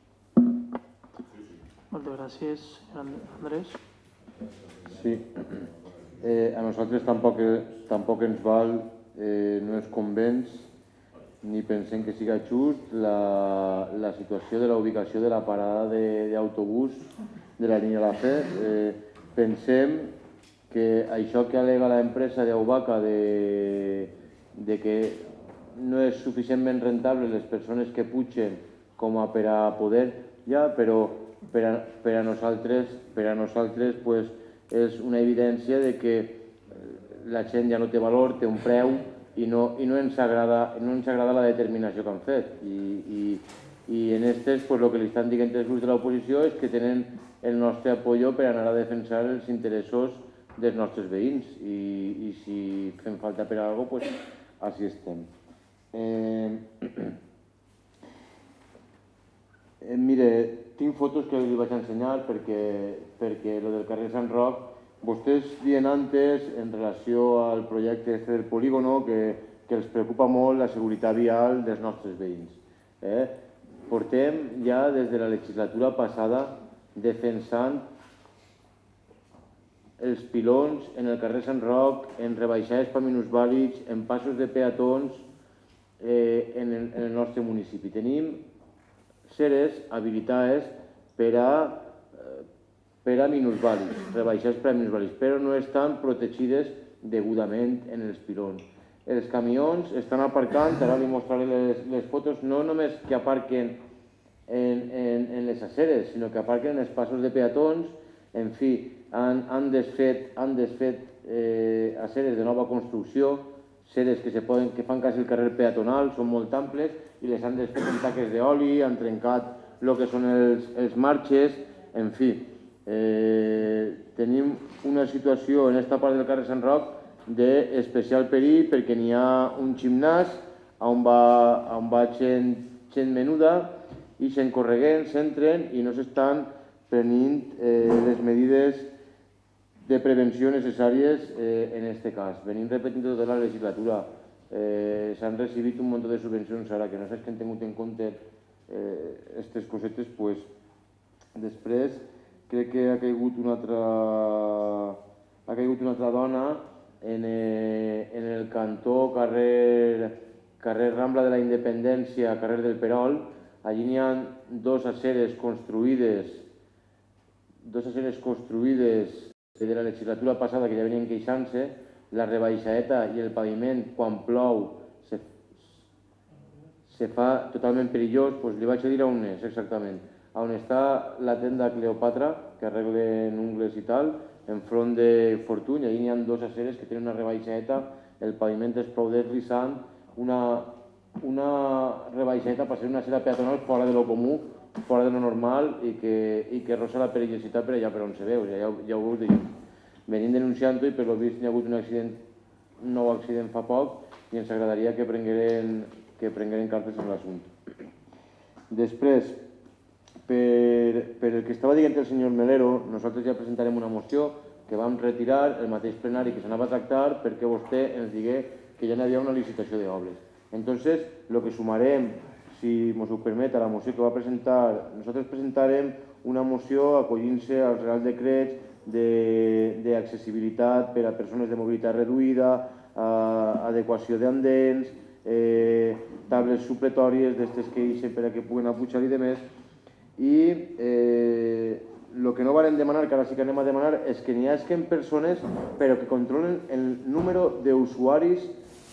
S1: Moltes gràcies, senyor Andrés.
S3: Sí. Eh, a nosaltres tampoc, tampoc ens val, eh, no ens convenç ni pensem que siga just la, la situació de la ubicació de la parada d'autobús de, de la línia de la F E. Eh, pensem que això que al·lega l'empresa d'Eubaca de, de que no és suficientment rentable les persones que pugen com a per a poder, ja, però per a, per a nosaltres, per a nosaltres pues, és una evidència de que la gent ja no té valor, té un preu i no, i no, ens, agrada, no ens agrada la determinació que han fet. I, i, i en aquestes, pues, el que li estan dient els grups de l'oposició és que tenen el nostre apoyo per anar a defensar els interessos dels nostres veïns i, i si fem falta per a alguna cosa, pues, així estem. Eh, eh, mire, tinc fotos que li vaig ensenyar perquè, perquè lo del carrer Sant Roc, vostès dient antes en relació al projecte este del polígono que, que els preocupa molt la seguretat vial dels nostres veïns. Eh? Portem ja des de la legislatura passada defensant els pilons en el carrer Sant Roc, en rebaixades per minusvàlids, en passos de peatons eh, en, el, en el nostre municipi. Tenim seres habilitades per a, per a minusvàlids, rebaixades per a minusvàlids, però no estan protegides degudament en els pilons. Els camions estan aparcant, ara li mostraré les, les fotos, no només que aparquen en, en, en les aceres, sinó que aparquen en els passos de peatons, en fi, han, han desfet, han desfet eh, aceres de nova construcció, aceres que, se poden, que fan quasi el carrer peatonal, són molt amples, i les han desfet amb taques d'oli, han trencat el que són els, els marxes, en fi. Eh, tenim una situació en aquesta part del carrer Sant Roc d'especial perill perquè n'hi ha un gimnàs on va, on va gent, gent menuda i gent corregent, s'entren i no s'estan prenent eh, les medides de prevenció necessàries eh, en aquest cas. Venim repetint tota la legislatura. Eh, S'han recibit un munt de subvencions ara que no saps que han tingut en compte aquestes eh, cosetes, pues, després crec que ha caigut una altra, ha caigut una altra dona en, eh, en el cantó carrer, carrer Rambla de la Independència, carrer del Perol. Allí n'hi ha dos aceres construïdes, dos aceres construïdes de la legislatura passada que ja venien queixant-se, la rebaixadeta i el paviment quan plou se, se fa totalment perillós. Pues li vaig a dir on és exactament. On està la tenda Cleopatra, que arreglen ungles i tal, enfront de Fortuny, allí n'hi ha dos aceres que tenen una rebaixadeta, el paviment és prou deslizant, una, una rebaixadeta per ser una acera peatonal fora de lo comú, fora de lo normal i que, i que rosa la perillositat per allà per on se veu, ja, ja ho veu de lluny. Venim denunciant-ho i per lo vist n'hi ha hagut un accident, un nou accident fa poc i ens agradaria que prengueren, que prengueren cartes en l'assumpte. Després, per, per el que estava dient el senyor Melero, nosaltres ja presentarem una moció que vam retirar el mateix plenari que s'anava a tractar perquè vostè ens digué que ja n'hi havia una licitació d'obres. Entonces, el que sumarem, si ens ho permet, a la moció que va presentar, nosaltres presentarem una moció acollint-se als Real Decrets d'accessibilitat per a persones de mobilitat reduïda, adequació d'andens, eh, tables supletòries d'estes que eixen per a que puguen apujar i demés. I eh, el que no vam demanar, que ara sí que anem a demanar, és que n'hi hagi persones però que controlen el número d'usuaris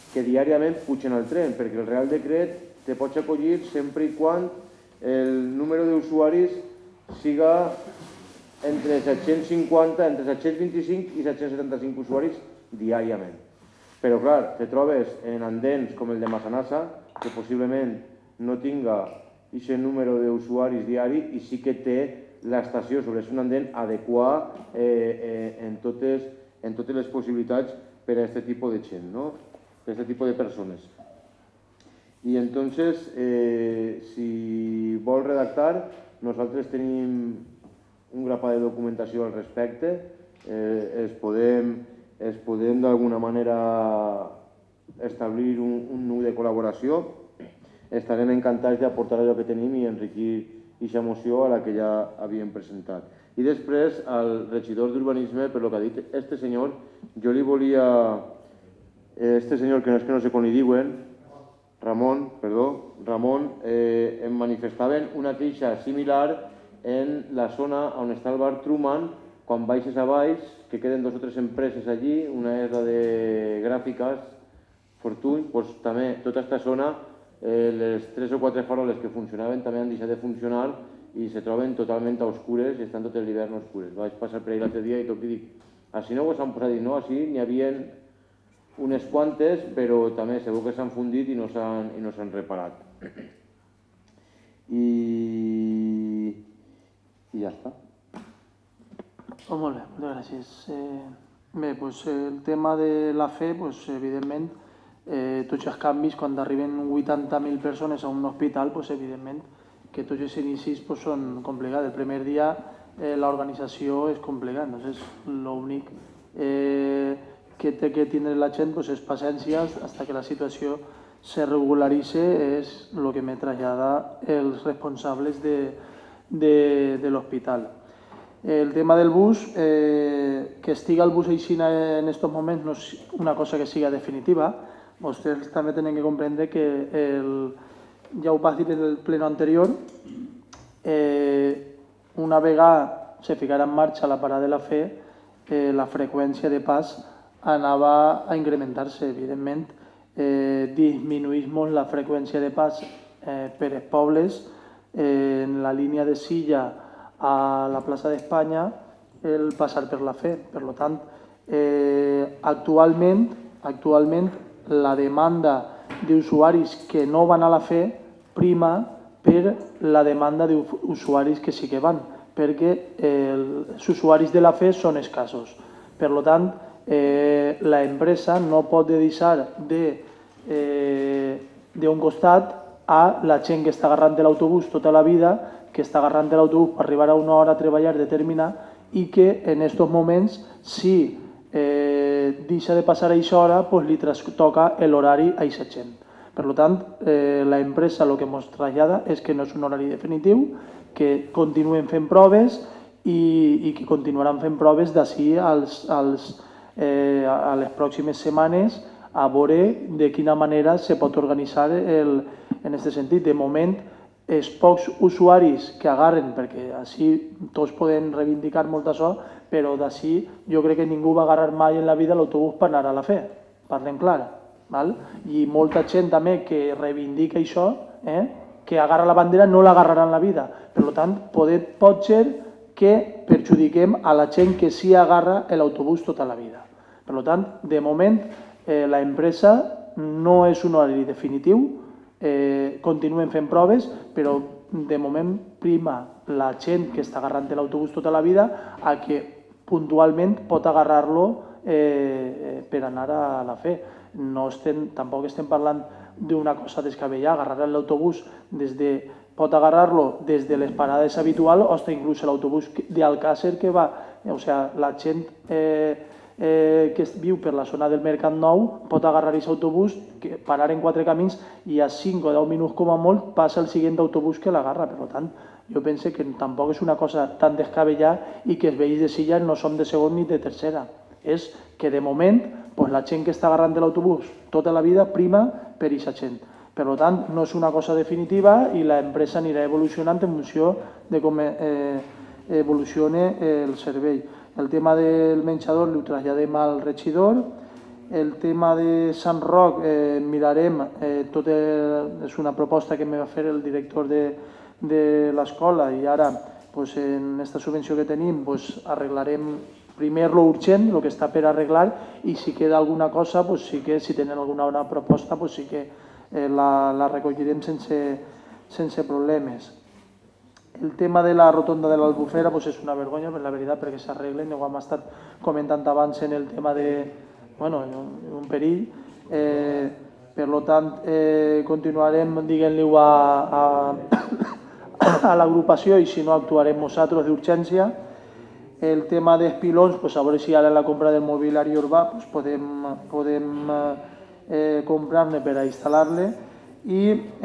S3: que diàriament pugen al tren, perquè el Real Decret te pots acollir sempre i quan el número d'usuaris siga entre set-cents cinquanta, entre set-cents vint-i-cinc i set-cents setanta-cinc usuaris diàriament. Però, clar, te trobes en andens com el de Massanassa, que possiblement no tinga aquest número d'usuaris diari i sí que té l'estació sobre un andén adequat en totes les possibilitats per a aquest tipus de gent, per a aquest tipus de persones. I entonces, si vol redactar, nosaltres tenim un grapat de documentació al respecte, es podem d'alguna manera establir un nu de col·laboració, estarem encantats d'aportar allò que tenim i enriquir aquesta moció a la que ja havíem presentat. I després, al regidor d'Urbanisme, per el que ha dit este senyor, jo li volia... Este senyor, que no és que no sé com li diuen, Ramon, perdó, Ramon, em manifestaven una queixa similar en la zona on està el bar Truman, quan baixes a baix, que queden dues o tres empreses allí, una és la de gràfiques, Fortuny, doncs també tota aquesta zona, les tres o quatre faroles que funcionaven també han deixat de funcionar i se troben totalment a oscures i estan tot l'hivern oscures. Vaig passar per ahí l'altre dia i tot i dic, així no ho s'han posat, i no, així n'hi havia unes quantes, però també segur que s'han fundit i no s'han reparat. I ja està.
S1: Molt bé, moltes gràcies. Bé, el tema de la fe, evidentment, tots els canvis, quan arriben vuitanta mil persones a un hospital, evidentment que tots els inicis són complicats. El primer dia l'organització és complicada, entonces l'únic que té que tindre la gent és paciència fins que la situació se regularitzi, és el que me trasllada els responsables de l'hospital. El tema del bus, que estigui el bus així en aquests moments no és una cosa que siga definitiva. Vostès també tenen que comprendre que, ja ho vaig dir en el pleno anterior, una vegada se ficarà en marxa la parada de la fe, la freqüència de pas anava a incrementar-se, evidentment. Disminuïm molt la freqüència de pas per als pobles. En la línia de Silla a la plaça d'Espanya, el passar per la fe. Per tant, actualment, actualment, la demanda d'usuaris que no van a la fe prima per la demanda d'usuaris que sí que van, perquè els usuaris de la fe són escassos. Per tant, l'empresa no pot deixar d'un costat a la gent que està agarrant l'autobús tota la vida, que està agarrant l'autobús per arribar a una hora a treballar determinada i que en aquests moments, si deixa de passar a aquesta hora, li toca l'horari a aquesta gent. Per tant, l'empresa el que ens trasllada és que no és un horari definitiu, que continuen fent proves i que continuaran fent proves d'ací a les pròximes setmanes a veure de quina manera se pot organitzar en aquest sentit. De moment, els pocs usuaris que agarren, perquè així tots podem reivindicar molt això, però d'ací jo crec que ningú va agarrar mai en la vida l'autobús per anar a la fe, parlem clar. I molta gent també que reivindica això, que agarra la bandera, no l'agarrarà en la vida. Per tant, pot ser que perjudiquem a la gent que sí agarra l'autobús tota la vida. Per tant, de moment, l'empresa no és un horari definitiu, continuen fent proves, però de moment prima la gent que està agarrant l'autobús tota la vida a que puntualment pot agarrar-lo per anar a la fe. Tampoc estem parlant d'una cosa descabellada, agarrar l'autobús pot agarrar-lo des de les parades habituals o fins inclús l'autobús d'Alcàsser que va, o sigui, la gent que viu per la zona del Mercat Nou pot agarrar aquest autobús, parar en quatre camins i a cinc o deu minuts com a molt passa el següent autobús que l'agarra. Per tant, jo penso que tampoc és una cosa tan descabellada i que els veïns de Silla no som de segon ni de tercera. És que de moment la gent que està agarrant l'autobús tota la vida prima per aquesta gent. Per tant, no és una cosa definitiva i l'empresa anirà evolucionant en funció de com evoluciona el servei. El tema del menjador ho traslladem al regidor El tema de Sant Roc, eh, mirarem, eh, tot el, és una proposta que me va fer el director de, de l'escola i ara pues, en aquesta subvenció que tenim pues, arreglarem primer lo urgent, el que està per arreglar, i si queda alguna cosa, pues, sí que, si tenen alguna una proposta, pues, sí que eh, la, la recollirem sense, sense problemes. El tema de la rotonda de l'Albufera pues, és una vergonya, per la veritat, perquè s'arreglen, ho hem estat comentant abans en el tema de, bueno, un perill. Eh, per tant, eh, continuarem dient-li a, a, a l'agrupació i si no actuarem nosaltres d'urgència. El tema dels pilons, pues, a veure si ara la compra del mobiliari urbà pues, podem, podem eh, comprar-ne per a instal·lar-le. I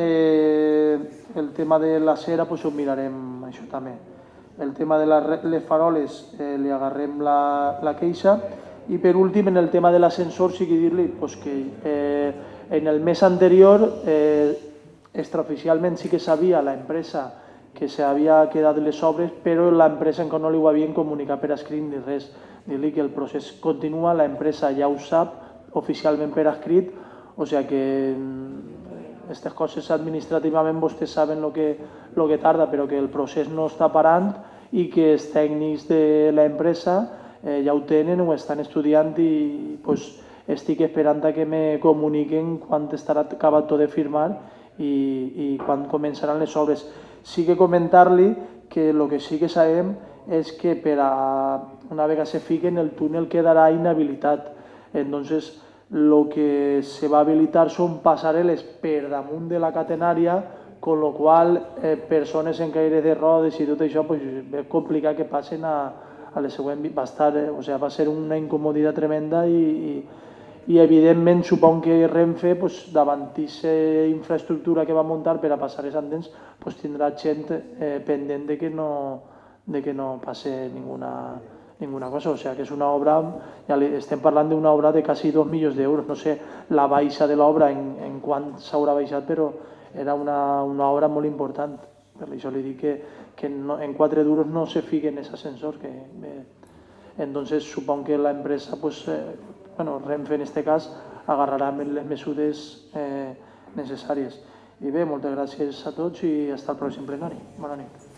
S1: eh, el tema de la cera pues, ho mirarem això també. El tema de la, les faroles eh, li agarrem la, la queixa. I per últim, en el tema de l'ascensor, sí que dir-li pues, que eh, en el mes anterior eh, extraoficialment sí que sabia la empresa que s'havia quedat les obres, però l'empresa encara no li ho havien comunicat per escrit ni res. Dir-li que el procés continua, l'empresa ja ho sap oficialment per escrit, o sigui que aquestes coses administrativament vostès saben el que, lo que tarda, però que el procés no està parant i que els tècnics de l'empresa eh, ja ho tenen, ho estan estudiant i pues, estic esperant a que me comuniquen quan estarà acabat tot de firmar i, i quan començaran les obres. Sí que comentar-li que el que sí que sabem és que per a una vegada se fiquen el túnel quedarà inhabilitat. Entonces, el que se va habilitar són passarel·les per damunt de la catenària, con lo qual eh, persones en caire de rodes i tot això pues, és complicat que passen a, a la següent... Va, estar, eh, o sigui, va ser una incomoditat tremenda i, i i evidentment supon que Renfe pues, davant d'aquesta infraestructura que va muntar per a passar els andens pues, tindrà gent eh, pendent de que no, de que no passe ninguna, ninguna cosa, o sigui que és una obra, ja li, estem parlant d'una obra de quasi dos milions d'euros, no sé la baixa de l'obra en, en quant s'haurà baixat, però era una, una obra molt important, per això li dic que, que no, en quatre duros no se fiquen els ascensors, que eh, entonces supon que la empresa pues, eh, bueno, Renfe en aquest cas agarrarà les mesures eh, necessàries. I bé, moltes gràcies a tots i fins al pròxim plenari. Bona nit.